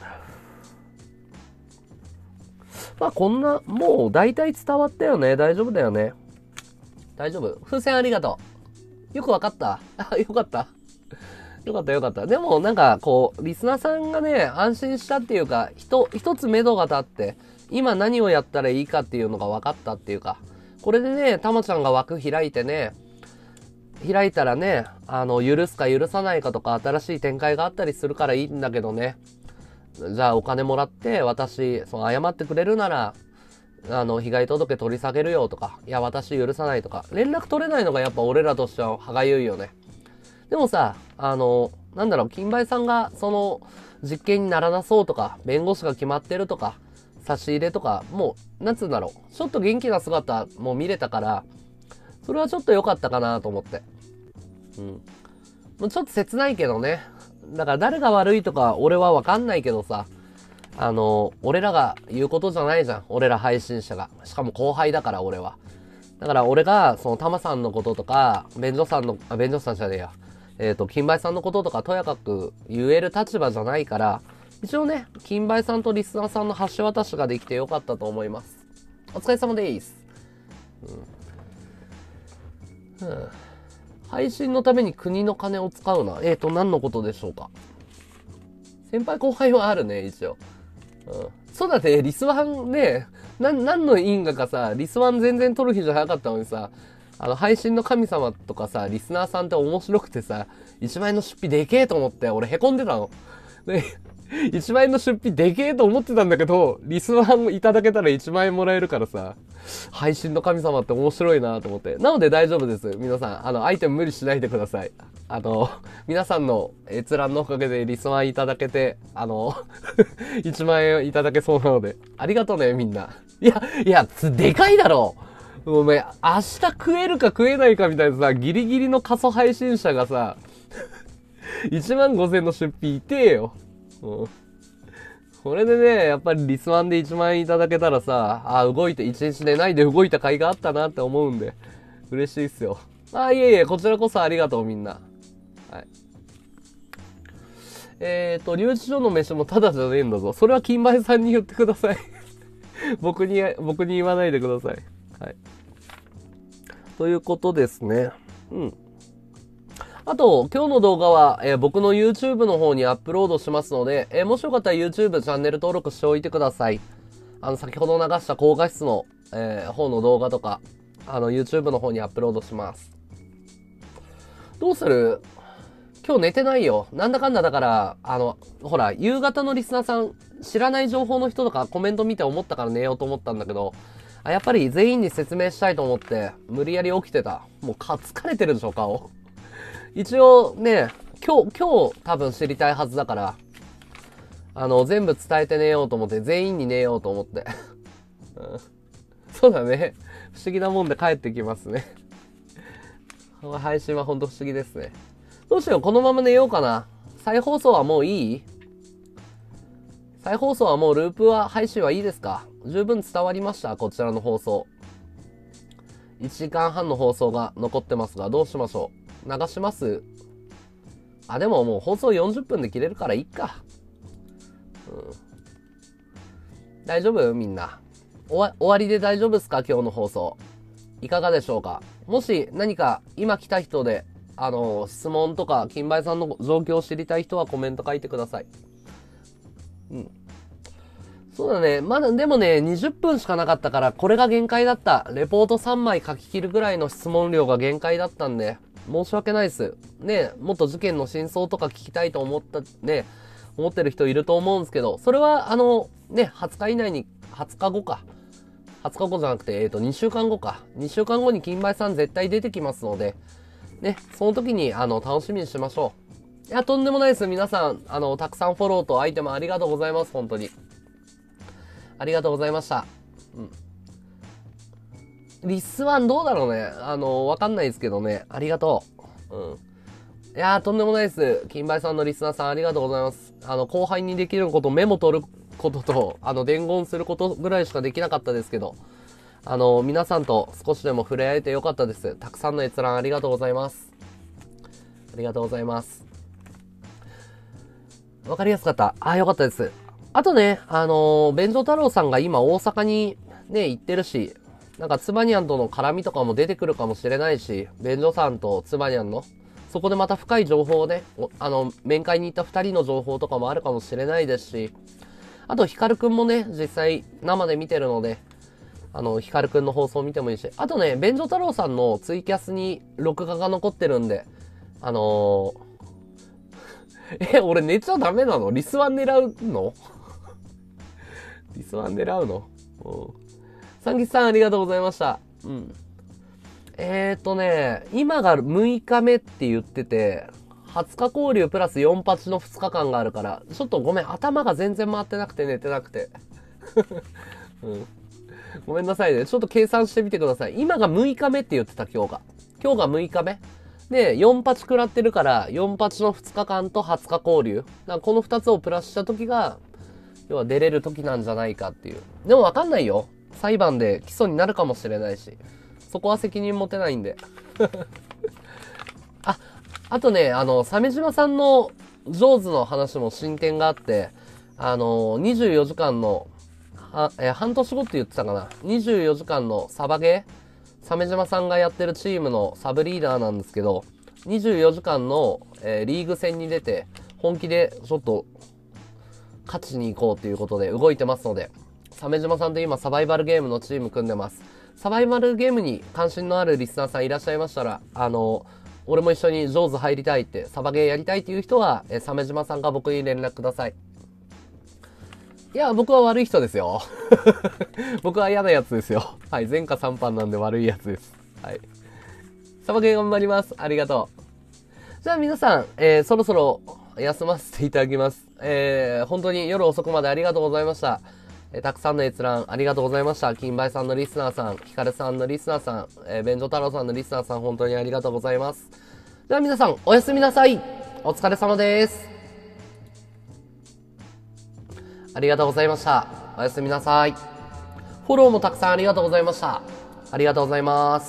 まあこんな、もう大体伝わったよね。大丈夫だよね。大丈夫。風船ありがとう。よくわかった。あ、よかった。よかったよかった。でもなんかこう、リスナーさんがね、安心したっていうか、一、一つ目処が立って、今何をやったらいいかっていうのが分かったっていうか、これでね、たまちゃんが枠開いてね、開いたらね、あの、許すか許さないかとか、新しい展開があったりするからいいんだけどね。じゃあお金もらって、私、その謝ってくれるなら、あの、被害届取り下げるよとか、いや、私許さないとか、連絡取れないのがやっぱ俺らとしては歯がゆいよね。 でもさ、あの、なんだろう、金梅さんが、その、実験にならなそうとか、弁護士が決まってるとか、差し入れとか、もう、なんつうんだろう、ちょっと元気な姿も見れたから、それはちょっと良かったかなと思って。うん。もうちょっと切ないけどね。だから誰が悪いとか、俺はわかんないけどさ、あの、俺らが言うことじゃないじゃん。俺ら配信者が。しかも後輩だから、俺は。だから俺が、その、タマさんのこととか、便所さんの、あ、便所さんじゃねえや。えっと、金梅さんのこととか、とやかく言える立場じゃないから、一応ね、金梅さんとリスナーさんの橋渡しができてよかったと思います。お疲れ様です。うん。うん、配信のために国の金を使うな。えっと、何のことでしょうか。先輩後輩はあるね、一応。うん、そうだね、リスワンね、な、何の因果かさ、リスワン全然撮る日じゃ早かったのにさ、あの、配信の神様とかさ、リスナーさんって面白くてさ、いちまん円の出費でけえと思って、俺凹んでたの。で、いちまん円の出費でけえと思ってたんだけど、リスワンいただけたらいちまん円もらえるからさ、配信の神様って面白いなと思って。なので大丈夫です。皆さん、あの、アイテム無理しないでください。あの、皆さんの閲覧のおかげでリスワンいただけて、あの、いちまん円いただけそうなので、ありがとうね、みんな。いや、いや、でかいだろお前、明日食えるか食えないかみたいなさ、ギリギリの過疎配信者がさ、いちまんごせんの出費いてえよ。うん。これでね、やっぱりリスワンでいちまん円いただけたらさ、あ、動いて、一日寝ないで動いた甲斐があったなって思うんで、嬉しいっすよ。あ、いえいえ、こちらこそありがとうみんな。はい。えーと、留置所の飯もタダじゃねえんだぞ。それは金梅さんに言ってください。僕に、僕に言わないでください。はい。ということですね。うん。あと、今日の動画は、えー、僕の YouTube の方にアップロードしますので、えー、もしよかったら YouTube チャンネル登録しておいてください。あの、先ほど流した高画質の、えー、方の動画とか、あの、YouTube の方にアップロードします。どうする？今日寝てないよ。なんだかんだだから、あの、ほら、夕方のリスナーさん、知らない情報の人とかコメント見て思ったから寝ようと思ったんだけど、あ、やっぱり全員に説明したいと思って、無理やり起きてた。もうか、疲れてるでしょ、顔。一応ね、今日、今日多分知りたいはずだから、あの、全部伝えて寝ようと思って、全員に寝ようと思って。うん、そうだね。不思議なもんで帰ってきますね。配信はほんと不思議ですね。どうしよう、このまま寝ようかな。再放送はもういい？再放送はもうループは配信はいいですか？十分伝わりました？こちらの放送。いちじかんはんの放送が残ってますが、どうしましょう？流します？あ、でももう放送よんじゅっぷんで切れるからいっか。うん。大丈夫？みんな。終わ、終わりで大丈夫ですか？今日の放送。いかがでしょうか？もし何か今来た人で、あの、質問とか、金梅さんの状況を知りたい人はコメント書いてください。うん。そうだね。まだ、でもね、にじゅっぷんしかなかったから、これが限界だった。レポートさんまい書き切るぐらいの質問量が限界だったんで、申し訳ないです。ね、もっと事件の真相とか聞きたいと思った、ね、思ってる人いると思うんですけど、それは、あの、ね、はつか以内に、はつかごか。はつかごじゃなくて、えっと、にしゅうかんごか。にしゅうかんごに金梅さん絶対出てきますので、ね、その時に、あの、楽しみにしましょう。いや、とんでもないです。皆さん、あの、たくさんフォローとアイテムありがとうございます。本当に。ありがとうございました。うん。リスワンどうだろうね。あの、わかんないですけどね。ありがとう。うん。いやー、とんでもないです。金梅さんのリスナーさんありがとうございます。あの、後輩にできること、メモ取ることと、あの、伝言することぐらいしかできなかったですけど、あの、皆さんと少しでも触れ合えてよかったです。たくさんの閲覧ありがとうございます。ありがとうございます。わかりやすかった。あ、よかったです。あとね、あのー、弁所太郎さんが今大阪にね、行ってるし、なんかツバニャンとの絡みとかも出てくるかもしれないし、弁所さんとツバニャンの、そこでまた深い情報をね、あの、面会に行った二人の情報とかもあるかもしれないですし、あとヒカルくんもね、実際生で見てるので、あの、ヒカルくんの放送見てもいいし、あとね、弁所太郎さんのツイキャスに録画が残ってるんで、あのー、え、俺寝ちゃダメなの？リスワン狙うの？リスワン狙うの？うん。サンギさんありがとうございました。うん。えーとね、今がむいかめって言ってて、 はつか交流プラスよん発のふつかかんがあるから、ちょっとごめん、頭が全然回ってなくて寝てなくて。うん、ごめんなさいね。ちょっと計算してみてください。今がむいかめって言ってた、今日が。今日がむいかめで、よん発食らってるから、よん発のふつかかんとはつか交流。だからこのふたつをプラスした時が、要は出れる時なんじゃないかっていう。でもわかんないよ。裁判で起訴になるかもしれないし。そこは責任持てないんで。あ、あとね、あの、鮫島さんの上手の話も進展があって、あの、にじゅうよじかんの、はえ半年後って言ってたかな。にじゅうよじかんのサバゲー鮫島さんがやってるチームのサブリーダーなんですけど、にじゅうよじかんの、えー、リーグ戦に出て、本気でちょっと、勝ちに行こうということで動いてますので、鮫島さんと今サバイバルゲームのチーム組んでます。サバイバルゲームに関心のあるリスナーさんいらっしゃいましたら、あの、俺も一緒に上手入りたいって、サバゲーやりたいっていう人は、えー、鮫島さんが僕に連絡ください。いや、僕は悪い人ですよ。僕は嫌なやつですよ。はい、前科さん犯なんで悪いやつです。はい。サバゲー頑張ります。ありがとう。じゃあ皆さん、えー、そろそろ休ませていただきます。えー、本当に夜遅くまでありがとうございました。えー、たくさんの閲覧ありがとうございました。金梅さんのリスナーさん、ヒカルさんのリスナーさん、えー、便所太郎さんのリスナーさん、本当にありがとうございます。じゃあ皆さん、おやすみなさい。お疲れ様です。ありがとうございました。おやすみなさい。フォローもたくさんありがとうございました。ありがとうございます。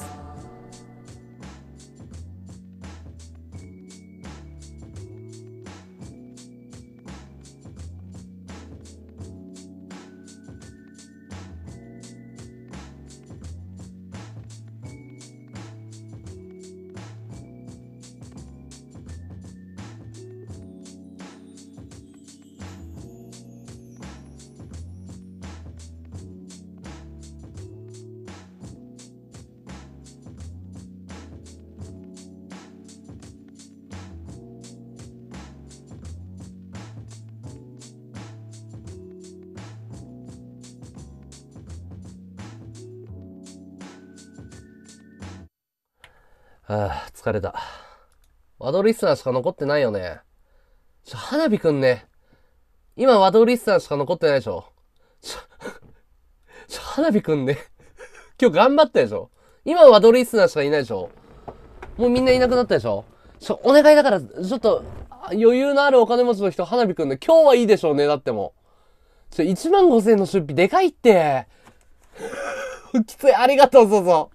はぁ、疲れた。ワドリスナーしか残ってないよね。ちょ、花火くんね。今ワドリスナーしか残ってないでしょ。ちょ、ちょ、花火くんね。今日頑張ったでしょ。今ワドリスナーしかいないでしょ。もうみんないなくなったでしょ。ちょ、お願いだから、ちょっと、余裕のあるお金持ちの人、花火くんね。今日はいいでしょうね、だっても。ちょ、いちまんごせんの出費でかいって。きつい、ありがとう、そうそう。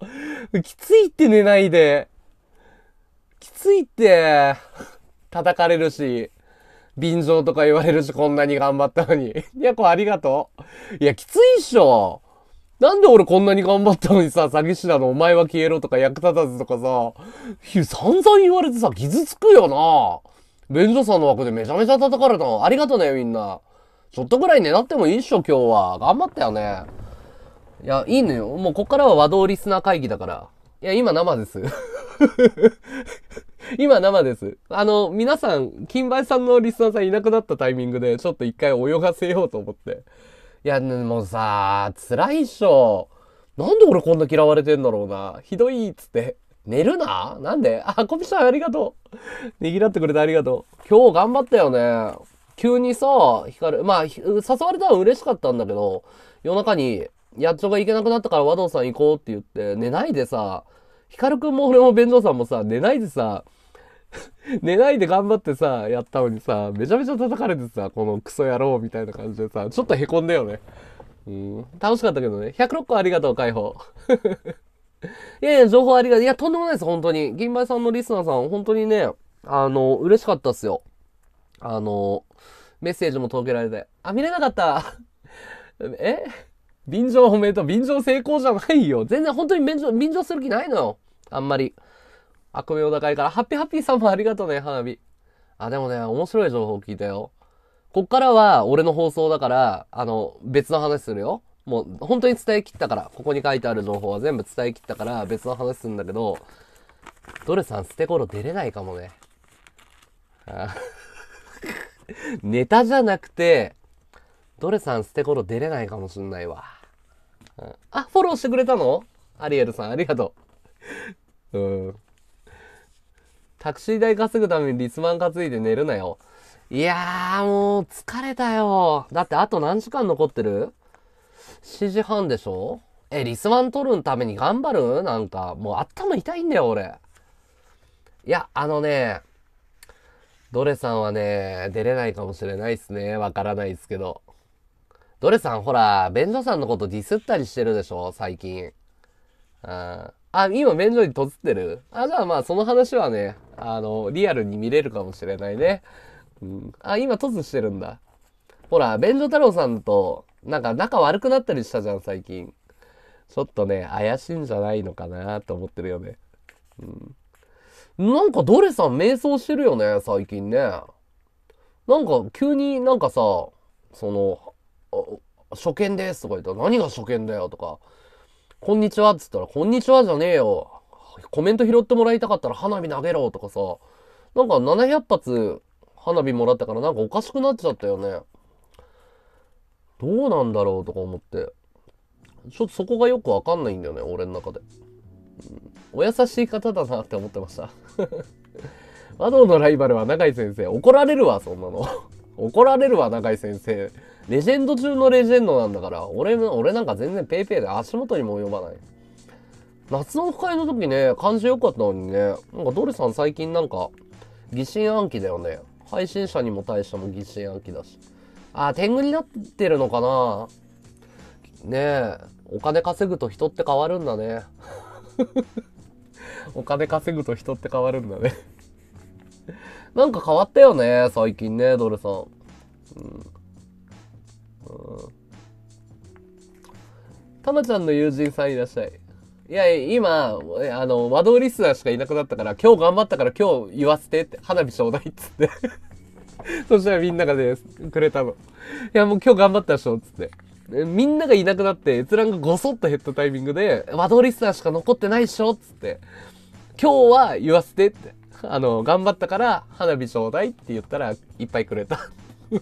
きついって寝ないで。きついって、叩かれるし、便乗とか言われるし、こんなに頑張ったのに。いや、これありがとう。いや、きついっしょ。なんで俺こんなに頑張ったのにさ、詐欺師なのお前は消えろとか役立たずとかさ、散々言われてさ、傷つくよな。便所さんの枠でめちゃめちゃ叩かれたの。ありがとね、みんな。ちょっとぐらいねだってもいいっしょ、今日は。頑張ったよね。いや、いいのよ。もうこっからは和道リスナー会議だから。いや、今生です。今生です。あの、皆さん、金梅さんのリスナーさんいなくなったタイミングで、ちょっと一回泳がせようと思って。いや、もうさ、辛いっしょ。なんで俺こんな嫌われてんだろうな。ひどいっつって。寝るななんであ、コピさんありがとう。ねぎらってくれてありがとう。今日頑張ったよね。急にさ、ヒカル、まあ、誘われたのは嬉しかったんだけど、夜中に、やっちょが行けなくなったから和道さん行こうって言って、寝ないでさ、ヒカルくんも俺も弁当さんもさ、寝ないでさ、寝ないで頑張ってさ、やったのにさ、めちゃめちゃ叩かれてさ、このクソ野郎みたいな感じでさ、ちょっと凹んだよね。うん、楽しかったけどね。ひゃくろっこありがとう、解放。いやいや、情報ありがとう。いや、とんでもないです、本当に。銀梅さんのリスナーさん、本当にね、あの、嬉しかったっすよ。あの、メッセージも届けられて。あ、見れなかった。え便乗おめでとう。便乗成功じゃないよ。全然本当に便乗、便乗する気ないのよ。あんまり。悪名高いから。ハッピーハッピーさんもありがとうね、花火。あ、でもね、面白い情報聞いたよ。こっからは俺の放送だから、あの、別の話するよ。もう、本当に伝え切ったから。ここに書いてある情報は全部伝え切ったから、別の話するんだけど、ドレさん捨て頃出れないかもね。ネタじゃなくて、ドレさん捨て頃出れないかもしんないわ。あ、フォローしてくれたのアリエルさん、ありがとう。うん。 タクシー代稼ぐためにリスマン担いで寝るなよ。いやーもう疲れたよ。だってあと何時間残ってる？ しち 時半でしょ？え、リスマン取るために頑張る？なんか、もう頭痛いんだよ、俺。いや、あのね、ドレさんはね、出れないかもしれないっすね。わからないっすけど。ドレさん、ほら、便所さんのことディスったりしてるでしょ、最近。ああ、今便所にとつってる？あ、じゃあまあ、その話はね、あの、リアルに見れるかもしれないね。うん、あ、今とつしてるんだ。ほら、便所太郎さんと、なんか仲悪くなったりしたじゃん、最近。ちょっとね、怪しいんじゃないのかなと思ってるよね。うん。なんかドレさん迷走してるよね、最近ね。なんか急になんかさ、その、初見ですとか言ったら何が初見だよとか、こんにちはっつったらこんにちはじゃねえよ。コメント拾ってもらいたかったら花火投げろとかさ、なんかななひゃくはつ花火もらったからなんかおかしくなっちゃったよね。どうなんだろうとか思って。ちょっとそこがよくわかんないんだよね、俺の中で。うん、お優しい方だなって思ってました。和道のライバルは永井先生。怒られるわ、そんなの。怒られるわ、永井先生。レジェンド中のレジェンドなんだから、俺、俺なんか全然ペイペイで足元にも及ばない。夏のオフ会の時ね、感じ良かったのにね、なんかドレさん最近なんか、疑心暗鬼だよね。配信者にも対しても疑心暗鬼だし。あー、天狗になってるのかな？ねえ、お金稼ぐと人って変わるんだね。お金稼ぐと人って変わるんだね。なんか変わったよね、最近ね、ドルさん。うん。うん。たまちゃんの友人さんいらっしゃい。いやいや、今、あの、和道リスナーしかいなくなったから、今日頑張ったから今日言わせてって、花火ちょうだいっつって。そしたらみんながね、くれたの。いや、もう今日頑張ったでしょ、つって。みんながいなくなって、閲覧がごそっと減ったタイミングで、和道リスナーしか残ってないっしょ、つって。今日は言わせてって。あの、頑張ったから花火ちょうだいって言ったらいっぱいくれた。うん、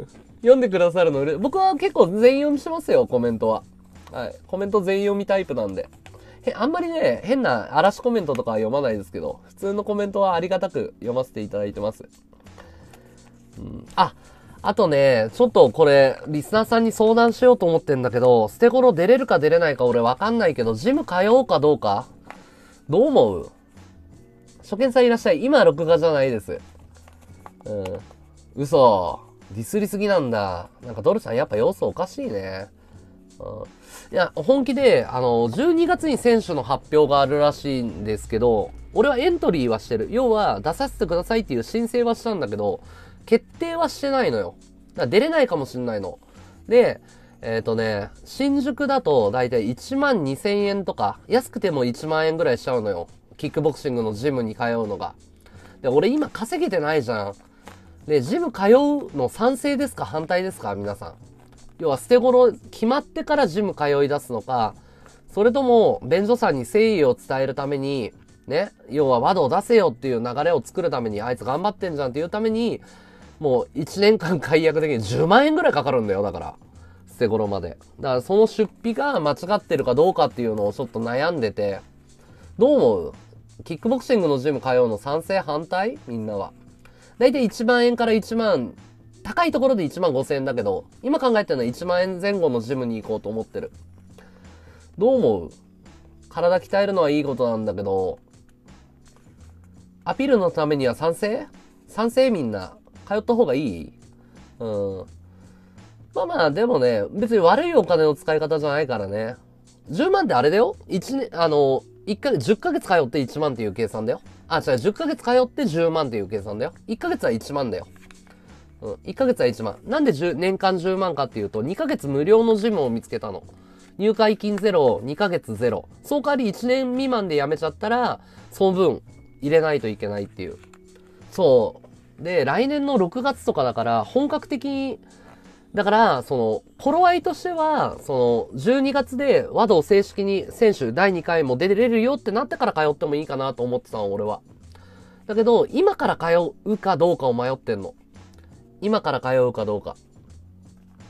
読んでくださるの、僕は結構全読みしますよ、コメントは。はい。コメント全読みタイプなんで。へ、あんまりね、変な嵐コメントとかは読まないですけど、普通のコメントはありがたく読ませていただいてます。うん、あ、あとね、ちょっとこれ、リスナーさんに相談しようと思ってんだけど、捨て頃出れるか出れないか俺わかんないけど、ジム通おうかどうかどう思う？初見さんいらっしゃい。今は録画じゃないです。うん。嘘。ディスりすぎなんだ。なんかドルさんやっぱ様子おかしいね。うん。いや、本気で、あの、じゅうにがつに選手の発表があるらしいんですけど、俺はエントリーはしてる。要は、出させてくださいっていう申請はしたんだけど、決定はしてないのよ。だから出れないかもしんないの。で、えっとね、新宿だとだいたいいちまんにせんえんとか、安くてもいちまんえんぐらいしちゃうのよ。キックボクシングのジムに通うのが。で、俺今稼げてないじゃん。で、ジム通うの賛成ですか反対ですか皆さん。要は捨て頃決まってからジム通い出すのか、それとも便所さんに誠意を伝えるために、ね、要は和道を出せよっていう流れを作るために、あいつ頑張ってんじゃんっていうために、もういちねんかん解約的にじゅうまんえんぐらいかかるんだよ、だから。捨て頃まで。だからその出費が間違ってるかどうかっていうのをちょっと悩んでて、どう思う？キックボクシングのジム通うの賛成反対？みんなは。だいたいいちまんえんからいちまん、高いところでいちまんごせんえんだけど、今考えてるのはいちまんえんぜん後のジムに行こうと思ってる。どう思う？体鍛えるのはいいことなんだけど、アピールのためには賛成？賛成みんな。通った方がいい？うん。まあまあ、でもね、別に悪いお金の使い方じゃないからね。じゅうまんってあれだよ？ いち 年、あの、いっかげつ、じゅっかげつ通っていちまんっていう計算だよ。あ、違う、じゅっかげつ通ってじゅうまんっていう計算だよ。いっかげつはいちまんだよ。うん、いっかげつはいちまん。なんでじゅう年間じゅうまんかっていうと、にかげつ無料のジムを見つけたの。入会金ゼロ、にかげつゼロ。そう代わりいちねん未満で辞めちゃったら、その分入れないといけないっていう。そう。で、来年のろくがつとかだから、本格的に、だから、その、頃合いとしては、その、じゅうにがつで和道正式に選手だいにかいも出れるよってなってから通ってもいいかなと思ってたの、俺は。だけど、今から通うかどうかを迷ってんの。今から通うかどうか。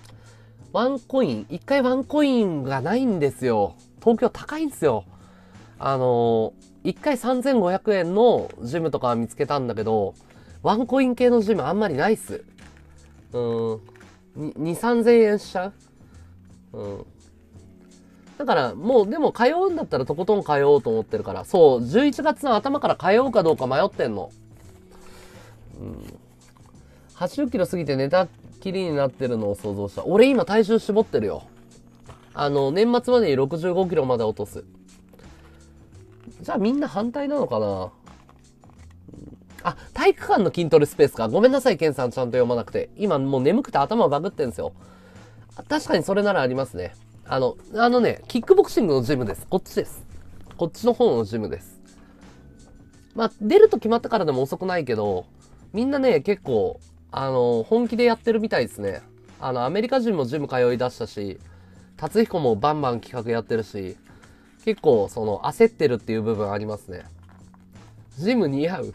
ワンコイン、一回ワンコインがないんですよ。東京高いんですよ。 あのー、いっかいさんぜんごひゃくえんのジムとか見つけたんだけど、ワンコイン系のジムあんまりないっす。うーん。に、さんぜんえんしちゃう。うん。だから、もう、でも通うんだったらとことん通おうと思ってるから、そう、じゅういちがつの頭から通うかどうか迷ってんの。うん。はちじゅっキロ過ぎて寝たきりになってるのを想像した。俺今体重絞ってるよ。あの、年末までにろくじゅうごキロまで落とす。じゃあみんな反対なのかな。あ、体育館の筋トレスペースか。ごめんなさい、ケンさんちゃんと読まなくて。今もう眠くて頭バグってんすよ。確かにそれならありますね。あの、あのね、キックボクシングのジムです。こっちです。こっちの方のジムです。まあ、出ると決まったからでも遅くないけど、みんなね、結構、あの、本気でやってるみたいですね。あの、アメリカ人もジム通い出したし、達彦もバンバン企画やってるし、結構、その、焦ってるっていう部分ありますね。ジム似合う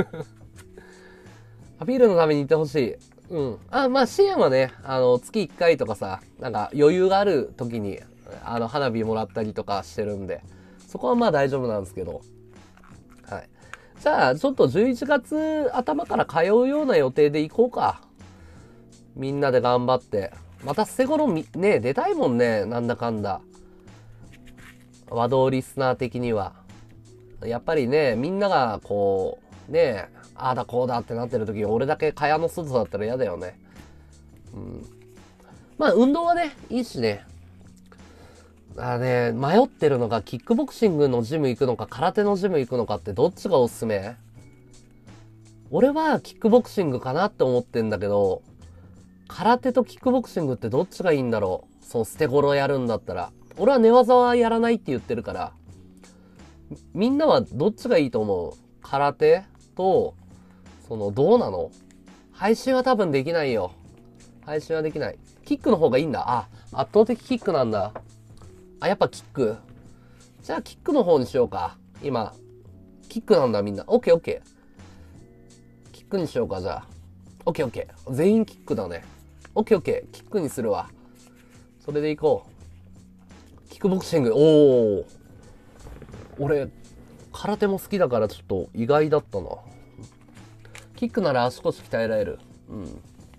アピールのために行ってほしい。うん。あ、まあ、支援はね、あの、月いっかいとかさ、なんか余裕がある時に、あの、花火もらったりとかしてるんで、そこはまあ大丈夫なんですけど。はい。じゃあ、ちょっとじゅういちがつ頭から通うような予定で行こうか。みんなで頑張って。また捨て頃み、ね、出たいもんね、なんだかんだ。和道リスナー的には。やっぱりね、みんながこう、ね、ああだこうだってなってる時に俺だけ蚊帳の外だったら嫌だよね。うん。まあ運動はね、いいしね。あね、迷ってるのがキックボクシングのジム行くのか空手のジム行くのかってどっちがおすすめ？俺はキックボクシングかなって思ってんだけど、空手とキックボクシングってどっちがいいんだろう？そう、捨て頃やるんだったら。俺は寝技はやらないって言ってるから。みんなはどっちがいいと思う？空手と、その、どうなの？配信は多分できないよ。配信はできない。キックの方がいいんだ。あ、圧倒的キックなんだ。あ、やっぱキック。じゃあキックの方にしようか。今。キックなんだみんな。オッケーオッケー。キックにしようか、じゃあ。オッケーオッケー。全員キックだね。オッケーオッケー。キックにするわ。それでいこう。キックボクシング。おー。俺、空手も好きだからちょっと意外だったな。キックなら足腰鍛えられる。うん。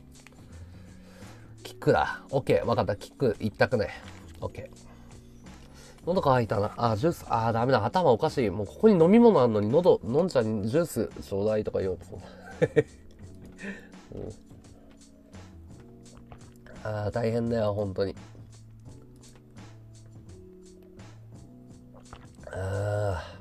キックだ。オッケー。わかった。キック一択ね。オッケー。喉乾いたな。あ、ジュース。あ、ダメだ。頭おかしい。もうここに飲み物あんのに喉、飲んちゃんにジュースちょうだいとか言おうと。うん、あー、大変だよ、本当に。あー。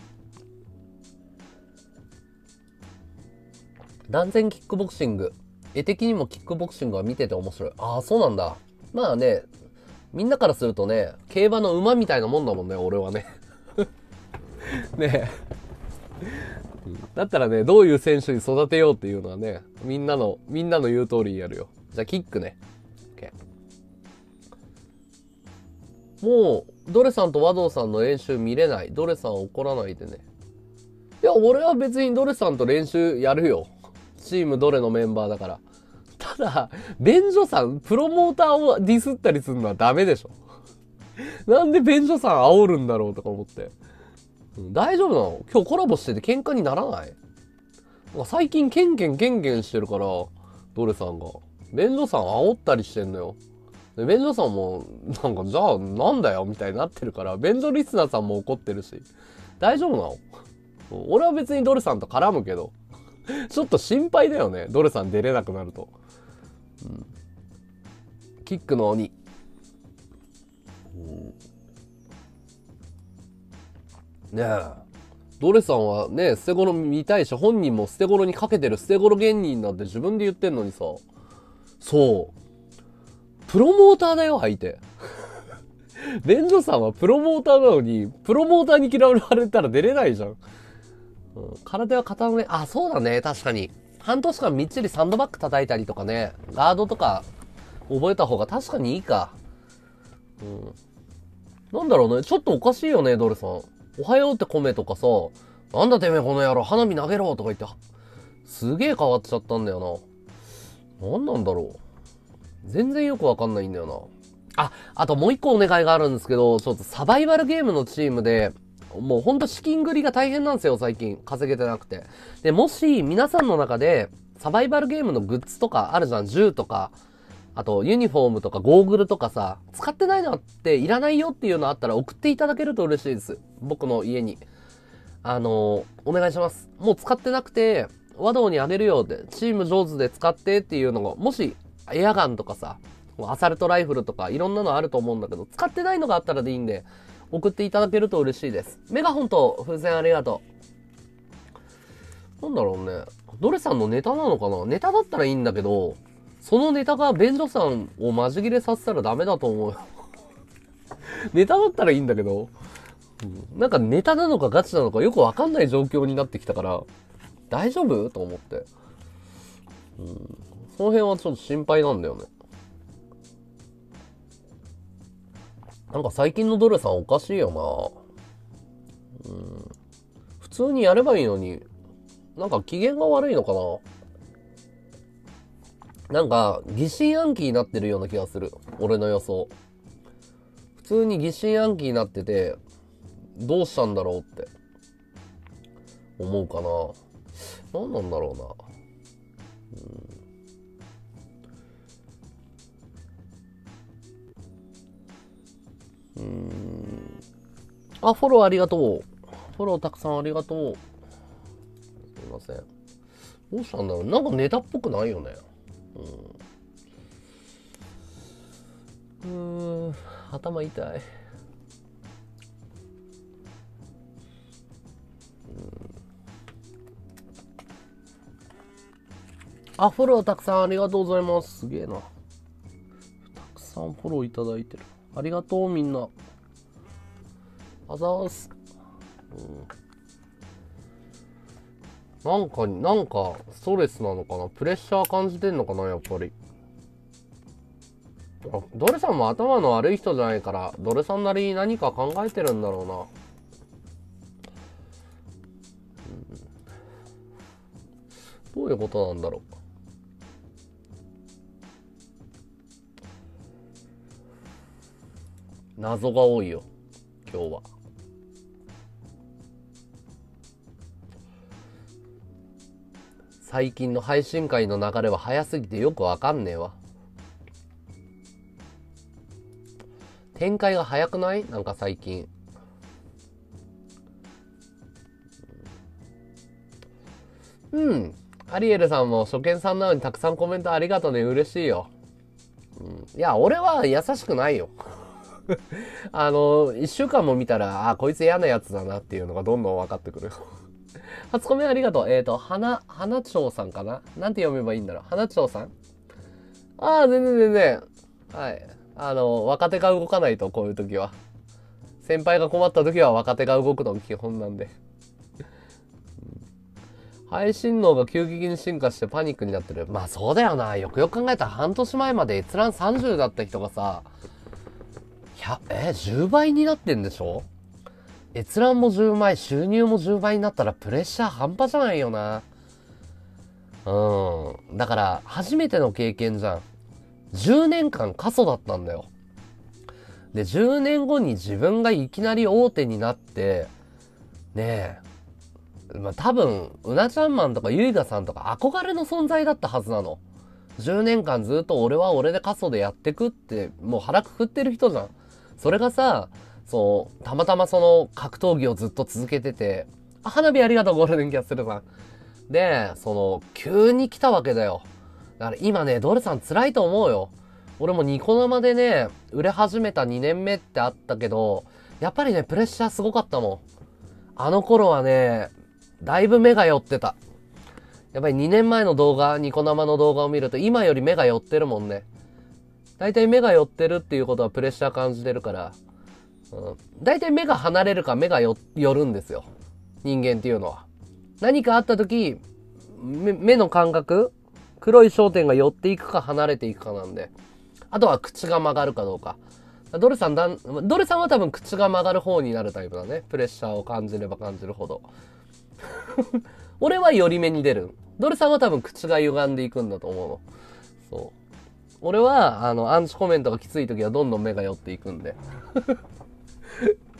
断然キックボクシング。絵的にもキックボクシングは見てて面白い。ああ、そうなんだ。まあね、みんなからするとね、競馬の馬みたいなもんだもんね、俺はね。ねえ。だったらね、どういう選手に育てようっていうのはね、みんなの、みんなの言う通りにやるよ。じゃあキックね。OK、もう、ドレさんと和道さんの練習見れない。ドレさん怒らないでね。いや、俺は別にドレさんと練習やるよ。チームドレのメンバーだから。ただ、便所さん、プロモーターをディスったりするのはダメでしょ。なんで便所さん煽るんだろうとか思って。うん、大丈夫なの？今日コラボしてて喧嘩にならない？最近ケンケンケンケンしてるから、ドレさんが。便所さん煽ったりしてんのよ。で、便所さんも、なんか、じゃあなんだよみたいになってるから、便所リスナーさんも怒ってるし。大丈夫なの？俺は別にドレさんと絡むけど。ちょっと心配だよね。ドレさん出れなくなると。うん、キックの鬼。ねえ。ドレさんはね、捨て頃見たいし、本人も捨て頃にかけてる捨て頃芸人なんて自分で言ってんのにさ。そう。プロモーターだよ、相手。便所さんはプロモーターなのに、プロモーターに嫌われたら出れないじゃん。うん、空は片目、あ、そうだね、確かに。半年間みっちりサンドバッグ叩いたりとかね、ガードとか覚えた方が確かにいいか。うん。なんだろうね、ちょっとおかしいよね、ドルさん。おはようって米とかさ、なんだてめえこの野郎、花火投げろとか言って、すげえ変わっちゃったんだよな。なんなんだろう。全然よくわかんないんだよな。あ、あともう一個お願いがあるんですけど、ちょっとサバイバルゲームのチームで、 もうほんと資金繰りが大変なんですよ、最近。稼げてなくて。で、もし皆さんの中でサバイバルゲームのグッズとかあるじゃん、銃とか、あとユニフォームとかゴーグルとかさ、使ってないのっていらないよっていうのあったら送っていただけると嬉しいです。僕の家に。あのー、お願いします。もう使ってなくて、和道にあげるよって、チーム上手で使ってっていうのが、もしエアガンとかさ、アサルトライフルとかいろんなのあると思うんだけど、使ってないのがあったらでいいんで、送っていただけると嬉しいです。メガホンと風船ありがとう。なんだろうね。ドレさんのネタなのかな？ネタだったらいいんだけど、そのネタが便所さんをマジ切れさせたらダメだと思うよ。ネタだったらいいんだけど、うん、なんかネタなのかガチなのかよくわかんない状況になってきたから、大丈夫？と思って。うん、その辺はちょっと心配なんだよね。なんか最近のドレさんおかしいよな。うん、普通にやればいいのに、なんか機嫌が悪いのかな。なんか疑心暗鬼になってるような気がする。俺の予想。普通に疑心暗鬼になってて、どうしたんだろうって思うかな。何なんだろうな。うーん。あ、フォローありがとう。フォローたくさんありがとう。すいません。どうしたんだろう。なんかネタっぽくないよね。うん。うーん。頭痛い。あ、フォローたくさんありがとうございます。すげえな。たくさんフォローいただいてる。ありがとうみんな。あざーす。うん、なんか、なんか、ストレスなのかな？プレッシャー感じてんのかなやっぱり。あ、ドレさんも頭の悪い人じゃないから、ドレさんなりに何か考えてるんだろうな。うん、どういうことなんだろう。謎が多いよ、今日は。最近の配信会の流れは早すぎてよくわかんねえわ。展開が早くない？なんか最近。うん。アリエルさんも初見さんなのにたくさんコメントありがとうね。嬉しいよ。うん、いや、俺は優しくないよ。あの、一週間も見たら、あ、こいつ嫌なやつだなっていうのがどんどん分かってくる。初コメありがとう。えっ、ー、と、花、花蝶さんかな？なんて読めばいいんだろう。花蝶さん？ああ、全然全然。はい。あの、若手が動かないと、こういう時は。先輩が困った時は若手が動くのが基本なんで。配信能が急激に進化してパニックになってる。まあそうだよな。よくよく考えたら半年前まで閲覧さんじゅうだった人がさ、え、じゅうばいになってんでしょ？閲覧もじゅうばい、収入もじゅうばいになったらプレッシャー半端じゃないよな。うん。だから、初めての経験じゃん。じゅうねんかん過疎だったんだよ。で、じゅうねんごに自分がいきなり大手になって、ねえ、まあ多分、うなちゃんマンとかゆいがさんとか憧れの存在だったはずなの。じゅうねんかんずっと俺は俺で過疎でやってくって、もう腹くくってる人じゃん。それがさ、そう、たまたまその格闘技をずっと続けてて、あ、花火ありがとう、ゴールデンキャッスルさん。で、その、急に来たわけだよ。だから今ね、ドルさん辛いと思うよ。俺もニコ生でね、売れ始めたにねんめってあったけど、やっぱりね、プレッシャーすごかったもん。あの頃はね、だいぶ目が寄ってた。やっぱりにねんまえの動画、ニコ生の動画を見ると今より目が寄ってるもんね。だいたい目が寄ってるっていうことはプレッシャー感じてるから、うん、だいたい目が離れるか目が寄るんですよ。人間っていうのは。何かあった時、目、目の感覚、黒い焦点が寄っていくか離れていくかなんで。あとは口が曲がるかどうか。ドルさんだん、ドルさんは多分口が曲がる方になるタイプだね。プレッシャーを感じれば感じるほど。俺は寄り目に出る。ドルさんは多分口が歪んでいくんだと思うの。そう。俺は、あの、アンチコメントがきつい時はどんどん目が寄っていくんで。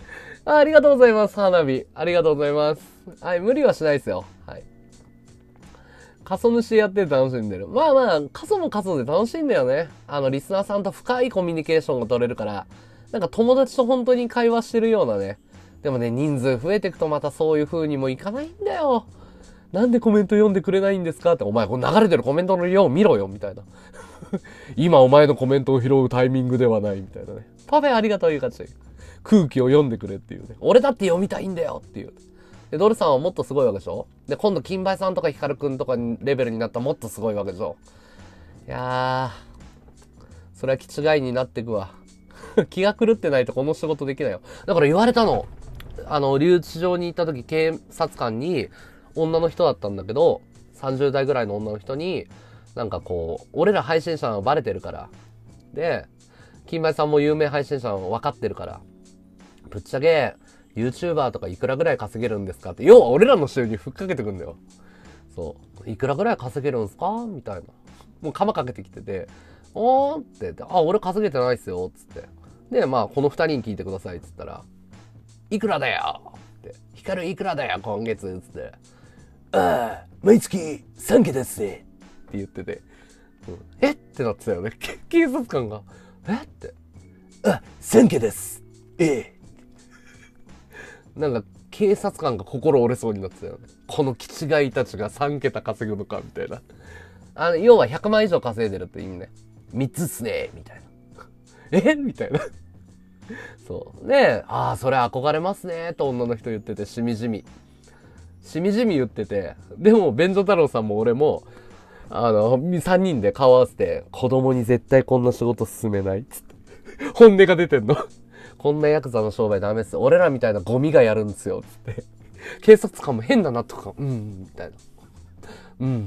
あありがとうございます。花火。ありがとうございます。はい、無理はしないですよ。はい。過疎主やって楽しんでる。まあまあ、過疎も過疎で楽しいんだよね。あの、リスナーさんと深いコミュニケーションが取れるから、なんか友達と本当に会話してるようなね。でもね、人数増えていくとまたそういう風にもいかないんだよ。なんでコメント読んでくれないんですかって、お前これ流れてるコメントの量見ろよ、みたいな。今お前のコメントを拾うタイミングではない、みたいなね。パフェありがとういう感じで。空気を読んでくれっていうね。俺だって読みたいんだよっていう。で、ドルさんはもっとすごいわけでしょ。で、今度、金梅さんとかヒカルくんとかレベルになったらもっとすごいわけでしょ。いやー、それは気違いになっていくわ。気が狂ってないとこの仕事できないよ。だから言われたの。あの、留置場に行った時、警察官に、女の人だったんだけど、さんじゅう代ぐらいの女の人に、なんかこう、俺ら配信者はバレてるから。で、金梅さんも有名配信者は分かってるから。ぶっちゃけ、YouTuber とかいくらぐらい稼げるんですかって。要は俺らの収入ふっかけてくんだよ。そう。いくらぐらい稼げるんすかみたいな。もう鎌かけてきてて、おーって言って、あ、俺稼げてないっすよ。つって。で、まあ、この二人に聞いてください。つったら、いくらだよって。ヒカルいくらだよ、今月。つって。ああ、毎月さんけですね。って言ってて。うん、えってなってたよね。警察官が。えって。あ、さんけです。ええ。なんか、警察官が心折れそうになってたよね。この気違いたちがさん桁稼ぐのか、みたいな。あの、要はひゃくまん以上稼いでるって意味ね。みっつっすね、みたいな。えみたいな。そう。で、ああ、それ憧れますね、と女の人言ってて、しみじみ。しみじみ言ってて、でも、便所太郎さんも俺も、あの、さんにんで顔合わせて、子供に絶対こんな仕事進めないっつって。本音が出てんの。こんなヤクザの商売ダメっす。俺らみたいなゴミがやるんですよ。つって。警察官も変だなとか、うん、みたいな。うん。って。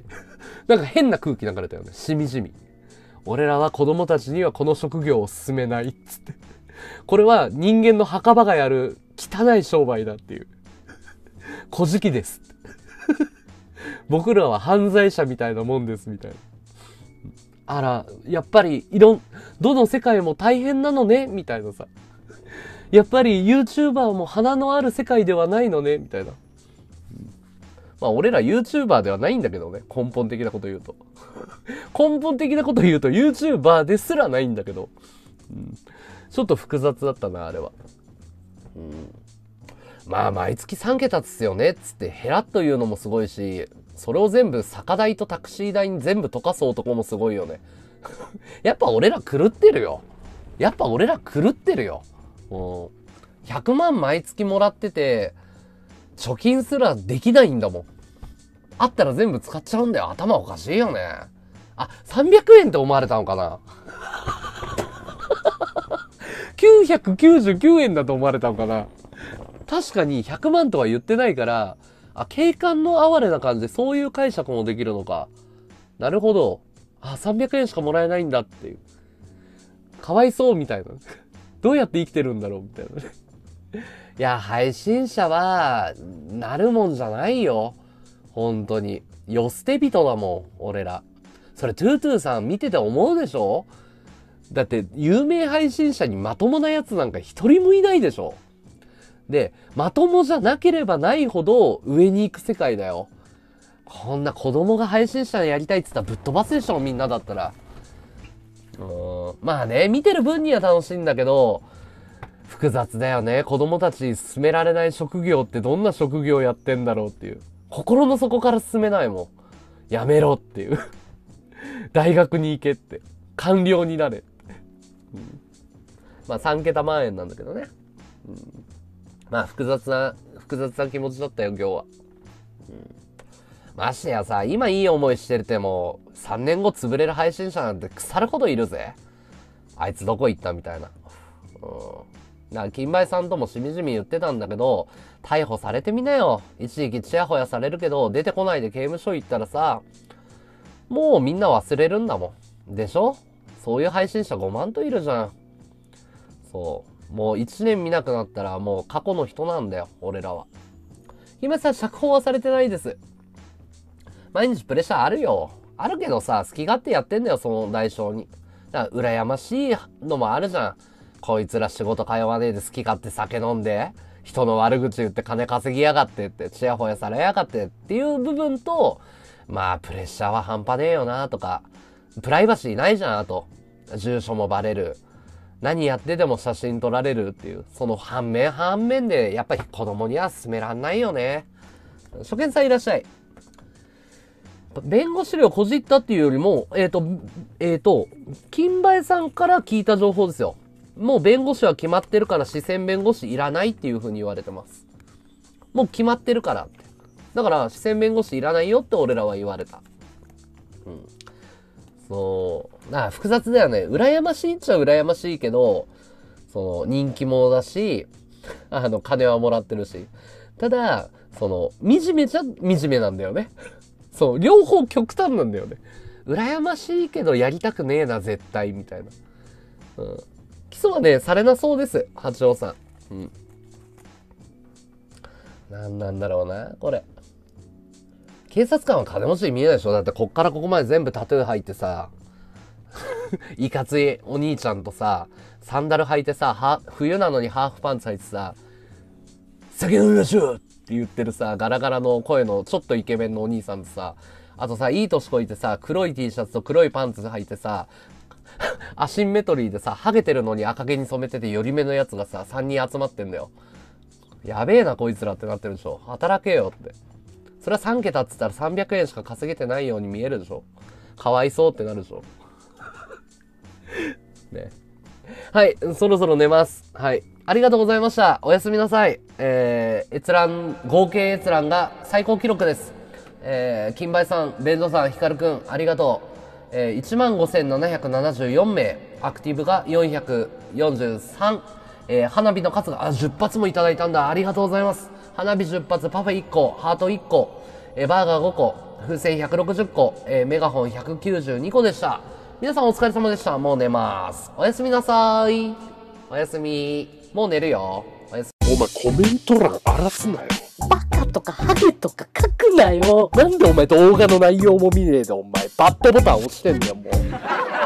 なんか変な空気流れたよね。しみじみ。俺らは子供たちにはこの職業を進めない。つって。これは人間の墓場がやる汚い商売だっていう。小じきです。僕らは犯罪者みたいなもんです。みたいな。あら、やっぱり、いろん、どの世界も大変なのねみたいなさ。やっぱり YouTuber も花のある世界ではないのねみたいな。まあ俺ら YouTuber ではないんだけどね。根本的なこと言うと。根本的なこと言うと YouTuber ですらないんだけど。うん、ちょっと複雑だったな、あれは。うん、まあ毎月さん桁っすよね。つってヘラっというのもすごいし、それを全部酒代とタクシー代に全部溶かす男もすごいよね。やっぱ俺ら狂ってるよ。やっぱ俺ら狂ってるよ。うん、ひゃくまん毎月もらってて、貯金すらできないんだもん。あったら全部使っちゃうんだよ。頭おかしいよね。あ、さんびゃくえんって思われたのかなきゅうひゃくきゅうじゅうきゅうえんだと思われたのかな。確かにひゃくまんとは言ってないから、あ、警官の哀れな感じでそういう解釈もできるのか。なるほど。あ、さんびゃくえんしかもらえないんだっていう。かわいそうみたいな。どうやって生きてるんだろうみたいなね。いや、配信者は、なるもんじゃないよ。本当に。よ捨て人だもん、俺ら。それ、トゥートゥーさん見てて思うでしょ？だって、有名配信者にまともなやつなんか一人もいないでしょ？で、まともじゃなければないほど上に行く世界だよ。こんな子供が配信者やりたいって言ったらぶっ飛ばすでしょ、みんなだったら。うーん、まあね、見てる分には楽しいんだけど、複雑だよね。子供たちに進められない職業ってどんな職業やってんだろうっていう。心の底から進めないもん。やめろっていう。大学に行けって。官僚になれって。うん、まあさん桁万円なんだけどね。うん、まあ複雑な、複雑な気持ちだったよ、今日は。うん、ましてやさ、今いい思いしてるても、さんねんご潰れる配信者なんて腐るほどいるぜ。あいつどこ行ったみたいな。うん。な、金梅さんともしみじみ言ってたんだけど、逮捕されてみなよ。一時期チヤホヤされるけど、出てこないで刑務所行ったらさ、もうみんな忘れるんだもん。でしょ？そういう配信者ごまんといるじゃん。そう。もういちねん見なくなったらもう過去の人なんだよ、俺らは。今さ、釈放はされてないです。毎日プレッシャーあるよ。あるけどさ、好き勝手やってんだよ、その代償に。だから羨ましいのもあるじゃん。 こいつら仕事通わねえで好き勝手酒飲んで、人の悪口言って金稼ぎやがってって、ちやほやされやがってっていう部分と、まあプレッシャーは半端ねえよなとか、プライバシーないじゃん、あと。住所もバレる。何やってでも写真撮られるっていう、その反面反面で、やっぱり子供には勧めらんないよね。初見さんいらっしゃい。弁護士料こじったっていうよりも、えっと、えっと、金梅さんから聞いた情報ですよ。もう弁護士は決まってるから、視線弁護士いらないっていう風に言われてます。もう決まってるからって。だから、視線弁護士いらないよって俺らは言われた。うん。そう。なあ、複雑だよね。羨ましいっちゃ羨ましいけど、その、人気者だし、あの、金はもらってるし。ただ、その、惨めじゃ惨めなんだよね。そう、両方極端なんだよね。羨ましいけどやりたくねえな、絶対、みたいな。うん。起訴はね、されなそうです、八王さん。うん。なんなんだろうな、これ。警察官は金持ちに見えないでしょ。だってこっからここまで全部タトゥー入ってさ、いかついお兄ちゃんとさ、サンダル履いてさ、は冬なのにハーフパンツ履いてさ、酒飲みましょうって言ってるさ、ガラガラの声のちょっとイケメンのお兄さんとさ、あとさ、いい年こいてさ、黒い T シャツと黒いパンツ履いてさ、アシンメトリーでさ、ハゲてるのに赤毛に染めてて寄り目のやつがさ、さんにん集まってんだよ。やべえなこいつらってなってるでしょ。働けよって。それはさん桁っつったらさんびゃくえんしか稼げてないように見えるでしょ。かわいそうってなるでしょ。ね。はい、そろそろ寝ます。はい。ありがとうございました。おやすみなさい。えー、閲覧、合計閲覧が最高記録です。えー、金梅さん、ベンドさん、ヒカルくん、ありがとう。えー、いちまんごせんななひゃくななじゅうよんめい、アクティブがよんひゃくよんじゅうさん、えー、花火の数が、あ、じゅっぱつもいただいたんだ。ありがとうございます。花火じゅっぱつ、パフェいっこ、ハートいっこ、えー、バーガーごこ、風船ひゃくろくじゅっこ、えー、メガホンひゃくきゅうじゅうにこでした。皆さんお疲れ様でした。もう寝ます。おやすみなさい。おやすみ。もう寝るよ。おやすみ。 お前コメント欄荒らすなよ。 バカとかハゲとか書くなよ。 なんでお前動画の内容も見ねえでお前バッドボタン押してんだよもう。